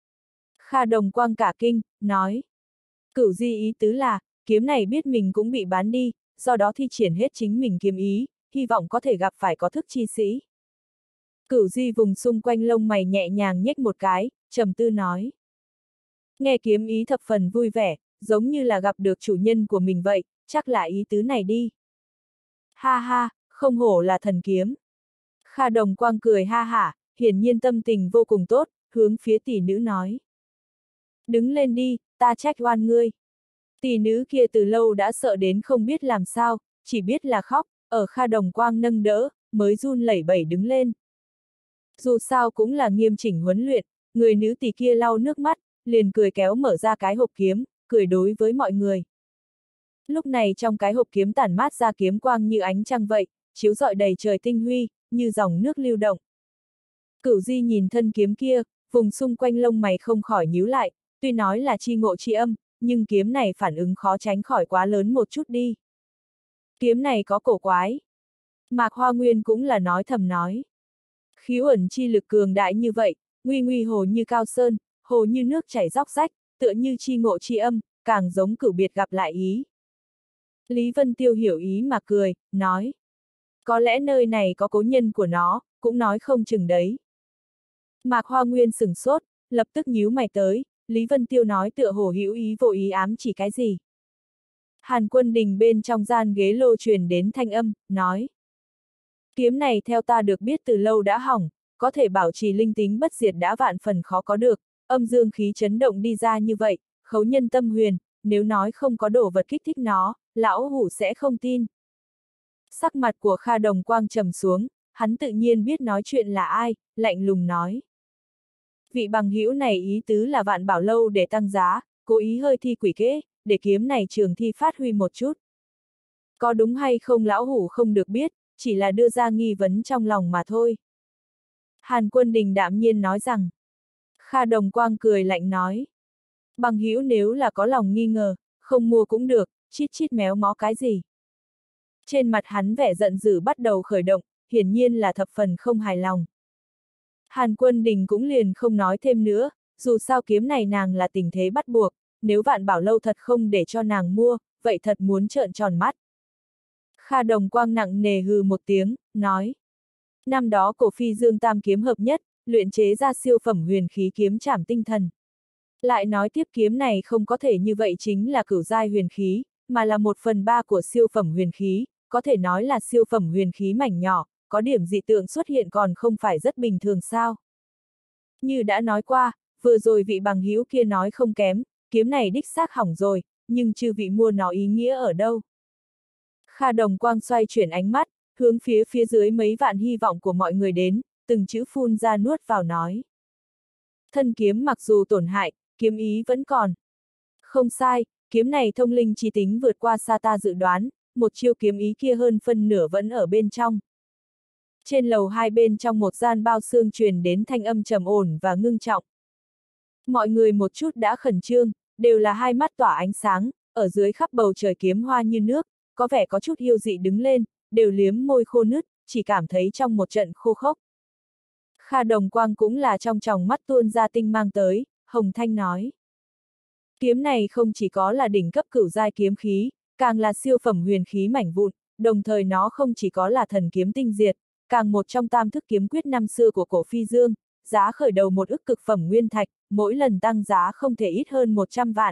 Kha Đồng Quang cả kinh, nói. Cửu Di ý tứ là, kiếm này biết mình cũng bị bán đi, do đó thi triển hết chính mình kiếm ý, hy vọng có thể gặp phải có thức chi sĩ. Cửu Di vùng xung quanh lông mày nhẹ nhàng nhếch một cái, trầm tư nói. Nghe kiếm ý thập phần vui vẻ, giống như là gặp được chủ nhân của mình vậy, chắc là ý tứ này đi. Ha ha, không hổ là thần kiếm. Kha Đồng Quang cười ha hả, hiển nhiên tâm tình vô cùng tốt, hướng phía tỷ nữ nói. Đứng lên đi, ta trách oan ngươi. Tỷ nữ kia từ lâu đã sợ đến không biết làm sao, chỉ biết là khóc, ở Kha Đồng Quang nâng đỡ, mới run lẩy bẩy đứng lên. Dù sao cũng là nghiêm chỉnh huấn luyện, người nữ tỷ kia lau nước mắt, liền cười kéo mở ra cái hộp kiếm, cười đối với mọi người. Lúc này trong cái hộp kiếm tản mát ra kiếm quang như ánh trăng vậy, chiếu rọi đầy trời tinh huy, như dòng nước lưu động. Cửu Di nhìn thân kiếm kia, vùng xung quanh lông mày không khỏi nhíu lại, tuy nói là chi ngộ chi âm, nhưng kiếm này phản ứng khó tránh khỏi quá lớn một chút đi. Kiếm này có cổ quái. Mạc Hoa Nguyên cũng là nói thầm nói. Khí uẩn chi lực cường đại như vậy, nguy nguy hồ như cao sơn, hồ như nước chảy róc rách, tựa như chi ngộ chi âm, càng giống cửu biệt gặp lại ý. Lý Vân Tiêu hiểu ý mà cười, nói. Có lẽ nơi này có cố nhân của nó, cũng nói không chừng đấy. Mạc Hoa Nguyên sửng sốt, lập tức nhíu mày tới, Lý Vân Tiêu nói tựa hồ hữu ý vô ý ám chỉ cái gì. Hàn Quân Đình bên trong gian ghế lô truyền đến thanh âm, nói. Kiếm này theo ta được biết từ lâu đã hỏng, có thể bảo trì linh tính bất diệt đã vạn phần khó có được, âm dương khí chấn động đi ra như vậy, khấu nhân tâm huyền, nếu nói không có đồ vật kích thích nó, lão hủ sẽ không tin. Sắc mặt của Kha Đồng Quang trầm xuống, hắn tự nhiên biết nói chuyện là ai, lạnh lùng nói. Vị bằng hữu này ý tứ là Vạn Bảo Lâu để tăng giá, cố ý hơi thi quỷ kế, để kiếm này trường thi phát huy một chút. Có đúng hay không lão hủ không được biết, chỉ là đưa ra nghi vấn trong lòng mà thôi. Hàn Quân Đình đạm nhiên nói rằng. Kha Đồng Quang cười lạnh nói. Bằng hữu nếu là có lòng nghi ngờ, không mua cũng được, chít chít méo mó cái gì. Trên mặt hắn vẻ giận dữ bắt đầu khởi động, hiển nhiên là thập phần không hài lòng. Hàn Quân Đình cũng liền không nói thêm nữa, dù sao kiếm này nàng là tình thế bắt buộc, nếu Vạn Bảo Lâu thật không để cho nàng mua, vậy thật muốn trợn tròn mắt. Kha Đồng Quang nặng nề hừ một tiếng, nói. Năm đó cổ phi dương tam kiếm hợp nhất, luyện chế ra siêu phẩm huyền khí kiếm trảm tinh thần. Lại nói tiếp kiếm này không có thể như vậy chính là cửu giai huyền khí, mà là một phần ba của siêu phẩm huyền khí, có thể nói là siêu phẩm huyền khí mảnh nhỏ, có điểm dị tượng xuất hiện còn không phải rất bình thường sao. Như đã nói qua, vừa rồi vị bằng hữu kia nói không kém, kiếm này đích xác hỏng rồi, nhưng chư vị mua nó ý nghĩa ở đâu. Kha Đồng Quang xoay chuyển ánh mắt, hướng phía phía dưới mấy vạn hy vọng của mọi người đến, từng chữ phun ra nuốt vào nói. Thân kiếm mặc dù tổn hại, kiếm ý vẫn còn. Không sai, kiếm này thông linh chi tính vượt qua xa ta dự đoán, một chiêu kiếm ý kia hơn phân nửa vẫn ở bên trong. Trên lầu hai bên trong một gian bao xương truyền đến thanh âm trầm ổn và ngưng trọng. Mọi người một chút đã khẩn trương, đều là hai mắt tỏa ánh sáng, ở dưới khắp bầu trời kiếm hoa như nước, có vẻ có chút yêu dị đứng lên, đều liếm môi khô nứt, chỉ cảm thấy trong một trận khô khốc. Kha Đồng Quang cũng là trong tròng mắt tuôn ra tinh mang tới, Hồng Thanh nói. Kiếm này không chỉ có là đỉnh cấp cửu giai kiếm khí, càng là siêu phẩm huyền khí mảnh vụn, đồng thời nó không chỉ có là thần kiếm tinh diệt, càng một trong tam thức kiếm quyết năm xưa của cổ phi dương, giá khởi đầu một ức cực phẩm nguyên thạch, mỗi lần tăng giá không thể ít hơn một trăm vạn.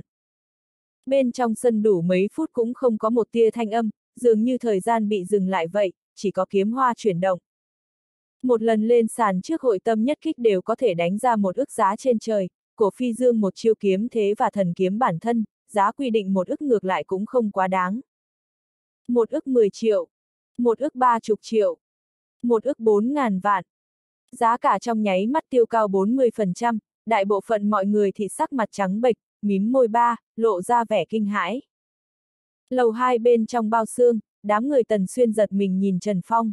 Bên trong sân đủ mấy phút cũng không có một tia thanh âm, dường như thời gian bị dừng lại vậy, chỉ có kiếm hoa chuyển động. Một lần lên sàn trước hội tâm nhất kích đều có thể đánh ra một ức giá trên trời, cổ phi dương một chiêu kiếm thế và thần kiếm bản thân, giá quy định một ức ngược lại cũng không quá đáng. Một ức mười triệu, một ức ba chục triệu, một ức bốn ngàn vạn. Giá cả trong nháy mắt tiêu cao bốn mươi phần trăm, đại bộ phận mọi người thì sắc mặt trắng bệch, mím môi ba, lộ ra vẻ kinh hãi. Lầu hai bên trong bao xương, đám người Tần Xuyên giật mình nhìn Trần Phong.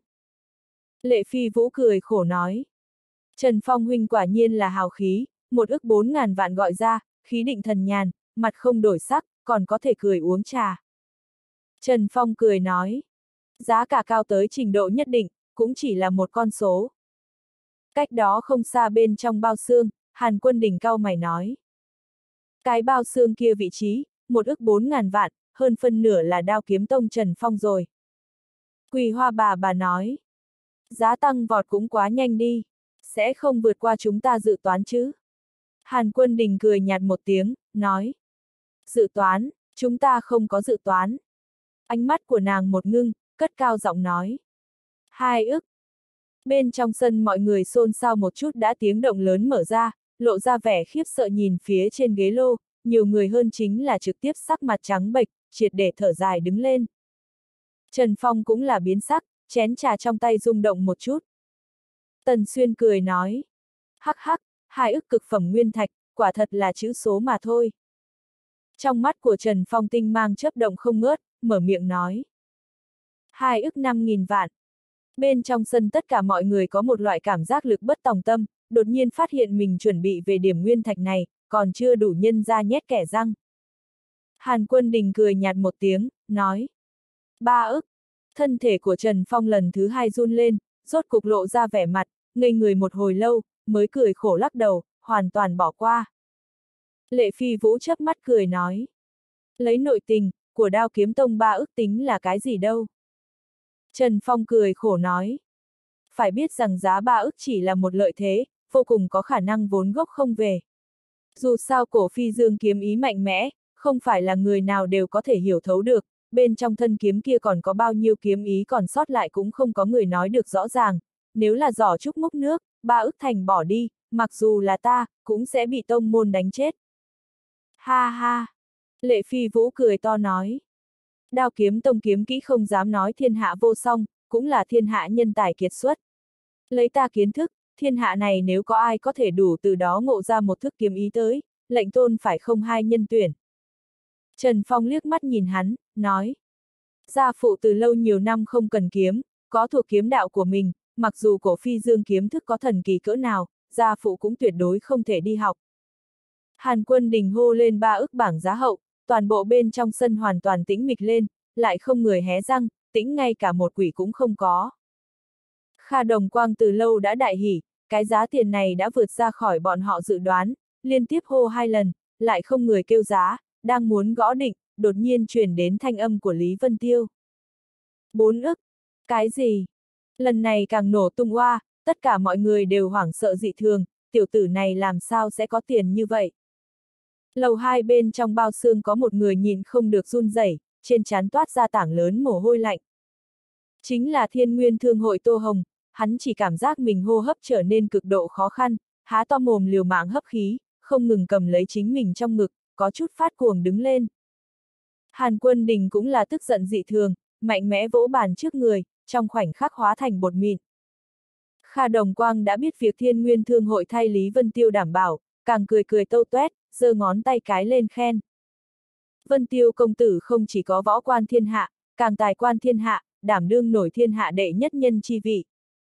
Lệ Phi Vũ cười khổ nói. Trần Phong huynh quả nhiên là hào khí, một ức bốn ngàn vạn gọi ra, khí định thần nhàn, mặt không đổi sắc, còn có thể cười uống trà. Trần Phong cười nói. Giá cả cao tới trình độ nhất định, cũng chỉ là một con số. Cách đó không xa bên trong bao xương, Hàn Quân Đình cau mày nói. Cái bao xương kia vị trí, một ức bốn ngàn vạn, hơn phân nửa là Đao Kiếm Tông Trần Phong rồi. Quỳ Hoa bà bà nói. Giá tăng vọt cũng quá nhanh đi, sẽ không vượt qua chúng ta dự toán chứ. Hàn Quân Đình cười nhạt một tiếng, nói. Dự toán, chúng ta không có dự toán. Ánh mắt của nàng một ngưng, cất cao giọng nói. Hai ức. Bên trong sân mọi người xôn xao một chút đã tiếng động lớn mở ra, lộ ra vẻ khiếp sợ nhìn phía trên ghế lô, nhiều người hơn chính là trực tiếp sắc mặt trắng bệch, triệt để thở dài đứng lên. Trần Phong cũng là biến sắc, chén trà trong tay rung động một chút. Tần Xuyên cười nói. Hắc hắc, hai ức cực phẩm nguyên thạch, quả thật là chữ số mà thôi. Trong mắt của Trần Phong tinh mang chớp động không ngớt, mở miệng nói. Hai ức năm nghìn vạn. Bên trong sân tất cả mọi người có một loại cảm giác lực bất tòng tâm, đột nhiên phát hiện mình chuẩn bị về điểm nguyên thạch này, còn chưa đủ nhân ra nhét kẻ răng. Hàn Quân Đình cười nhạt một tiếng, nói. Ba ức. Thân thể của Trần Phong lần thứ hai run lên, rốt cục lộ ra vẻ mặt, ngây người một hồi lâu, mới cười khổ lắc đầu, hoàn toàn bỏ qua. Lệ Phi Vũ chớp mắt cười nói. Lấy nội tình, của Đao Kiếm Tông ba ức tính là cái gì đâu. Trần Phong cười khổ nói. Phải biết rằng giá ba ức chỉ là một lợi thế, vô cùng có khả năng vốn gốc không về. Dù sao cổ phi dương kiếm ý mạnh mẽ, không phải là người nào đều có thể hiểu thấu được, bên trong thân kiếm kia còn có bao nhiêu kiếm ý còn sót lại cũng không có người nói được rõ ràng, nếu là giỏ trúc múc nước, ba ức thành bỏ đi, mặc dù là ta, cũng sẽ bị tông môn đánh chết. Ha ha! Lệ Phi Vũ cười to nói. Đao kiếm tông kiếm kỹ không dám nói thiên hạ vô song, cũng là thiên hạ nhân tài kiệt xuất. Lấy ta kiến thức, thiên hạ này nếu có ai có thể đủ từ đó ngộ ra một thức kiếm ý tới, lệnh tôn phải không hai nhân tuyển. Trần Phong liếc mắt nhìn hắn, nói. Gia phụ từ lâu nhiều năm không cần kiếm, có thuộc kiếm đạo của mình, mặc dù cổ phi dương kiếm thức có thần kỳ cỡ nào, gia phụ cũng tuyệt đối không thể đi học. Hàn Quân Đình hô lên ba ức bảng giá hậu, toàn bộ bên trong sân hoàn toàn tĩnh mịch lên, lại không người hé răng, tĩnh ngay cả một quỷ cũng không có. Kha Đồng Quang từ lâu đã đại hỉ, cái giá tiền này đã vượt ra khỏi bọn họ dự đoán, liên tiếp hô hai lần, lại không người kêu giá, đang muốn gõ định, đột nhiên truyền đến thanh âm của Lý Vân Tiêu. Bốn ức? Cái gì? Lần này càng nổ tung oa, tất cả mọi người đều hoảng sợ dị thường, tiểu tử này làm sao sẽ có tiền như vậy? Lầu hai bên trong bao xương có một người nhìn không được run rẩy, trên trán toát ra tảng lớn mồ hôi lạnh. Chính là Thiên Nguyên Thương hội Tô Hồng, hắn chỉ cảm giác mình hô hấp trở nên cực độ khó khăn, há to mồm liều mạng hấp khí, không ngừng cầm lấy chính mình trong ngực, có chút phát cuồng đứng lên. Hàn Quân Đình cũng là tức giận dị thường, mạnh mẽ vỗ bàn trước người, trong khoảnh khắc hóa thành bột mịn. Kha Đồng Quang đã biết việc Thiên Nguyên Thương hội thay Lý Vân Tiêu đảm bảo, càng cười cười tâu tuét, giơ ngón tay cái lên khen. Vân Tiêu công tử không chỉ có võ quan thiên hạ, càng tài quan thiên hạ, đảm đương nổi thiên hạ đệ nhất nhân chi vị.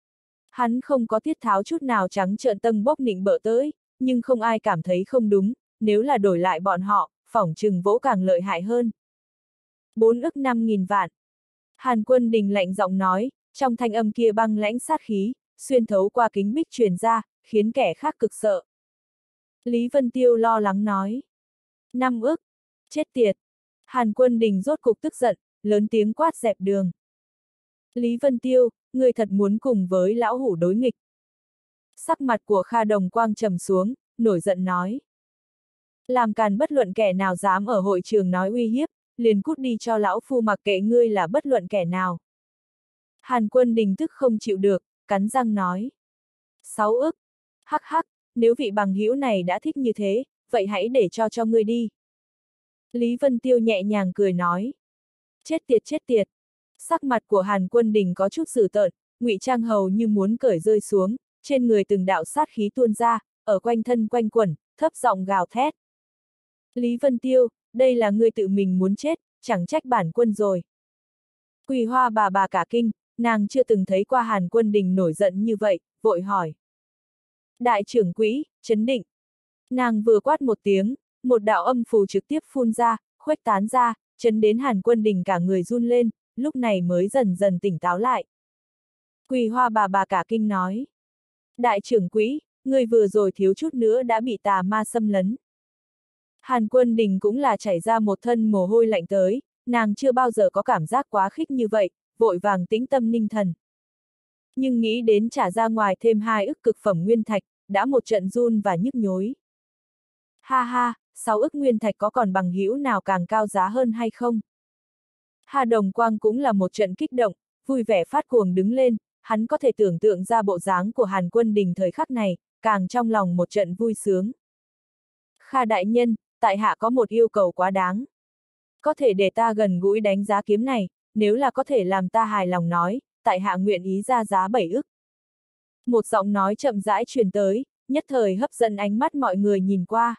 Hắn không có tiết tháo chút nào trắng trợn tâng bốc nịnh bợ tới, nhưng không ai cảm thấy không đúng, nếu là đổi lại bọn họ, phỏng chừng vỗ càng lợi hại hơn. Bốn ức năm nghìn vạn. Hàn Quân Đình lạnh giọng nói, trong thanh âm kia băng lãnh sát khí, xuyên thấu qua kính bích truyền ra, khiến kẻ khác cực sợ. Lý Vân Tiêu lo lắng nói. Năm ức. Chết tiệt. Hàn Quân Đình rốt cục tức giận, lớn tiếng quát dẹp đường. Lý Vân Tiêu, người thật muốn cùng với lão hủ đối nghịch. Sắc mặt của Kha Đồng Quang trầm xuống, nổi giận nói. Làm càn bất luận kẻ nào dám ở hội trường nói uy hiếp, liền cút đi cho lão phu mặc kệ ngươi là bất luận kẻ nào. Hàn Quân Đình tức không chịu được, cắn răng nói. Sáu ức. Hắc hắc, nếu vị bằng hữu này đã thích như thế, vậy hãy để cho cho ngươi đi. Lý Vân Tiêu nhẹ nhàng cười nói. Chết tiệt chết tiệt. Sắc mặt của Hàn Quân Đình có chút dữ tợn, ngụy trang hầu như muốn cởi rơi xuống, trên người từng đạo sát khí tuôn ra, ở quanh thân quanh quẩn, thấp giọng gào thét. Lý Vân Tiêu, đây là ngươi tự mình muốn chết, chẳng trách bản quân rồi. Quỳ Hoa bà bà cả kinh, nàng chưa từng thấy qua Hàn Quân Đình nổi giận như vậy, vội hỏi. Đại trưởng quỹ, trấn định. Nàng vừa quát một tiếng, một đạo âm phù trực tiếp phun ra, khuếch tán ra, chấn đến Hàn Quân Đình cả người run lên, lúc này mới dần dần tỉnh táo lại. Quỳ Hoa bà bà cả kinh nói. Đại trưởng quỹ, người vừa rồi thiếu chút nữa đã bị tà ma xâm lấn. Hàn Quân Đình cũng là chảy ra một thân mồ hôi lạnh tới, nàng chưa bao giờ có cảm giác quá khích như vậy, vội vàng tĩnh tâm ninh thần. Nhưng nghĩ đến trả ra ngoài thêm hai ức cực phẩm nguyên thạch, đã một trận run và nhức nhối. Ha ha, sáu ức nguyên thạch có còn bằng hữu nào càng cao giá hơn hay không? Hà Đồng Quang cũng là một trận kích động, vui vẻ phát cuồng đứng lên, hắn có thể tưởng tượng ra bộ dáng của Hàn Quân Đình thời khắc này, càng trong lòng một trận vui sướng. Kha đại nhân, tại hạ có một yêu cầu quá đáng. Có thể để ta gần gũi đánh giá kiếm này, nếu là có thể làm ta hài lòng nói, tại hạ nguyện ý ra giá bảy ức. Một giọng nói chậm rãi truyền tới, nhất thời hấp dẫn ánh mắt mọi người nhìn qua.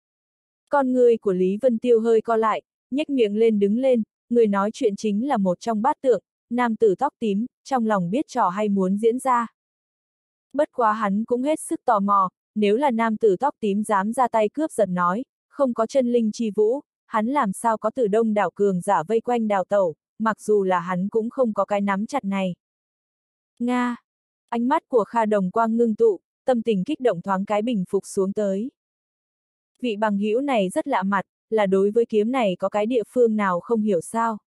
Con người của Lý Vân Tiêu hơi co lại, nhếch miệng lên đứng lên, người nói chuyện chính là một trong bát tượng, nam tử tóc tím, trong lòng biết trò hay muốn diễn ra. Bất quá hắn cũng hết sức tò mò, nếu là nam tử tóc tím dám ra tay cướp giật nói, không có chân linh chi vũ, hắn làm sao có từ đông đảo cường giả vây quanh đào tẩu, mặc dù là hắn cũng không có cái nắm chặt này. Nga! Ánh mắt của Kha Đồng Quang ngưng tụ, tâm tình kích động thoáng cái bình phục xuống tới. Vị bằng hữu này rất lạ mặt, là đối với kiếm này có cái địa phương nào không hiểu sao.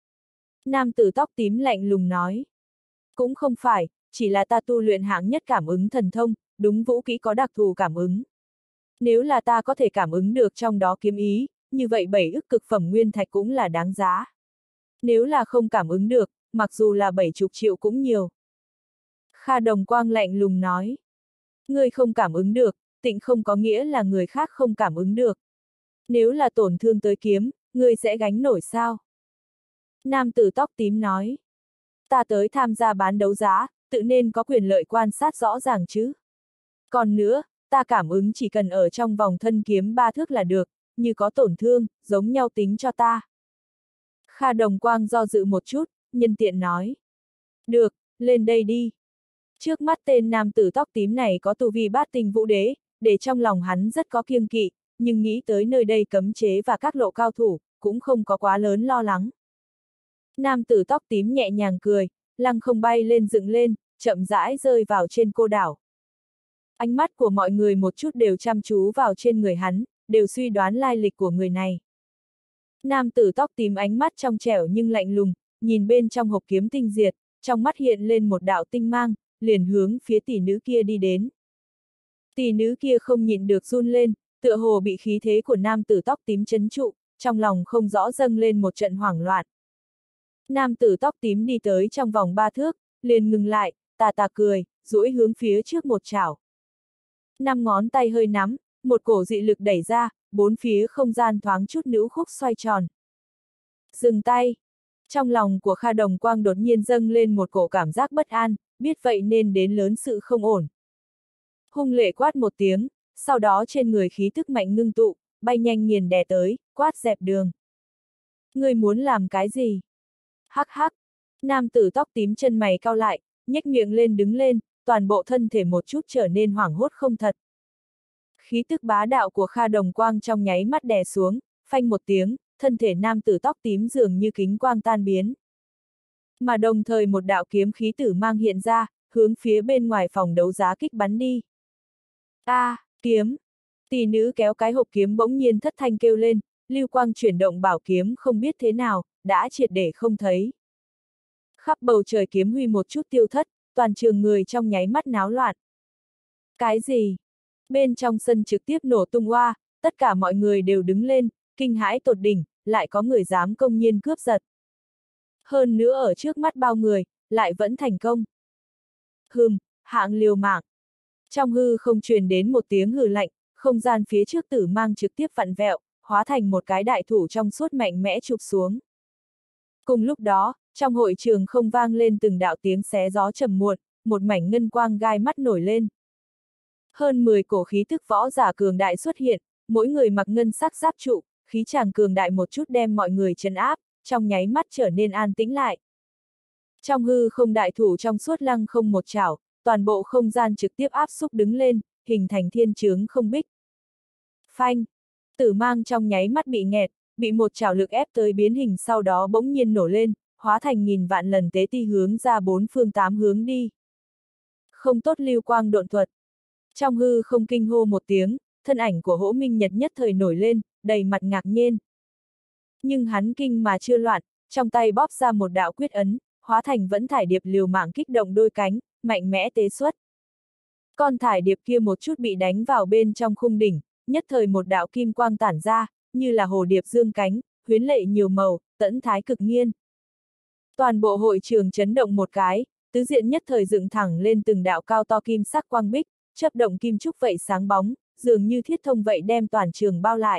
Nam tử tóc tím lạnh lùng nói. Cũng không phải, chỉ là ta tu luyện hạng nhất cảm ứng thần thông, đúng vũ kỹ có đặc thù cảm ứng. Nếu là ta có thể cảm ứng được trong đó kiếm ý, như vậy bảy ức cực phẩm nguyên thạch cũng là đáng giá. Nếu là không cảm ứng được, mặc dù là bảy chục triệu cũng nhiều. Kha Đồng Quang lạnh lùng nói. Ngươi không cảm ứng được, tịnh không có nghĩa là người khác không cảm ứng được. Nếu là tổn thương tới kiếm, ngươi sẽ gánh nổi sao? Nam tử tóc tím nói. Ta tới tham gia bán đấu giá, tự nên có quyền lợi quan sát rõ ràng chứ. Còn nữa, ta cảm ứng chỉ cần ở trong vòng thân kiếm ba thước là được, như có tổn thương, giống nhau tính cho ta. Kha Đồng Quang do dự một chút, nhân tiện nói. Được, lên đây đi. Trước mắt tên nam tử tóc tím này có tu vi bát tinh vũ đế, để trong lòng hắn rất có kiêng kỵ, nhưng nghĩ tới nơi đây cấm chế và các lộ cao thủ, cũng không có quá lớn lo lắng. Nam tử tóc tím nhẹ nhàng cười, lăng không bay lên dựng lên, chậm rãi rơi vào trên cô đảo. Ánh mắt của mọi người một chút đều chăm chú vào trên người hắn, đều suy đoán lai lịch của người này. Nam tử tóc tím ánh mắt trong trẻo nhưng lạnh lùng, nhìn bên trong hộp kiếm tinh diệt, trong mắt hiện lên một đạo tinh mang, liền hướng phía tỷ nữ kia đi đến. Tỷ nữ kia không nhịn được run lên, tựa hồ bị khí thế của nam tử tóc tím chấn trụ, trong lòng không rõ dâng lên một trận hoảng loạn. Nam tử tóc tím đi tới trong vòng ba thước, liền ngừng lại, tà tà cười, duỗi hướng phía trước một chảo. Năm ngón tay hơi nắm, một cổ dị lực đẩy ra, bốn phía không gian thoáng chút nữ khúc xoay tròn. Dừng tay. Trong lòng của Kha Đồng Quang đột nhiên dâng lên một cổ cảm giác bất an, biết vậy nên đến lớn sự không ổn. Hung lệ quát một tiếng, sau đó trên người khí tức mạnh ngưng tụ, bay nhanh nghiền đè tới, quát dẹp đường. Ngươi muốn làm cái gì? Hắc hắc. Nam tử tóc tím chân mày cau lại, nhếch miệng lên đứng lên, toàn bộ thân thể một chút trở nên hoảng hốt không thật. Khí tức bá đạo của Kha Đồng Quang trong nháy mắt đè xuống, phanh một tiếng, thân thể nam tử tóc tím dường như kính quang tan biến. Mà đồng thời một đạo kiếm khí tử mang hiện ra, hướng phía bên ngoài phòng đấu giá kích bắn đi. A, à, kiếm! Tỷ nữ kéo cái hộp kiếm bỗng nhiên thất thanh kêu lên, lưu quang chuyển động bảo kiếm không biết thế nào, đã triệt để không thấy. Khắp bầu trời kiếm huy một chút tiêu thất, toàn trường người trong nháy mắt náo loạn. Cái gì? Bên trong sân trực tiếp nổ tung oa, tất cả mọi người đều đứng lên, kinh hãi tột đỉnh, lại có người dám công nhiên cướp giật. Hơn nữa ở trước mắt bao người, lại vẫn thành công. Hừm, hạng liều mạng. Trong hư không truyền đến một tiếng hừ lạnh, không gian phía trước tử mang trực tiếp vặn vẹo, hóa thành một cái đại thủ trong suốt mạnh mẽ chụp xuống. Cùng lúc đó, trong hội trường không vang lên từng đạo tiếng xé gió trầm muộn, một mảnh ngân quang gai mắt nổi lên. Hơn mười cổ khí tức võ giả cường đại xuất hiện, mỗi người mặc ngân sắc giáp trụ, khí tràng cường đại một chút đem mọi người trấn áp, trong nháy mắt trở nên an tĩnh lại. Trong hư không đại thủ trong suốt lăng không một chảo, toàn bộ không gian trực tiếp áp xúc đứng lên, hình thành thiên chướng không bích. Phanh! Tử mang trong nháy mắt bị nghẹt, bị một chảo lực ép tới biến hình sau đó bỗng nhiên nổ lên, hóa thành nghìn vạn lần tế ti hướng ra bốn phương tám hướng đi. Không tốt lưu quang độn thuật. Trong hư không kinh hô một tiếng, thân ảnh của Hỗ Minh Nhật nhất thời nổi lên, đầy mặt ngạc nhiên. Nhưng hắn kinh mà chưa loạn, trong tay bóp ra một đạo quyết ấn, hóa thành vẫn thải điệp liều mạng kích động đôi cánh, mạnh mẽ tế xuất. Con thải điệp kia một chút bị đánh vào bên trong khung đỉnh, nhất thời một đạo kim quang tản ra, như là hồ điệp dương cánh, huyến lệ nhiều màu, tẫn thái cực nghiên. Toàn bộ hội trường chấn động một cái, tứ diện nhất thời dựng thẳng lên từng đạo cao to kim sắc quang bích, chớp động kim trúc vậy sáng bóng, dường như thiết thông vậy đem toàn trường bao lại.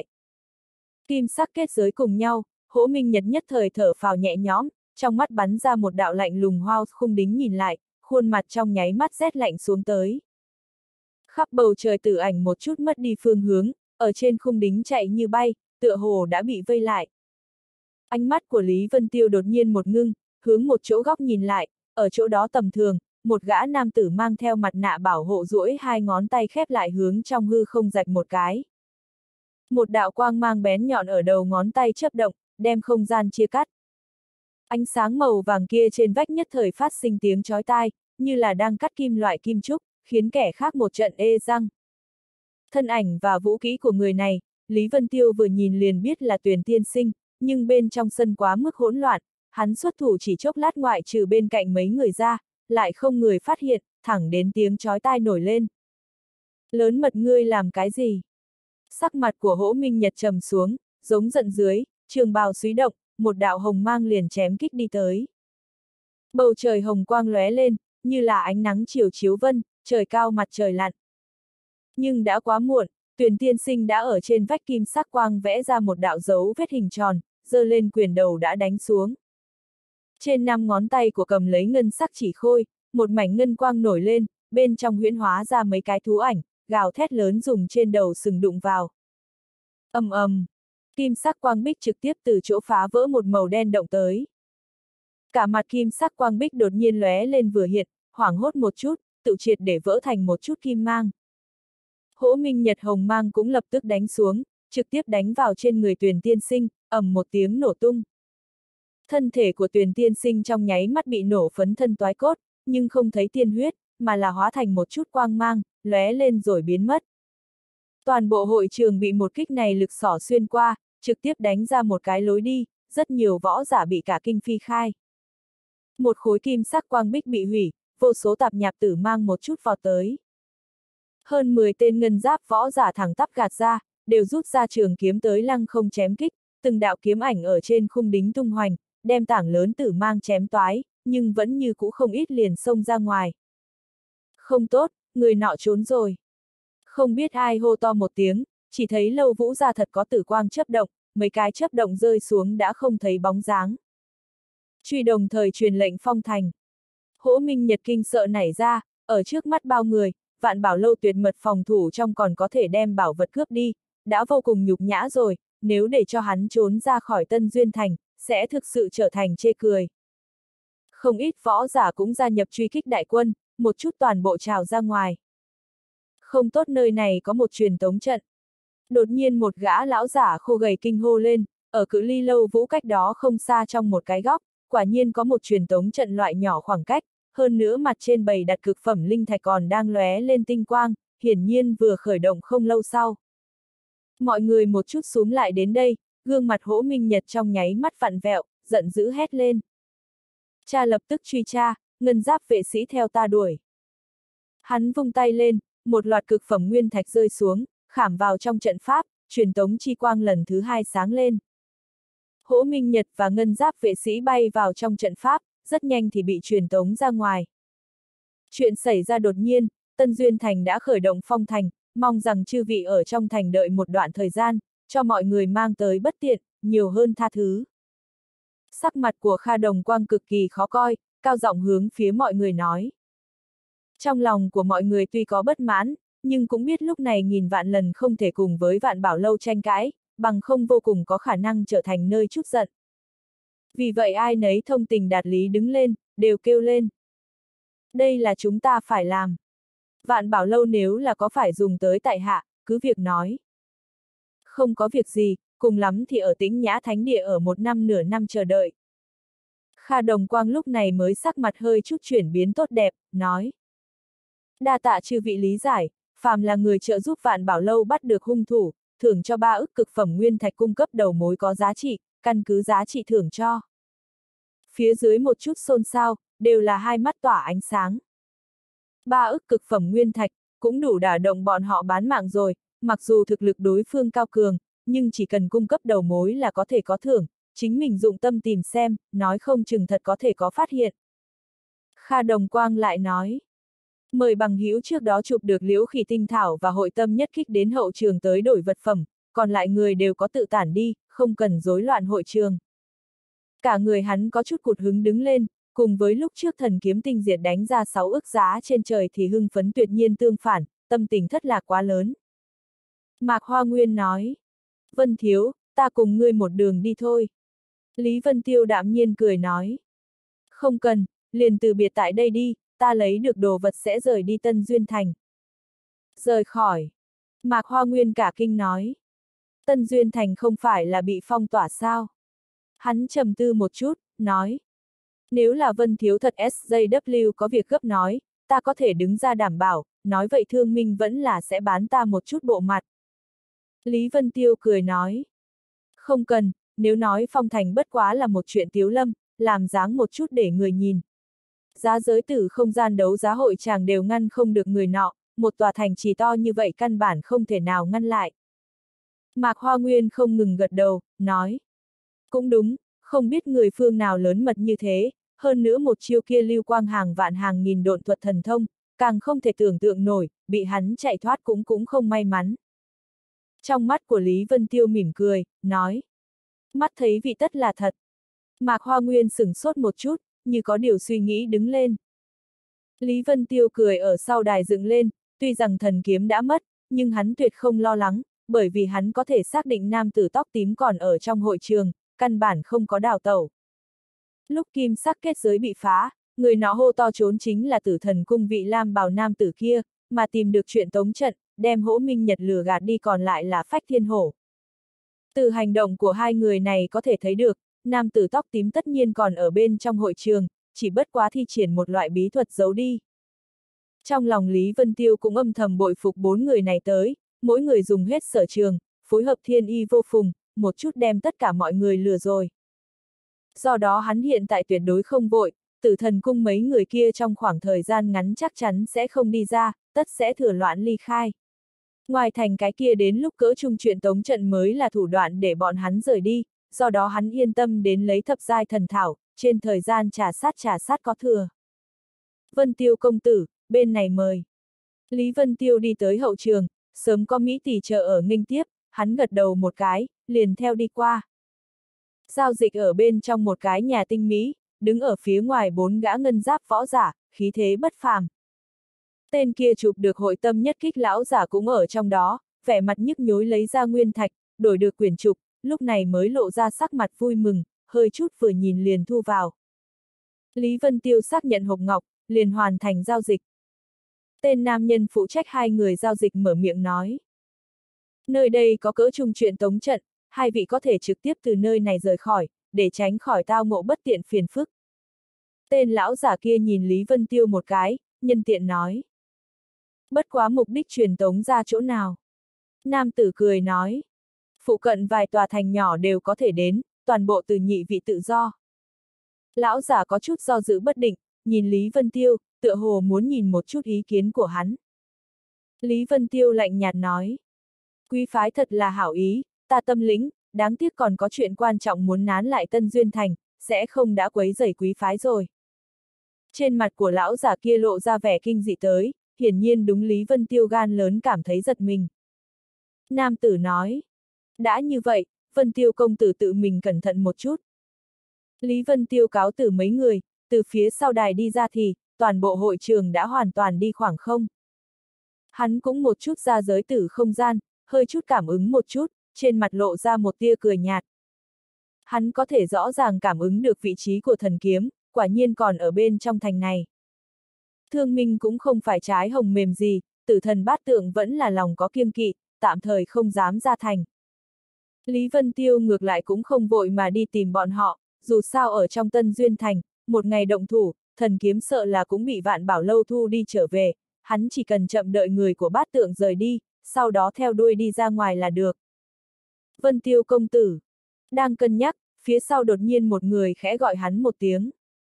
Kim sắc kết giới cùng nhau, Hỗ Minh Nhật nhất thời thở phào nhẹ nhõm, trong mắt bắn ra một đạo lạnh lùng hoa khung đính nhìn lại, khuôn mặt trong nháy mắt rét lạnh xuống tới. Khắp bầu trời tử ảnh một chút mất đi phương hướng, ở trên khung đính chạy như bay, tựa hồ đã bị vây lại. Ánh mắt của Lý Vân Tiêu đột nhiên một ngưng, hướng một chỗ góc nhìn lại, ở chỗ đó tầm thường, một gã nam tử mang theo mặt nạ bảo hộ duỗi hai ngón tay khép lại hướng trong hư không rạch một cái. Một đạo quang mang bén nhọn ở đầu ngón tay chớp động, đem không gian chia cắt. Ánh sáng màu vàng kia trên vách nhất thời phát sinh tiếng chói tai, như là đang cắt kim loại kim trúc, khiến kẻ khác một trận ê răng. Thân ảnh và vũ khí của người này, Lý Vân Tiêu vừa nhìn liền biết là Tuyền tiên sinh, nhưng bên trong sân quá mức hỗn loạn, hắn xuất thủ chỉ chốc lát ngoại trừ bên cạnh mấy người ra, lại không người phát hiện, thẳng đến tiếng chói tai nổi lên. Lớn mật ngươi làm cái gì? Sắc mặt của Hỗ Minh Nhật trầm xuống, giống giận dưới, trường bào xúy động, một đạo hồng mang liền chém kích đi tới. Bầu trời hồng quang lóe lên, như là ánh nắng chiều chiếu vân, trời cao mặt trời lặn. Nhưng đã quá muộn, Tuyền tiên sinh đã ở trên vách kim sắc quang vẽ ra một đạo dấu vết hình tròn, giơ lên quyền đầu đã đánh xuống. Trên năm ngón tay của cầm lấy ngân sắc chỉ khôi, một mảnh ngân quang nổi lên, bên trong huyễn hóa ra mấy cái thú ảnh, gào thét lớn dùng trên đầu sừng đụng vào. Ầm ầm, kim sắc quang bích trực tiếp từ chỗ phá vỡ một màu đen động tới. Cả mặt kim sắc quang bích đột nhiên lóe lên vừa hiện, hoảng hốt một chút, tự triệt để vỡ thành một chút kim mang. Hỗ Minh Nhật hồng mang cũng lập tức đánh xuống, trực tiếp đánh vào trên người Tuyền tiên sinh, ầm một tiếng nổ tung. Thân thể của Tuyền tiên sinh trong nháy mắt bị nổ phấn thân toái cốt, nhưng không thấy tiên huyết, mà là hóa thành một chút quang mang, lóe lên rồi biến mất. Toàn bộ hội trường bị một kích này lực xỏ xuyên qua, trực tiếp đánh ra một cái lối đi, rất nhiều võ giả bị cả kinh phi khai. Một khối kim sắc quang bích bị hủy, vô số tạp nhạp tử mang một chút vọt tới. Hơn mười tên ngân giáp võ giả thẳng tắp gạt ra, đều rút ra trường kiếm tới lăng không chém kích, từng đạo kiếm ảnh ở trên khung đính tung hoành, đem tảng lớn tử mang chém toái, nhưng vẫn như cũ không ít liền xông ra ngoài. Không tốt, người nọ trốn rồi. Không biết ai hô to một tiếng, chỉ thấy Lâu Vũ ra thật có tử quang chớp động, mấy cái chớp động rơi xuống đã không thấy bóng dáng. Truy đồng thời truyền lệnh phong thành. Hỗ Minh Nhật kinh sợ nảy ra, ở trước mắt bao người, Vạn Bảo Lâu tuyệt mật phòng thủ trong còn có thể đem bảo vật cướp đi, đã vô cùng nhục nhã rồi, nếu để cho hắn trốn ra khỏi Tân Duyên Thành, sẽ thực sự trở thành chê cười. Không ít võ giả cũng gia nhập truy kích đại quân, một chút toàn bộ trào ra ngoài. Không tốt, nơi này có một truyền tống trận. Đột nhiên một gã lão giả khô gầy kinh hô lên, ở cự ly Lâu Vũ cách đó không xa trong một cái góc, quả nhiên có một truyền tống trận loại nhỏ khoảng cách, hơn nữa mặt trên bày đặt cực phẩm linh thạch còn đang lóe lên tinh quang, hiển nhiên vừa khởi động không lâu sau. Mọi người một chút xúm lại đến đây, gương mặt Hỗ Minh Nhật trong nháy mắt vặn vẹo, giận dữ hét lên. Cha lập tức truy tra, ngân giáp vệ sĩ theo ta đuổi. Hắn vung tay lên, một loạt cực phẩm nguyên thạch rơi xuống, khảm vào trong trận pháp, truyền tống chi quang lần thứ hai sáng lên. Hỗ Minh Nhật và ngân giáp vệ sĩ bay vào trong trận pháp, rất nhanh thì bị truyền tống ra ngoài. Chuyện xảy ra đột nhiên, Tân Duyên Thành đã khởi động phong thành, mong rằng chư vị ở trong thành đợi một đoạn thời gian, cho mọi người mang tới bất tiện, nhiều hơn tha thứ. Sắc mặt của Kha Đồng Quang cực kỳ khó coi, cao giọng hướng phía mọi người nói. Trong lòng của mọi người tuy có bất mãn, nhưng cũng biết lúc này nghìn vạn lần không thể cùng với Vạn Bảo Lâu tranh cãi, bằng không vô cùng có khả năng trở thành nơi trút giận. Vì vậy ai nấy thông tình đạt lý đứng lên, đều kêu lên. Đây là chúng ta phải làm. Vạn Bảo Lâu nếu là có phải dùng tới tại hạ, cứ việc nói. Không có việc gì, cùng lắm thì ở Tĩnh Nhã Thánh Địa ở một năm nửa năm chờ đợi. Kha Đồng Quang lúc này mới sắc mặt hơi chút chuyển biến tốt đẹp, nói. Đa tạ chư vị lý giải, phàm là người trợ giúp Vạn Bảo Lâu bắt được hung thủ, thưởng cho ba ức cực phẩm nguyên thạch cung cấp đầu mối có giá trị, căn cứ giá trị thưởng cho. Phía dưới một chút xôn xao, đều là hai mắt tỏa ánh sáng. Ba ức cực phẩm nguyên thạch, cũng đủ đả động bọn họ bán mạng rồi, mặc dù thực lực đối phương cao cường, nhưng chỉ cần cung cấp đầu mối là có thể có thưởng, chính mình dụng tâm tìm xem, nói không chừng thật có thể có phát hiện. Kha Đồng Quang lại nói. Mời bằng hữu trước đó chụp được liễu khỉ tinh thảo và hội tâm nhất kích đến hậu trường tới đổi vật phẩm, còn lại người đều có tự tản đi, không cần rối loạn hội trường. Cả người hắn có chút cụt hứng đứng lên, cùng với lúc trước thần kiếm tinh diệt đánh ra sáu ức giá trên trời thì hưng phấn tuyệt nhiên tương phản, tâm tình thất lạc quá lớn. Mạc Hoa Nguyên nói, Vân Thiếu, ta cùng ngươi một đường đi thôi. Lý Vân Tiêu đạm nhiên cười nói, không cần, liền từ biệt tại đây đi, ta lấy được đồ vật sẽ rời đi Tân Duyên Thành. Rời khỏi. Mạc Hoa Nguyên cả kinh nói. Tân Duyên Thành không phải là bị phong tỏa sao? Hắn trầm tư một chút, nói. Nếu là Vân Thiếu thật ét gi vê có việc gấp nói, ta có thể đứng ra đảm bảo, nói vậy Thương Minh vẫn là sẽ bán ta một chút bộ mặt. Lý Vân Tiêu cười nói. Không cần, nếu nói phong thành bất quá là một chuyện tiếu lâm, làm dáng một chút để người nhìn. Giá giới tử không gian đấu giá hội chàng đều ngăn không được người nọ, một tòa thành trì to như vậy căn bản không thể nào ngăn lại. Mạc Hoa Nguyên không ngừng gật đầu, nói. Cũng đúng, không biết người phương nào lớn mật như thế, hơn nữa một chiêu kia lưu quang hàng vạn hàng nghìn độn thuật thần thông, càng không thể tưởng tượng nổi, bị hắn chạy thoát cũng cũng không may mắn. Trong mắt của Lý Vân Tiêu mỉm cười, nói. Mắt thấy vị tất là thật. Mạc Hoa Nguyên sửng sốt một chút, như có điều suy nghĩ đứng lên. Lý Vân Tiêu cười ở sau đài dựng lên, tuy rằng thần kiếm đã mất, nhưng hắn tuyệt không lo lắng, bởi vì hắn có thể xác định nam tử tóc tím còn ở trong hội trường, căn bản không có đào tẩu. Lúc kim sắc kết giới bị phá, người nó hô to trốn chính là Tử Thần Cung vị lam bào nam tử kia, mà tìm được chuyện tống trận, đem Hỗ Minh Nhật lừa gạt đi còn lại là Phách Thiên Hổ. Từ hành động của hai người này có thể thấy được, nam tử tóc tím tất nhiên còn ở bên trong hội trường, chỉ bất quá thi triển một loại bí thuật giấu đi. Trong lòng Lý Vân Tiêu cũng âm thầm bội phục bốn người này tới, mỗi người dùng hết sở trường, phối hợp thiên y vô phùng, một chút đem tất cả mọi người lừa rồi. Do đó hắn hiện tại tuyệt đối không vội, Tử Thần Cung mấy người kia trong khoảng thời gian ngắn chắc chắn sẽ không đi ra, tất sẽ thừa loạn ly khai. Ngoài thành cái kia đến lúc cỡ trung chuyện tống trận mới là thủ đoạn để bọn hắn rời đi, do đó hắn yên tâm đến lấy thập giai thần thảo, trên thời gian trà sát trà sát có thừa. Vân Tiêu công tử, bên này mời. Lý Vân Tiêu đi tới hậu trường, sớm có Mỹ tỷ chờ ở nghênh tiếp, hắn gật đầu một cái, liền theo đi qua. Giao dịch ở bên trong một cái nhà tinh mỹ, đứng ở phía ngoài bốn gã ngân giáp võ giả, khí thế bất phàm. Tên kia chụp được hội tâm nhất kích lão giả cũng ở trong đó, vẻ mặt nhức nhối lấy ra nguyên thạch, đổi được quyển trục, lúc này mới lộ ra sắc mặt vui mừng, hơi chút vừa nhìn liền thu vào. Lý Vân Tiêu xác nhận hộp ngọc, liền hoàn thành giao dịch. Tên nam nhân phụ trách hai người giao dịch mở miệng nói. Nơi đây có cỡ trung chuyện tống trận, hai vị có thể trực tiếp từ nơi này rời khỏi, để tránh khỏi tao ngộ bất tiện phiền phức. Tên lão giả kia nhìn Lý Vân Tiêu một cái, nhân tiện nói. Bất quá mục đích truyền tống ra chỗ nào? Nam tử cười nói. Phụ cận vài tòa thành nhỏ đều có thể đến, toàn bộ từ nhị vị tự do. Lão giả có chút do dự bất định, nhìn Lý Vân Tiêu, tựa hồ muốn nhìn một chút ý kiến của hắn. Lý Vân Tiêu lạnh nhạt nói. Quý phái thật là hảo ý, ta tâm lĩnh, đáng tiếc còn có chuyện quan trọng muốn nán lại Tân Duyên Thành, sẽ không đã quấy rầy quý phái rồi. Trên mặt của lão giả kia lộ ra vẻ kinh dị tới, hiển nhiên đúng Lý Vân Tiêu gan lớn cảm thấy giật mình. Nam tử nói. Đã như vậy, Vân Tiêu công tử tự mình cẩn thận một chút. Lý Vân Tiêu cáo từ mấy người, từ phía sau đài đi ra thì, toàn bộ hội trường đã hoàn toàn đi khoảng không. Hắn cũng một chút ra giới tử không gian, hơi chút cảm ứng một chút, trên mặt lộ ra một tia cười nhạt. Hắn có thể rõ ràng cảm ứng được vị trí của thần kiếm, quả nhiên còn ở bên trong thành này. Thương Minh cũng không phải trái hồng mềm gì, Tử Thần Bát Tượng vẫn là lòng có kiêng kỵ, tạm thời không dám ra thành. Lý Vân Tiêu ngược lại cũng không vội mà đi tìm bọn họ, dù sao ở trong Tân Duyên Thành, một ngày động thủ, thần kiếm sợ là cũng bị Vạn Bảo Lâu thu đi trở về, hắn chỉ cần chậm đợi người của Bát Tượng rời đi, sau đó theo đuôi đi ra ngoài là được. Vân Tiêu công tử. Đang cân nhắc, phía sau đột nhiên một người khẽ gọi hắn một tiếng.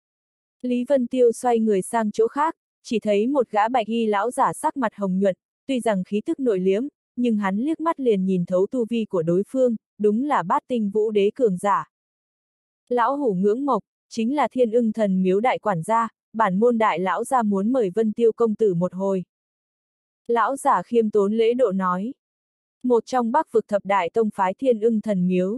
Lý Vân Tiêu xoay người sang chỗ khác, chỉ thấy một gã bạch y lão giả sắc mặt hồng nhuận, tuy rằng khí tức nội liếm, nhưng hắn liếc mắt liền nhìn thấu tu vi của đối phương, đúng là Bát Tinh Vũ Đế cường giả. Lão hủ Ngưỡng Mộc, chính là Thiên Ưng Thần Miếu đại quản gia, bản môn đại lão gia muốn mời Vân Tiêu công tử một hồi. Lão giả khiêm tốn lễ độ nói. Một trong Bắc vực thập đại tông phái Thiên Ưng Thần Miếu.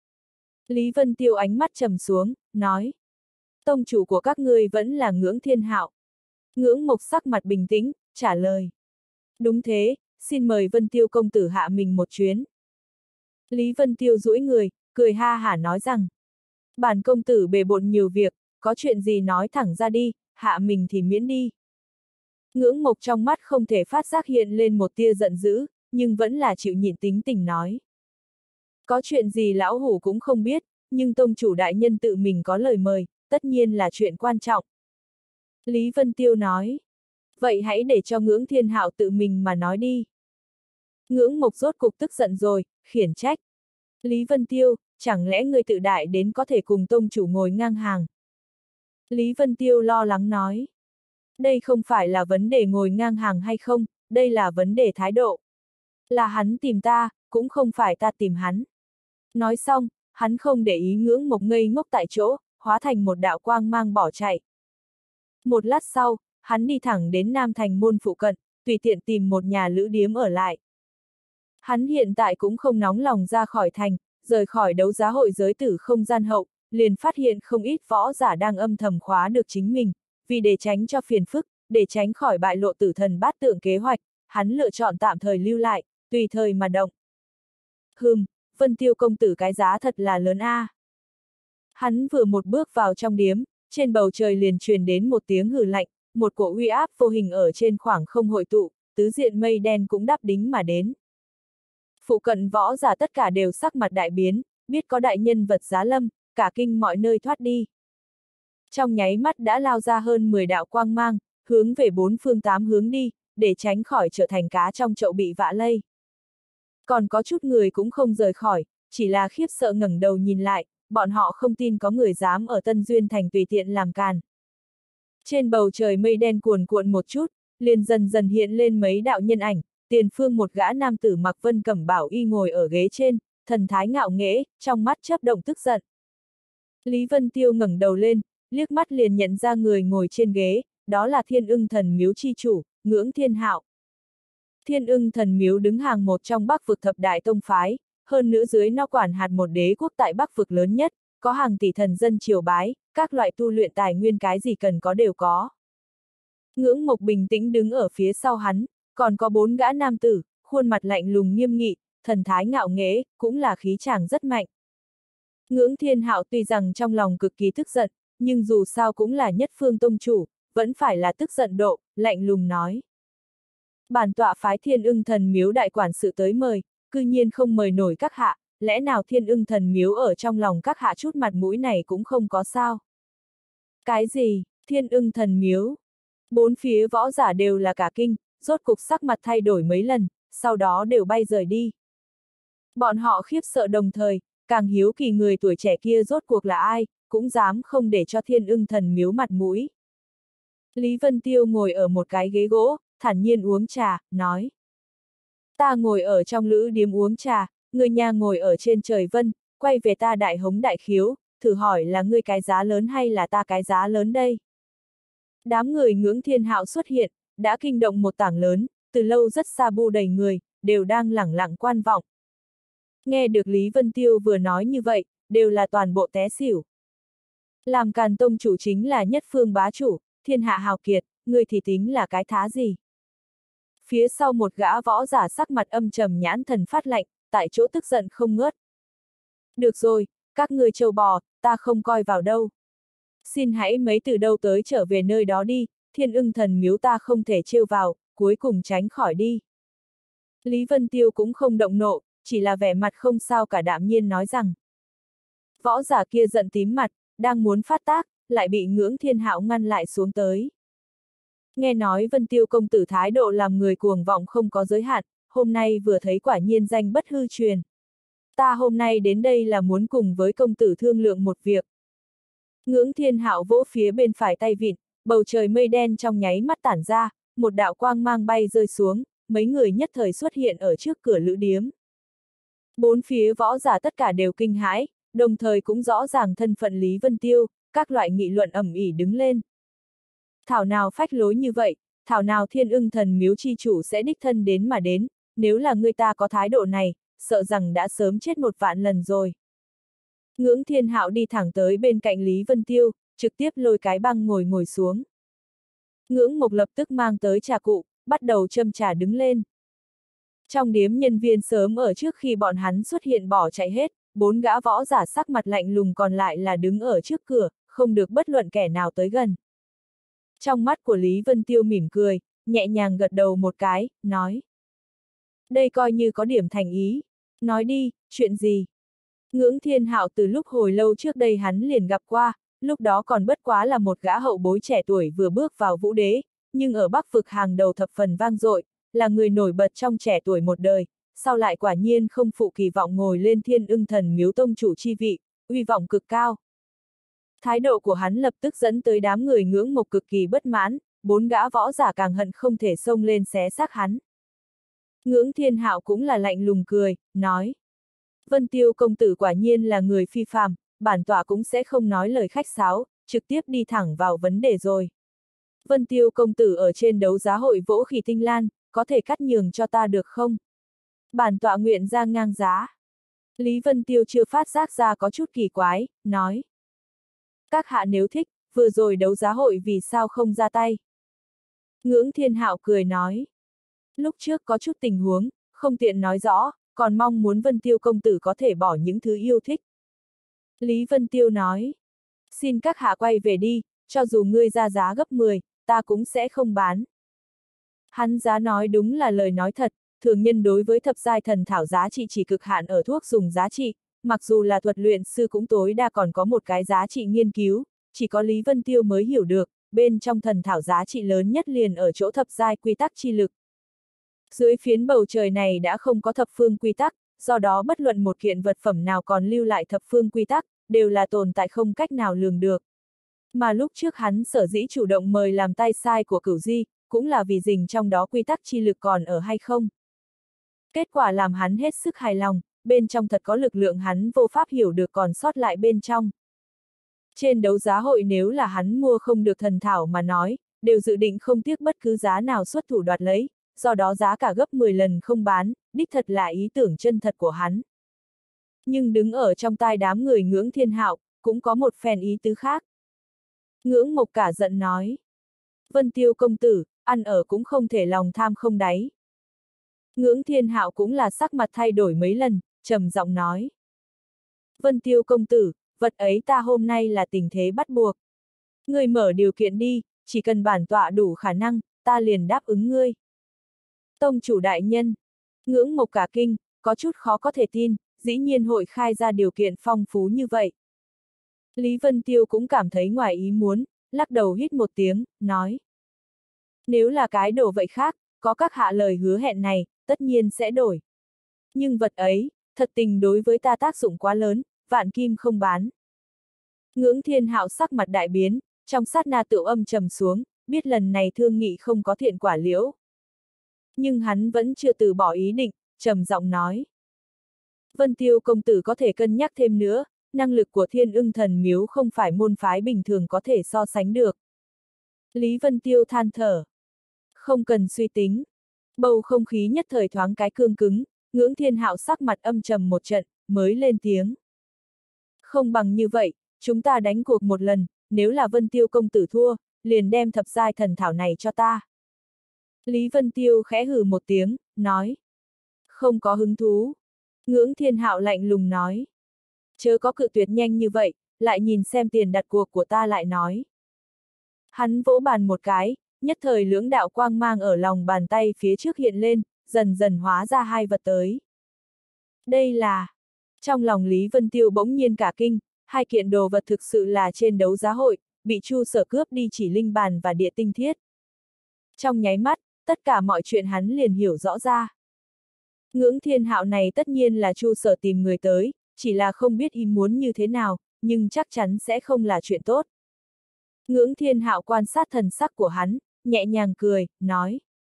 Lý Vân Tiêu ánh mắt trầm xuống, nói. Tông chủ của các ngươi vẫn là Ngưỡng Thiên Hạo. Ngưỡng Mộc sắc mặt bình tĩnh, trả lời. Đúng thế, xin mời Vân Tiêu công tử hạ mình một chuyến. Lý Vân Tiêu duỗi người, cười ha hả nói rằng. Bản công tử bề bộn nhiều việc, có chuyện gì nói thẳng ra đi, hạ mình thì miễn đi. Ngưỡng Mộc trong mắt không thể phát giác hiện lên một tia giận dữ, nhưng vẫn là chịu nhịn tính tình nói. Có chuyện gì lão hủ cũng không biết, nhưng tông chủ đại nhân tự mình có lời mời, tất nhiên là chuyện quan trọng. Lý Vân Tiêu nói. Vậy hãy để cho Ngưỡng Thiên Hạo tự mình mà nói đi. Ngưỡng Mộc rốt cục tức giận rồi, khiển trách. Lý Vân Tiêu, chẳng lẽ người tự đại đến có thể cùng tông chủ ngồi ngang hàng? Lý Vân Tiêu lo lắng nói. Đây không phải là vấn đề ngồi ngang hàng hay không, đây là vấn đề thái độ. Là hắn tìm ta, cũng không phải ta tìm hắn. Nói xong, hắn không để ý Ngưỡng Mộc ngây ngốc tại chỗ, hóa thành một đạo quang mang bỏ chạy. Một lát sau, hắn đi thẳng đến Nam Thành môn phụ cận, tùy tiện tìm một nhà lữ điếm ở lại. Hắn hiện tại cũng không nóng lòng ra khỏi thành, rời khỏi đấu giá hội giới tử không gian hậu, liền phát hiện không ít võ giả đang âm thầm khóa được chính mình, vì để tránh cho phiền phức, để tránh khỏi bại lộ tử thần bát tượng kế hoạch, hắn lựa chọn tạm thời lưu lại, tùy thời mà động. Hừm, Vân Tiêu công tử cái giá thật là lớn a. À. Hắn vừa một bước vào trong điếm, trên bầu trời liền truyền đến một tiếng hừ lạnh, một cổ uy áp vô hình ở trên khoảng không hội tụ, tứ diện mây đen cũng đắp đính mà đến. Phụ cận võ giả tất cả đều sắc mặt đại biến, biết có đại nhân vật giá lâm, cả kinh mọi nơi thoát đi. Trong nháy mắt đã lao ra hơn mười đạo quang mang, hướng về bốn phương tám hướng đi, để tránh khỏi trở thành cá trong chậu bị vạ lây. Còn có chút người cũng không rời khỏi, chỉ là khiếp sợ ngẩng đầu nhìn lại, bọn họ không tin có người dám ở Tân Duyên Thành tùy tiện làm càn. Trên bầu trời mây đen cuồn cuộn một chút, liền dần dần hiện lên mấy đạo nhân ảnh, tiền phương một gã nam tử mặc vân cẩm bảo y ngồi ở ghế trên, thần thái ngạo nghễ, trong mắt chớp động tức giận. Lý Vân Tiêu ngẩng đầu lên, liếc mắt liền nhận ra người ngồi trên ghế, đó là Thiên Ưng Thần Miếu chi chủ, Ngưỡng Thiên Hạo. Thiên Ưng Thần Miếu đứng hàng một trong Bắc vực thập đại tông phái, hơn nữa dưới nó quản hạt một đế quốc tại Bắc vực lớn nhất, có hàng tỷ thần dân triều bái, các loại tu luyện tài nguyên cái gì cần có đều có. Ngưỡng Mộc bình tĩnh đứng ở phía sau hắn, còn có bốn gã nam tử, khuôn mặt lạnh lùng nghiêm nghị, thần thái ngạo nghễ, cũng là khí chàng rất mạnh. Ngưỡng Thiên Hạo tuy rằng trong lòng cực kỳ tức giận, nhưng dù sao cũng là nhất phương tông chủ, vẫn phải là tức giận độ, lạnh lùng nói. Bản tọa phái Thiên Ưng Thần Miếu đại quản sự tới mời, cư nhiên không mời nổi các hạ, lẽ nào Thiên Ưng Thần Miếu ở trong lòng các hạ chút mặt mũi này cũng không có sao? Cái gì, Thiên Ưng Thần Miếu? Bốn phía võ giả đều là cả kinh, rốt cục sắc mặt thay đổi mấy lần, sau đó đều bay rời đi. Bọn họ khiếp sợ đồng thời, càng hiếu kỳ người tuổi trẻ kia rốt cuộc là ai, cũng dám không để cho Thiên Ưng Thần Miếu mặt mũi. Lý Vân Tiêu ngồi ở một cái ghế gỗ, thản nhiên uống trà, nói. Ta ngồi ở trong lữ điếm uống trà, người nhà ngồi ở trên trời vân, quay về ta đại hống đại khiếu, thử hỏi là ngươi cái giá lớn hay là ta cái giá lớn đây? Đám người Ngưỡng Thiên Hạo xuất hiện, đã kinh động một tảng lớn, từ lâu rất xa bu đầy người, đều đang lẳng lặng quan vọng. Nghe được Lý Vân Tiêu vừa nói như vậy, đều là toàn bộ té xỉu. Làm Càn tông chủ chính là nhất phương bá chủ, thiên hạ hào kiệt, người thì tính là cái thá gì? Phía sau một gã võ giả sắc mặt âm trầm nhãn thần phát lạnh, tại chỗ tức giận không ngớt. Được rồi, các ngươi trâu bò, ta không coi vào đâu. Xin hãy mấy từ đâu tới trở về nơi đó đi, Thiên Ưng Thần Miếu ta không thể trêu vào, cuối cùng tránh khỏi đi. Lý Vân Tiêu cũng không động nộ, chỉ là vẻ mặt không sao cả đạm nhiên nói rằng. Võ giả kia giận tím mặt, đang muốn phát tác, lại bị Ngưỡng Thiên Hạo ngăn lại xuống tới. Nghe nói Vân Tiêu công tử thái độ làm người cuồng vọng không có giới hạn, hôm nay vừa thấy quả nhiên danh bất hư truyền. Ta hôm nay đến đây là muốn cùng với công tử thương lượng một việc. Ngưỡng Thiên Hạo vỗ phía bên phải tay vịn, bầu trời mây đen trong nháy mắt tản ra, một đạo quang mang bay rơi xuống, mấy người nhất thời xuất hiện ở trước cửa lữ điếm. Bốn phía võ giả tất cả đều kinh hãi, đồng thời cũng rõ ràng thân phận Lý Vân Tiêu, các loại nghị luận ầm ĩ đứng lên. Thảo nào phách lối như vậy, thảo nào Thiên Ưng Thần Miếu chi chủ sẽ đích thân đến mà đến, nếu là người ta có thái độ này, sợ rằng đã sớm chết một vạn lần rồi. Ngưỡng Thiên Hạo đi thẳng tới bên cạnh Lý Vân Tiêu, trực tiếp lôi cái băng ngồi ngồi xuống. Ngưỡng Mộc lập tức mang tới trà cụ, bắt đầu châm trà đứng lên. Trong điếm nhân viên sớm ở trước khi bọn hắn xuất hiện bỏ chạy hết, bốn gã võ giả sắc mặt lạnh lùng còn lại là đứng ở trước cửa, không được bất luận kẻ nào tới gần. Trong mắt của Lý Vân Tiêu mỉm cười, nhẹ nhàng gật đầu một cái, nói. Đây coi như có điểm thành ý. Nói đi, chuyện gì? Ngưỡng Thiên Hạo từ lúc hồi lâu trước đây hắn liền gặp qua, lúc đó còn bất quá là một gã hậu bối trẻ tuổi vừa bước vào vũ đế, nhưng ở Bắc vực hàng đầu thập phần vang dội, là người nổi bật trong trẻ tuổi một đời, sau lại quả nhiên không phụ kỳ vọng ngồi lên Thiên Ưng Thần Miếu tông chủ chi vị, uy vọng cực cao. Thái độ của hắn lập tức dẫn tới đám người Ngưỡng Mộc cực kỳ bất mãn, bốn gã võ giả càng hận không thể xông lên xé xác hắn. Ngưỡng Thiên Hạo cũng là lạnh lùng cười, nói. Vân Tiêu công tử quả nhiên là người phi phàm, bản tọa cũng sẽ không nói lời khách sáo, trực tiếp đi thẳng vào vấn đề rồi. Vân Tiêu công tử ở trên đấu giá hội vỗ khỉ tinh lan, có thể cắt nhường cho ta được không? Bản tọa nguyện ra ngang giá. Lý Vân Tiêu chưa phát giác ra có chút kỳ quái, nói. Các hạ nếu thích, vừa rồi đấu giá hội vì sao không ra tay? Ngưỡng Thiên Hạo cười nói. Lúc trước có chút tình huống, không tiện nói rõ, còn mong muốn Vân Tiêu công tử có thể bỏ những thứ yêu thích. Lý Vân Tiêu nói. Xin các hạ quay về đi, cho dù ngươi ra giá gấp mười, ta cũng sẽ không bán. Hắn giá nói đúng là lời nói thật, thường nhân đối với thập giai thần thảo giá trị chỉ cực hạn ở thuốc dùng giá trị, mặc dù là thuật luyện sư cũng tối đa còn có một cái giá trị nghiên cứu, chỉ có Lý Vân Tiêu mới hiểu được, bên trong thần thảo giá trị lớn nhất liền ở chỗ thập giai quy tắc chi lực. Dưới phiến bầu trời này đã không có thập phương quy tắc, do đó bất luận một kiện vật phẩm nào còn lưu lại thập phương quy tắc, đều là tồn tại không cách nào lường được. Mà lúc trước hắn sở dĩ chủ động mời làm tay sai của Cửu Di, cũng là vì rình trong đó quy tắc chi lực còn ở hay không. Kết quả làm hắn hết sức hài lòng, bên trong thật có lực lượng hắn vô pháp hiểu được còn sót lại bên trong. Trên đấu giá hội nếu là hắn mua không được thần thảo mà nói, đều dự định không tiếc bất cứ giá nào xuất thủ đoạt lấy, do đó giá cả gấp mười lần không bán, đích thật là ý tưởng chân thật của hắn. Nhưng đứng ở trong tai đám người Ngưỡng Thiên Hạo, cũng có một phen ý tứ khác. Ngưỡng Mộc cả giận nói. Vân Tiêu công tử, ăn ở cũng không thể lòng tham không đáy. Ngưỡng Thiên Hạo cũng là sắc mặt thay đổi mấy lần, trầm giọng nói. Vân Tiêu công tử, vật ấy ta hôm nay là tình thế bắt buộc. Ngươi mở điều kiện đi, chỉ cần bản tọa đủ khả năng, ta liền đáp ứng ngươi. Tông chủ đại nhân, Ngưỡng Mộc cả kinh, có chút khó có thể tin, dĩ nhiên hội khai ra điều kiện phong phú như vậy. Lý Vân Tiêu cũng cảm thấy ngoài ý muốn, lắc đầu hít một tiếng, nói. Nếu là cái đồ vậy khác, có các hạ lời hứa hẹn này, tất nhiên sẽ đổi. Nhưng vật ấy, thật tình đối với ta tác dụng quá lớn, vạn kim không bán. Ngưỡng Thiên Hạo sắc mặt đại biến, trong sát na tựu âm trầm xuống, biết lần này thương nghị không có thiện quả liễu. Nhưng hắn vẫn chưa từ bỏ ý định, trầm giọng nói. Vân Tiêu công tử có thể cân nhắc thêm nữa, năng lực của Thiên Ưng Thần Miếu không phải môn phái bình thường có thể so sánh được. Lý Vân Tiêu than thở. Không cần suy tính. Bầu không khí nhất thời thoáng cái cương cứng, Ngưỡng Thiên Hạo sắc mặt âm trầm một trận, mới lên tiếng. Không bằng như vậy, chúng ta đánh cuộc một lần, nếu là Vân Tiêu công tử thua, liền đem thập giai thần thảo này cho ta. Lý Vân Tiêu khẽ hừ một tiếng, nói. Không có hứng thú. Ngưỡng Thiên Hạo lạnh lùng nói. Chớ có cự tuyệt nhanh như vậy, lại nhìn xem tiền đặt cuộc của ta lại nói. Hắn vỗ bàn một cái, nhất thời lưỡng đạo quang mang ở lòng bàn tay phía trước hiện lên, dần dần hóa ra hai vật tới. Đây là... Trong lòng Lý Vân Tiêu bỗng nhiên cả kinh, hai kiện đồ vật thực sự là trên đấu giá hội, bị Chu Sở cướp đi chỉ linh bàn và địa tinh thiết. Trong nháy mắt, tất cả mọi chuyện hắn liền hiểu rõ ra. Ngưỡng Thiên Hạo này tất nhiên là Chu Sở tìm người tới, chỉ là không biết ý muốn như thế nào, nhưng chắc chắn sẽ không là chuyện tốt. Ngưỡng Thiên Hạo quan sát thần sắc của hắn, nhẹ nhàng cười, nói.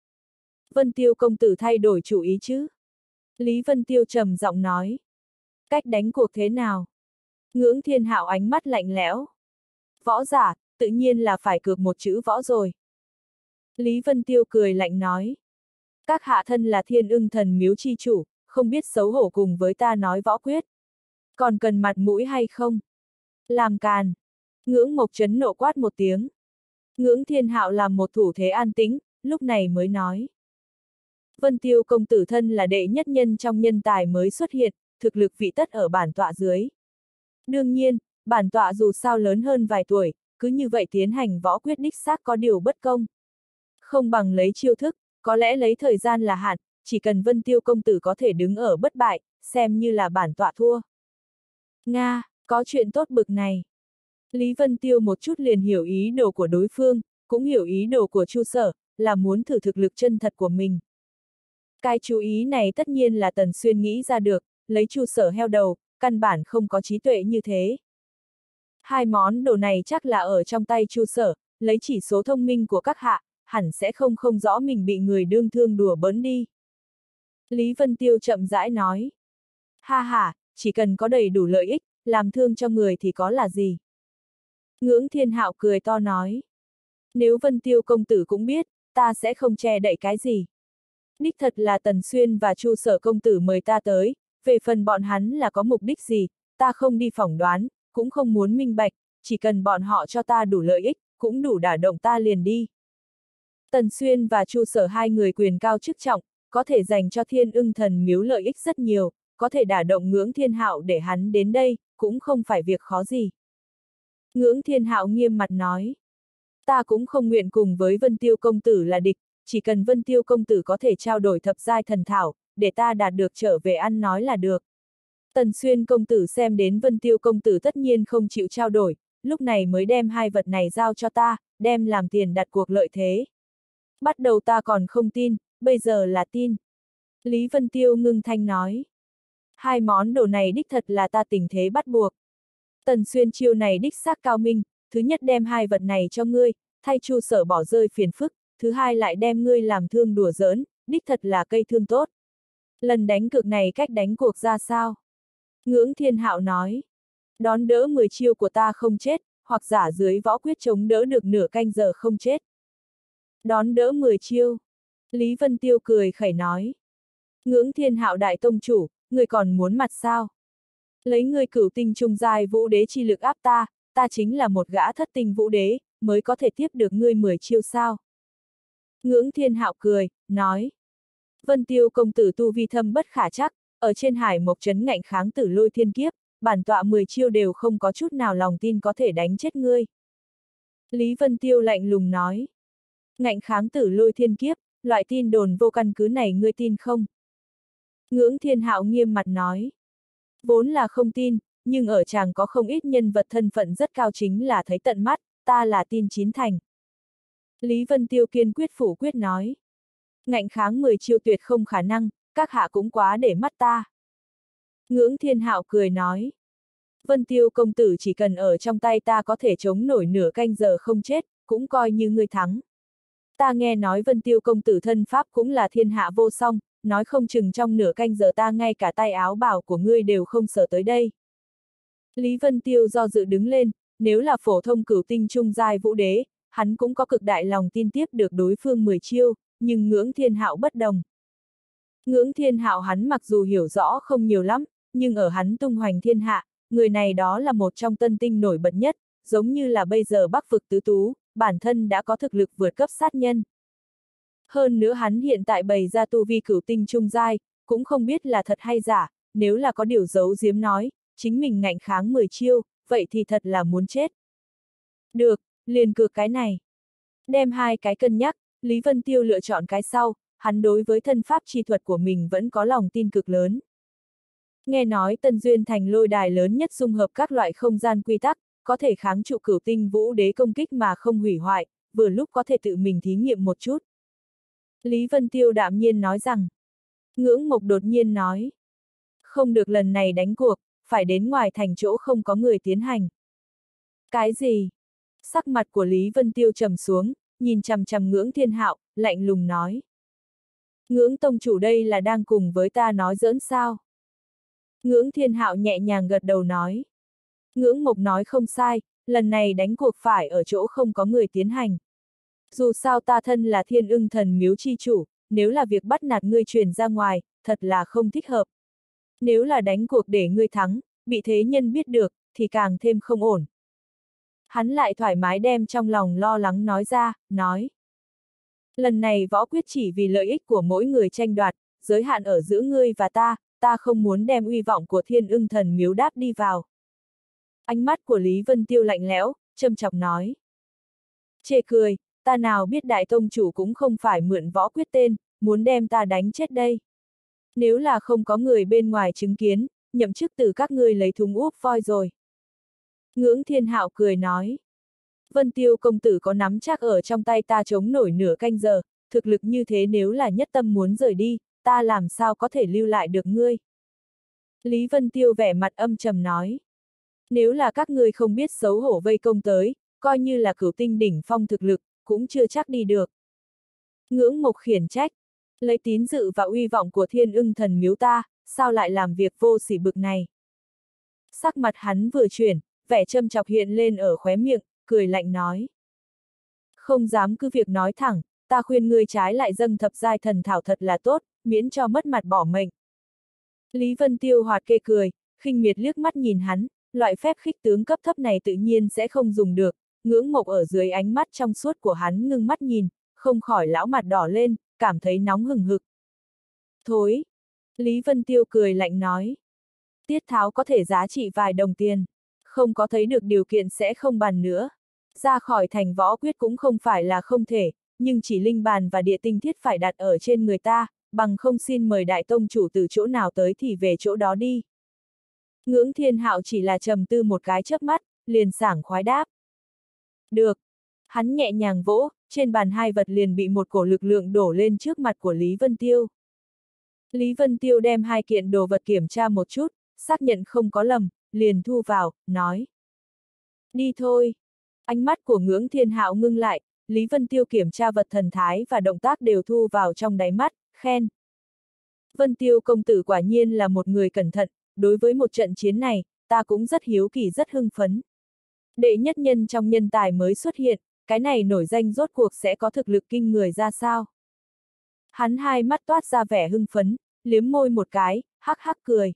Vân Tiêu công tử thay đổi chủ ý chứ? Lý Vân Tiêu trầm giọng nói. Cách đánh cuộc thế nào? Ngưỡng Thiên Hạo ánh mắt lạnh lẽo. Võ giả, tự nhiên là phải cược một chữ võ rồi. Lý Vân Tiêu cười lạnh nói. Các hạ thân là Thiên Ưng Thần Miếu chi chủ, không biết xấu hổ cùng với ta nói võ quyết. Còn cần mặt mũi hay không? Làm càn. Ngưỡng Mộc Chấn nộ quát một tiếng. Ngưỡng Thiên Hạo làm một thủ thế an tĩnh, lúc này mới nói. Vân Tiêu công tử thân là đệ nhất nhân trong nhân tài mới xuất hiện, thực lực vị tất ở bản tọa dưới. Đương nhiên, bản tọa dù sao lớn hơn vài tuổi, cứ như vậy tiến hành võ quyết đích xác có điều bất công. Không bằng lấy chiêu thức, có lẽ lấy thời gian là hạn, chỉ cần Vân Tiêu công tử có thể đứng ở bất bại, xem như là bản tọa thua. Nga, có chuyện tốt bực này. Lý Vân Tiêu một chút liền hiểu ý đồ của đối phương, cũng hiểu ý đồ của Chu Sở, là muốn thử thực lực chân thật của mình. Cái chú ý này tất nhiên là Tần Xuyên nghĩ ra được, lấy Chu Sở heo đầu, căn bản không có trí tuệ như thế. Hai món đồ này chắc là ở trong tay Chu Sở, lấy chỉ số thông minh của các hạ, hẳn sẽ không không rõ mình bị người đương thương đùa bỡn đi. Lý Vân Tiêu chậm rãi nói. Ha ha, chỉ cần có đầy đủ lợi ích, làm thương cho người thì có là gì. Ngưỡng Thiên Hạo cười to nói. Nếu Vân Tiêu công tử cũng biết, ta sẽ không che đậy cái gì. Đích thật là Tần Xuyên và Chu Sở công tử mời ta tới, về phần bọn hắn là có mục đích gì, ta không đi phỏng đoán, cũng không muốn minh bạch, chỉ cần bọn họ cho ta đủ lợi ích, cũng đủ đả động ta liền đi. Tần Xuyên và Chu Sở hai người quyền cao chức trọng, có thể dành cho Thiên Ưng Thần Miếu lợi ích rất nhiều, có thể đả động Ngưỡng Thiên Hạo để hắn đến đây, cũng không phải việc khó gì. Ngưỡng Thiên Hạo nghiêm mặt nói, ta cũng không nguyện cùng với Vân Tiêu công tử là địch, chỉ cần Vân Tiêu công tử có thể trao đổi thập giai thần thảo, để ta đạt được trở về ăn nói là được. Tần Xuyên công tử xem đến Vân Tiêu công tử tất nhiên không chịu trao đổi, lúc này mới đem hai vật này giao cho ta, đem làm tiền đặt cuộc lợi thế. Bắt đầu ta còn không tin, bây giờ là tin. Lý Vân Tiêu ngưng thanh nói. Hai món đồ này đích thật là ta tình thế bắt buộc. Tần Xuyên chiêu này đích xác cao minh, thứ nhất đem hai vật này cho ngươi, thay Chu Sở bỏ rơi phiền phức, thứ hai lại đem ngươi làm thương đùa giỡn, đích thật là cây thương tốt. Lần đánh cược này cách đánh cuộc ra sao? Ngưỡng Thiên Hạo nói. Đón đỡ mười chiêu của ta không chết, hoặc giả dưới võ quyết chống đỡ được nửa canh giờ không chết. Đón đỡ mười chiêu. Lý Vân Tiêu cười khẩy nói. Ngưỡng Thiên Hạo đại tông chủ, người còn muốn mặt sao? Lấy ngươi cửu tinh trung giai vũ đế chi lực áp ta, ta chính là một gã thất tinh vũ đế, mới có thể tiếp được ngươi mười chiêu sao? Ngưỡng Thiên Hạo cười, nói. Vân Tiêu công tử tu vi thâm bất khả chắc, ở trên hải mộc trấn ngạnh kháng tử lôi thiên kiếp, bản tọa mười chiêu đều không có chút nào lòng tin có thể đánh chết ngươi. Lý Vân Tiêu lạnh lùng nói. Ngạnh kháng tử lôi thiên kiếp, loại tin đồn vô căn cứ này ngươi tin không? Ngưỡng Thiên Hạo nghiêm mặt nói. Vốn là không tin, nhưng ở chàng có không ít nhân vật thân phận rất cao chính là thấy tận mắt, ta là tin chín thành. Lý Vân Tiêu kiên quyết phủ quyết nói. Ngạnh kháng mười chiêu tuyệt không khả năng, các hạ cũng quá để mắt ta. Ngưỡng Thiên Hạo cười nói. Vân Tiêu công tử chỉ cần ở trong tay ta có thể chống nổi nửa canh giờ không chết, cũng coi như ngươi thắng. Ta nghe nói Vân Tiêu công tử thân pháp cũng là thiên hạ vô song, nói không chừng trong nửa canh giờ ta ngay cả tay áo bào của ngươi đều không sờ tới đây. Lý Vân Tiêu do dự đứng lên, nếu là phổ thông cửu tinh trung giai vũ đế, hắn cũng có cực đại lòng tin tiếp được đối phương mười chiêu, nhưng Ngưỡng Thiên Hạo bất đồng. Ngưỡng Thiên Hạo hắn mặc dù hiểu rõ không nhiều lắm, nhưng ở hắn tung hoành thiên hạ, người này đó là một trong tân tinh nổi bật nhất, giống như là bây giờ Bắc vực tứ tú, bản thân đã có thực lực vượt cấp sát nhân. Hơn nữa hắn hiện tại bày ra tu vi cửu tinh trung giai, cũng không biết là thật hay giả, nếu là có điều giấu giếm nói, chính mình ngạnh kháng mười chiêu, vậy thì thật là muốn chết. Được, liền cược cái này. Đem hai cái cân nhắc, Lý Vân Tiêu lựa chọn cái sau, hắn đối với thân pháp chi thuật của mình vẫn có lòng tin cực lớn. Nghe nói Tân Duyên thành lôi đài lớn nhất dung hợp các loại không gian quy tắc, có thể kháng trụ cửu tinh vũ đế công kích mà không hủy hoại, vừa lúc có thể tự mình thí nghiệm một chút. Lý Vân Tiêu đạm nhiên nói rằng. Ngưỡng Mộc đột nhiên nói. Không được, lần này đánh cuộc, phải đến ngoài thành chỗ không có người tiến hành. Cái gì? Sắc mặt của Lý Vân Tiêu trầm xuống, nhìn chằm chằm Ngưỡng Thiên Hạo, lạnh lùng nói. Ngưỡng tông chủ đây là đang cùng với ta nói giỡn sao? Ngưỡng Thiên Hạo nhẹ nhàng gật đầu nói. Ngưỡng Mộc nói không sai, lần này đánh cuộc phải ở chỗ không có người tiến hành. Dù sao ta thân là Thiên Ưng Thần Miếu chi chủ, nếu là việc bắt nạt ngươi truyền ra ngoài, thật là không thích hợp. Nếu là đánh cuộc để ngươi thắng, bị thế nhân biết được, thì càng thêm không ổn. Hắn lại thoải mái đem trong lòng lo lắng nói ra, nói. Lần này võ quyết chỉ vì lợi ích của mỗi người tranh đoạt, giới hạn ở giữa ngươi và ta, ta không muốn đem uy vọng của Thiên Ưng Thần Miếu đáp đi vào. Ánh mắt của Lý Vân Tiêu lạnh lẽo, châm chọc nói. Chê cười, ta nào biết đại tông chủ cũng không phải mượn võ quyết tên, muốn đem ta đánh chết đây. Nếu là không có người bên ngoài chứng kiến, nhậm chức từ các ngươi lấy thúng úp voi rồi. Ngưỡng Thiên Hạo cười nói. Vân Tiêu công tử có nắm chắc ở trong tay ta chống nổi nửa canh giờ, thực lực như thế nếu là nhất tâm muốn rời đi, ta làm sao có thể lưu lại được ngươi. Lý Vân Tiêu vẻ mặt âm trầm nói. Nếu là các ngươi không biết xấu hổ vây công tới, coi như là cửu tinh đỉnh phong thực lực, cũng chưa chắc đi được. Ngưỡng Mộc khiển trách. Lấy tín dự và uy vọng của Thiên Ưng Thần Miếu ta, sao lại làm việc vô sỉ bực này. Sắc mặt hắn vừa chuyển, vẻ châm chọc hiện lên ở khóe miệng, cười lạnh nói. Không dám cứ việc nói thẳng, ta khuyên ngươi trái lại dâng thập giai thần thảo thật là tốt, miễn cho mất mặt bỏ mệnh. Lý Vân Tiêu hoạt kê cười, khinh miệt liếc mắt nhìn hắn, loại phép khích tướng cấp thấp này tự nhiên sẽ không dùng được, ngưỡng mộc ở dưới ánh mắt trong suốt của hắn ngưng mắt nhìn, không khỏi lão mặt đỏ lên, cảm thấy nóng hừng hực. Thối! Lý Vân Tiêu cười lạnh nói. Tiết tháo có thể giá trị vài đồng tiền, không có thấy được điều kiện sẽ không bàn nữa. Ra khỏi thành võ quyết cũng không phải là không thể, nhưng chỉ linh bàn và địa tinh thiết phải đặt ở trên người ta, bằng không xin mời đại tông chủ từ chỗ nào tới thì về chỗ đó đi. Ngưỡng Thiên Hạo chỉ là trầm tư một cái chớp mắt, liền sảng khoái đáp. Được. Hắn nhẹ nhàng vỗ, trên bàn hai vật liền bị một cổ lực lượng đổ lên trước mặt của Lý Vân Tiêu. Lý Vân Tiêu đem hai kiện đồ vật kiểm tra một chút, xác nhận không có lầm, liền thu vào, nói. Đi thôi. Ánh mắt của Ngưỡng Thiên Hạo ngưng lại, Lý Vân Tiêu kiểm tra vật thần thái và động tác đều thu vào trong đáy mắt, khen. Vân Tiêu công tử quả nhiên là một người cẩn thận, đối với một trận chiến này, ta cũng rất hiếu kỳ rất hưng phấn. Đệ nhất nhân trong nhân tài mới xuất hiện, cái này nổi danh rốt cuộc sẽ có thực lực kinh người ra sao? Hắn hai mắt toát ra vẻ hưng phấn, liếm môi một cái, hắc hắc cười.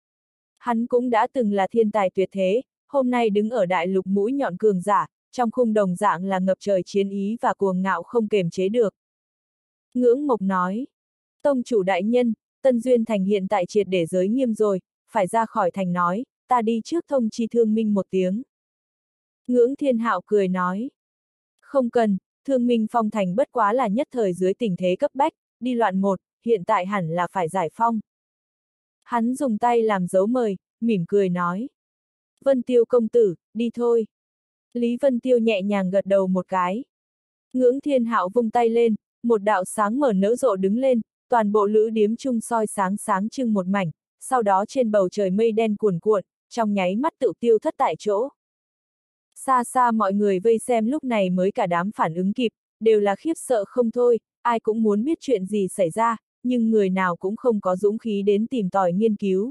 Hắn cũng đã từng là thiên tài tuyệt thế, hôm nay đứng ở đại lục mũi nhọn cường giả, trong khung đồng dạng là ngập trời chiến ý và cuồng ngạo không kềm chế được. Ngưỡng Mộc nói, tông chủ đại nhân, Tân Duyên Thành hiện tại triệt để giới nghiêm rồi, phải ra khỏi thành nói, ta đi trước thông chi Thương Minh một tiếng. Ngưỡng Thiên Hạo cười nói, không cần, Thương Minh phong thành bất quá là nhất thời dưới tình thế cấp bách, đi loạn một, hiện tại hẳn là phải giải phong. Hắn dùng tay làm dấu mời, mỉm cười nói. Vân Tiêu công tử, đi thôi. Lý Vân Tiêu nhẹ nhàng gật đầu một cái. Ngưỡng Thiên Hạo vung tay lên, một đạo sáng mở nở rộ đứng lên, toàn bộ lữ điếm chung soi sáng sáng trưng một mảnh, sau đó trên bầu trời mây đen cuồn cuộn, trong nháy mắt tự tiêu thất tại chỗ. Xa xa mọi người vây xem lúc này mới cả đám phản ứng kịp, đều là khiếp sợ không thôi, ai cũng muốn biết chuyện gì xảy ra, nhưng người nào cũng không có dũng khí đến tìm tòi nghiên cứu.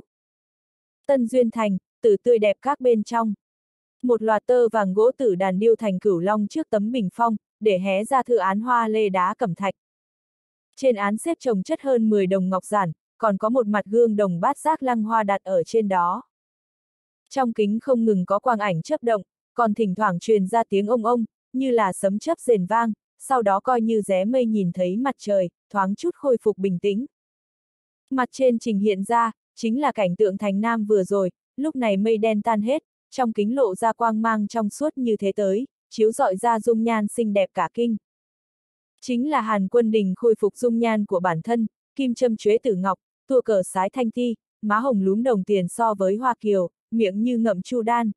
Tân Duyên Thành, tử tươi đẹp các bên trong. Một loạt tơ vàng gỗ tử đàn điêu thành cửu long trước tấm bình phong, để hé ra thư án hoa lê đá cẩm thạch. Trên án xếp chồng chất hơn mười đồng ngọc giản, còn có một mặt gương đồng bát giác lăng hoa đặt ở trên đó. Trong kính không ngừng có quang ảnh chớp động, còn thỉnh thoảng truyền ra tiếng ông ông, như là sấm chớp rền vang, sau đó coi như ré mây nhìn thấy mặt trời, thoáng chút khôi phục bình tĩnh. Mặt trên trình hiện ra, chính là cảnh tượng thành Nam vừa rồi, lúc này mây đen tan hết, trong kính lộ ra quang mang trong suốt như thế tới, chiếu rọi ra dung nhan xinh đẹp cả kinh. Chính là Hàn Quân Đình khôi phục dung nhan của bản thân, kim châm chuế tử ngọc, tua cờ sái thanh thi, má hồng lúm đồng tiền so với hoa kiều, miệng như ngậm chu đan.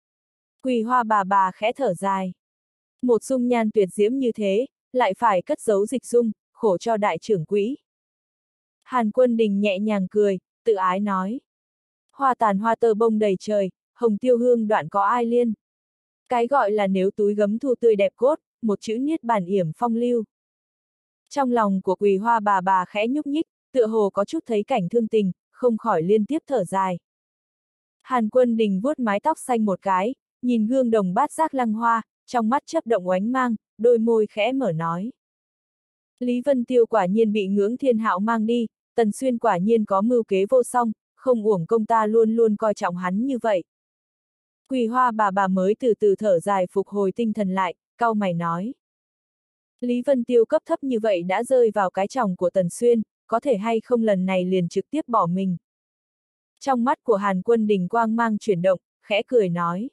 Quỳ Hoa bà bà khẽ thở dài. Một dung nhan tuyệt diễm như thế, lại phải cất giấu dịch dung, khổ cho đại trưởng quỹ. Hàn Quân Đình nhẹ nhàng cười, tự ái nói. Hoa tàn hoa tơ bông đầy trời, hồng tiêu hương đoạn có ai liên. Cái gọi là nếu túi gấm thu tươi đẹp cốt, một chữ niết bàn yểm phong lưu. Trong lòng của Quỳ Hoa bà bà khẽ nhúc nhích, tựa hồ có chút thấy cảnh thương tình, không khỏi liên tiếp thở dài. Hàn Quân Đình vuốt mái tóc xanh một cái, nhìn gương đồng bát giác lăng hoa, trong mắt chớp động oánh mang, đôi môi khẽ mở nói. Lý Vân Tiêu quả nhiên bị Ngưỡng Thiên Hạo mang đi, Tần Xuyên quả nhiên có mưu kế vô song, không uổng công ta luôn luôn coi trọng hắn như vậy. Quỳ Hoa bà bà mới từ từ thở dài phục hồi tinh thần lại, cau mày nói. Lý Vân Tiêu cấp thấp như vậy đã rơi vào cái chòng của Tần Xuyên, có thể hay không lần này liền trực tiếp bỏ mình. Trong mắt của Hàn Quân Đình quang mang chuyển động, khẽ cười nói.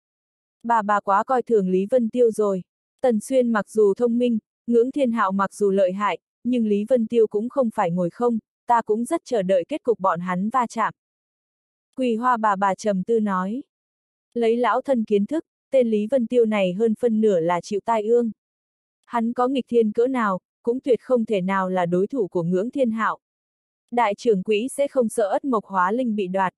Bà bà quá coi thường Lý Vân Tiêu rồi. Tần Xuyên mặc dù thông minh, Ngưỡng Thiên Hạo mặc dù lợi hại, nhưng Lý Vân Tiêu cũng không phải ngồi không, ta cũng rất chờ đợi kết cục bọn hắn va chạm. Quỳ Hoa bà bà trầm tư nói. Lấy lão thân kiến thức, tên Lý Vân Tiêu này hơn phân nửa là chịu tai ương. Hắn có nghịch thiên cỡ nào, cũng tuyệt không thể nào là đối thủ của Ngưỡng Thiên Hạo. Đại trưởng quỹ sẽ không sợ ất mộc hóa linh bị đoạt.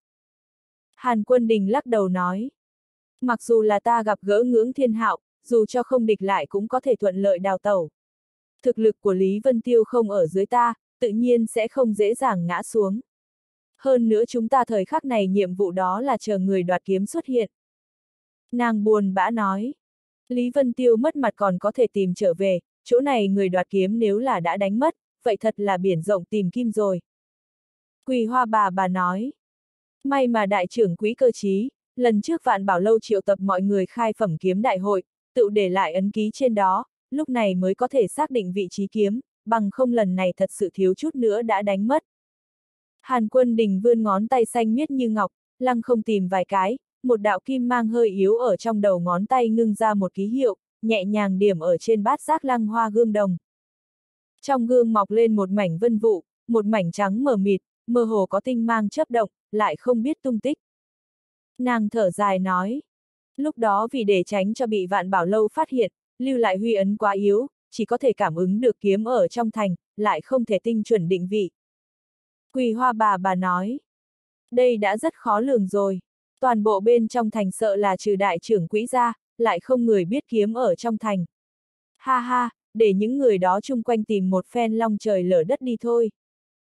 Hàn Quân Đình lắc đầu nói. Mặc dù là ta gặp gỡ Ngưỡng Thiên Hạo, dù cho không địch lại cũng có thể thuận lợi đào tẩu. Thực lực của Lý Vân Tiêu không ở dưới ta, tự nhiên sẽ không dễ dàng ngã xuống. Hơn nữa chúng ta thời khắc này nhiệm vụ đó là chờ người đoạt kiếm xuất hiện. Nàng buồn bã nói. Lý Vân Tiêu mất mặt còn có thể tìm trở về, chỗ này người đoạt kiếm nếu là đã đánh mất, vậy thật là biển rộng tìm kim rồi. Quỳ Hoa bà bà nói. May mà đại trưởng quỹ cơ trí, lần trước Vạn Bảo Lâu triệu tập mọi người khai phẩm kiếm đại hội, tự để lại ấn ký trên đó, lúc này mới có thể xác định vị trí kiếm, bằng không lần này thật sự thiếu chút nữa đã đánh mất. Hàn Quân Đình vươn ngón tay xanh miết như ngọc, lăng không tìm vài cái, một đạo kim mang hơi yếu ở trong đầu ngón tay ngưng ra một ký hiệu, nhẹ nhàng điểm ở trên bát giác lăng hoa gương đồng. Trong gương mọc lên một mảnh vân vụ, một mảnh trắng mờ mịt, mơ hồ có tinh mang chớp động, lại không biết tung tích. Nàng thở dài nói, lúc đó vì để tránh cho bị Vạn Bảo Lâu phát hiện, lưu lại huy ấn quá yếu, chỉ có thể cảm ứng được kiếm ở trong thành, lại không thể tinh chuẩn định vị. Quỳ Hoa bà bà nói, đây đã rất khó lường rồi, toàn bộ bên trong thành sợ là trừ đại trưởng quỹ ra, lại không người biết kiếm ở trong thành. Ha ha, để những người đó chung quanh tìm một phen long trời lở đất đi thôi.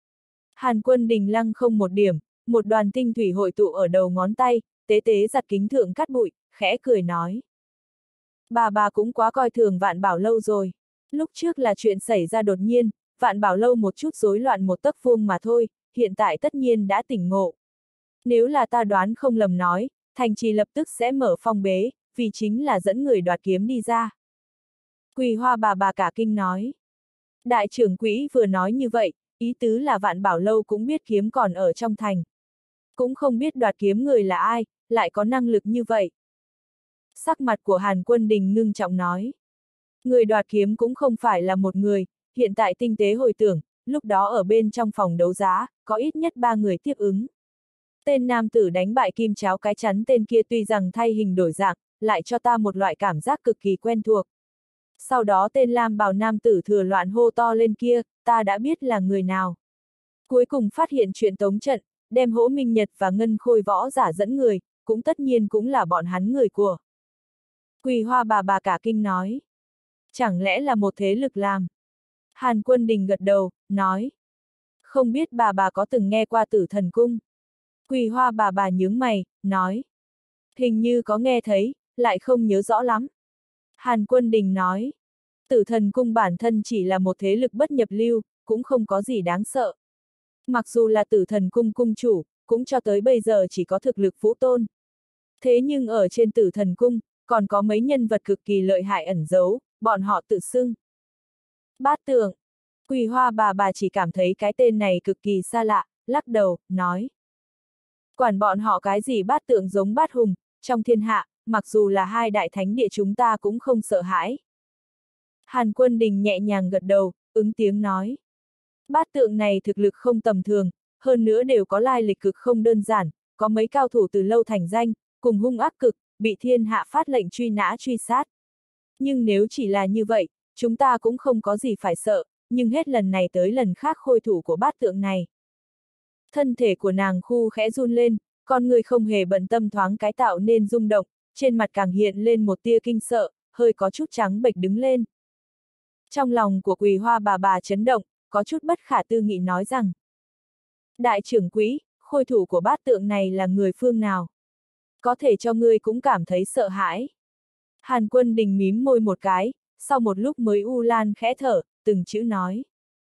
Hàn Quân Đình lăng không một điểm, một đoàn tinh thủy hội tụ ở đầu ngón tay, tế tế giặt kính thượng cắt bụi, khẽ cười nói. Bà bà cũng quá coi thường Vạn Bảo Lâu rồi. Lúc trước là chuyện xảy ra đột nhiên, Vạn Bảo Lâu một chút rối loạn một tấc vuông mà thôi, hiện tại tất nhiên đã tỉnh ngộ. Nếu là ta đoán không lầm nói, thành trì lập tức sẽ mở phong bế, vì chính là dẫn người đoạt kiếm đi ra. Quỳ Hoa bà bà cả kinh nói. Đại trưởng quỹ vừa nói như vậy, ý tứ là Vạn Bảo Lâu cũng biết kiếm còn ở trong thành. Cũng không biết đoạt kiếm người là ai, lại có năng lực như vậy. Sắc mặt của Hàn Quân Đình ngưng trọng nói. Người đoạt kiếm cũng không phải là một người, hiện tại tinh tế hồi tưởng, lúc đó ở bên trong phòng đấu giá, có ít nhất ba người tiếp ứng. Tên nam tử đánh bại kim cháo cái chắn tên kia tuy rằng thay hình đổi dạng, lại cho ta một loại cảm giác cực kỳ quen thuộc. Sau đó tên lam bào nam tử thừa loạn hô to lên kia, ta đã biết là người nào. Cuối cùng phát hiện chuyện tống trận, đem Hỗ Minh Nhật và Ngân Khôi võ giả dẫn người, cũng tất nhiên cũng là bọn hắn người của. Quỳ Hoa bà bà cả kinh nói. Chẳng lẽ là một thế lực làm? Hàn Quân Đình gật đầu, nói. Không biết bà bà có từng nghe qua Tử Thần Cung? Quỳ Hoa bà bà nhướng mày, nói. Hình như có nghe thấy, lại không nhớ rõ lắm. Hàn Quân Đình nói. Tử Thần Cung bản thân chỉ là một thế lực bất nhập lưu, cũng không có gì đáng sợ. Mặc dù là Tử Thần Cung cung chủ, cũng cho tới bây giờ chỉ có thực lực vũ tôn. Thế nhưng ở trên Tử Thần Cung, còn có mấy nhân vật cực kỳ lợi hại ẩn giấu, bọn họ tự xưng. Bát Tượng. Quỳ Hoa bà bà chỉ cảm thấy cái tên này cực kỳ xa lạ, lắc đầu, nói. Quản bọn họ cái gì Bát Tượng giống Bát Hùng, trong thiên hạ, mặc dù là hai đại thánh địa chúng ta cũng không sợ hãi. Hàn Quân Đình nhẹ nhàng gật đầu, ứng tiếng nói. Bát Tượng này thực lực không tầm thường, hơn nữa đều có lai lịch cực không đơn giản, có mấy cao thủ từ lâu thành danh, cùng hung ác cực, bị thiên hạ phát lệnh truy nã truy sát. Nhưng nếu chỉ là như vậy, chúng ta cũng không có gì phải sợ, nhưng hết lần này tới lần khác khôi thủ của Bát Tượng này. Thân thể của nàng khu khẽ run lên, con người không hề bận tâm thoáng cái tạo nên rung động, trên mặt càng hiện lên một tia kinh sợ, hơi có chút trắng bệch đứng lên. Trong lòng của Quỳ Hoa bà bà chấn động, có chút bất khả tư nghị nói rằng. Đại trưởng quỹ, khôi thủ của Bát Tượng này là người phương nào? Có thể cho ngươi cũng cảm thấy sợ hãi. Hàn Quân Đình mím môi một cái, sau một lúc mới u lan khẽ thở, từng chữ nói.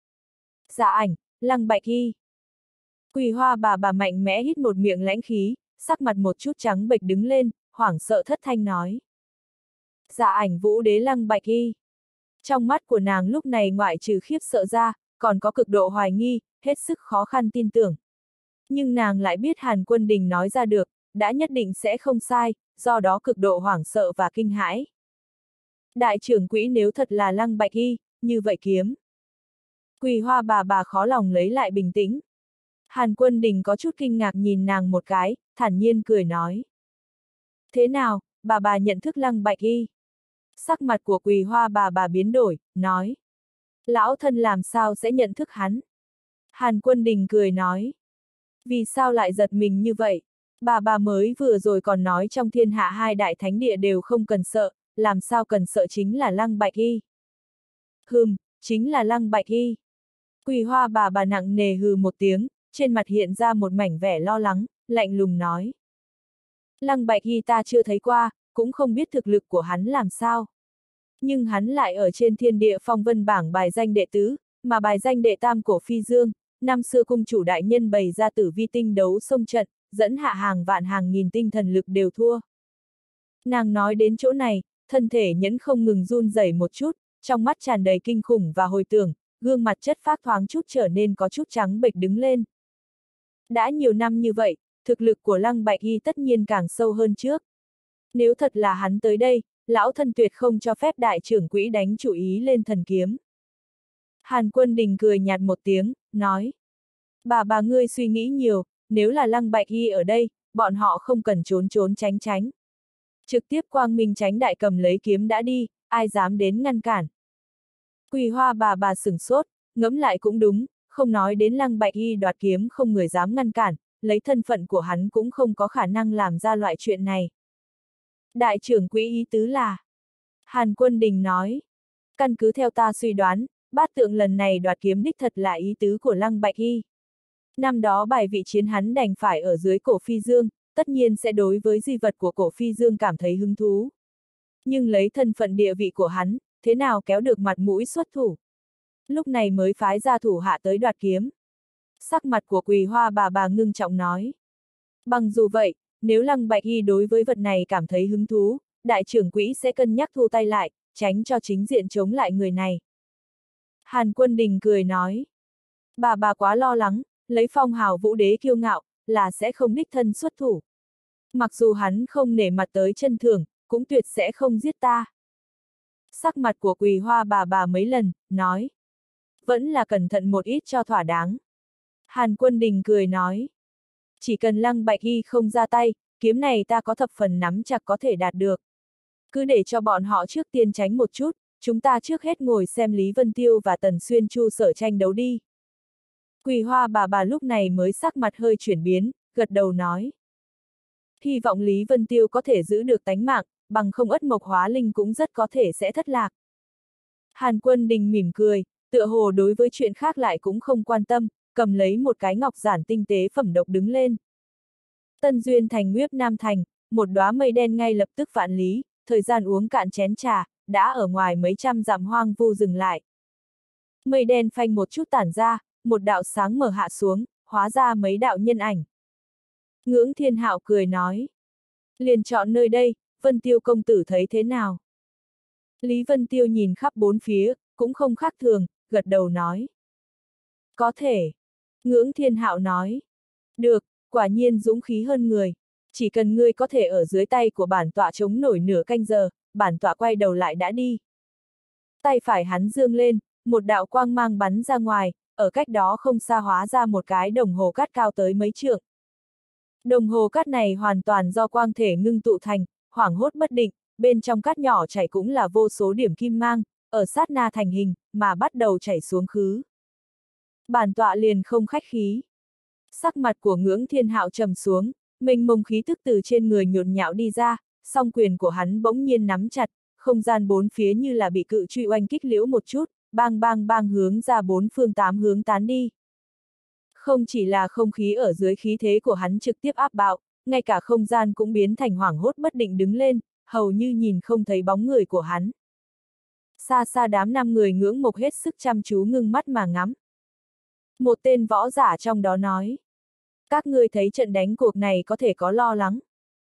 Dạ ảnh, Lăng Bạch Hy. Quỳ Hoa bà bà mạnh mẽ hít một miệng lãnh khí, sắc mặt một chút trắng bệch đứng lên, hoảng sợ thất thanh nói. Dạ ảnh Vũ Đế Lăng Bạch Hy. Trong mắt của nàng lúc này ngoại trừ khiếp sợ ra, còn có cực độ hoài nghi, hết sức khó khăn tin tưởng. Nhưng nàng lại biết Hàn Quân Đình nói ra được, đã nhất định sẽ không sai, do đó cực độ hoảng sợ và kinh hãi. Đại trưởng quỹ nếu thật là Lăng Bạch Hy, như vậy kiếm. Quỳ Hoa bà bà khó lòng lấy lại bình tĩnh. Hàn Quân Đình có chút kinh ngạc nhìn nàng một cái, thản nhiên cười nói. Thế nào, bà bà nhận thức Lăng Bạch Hy? Sắc mặt của Quỳ Hoa bà bà biến đổi, nói. Lão thân làm sao sẽ nhận thức hắn? Hàn Quân Đình cười nói. Vì sao lại giật mình như vậy? Bà bà mới vừa rồi còn nói trong thiên hạ hai đại thánh địa đều không cần sợ, làm sao cần sợ chính là Lăng Bạch Hy? Hừm, chính là Lăng Bạch Hy. Quỳ Hoa bà bà nặng nề hừ một tiếng, trên mặt hiện ra một mảnh vẻ lo lắng, lạnh lùng nói. Lăng Bạch Hy ta chưa thấy qua, cũng không biết thực lực của hắn làm sao. nhưng hắn lại ở trên thiên địa phong vân bảng bài danh đệ tứ, mà bài danh đệ tam của Phi Dương, năm xưa cung chủ đại nhân bày ra tử vi tinh đấu sông trận, dẫn hạ hàng vạn hàng nghìn tinh thần lực đều thua. Nàng nói đến chỗ này, thân thể nhẫn không ngừng run rẩy một chút, trong mắt tràn đầy kinh khủng và hồi tưởng, gương mặt chất phác thoáng chút trở nên có chút trắng bệch đứng lên. Đã nhiều năm như vậy, thực lực của Lăng Bạch Y tất nhiên càng sâu hơn trước. Nếu thật là hắn tới đây, lão thân tuyệt không cho phép đại trưởng quỹ đánh chủ ý lên thần kiếm. Hàn Quân Đình cười nhạt một tiếng, nói. Bà bà ngươi suy nghĩ nhiều, nếu là Lăng Bạch Y ở đây, bọn họ không cần trốn trốn tránh tránh. Trực tiếp quang minh tránh đại cầm lấy kiếm đã đi, ai dám đến ngăn cản. Quỳ Hoa bà bà sửng sốt, ngẫm lại cũng đúng, không nói đến Lăng Bạch Y đoạt kiếm không người dám ngăn cản, lấy thân phận của hắn cũng không có khả năng làm ra loại chuyện này. Đại trưởng quỹ ý tứ là. Hàn Quân Đình nói. Căn cứ theo ta suy đoán, bát tượng lần này đoạt kiếm đích thật là ý tứ của Lăng Bạch Y. Năm đó bài vị chiến hắn đành phải ở dưới cổ Phi Dương, tất nhiên sẽ đối với di vật của cổ Phi Dương cảm thấy hứng thú. Nhưng lấy thân phận địa vị của hắn, thế nào kéo được mặt mũi xuất thủ. Lúc này mới phái ra thủ hạ tới đoạt kiếm. Sắc mặt của Quỳ Hoa bà bà ngưng trọng nói. Bằng dù vậy, nếu Lăng Bạch Y đối với vật này cảm thấy hứng thú, đại trưởng quỹ sẽ cân nhắc thu tay lại, tránh cho chính diện chống lại người này. Hàn Quân Đình cười nói. Bà bà quá lo lắng, lấy phong hào vũ đế kiêu ngạo, là sẽ không đích thân xuất thủ. Mặc dù hắn không nể mặt tới chân thường, cũng tuyệt sẽ không giết ta. Sắc mặt của Quỳ Hoa bà bà mấy lần, nói. Vẫn là cẩn thận một ít cho thỏa đáng. Hàn Quân Đình cười nói. Chỉ cần Lăng Bạch Y không ra tay, kiếm này ta có thập phần nắm chặt có thể đạt được. Cứ để cho bọn họ trước tiên tránh một chút, chúng ta trước hết ngồi xem Lý Vân Tiêu và Tần Xuyên Chu Sở tranh đấu đi. Quỳ Hoa bà bà lúc này mới sắc mặt hơi chuyển biến, gật đầu nói. Hy vọng Lý Vân Tiêu có thể giữ được tánh mạng, bằng không Ất Mộc Hóa Linh cũng rất có thể sẽ thất lạc. Hàn Quân Đình mỉm cười, tựa hồ đối với chuyện khác lại cũng không quan tâm, cầm lấy một cái ngọc giản tinh tế phẩm độc đứng lên. Tân Duyên Thành Nguyếp Nam Thành, một đóa mây đen ngay lập tức vạn lý, thời gian uống cạn chén trà, đã ở ngoài mấy trăm dặm hoang vu dừng lại. Mây đen phanh một chút tản ra, một đạo sáng mở hạ xuống, hóa ra mấy đạo nhân ảnh. Ngưỡng Thiên Hạo cười nói. Liền chọn nơi đây, Vân Tiêu công tử thấy thế nào? Lý Vân Tiêu nhìn khắp bốn phía, cũng không khác thường, gật đầu nói. Có thể. Ngưỡng Thiên Hạo nói. Được, quả nhiên dũng khí hơn người. Chỉ cần ngươi có thể ở dưới tay của bản tọa chống nổi nửa canh giờ, bản tọa quay đầu lại đã đi. Tay phải hắn dương lên, một đạo quang mang bắn ra ngoài, ở cách đó không xa hóa ra một cái đồng hồ cát cao tới mấy trượng. Đồng hồ cát này hoàn toàn do quang thể ngưng tụ thành, hoảng hốt bất định, bên trong cát nhỏ chảy cũng là vô số điểm kim mang, ở sát na thành hình, mà bắt đầu chảy xuống khứ. Bản tọa liền không khách khí. Sắc mặt của Ngưỡng Thiên Hạo trầm xuống, mênh mông khí tức từ trên người nhộn nhạo đi ra, song quyền của hắn bỗng nhiên nắm chặt, không gian bốn phía như là bị cự truy oanh kích liễu một chút, bang bang bang hướng ra bốn phương tám hướng tán đi. Không chỉ là không khí ở dưới khí thế của hắn trực tiếp áp bạo, ngay cả không gian cũng biến thành hoảng hốt bất định đứng lên, hầu như nhìn không thấy bóng người của hắn. Xa xa đám năm người Ngưỡng Mộc hết sức chăm chú ngưng mắt mà ngắm. Một tên võ giả trong đó nói. Các ngươi thấy trận đánh cuộc này có thể có lo lắng.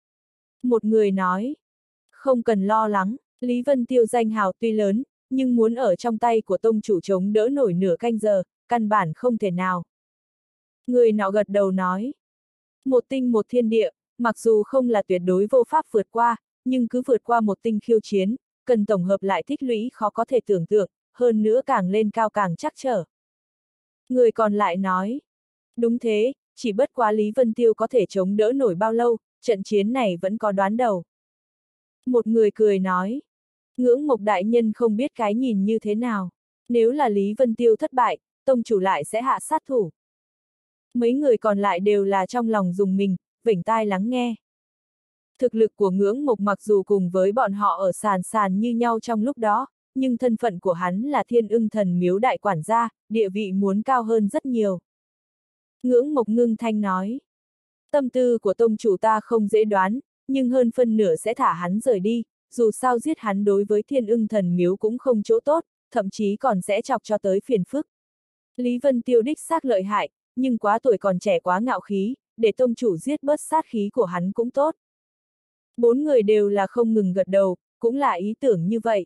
Một người nói. Không cần lo lắng, Lý Vân Tiêu danh hào tuy lớn, nhưng muốn ở trong tay của tông chủ chống đỡ nổi nửa canh giờ, căn bản không thể nào. Người nọ gật đầu nói. Một tinh một thiên địa, mặc dù không là tuyệt đối vô pháp vượt qua, nhưng cứ vượt qua một tinh khiêu chiến, cần tổng hợp lại tích lũy khó có thể tưởng tượng, hơn nữa càng lên cao càng chắc trở. Người còn lại nói. Đúng thế, chỉ bất quá Lý Vân Tiêu có thể chống đỡ nổi bao lâu, trận chiến này vẫn có đoán đầu. Một người cười nói. Ngưỡng Mộc đại nhân không biết cái nhìn như thế nào. Nếu là Lý Vân Tiêu thất bại, tông chủ lại sẽ hạ sát thủ. Mấy người còn lại đều là trong lòng dùng mình, vểnh tai lắng nghe. Thực lực của Ngưỡng Mộc mặc dù cùng với bọn họ ở sàn sàn như nhau trong lúc đó, nhưng thân phận của hắn là Thiên Ưng Thần Miếu đại quản gia, địa vị muốn cao hơn rất nhiều. Ngưỡng Mộc ngưng thanh nói. Tâm tư của tông chủ ta không dễ đoán, nhưng hơn phân nửa sẽ thả hắn rời đi, dù sao giết hắn đối với Thiên Ưng Thần Miếu cũng không chỗ tốt, thậm chí còn sẽ chọc cho tới phiền phức. Lý Vân Tiêu đích xác lợi hại, nhưng quá tuổi còn trẻ quá ngạo khí, để tông chủ giết bớt sát khí của hắn cũng tốt. Bốn người đều là không ngừng gật đầu, cũng là ý tưởng như vậy.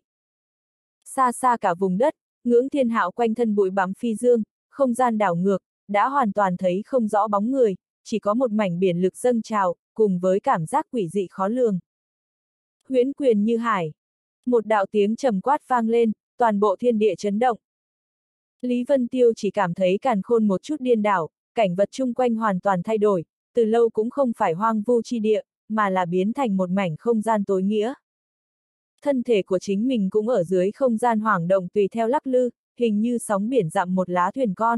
Xa xa cả vùng đất, Ngưỡng Thiên Hạo quanh thân bụi bặm phi dương, không gian đảo ngược, đã hoàn toàn thấy không rõ bóng người, chỉ có một mảnh biển lực dâng trào, cùng với cảm giác quỷ dị khó lường. Huyễn quyền như hải. Một đạo tiếng trầm quát vang lên, toàn bộ thiên địa chấn động. Lý Vân Tiêu chỉ cảm thấy càn khôn một chút điên đảo, cảnh vật chung quanh hoàn toàn thay đổi, từ lâu cũng không phải hoang vu chi địa, mà là biến thành một mảnh không gian tối nghĩa. Thân thể của chính mình cũng ở dưới không gian hoảng động tùy theo lắc lư, hình như sóng biển dặm một lá thuyền con.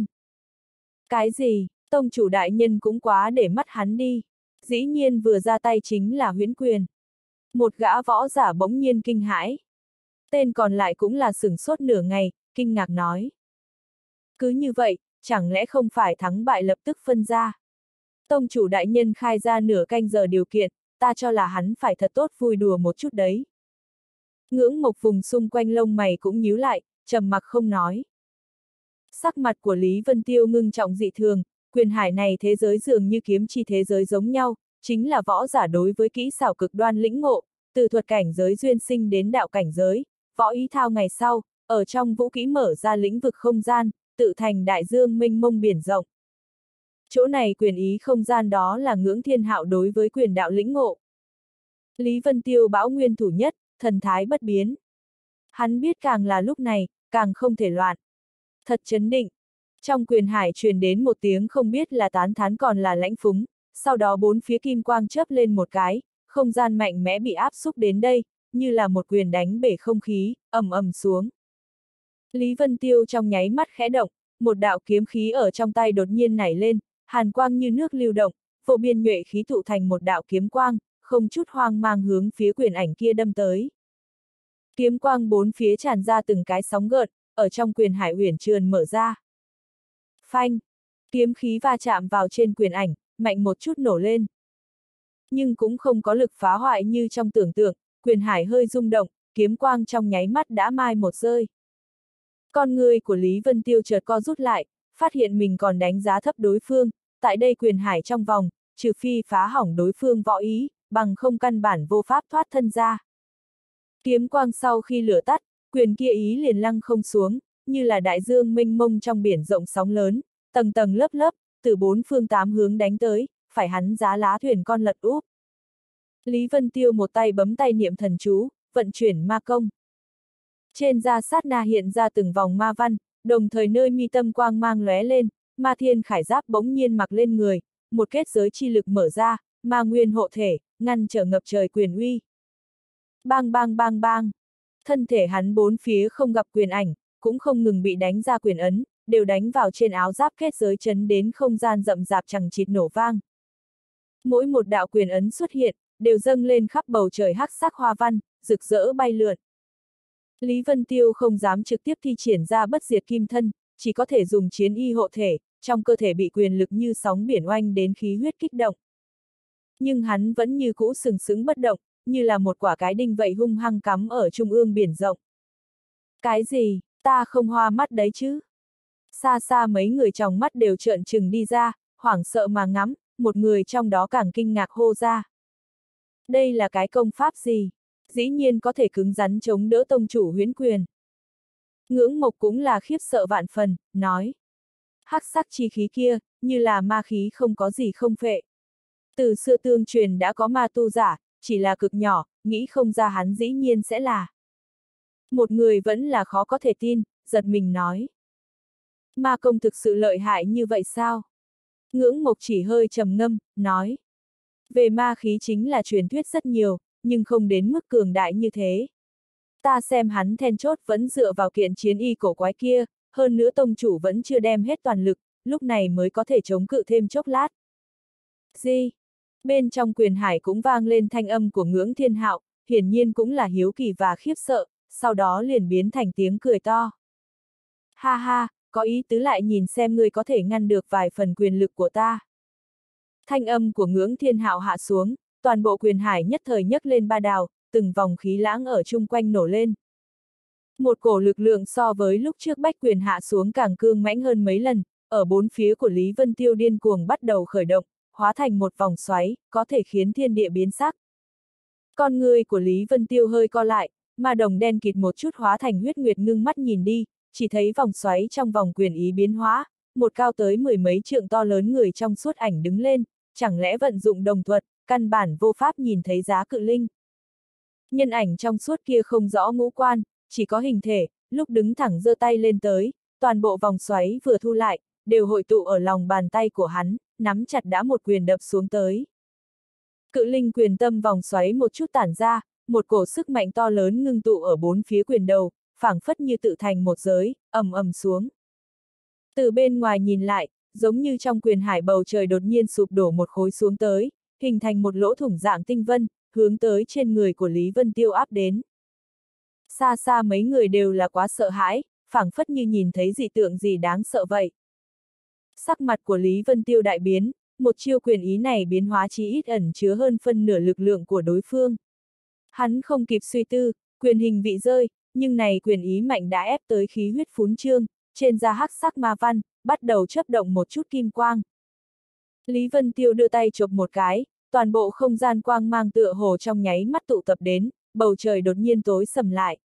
Cái gì, tông chủ đại nhân cũng quá để mắt hắn đi. Dĩ nhiên vừa ra tay chính là huyễn quyền. Một gã võ giả bỗng nhiên kinh hãi. Tên còn lại cũng là sửng sốt nửa ngày, kinh ngạc nói. Cứ như vậy, chẳng lẽ không phải thắng bại lập tức phân ra. Tông chủ đại nhân khai ra nửa canh giờ điều kiện, ta cho là hắn phải thật tốt vui đùa một chút đấy. Ngưỡng Mộc vùng xung quanh lông mày cũng nhíu lại, trầm mặc không nói. Sắc mặt của Lý Vân Tiêu ngưng trọng dị thường, quyền hải này thế giới dường như kiếm chi thế giới giống nhau, chính là võ giả đối với kỹ xảo cực đoan lĩnh ngộ, từ thuật cảnh giới duyên sinh đến đạo cảnh giới, võ ý thao ngày sau, ở trong vũ kỹ mở ra lĩnh vực không gian, tự thành đại dương mênh mông biển rộng. Chỗ này quyền ý không gian đó là Ngưỡng Thiên Hạo đối với quyền đạo lĩnh ngộ. Lý Vân Tiêu bão nguyên thủ nhất, thần thái bất biến. Hắn biết càng là lúc này, càng không thể loạn. Thật chấn định. Trong quyền hải truyền đến một tiếng không biết là tán thán còn là lãnh phúng, sau đó bốn phía kim quang chớp lên một cái, không gian mạnh mẽ bị áp xúc đến đây, như là một quyền đánh bể không khí, ầm ầm xuống. Lý Vân Tiêu trong nháy mắt khẽ động, một đạo kiếm khí ở trong tay đột nhiên nảy lên, hàn quang như nước lưu động, vô biên nhuệ khí tụ thành một đạo kiếm quang, không chút hoang mang hướng phía quyền ảnh kia đâm tới. Kiếm quang bốn phía tràn ra từng cái sóng gợn, ở trong quyền hải uyển trườn mở ra. Phanh! Kiếm khí va chạm vào trên quyền ảnh, mạnh một chút nổ lên. Nhưng cũng không có lực phá hoại như trong tưởng tượng, quyền hải hơi rung động, kiếm quang trong nháy mắt đã mai một rơi. Con người của Lý Vân Tiêu chợt co rút lại, phát hiện mình còn đánh giá thấp đối phương, tại đây quyền hải trong vòng, trừ phi phá hỏng đối phương võ ý, bằng không căn bản vô pháp thoát thân ra. Kiếm quang sau khi lửa tắt, quyền kia ý liền lăng không xuống, như là đại dương mênh mông trong biển rộng sóng lớn, tầng tầng lớp lớp, từ bốn phương tám hướng đánh tới, phải hắn giá lá thuyền con lật úp. Lý Vân Tiêu một tay bấm tay niệm thần chú, vận chuyển ma công. Trên da sát na hiện ra từng vòng ma văn, đồng thời nơi mi tâm quang mang lóe lên, ma thiên khải giáp bỗng nhiên mặc lên người, một kết giới chi lực mở ra, ma nguyên hộ thể, ngăn trở ngập trời quyền uy. Bang bang bang bang, thân thể hắn bốn phía không gặp quyền ảnh, cũng không ngừng bị đánh ra quyền ấn, đều đánh vào trên áo giáp kết giới chấn đến không gian rậm rạp chằng chịt nổ vang. Mỗi một đạo quyền ấn xuất hiện, đều dâng lên khắp bầu trời hắc sắc hoa văn, rực rỡ bay lượn. Lý Vân Tiêu không dám trực tiếp thi triển ra bất diệt kim thân, chỉ có thể dùng chiến y hộ thể, trong cơ thể bị quyền lực như sóng biển oanh đến khí huyết kích động. Nhưng hắn vẫn như cũ sừng sững bất động, như là một quả cái đinh vậy hung hăng cắm ở trung ương biển rộng. Cái gì, ta không hoa mắt đấy chứ? Xa xa mấy người trong mắt đều trợn trừng đi ra, hoảng sợ mà ngắm, một người trong đó càng kinh ngạc hô ra. Đây là cái công pháp gì? Dĩ nhiên có thể cứng rắn chống đỡ tông chủ huyễn quyền. Ngưỡng Mộc cũng là khiếp sợ vạn phần, nói. Hắc sắc chi khí kia, như là ma khí không có gì không phệ. Từ xưa tương truyền đã có ma tu giả, chỉ là cực nhỏ, nghĩ không ra hắn dĩ nhiên sẽ là. Một người vẫn là khó có thể tin, giật mình nói. Ma công thực sự lợi hại như vậy sao? Ngưỡng Mộc chỉ hơi trầm ngâm, nói. Về ma khí chính là truyền thuyết rất nhiều, nhưng không đến mức cường đại như thế. Ta xem hắn then chốt vẫn dựa vào kiện chiến y cổ quái kia, hơn nữa tông chủ vẫn chưa đem hết toàn lực, lúc này mới có thể chống cự thêm chốc lát. Gì? Bên trong quyền hải cũng vang lên thanh âm của Ngưỡng Thiên Hạo, hiển nhiên cũng là hiếu kỳ và khiếp sợ, sau đó liền biến thành tiếng cười to. Ha ha, có ý tứ lại nhìn xem ngươi có thể ngăn được vài phần quyền lực của ta. Thanh âm của Ngưỡng Thiên Hạo hạ xuống, toàn bộ quyền hải nhất thời nhấc lên ba đào, từng vòng khí lãng ở chung quanh nổ lên. Một cổ lực lượng so với lúc trước Bách Quyền hạ xuống càng cương mãnh hơn mấy lần, ở bốn phía của Lý Vân Tiêu điên cuồng bắt đầu khởi động, hóa thành một vòng xoáy, có thể khiến thiên địa biến sắc. Con người của Lý Vân Tiêu hơi co lại, mà đồng đen kịt một chút hóa thành huyết nguyệt ngưng mắt nhìn đi, chỉ thấy vòng xoáy trong vòng quyền ý biến hóa, một cao tới mười mấy trượng to lớn người trong suốt ảnh đứng lên, chẳng lẽ vận dụng đồng thuật, căn bản vô pháp nhìn thấy giá cự linh. Nhân ảnh trong suốt kia không rõ ngũ quan, chỉ có hình thể, lúc đứng thẳng giơ tay lên tới, toàn bộ vòng xoáy vừa thu lại, đều hội tụ ở lòng bàn tay của hắn, nắm chặt đã một quyền đập xuống tới. Cự linh quyền tâm vòng xoáy một chút tản ra, một cổ sức mạnh to lớn ngưng tụ ở bốn phía quyền đầu, phảng phất như tự thành một giới, ầm ầm xuống. Từ bên ngoài nhìn lại, giống như trong quyền hải bầu trời đột nhiên sụp đổ một khối xuống tới, hình thành một lỗ thủng dạng tinh vân, hướng tới trên người của Lý Vân Tiêu áp đến. Xa xa mấy người đều là quá sợ hãi, phảng phất như nhìn thấy dị tượng gì đáng sợ vậy. Sắc mặt của Lý Vân Tiêu đại biến, một chiêu quyền ý này biến hóa chí ít ẩn chứa hơn phân nửa lực lượng của đối phương. Hắn không kịp suy tư, quyền hình vị rơi, nhưng này quyền ý mạnh đã ép tới khí huyết phún trương, trên da hắc sắc ma văn, bắt đầu chớp động một chút kim quang. Lý Vân Tiêu đưa tay chộp một cái, toàn bộ không gian quang mang tựa hồ trong nháy mắt tụ tập đến, bầu trời đột nhiên tối sầm lại.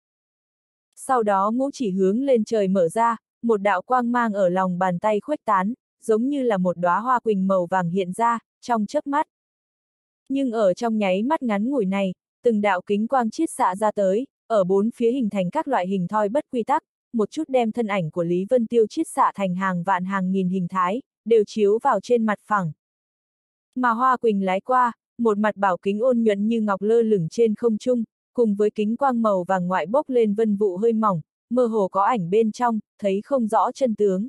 Sau đó ngũ chỉ hướng lên trời mở ra, một đạo quang mang ở lòng bàn tay khuếch tán, giống như là một đóa hoa quỳnh màu vàng hiện ra, trong chớp mắt. Nhưng ở trong nháy mắt ngắn ngủi này, từng đạo kính quang chiết xạ ra tới, ở bốn phía hình thành các loại hình thoi bất quy tắc, một chút đem thân ảnh của Lý Vân Tiêu chiết xạ thành hàng vạn hàng nghìn hình thái, đều chiếu vào trên mặt phẳng. Mà hoa quỳnh lái qua, một mặt bảo kính ôn nhuận như ngọc lơ lửng trên không trung, cùng với kính quang màu vàng ngoại bốc lên vân vụ hơi mỏng, mơ hồ có ảnh bên trong, thấy không rõ chân tướng.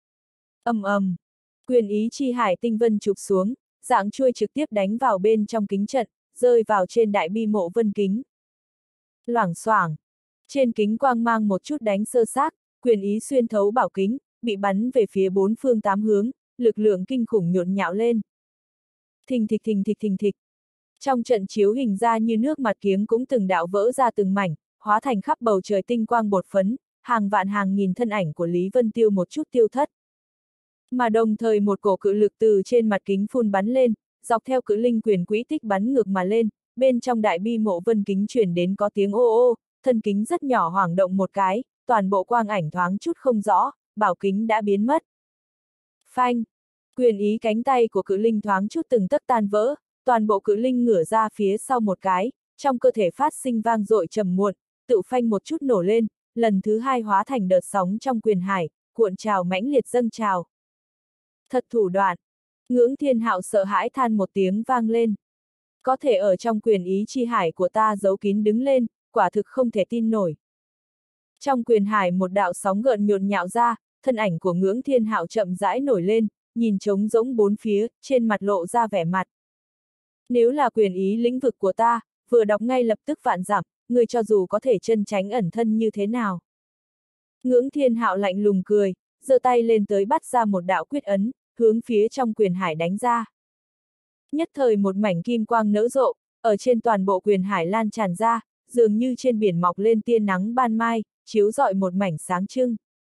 Ầm ầm, quyền ý chi hải tinh vân chụp xuống, dạng chuôi trực tiếp đánh vào bên trong kính trận, rơi vào trên đại bi mộ vân kính. Loảng xoảng, trên kính quang mang một chút đánh sơ xác, quyền ý xuyên thấu bảo kính, bị bắn về phía bốn phương tám hướng, lực lượng kinh khủng nhộn nhạo lên. Thình thịch thình thịch thình thịch. Trong trận chiếu hình ra như nước mặt kiếng cũng từng đạo vỡ ra từng mảnh, hóa thành khắp bầu trời tinh quang bột phấn, hàng vạn hàng nghìn thân ảnh của Lý Vân Tiêu một chút tiêu thất. Mà đồng thời một cổ cự lực từ trên mặt kính phun bắn lên, dọc theo cự linh quyền quỹ tích bắn ngược mà lên, bên trong đại bi mộ vân kính truyền đến có tiếng ô ô, thân kính rất nhỏ hoảng động một cái, toàn bộ quang ảnh thoáng chút không rõ, bảo kính đã biến mất. Phanh! Quyền ý cánh tay của cự linh thoáng chút từng tấc tan vỡ, toàn bộ cự linh ngửa ra phía sau một cái, trong cơ thể phát sinh vang dội trầm muộn, tự phanh một chút nổ lên, lần thứ hai hóa thành đợt sóng trong quyền hải, cuộn trào mãnh liệt dâng trào. Thật thủ đoạn! Ngưỡng Thiên Hạo sợ hãi than một tiếng vang lên. Có thể ở trong quyền ý chi hải của ta giấu kín đứng lên, quả thực không thể tin nổi. Trong quyền hải một đạo sóng gợn nhộn nhạo ra, thân ảnh của Ngưỡng Thiên Hạo chậm rãi nổi lên, nhìn trống rỗng bốn phía, trên mặt lộ ra vẻ mặt. Nếu là quyền ý lĩnh vực của ta, vừa đọc ngay lập tức vạn dặm, người cho dù có thể chân tránh ẩn thân như thế nào. Ngưỡng Thiên Hạo lạnh lùng cười, giơ tay lên tới bắt ra một đạo quyết ấn, hướng phía trong quyền hải đánh ra. Nhất thời một mảnh kim quang nở rộ, ở trên toàn bộ quyền hải lan tràn ra, dường như trên biển mọc lên tia nắng ban mai, chiếu rọi một mảnh sáng trưng.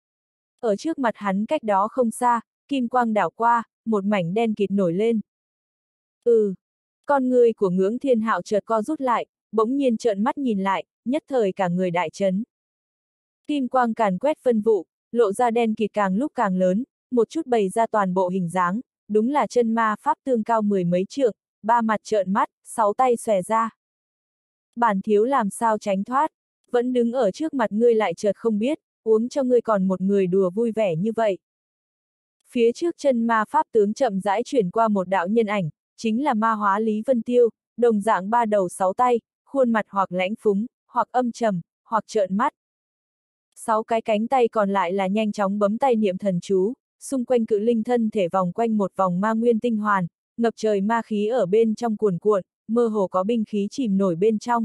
Ở trước mặt hắn cách đó không xa, kim quang đảo qua, một mảnh đen kịt nổi lên. Ừ, con người của Ngưỡng Thiên Hạo chợt co rút lại, bỗng nhiên trợn mắt nhìn lại, nhất thời cả người đại chấn. Kim quang càn quét phân vụ, lộ ra đen kịt càng lúc càng lớn, một chút bày ra toàn bộ hình dáng, đúng là chân ma pháp tương cao mười mấy trượng, ba mặt trợn mắt, sáu tay xòe ra. Bản thiếu làm sao tránh thoát, vẫn đứng ở trước mặt ngươi lại chợt không biết, uống cho ngươi còn một người đùa vui vẻ như vậy. Phía trước chân ma pháp tướng chậm rãi chuyển qua một đạo nhân ảnh, chính là ma hóa Lý Vân Tiêu, đồng dạng ba đầu sáu tay, khuôn mặt hoặc lãnh phúng, hoặc âm trầm, hoặc trợn mắt. Sáu cái cánh tay còn lại là nhanh chóng bấm tay niệm thần chú, xung quanh cự linh thân thể vòng quanh một vòng ma nguyên tinh hoàn, ngập trời ma khí ở bên trong cuồn cuộn, mơ hồ có binh khí chìm nổi bên trong.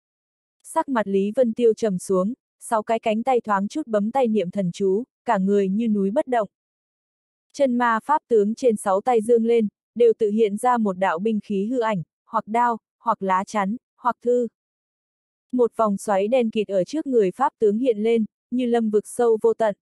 Sắc mặt Lý Vân Tiêu trầm xuống, sáu cái cánh tay thoáng chút bấm tay niệm thần chú, cả người như núi bất động. Chân ma pháp tướng trên sáu tay dương lên, đều tự hiện ra một đạo binh khí hư ảnh, hoặc đao, hoặc lá chắn, hoặc thư. Một vòng xoáy đen kịt ở trước người pháp tướng hiện lên, như lâm vực sâu vô tận.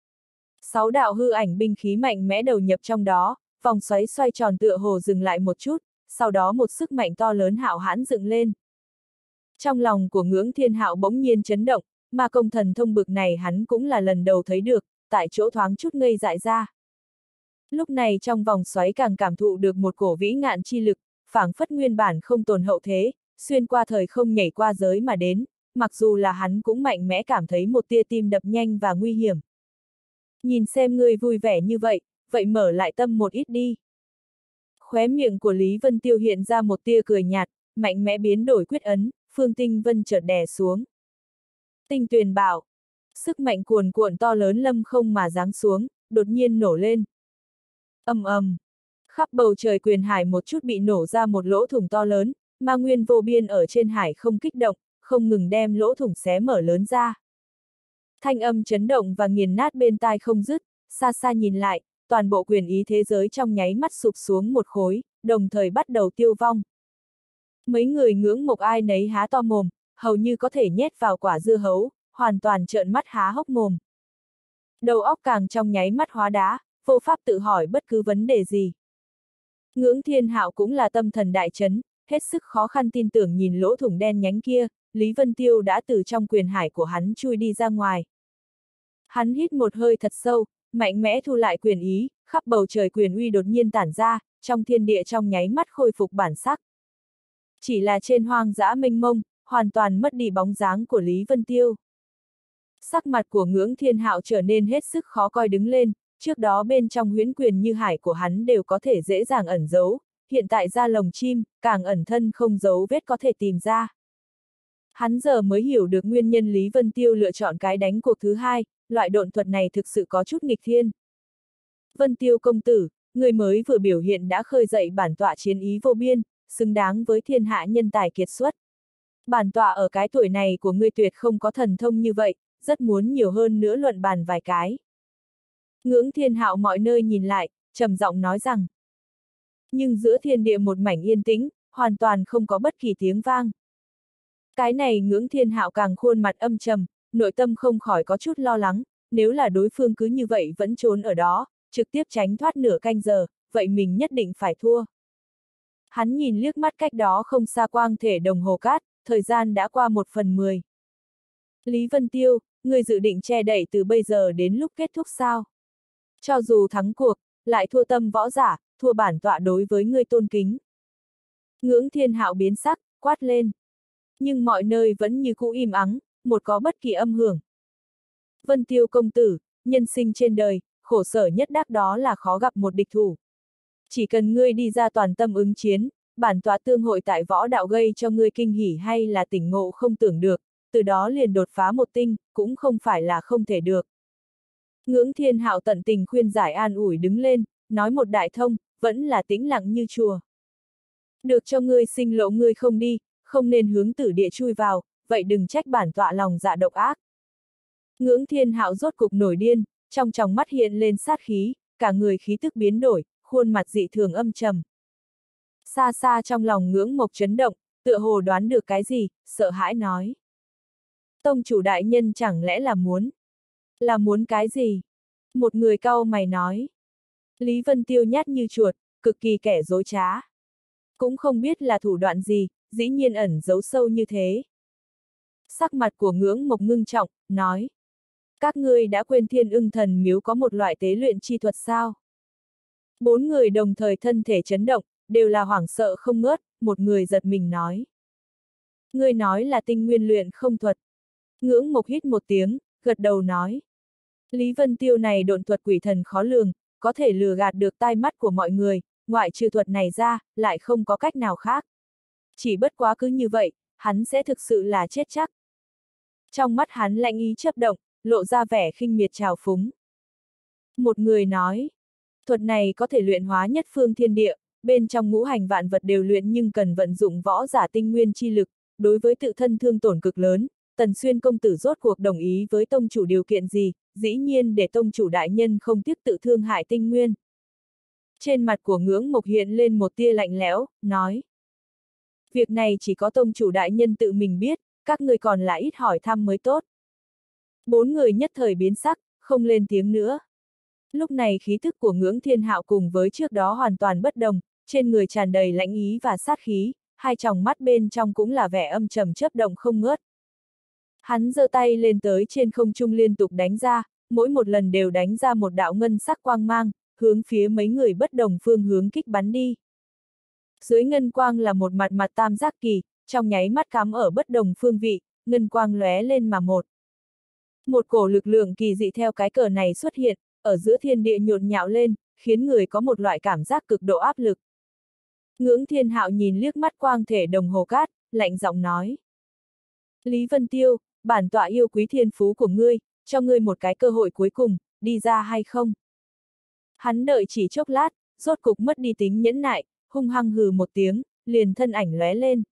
Sáu đạo hư ảnh binh khí mạnh mẽ đầu nhập trong đó, vòng xoáy xoay tròn tựa hồ dừng lại một chút, sau đó một sức mạnh to lớn hạo hãn dựng lên. Trong lòng của Ngưỡng Thiên Hạo bỗng nhiên chấn động, mà công thần thông bực này hắn cũng là lần đầu thấy được, tại chỗ thoáng chút ngây dại ra. Lúc này trong vòng xoáy càng cảm thụ được một cổ vĩ ngạn chi lực, phảng phất nguyên bản không tồn hậu thế, xuyên qua thời không nhảy qua giới mà đến, mặc dù là hắn cũng mạnh mẽ cảm thấy một tia tim đập nhanh và nguy hiểm. Nhìn xem ngươi vui vẻ như vậy, vậy mở lại tâm một ít đi. Khóe miệng của Lý Vân Tiêu hiện ra một tia cười nhạt, mạnh mẽ biến đổi quyết ấn, Phương Tinh Vân chợt đè xuống. Tinh Tuyền bảo, sức mạnh cuồn cuộn to lớn lâm không mà giáng xuống, đột nhiên nổ lên. Ầm ầm, khắp bầu trời quyền hải một chút bị nổ ra một lỗ thủng to lớn, mà nguyên vô biên ở trên hải không kích động, không ngừng đem lỗ thủng xé mở lớn ra. Thanh âm chấn động và nghiền nát bên tai không dứt, xa xa nhìn lại, toàn bộ quyền ý thế giới trong nháy mắt sụp xuống một khối, đồng thời bắt đầu tiêu vong. Mấy người Ngưỡng Mộc ai nấy há to mồm, hầu như có thể nhét vào quả dưa hấu, hoàn toàn trợn mắt há hốc mồm. Đầu óc càng trong nháy mắt hóa đá, vô pháp tự hỏi bất cứ vấn đề gì. Ngưỡng Thiên Hạo cũng là tâm thần đại chấn, hết sức khó khăn tin tưởng nhìn lỗ thủng đen nhánh kia, Lý Vân Tiêu đã từ trong quyền hải của hắn chui đi ra ngoài. Hắn hít một hơi thật sâu, mạnh mẽ thu lại quyền ý, khắp bầu trời quyền uy đột nhiên tản ra, trong thiên địa trong nháy mắt khôi phục bản sắc. Chỉ là trên hoang dã mênh mông, hoàn toàn mất đi bóng dáng của Lý Vân Tiêu. Sắc mặt của Ngưỡng Thiên Hạo trở nên hết sức khó coi đứng lên, trước đó bên trong huyễn quyền như hải của hắn đều có thể dễ dàng ẩn giấu, hiện tại ra lồng chim, càng ẩn thân không dấu vết có thể tìm ra. Hắn giờ mới hiểu được nguyên nhân Lý Vân Tiêu lựa chọn cái đánh cuộc thứ hai, loại độn thuật này thực sự có chút nghịch thiên. Vân Tiêu công tử, người mới vừa biểu hiện đã khơi dậy bản tọa chiến ý vô biên, xứng đáng với thiên hạ nhân tài kiệt xuất. Bản tọa ở cái tuổi này của ngươi tuyệt không có thần thông như vậy, rất muốn nhiều hơn nữa luận bàn vài cái. Ngưỡng Thiên Hạo mọi nơi nhìn lại, trầm giọng nói rằng. Nhưng giữa thiên địa một mảnh yên tĩnh, hoàn toàn không có bất kỳ tiếng vang. Cái này Ngưỡng Thiên Hạo càng khuôn mặt âm trầm, nội tâm không khỏi có chút lo lắng, nếu là đối phương cứ như vậy vẫn trốn ở đó, trực tiếp tránh thoát nửa canh giờ, vậy mình nhất định phải thua. Hắn nhìn liếc mắt cách đó không xa quang thể đồng hồ cát, thời gian đã qua một phần mười. Lý Vân Tiêu, người dự định che đậy từ bây giờ đến lúc kết thúc sao? Cho dù thắng cuộc, lại thua tâm võ giả, thua bản tọa đối với người tôn kính. Ngưỡng Thiên Hạo biến sắc, quát lên. Nhưng mọi nơi vẫn như cũ im ắng, một có bất kỳ âm hưởng. Vân Tiêu công tử, nhân sinh trên đời, khổ sở nhất đắc đó là khó gặp một địch thủ. Chỉ cần ngươi đi ra toàn tâm ứng chiến, bản tọa tương hội tại võ đạo gây cho ngươi kinh hỉ hay là tỉnh ngộ không tưởng được, từ đó liền đột phá một tinh, cũng không phải là không thể được. Ngưỡng Thiên Hạo tận tình khuyên giải an ủi đứng lên, nói một đại thông, vẫn là tĩnh lặng như chùa. Được cho ngươi sinh lộ ngươi không đi, không nên hướng tử địa chui vào, vậy đừng trách bản tọa lòng dạ độc ác. Ngưỡng Thiên Hạo rốt cục nổi điên, trong tròng mắt hiện lên sát khí, cả người khí tức biến đổi, khuôn mặt dị thường âm trầm. Xa xa trong lòng Ngưỡng Mộc chấn động, tựa hồ đoán được cái gì, sợ hãi nói. Tông chủ đại nhân chẳng lẽ là muốn? Là muốn cái gì? Một người cau mày nói. Lý Vân Tiêu nhát như chuột, cực kỳ kẻ dối trá. Cũng không biết là thủ đoạn gì, dĩ nhiên ẩn giấu sâu như thế. Sắc mặt của Ngưỡng Mộc ngưng trọng, nói. Các ngươi đã quên Thiên Ưng Thần Miếu có một loại tế luyện chi thuật sao? Bốn người đồng thời thân thể chấn động, đều là hoảng sợ không ngớt, một người giật mình nói. Ngươi nói là tinh nguyên luyện không thuật. Ngưỡng Mộc hít một tiếng, gật đầu nói. Lý Vân Tiêu này độn thuật quỷ thần khó lường, có thể lừa gạt được tai mắt của mọi người, ngoại trừ thuật này ra, lại không có cách nào khác. Chỉ bất quá cứ như vậy, hắn sẽ thực sự là chết chắc. Trong mắt hắn lạnh ý chớp động, lộ ra vẻ khinh miệt trào phúng. Một người nói, thuật này có thể luyện hóa nhất phương thiên địa, bên trong ngũ hành vạn vật đều luyện nhưng cần vận dụng võ giả tinh nguyên chi lực, đối với tự thân thương tổn cực lớn. Tần Xuyên công tử rốt cuộc đồng ý với tông chủ điều kiện gì, dĩ nhiên để tông chủ đại nhân không tiếc tự thương hại tinh nguyên. Trên mặt của Ngưỡng Mộc hiện lên một tia lạnh lẽo, nói. Việc này chỉ có tông chủ đại nhân tự mình biết, các người còn là ít hỏi thăm mới tốt. Bốn người nhất thời biến sắc, không lên tiếng nữa. Lúc này khí thức của Ngưỡng Thiên Hạo cùng với trước đó hoàn toàn bất đồng, trên người tràn đầy lãnh ý và sát khí, hai tròng mắt bên trong cũng là vẻ âm trầm chớp động không ngớt. Hắn giơ tay lên tới trên không trung liên tục đánh ra, mỗi một lần đều đánh ra một đạo ngân sắc quang mang, hướng phía mấy người bất đồng phương hướng kích bắn đi. Dưới ngân quang là một mặt mặt tam giác kỳ, trong nháy mắt cắm ở bất đồng phương vị, ngân quang lóe lên mà một. Một cổ lực lượng kỳ dị theo cái cờ này xuất hiện, ở giữa thiên địa nhộn nhạo lên, khiến người có một loại cảm giác cực độ áp lực. Ngưỡng Thiên Hạo nhìn liếc mắt quang thể đồng hồ cát, lạnh giọng nói. Lý Vân Tiêu, bản tọa yêu quý thiên phú của ngươi, cho ngươi một cái cơ hội cuối cùng, đi ra hay không? Hắn đợi chỉ chốc lát, rốt cục mất đi tính nhẫn nại, hung hăng hừ một tiếng, liền thân ảnh lóe lên.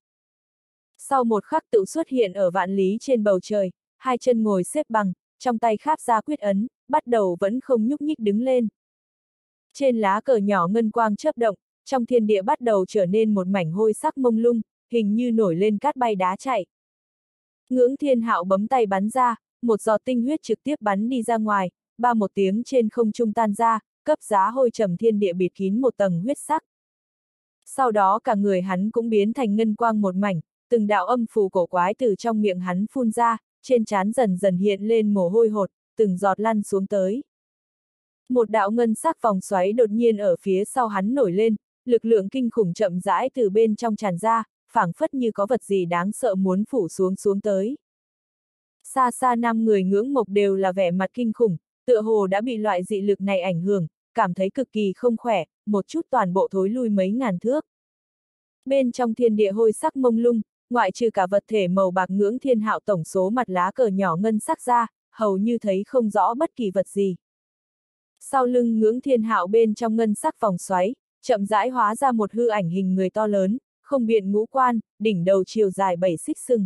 Sau một khắc tự xuất hiện ở vạn lý trên bầu trời, hai chân ngồi xếp bằng, trong tay kháp ra quyết ấn, bắt đầu vẫn không nhúc nhích đứng lên. Trên lá cờ nhỏ ngân quang chớp động, trong thiên địa bắt đầu trở nên một mảnh hôi sắc mông lung, hình như nổi lên cát bay đá chạy. Ngưỡng Thiên Hạo bấm tay bắn ra, một giọt tinh huyết trực tiếp bắn đi ra ngoài, ba một tiếng trên không trung tan ra, cấp giá hôi trầm thiên địa bịt kín một tầng huyết sắc. Sau đó cả người hắn cũng biến thành ngân quang một mảnh, từng đạo âm phù cổ quái từ trong miệng hắn phun ra, trên trán dần dần hiện lên mồ hôi hột, từng giọt lăn xuống tới. Một đạo ngân sắc vòng xoáy đột nhiên ở phía sau hắn nổi lên, lực lượng kinh khủng chậm rãi từ bên trong tràn ra, phảng phất như có vật gì đáng sợ muốn phủ xuống xuống tới. Xa xa năm người Ngưỡng Mộc đều là vẻ mặt kinh khủng, tựa hồ đã bị loại dị lực này ảnh hưởng, cảm thấy cực kỳ không khỏe, một chút toàn bộ thối lui mấy ngàn thước. Bên trong thiên địa hôi sắc mông lung, ngoại trừ cả vật thể màu bạc Ngưỡng Thiên Hạo tổng số mặt lá cờ nhỏ ngân sắc ra, hầu như thấy không rõ bất kỳ vật gì. Sau lưng Ngưỡng Thiên Hạo bên trong ngân sắc vòng xoáy, chậm rãi hóa ra một hư ảnh hình người to lớn, không biện ngũ quan, đỉnh đầu chiều dài bảy xích sừng.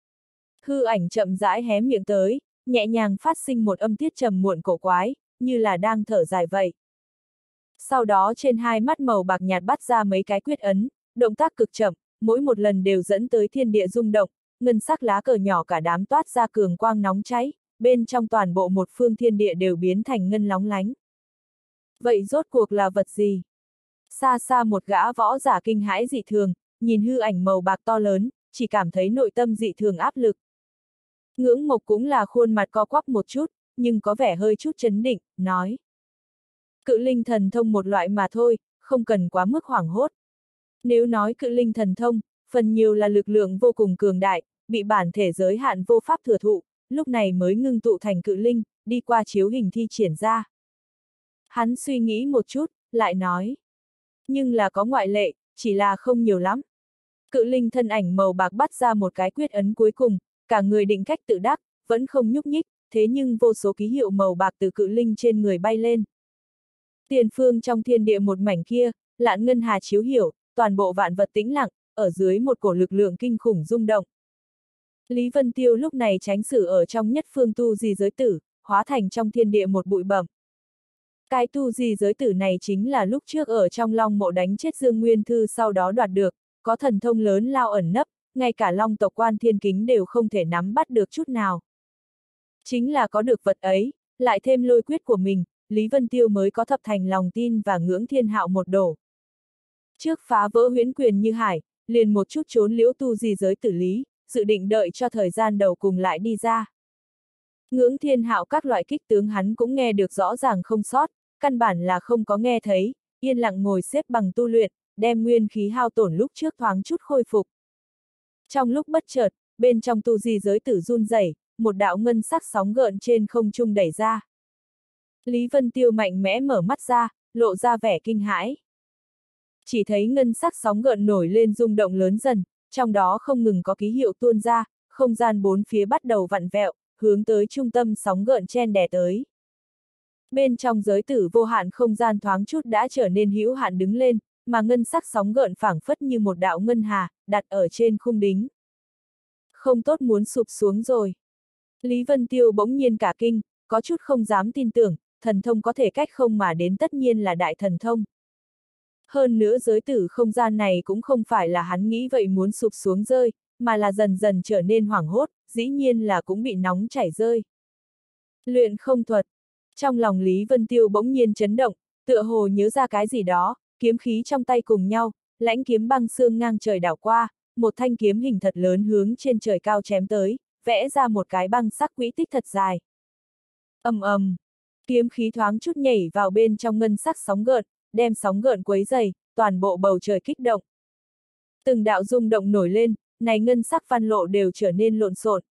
Hư ảnh chậm rãi hé miệng tới, nhẹ nhàng phát sinh một âm tiết trầm muộn cổ quái, như là đang thở dài vậy. Sau đó trên hai mắt màu bạc nhạt bắt ra mấy cái quyết ấn, động tác cực chậm, mỗi một lần đều dẫn tới thiên địa rung động, ngân sắc lá cờ nhỏ cả đám toát ra cường quang nóng cháy, bên trong toàn bộ một phương thiên địa đều biến thành ngân lóng lánh. Vậy rốt cuộc là vật gì? Xa xa một gã võ giả kinh hãi dị thường, nhìn hư ảnh màu bạc to lớn, chỉ cảm thấy nội tâm dị thường áp lực. Ngưỡng Mộc cũng là khuôn mặt co quắp một chút, nhưng có vẻ hơi chút chấn định, nói. Cự linh thần thông một loại mà thôi, không cần quá mức hoảng hốt. Nếu nói cự linh thần thông, phần nhiều là lực lượng vô cùng cường đại, bị bản thể giới hạn vô pháp thừa thụ, lúc này mới ngưng tụ thành cự linh, đi qua chiếu hình thi triển ra. Hắn suy nghĩ một chút, lại nói. Nhưng là có ngoại lệ, chỉ là không nhiều lắm. Cự linh thân ảnh màu bạc bắt ra một cái quyết ấn cuối cùng, cả người định cách tự đắc, vẫn không nhúc nhích, thế nhưng vô số ký hiệu màu bạc từ cự linh trên người bay lên. Tiền phương trong thiên địa một mảnh kia, lạn ngân hà chiếu hiểu, toàn bộ vạn vật tĩnh lặng, ở dưới một cổ lực lượng kinh khủng rung động. Lý Vân Tiêu lúc này tránh xử ở trong nhất phương tu di giới tử, hóa thành trong thiên địa một bụi bẩm. Cái tu di giới tử này chính là lúc trước ở trong Long Mộ đánh chết Dương Nguyên Thư sau đó đoạt được, có thần thông lớn lao ẩn nấp, ngay cả Long tộc Quan Thiên Kính đều không thể nắm bắt được chút nào. Chính là có được vật ấy, lại thêm lôi quyết của mình, Lý Vân Tiêu mới có thập thành lòng tin và Ngưỡng Thiên Hạo một đổ. Trước phá vỡ huyễn quyền như hải, liền một chút trốn liễu tu di giới tử lý, dự định đợi cho thời gian đầu cùng lại đi ra. Ngưỡng Thiên Hạo các loại kích tướng hắn cũng nghe được rõ ràng không sót, căn bản là không có nghe thấy, yên lặng ngồi xếp bằng tu luyện, đem nguyên khí hao tổn lúc trước thoáng chút khôi phục. Trong lúc bất chợt, bên trong tu di giới tử run rẩy, một đạo ngân sắc sóng gợn trên không trung đẩy ra. Lý Vân Tiêu mạnh mẽ mở mắt ra, lộ ra vẻ kinh hãi. Chỉ thấy ngân sắc sóng gợn nổi lên rung động lớn dần, trong đó không ngừng có ký hiệu tuôn ra, không gian bốn phía bắt đầu vặn vẹo, hướng tới trung tâm sóng gợn chen đè tới. Bên trong giới tử vô hạn không gian thoáng chút đã trở nên hữu hạn đứng lên, mà ngân sắc sóng gợn phảng phất như một đạo ngân hà, đặt ở trên khung đính. Không tốt muốn sụp xuống rồi. Lý Vân Tiêu bỗng nhiên cả kinh, có chút không dám tin tưởng, thần thông có thể cách không mà đến tất nhiên là đại thần thông. Hơn nữa giới tử không gian này cũng không phải là hắn nghĩ vậy muốn sụp xuống rơi, mà là dần dần trở nên hoảng hốt, dĩ nhiên là cũng bị nóng chảy rơi. Luyện không thuật. Trong lòng Lý Vân Tiêu bỗng nhiên chấn động, tựa hồ nhớ ra cái gì đó, kiếm khí trong tay cùng nhau, lãnh kiếm băng xương ngang trời đảo qua, một thanh kiếm hình thật lớn hướng trên trời cao chém tới, vẽ ra một cái băng sắc quỹ tích thật dài. Ầm ầm, kiếm khí thoáng chút nhảy vào bên trong ngân sắc sóng gợn, đem sóng gợn quấy dày, toàn bộ bầu trời kích động. Từng đạo rung động nổi lên, này ngân sắc văn lộ đều trở nên lộn xộn,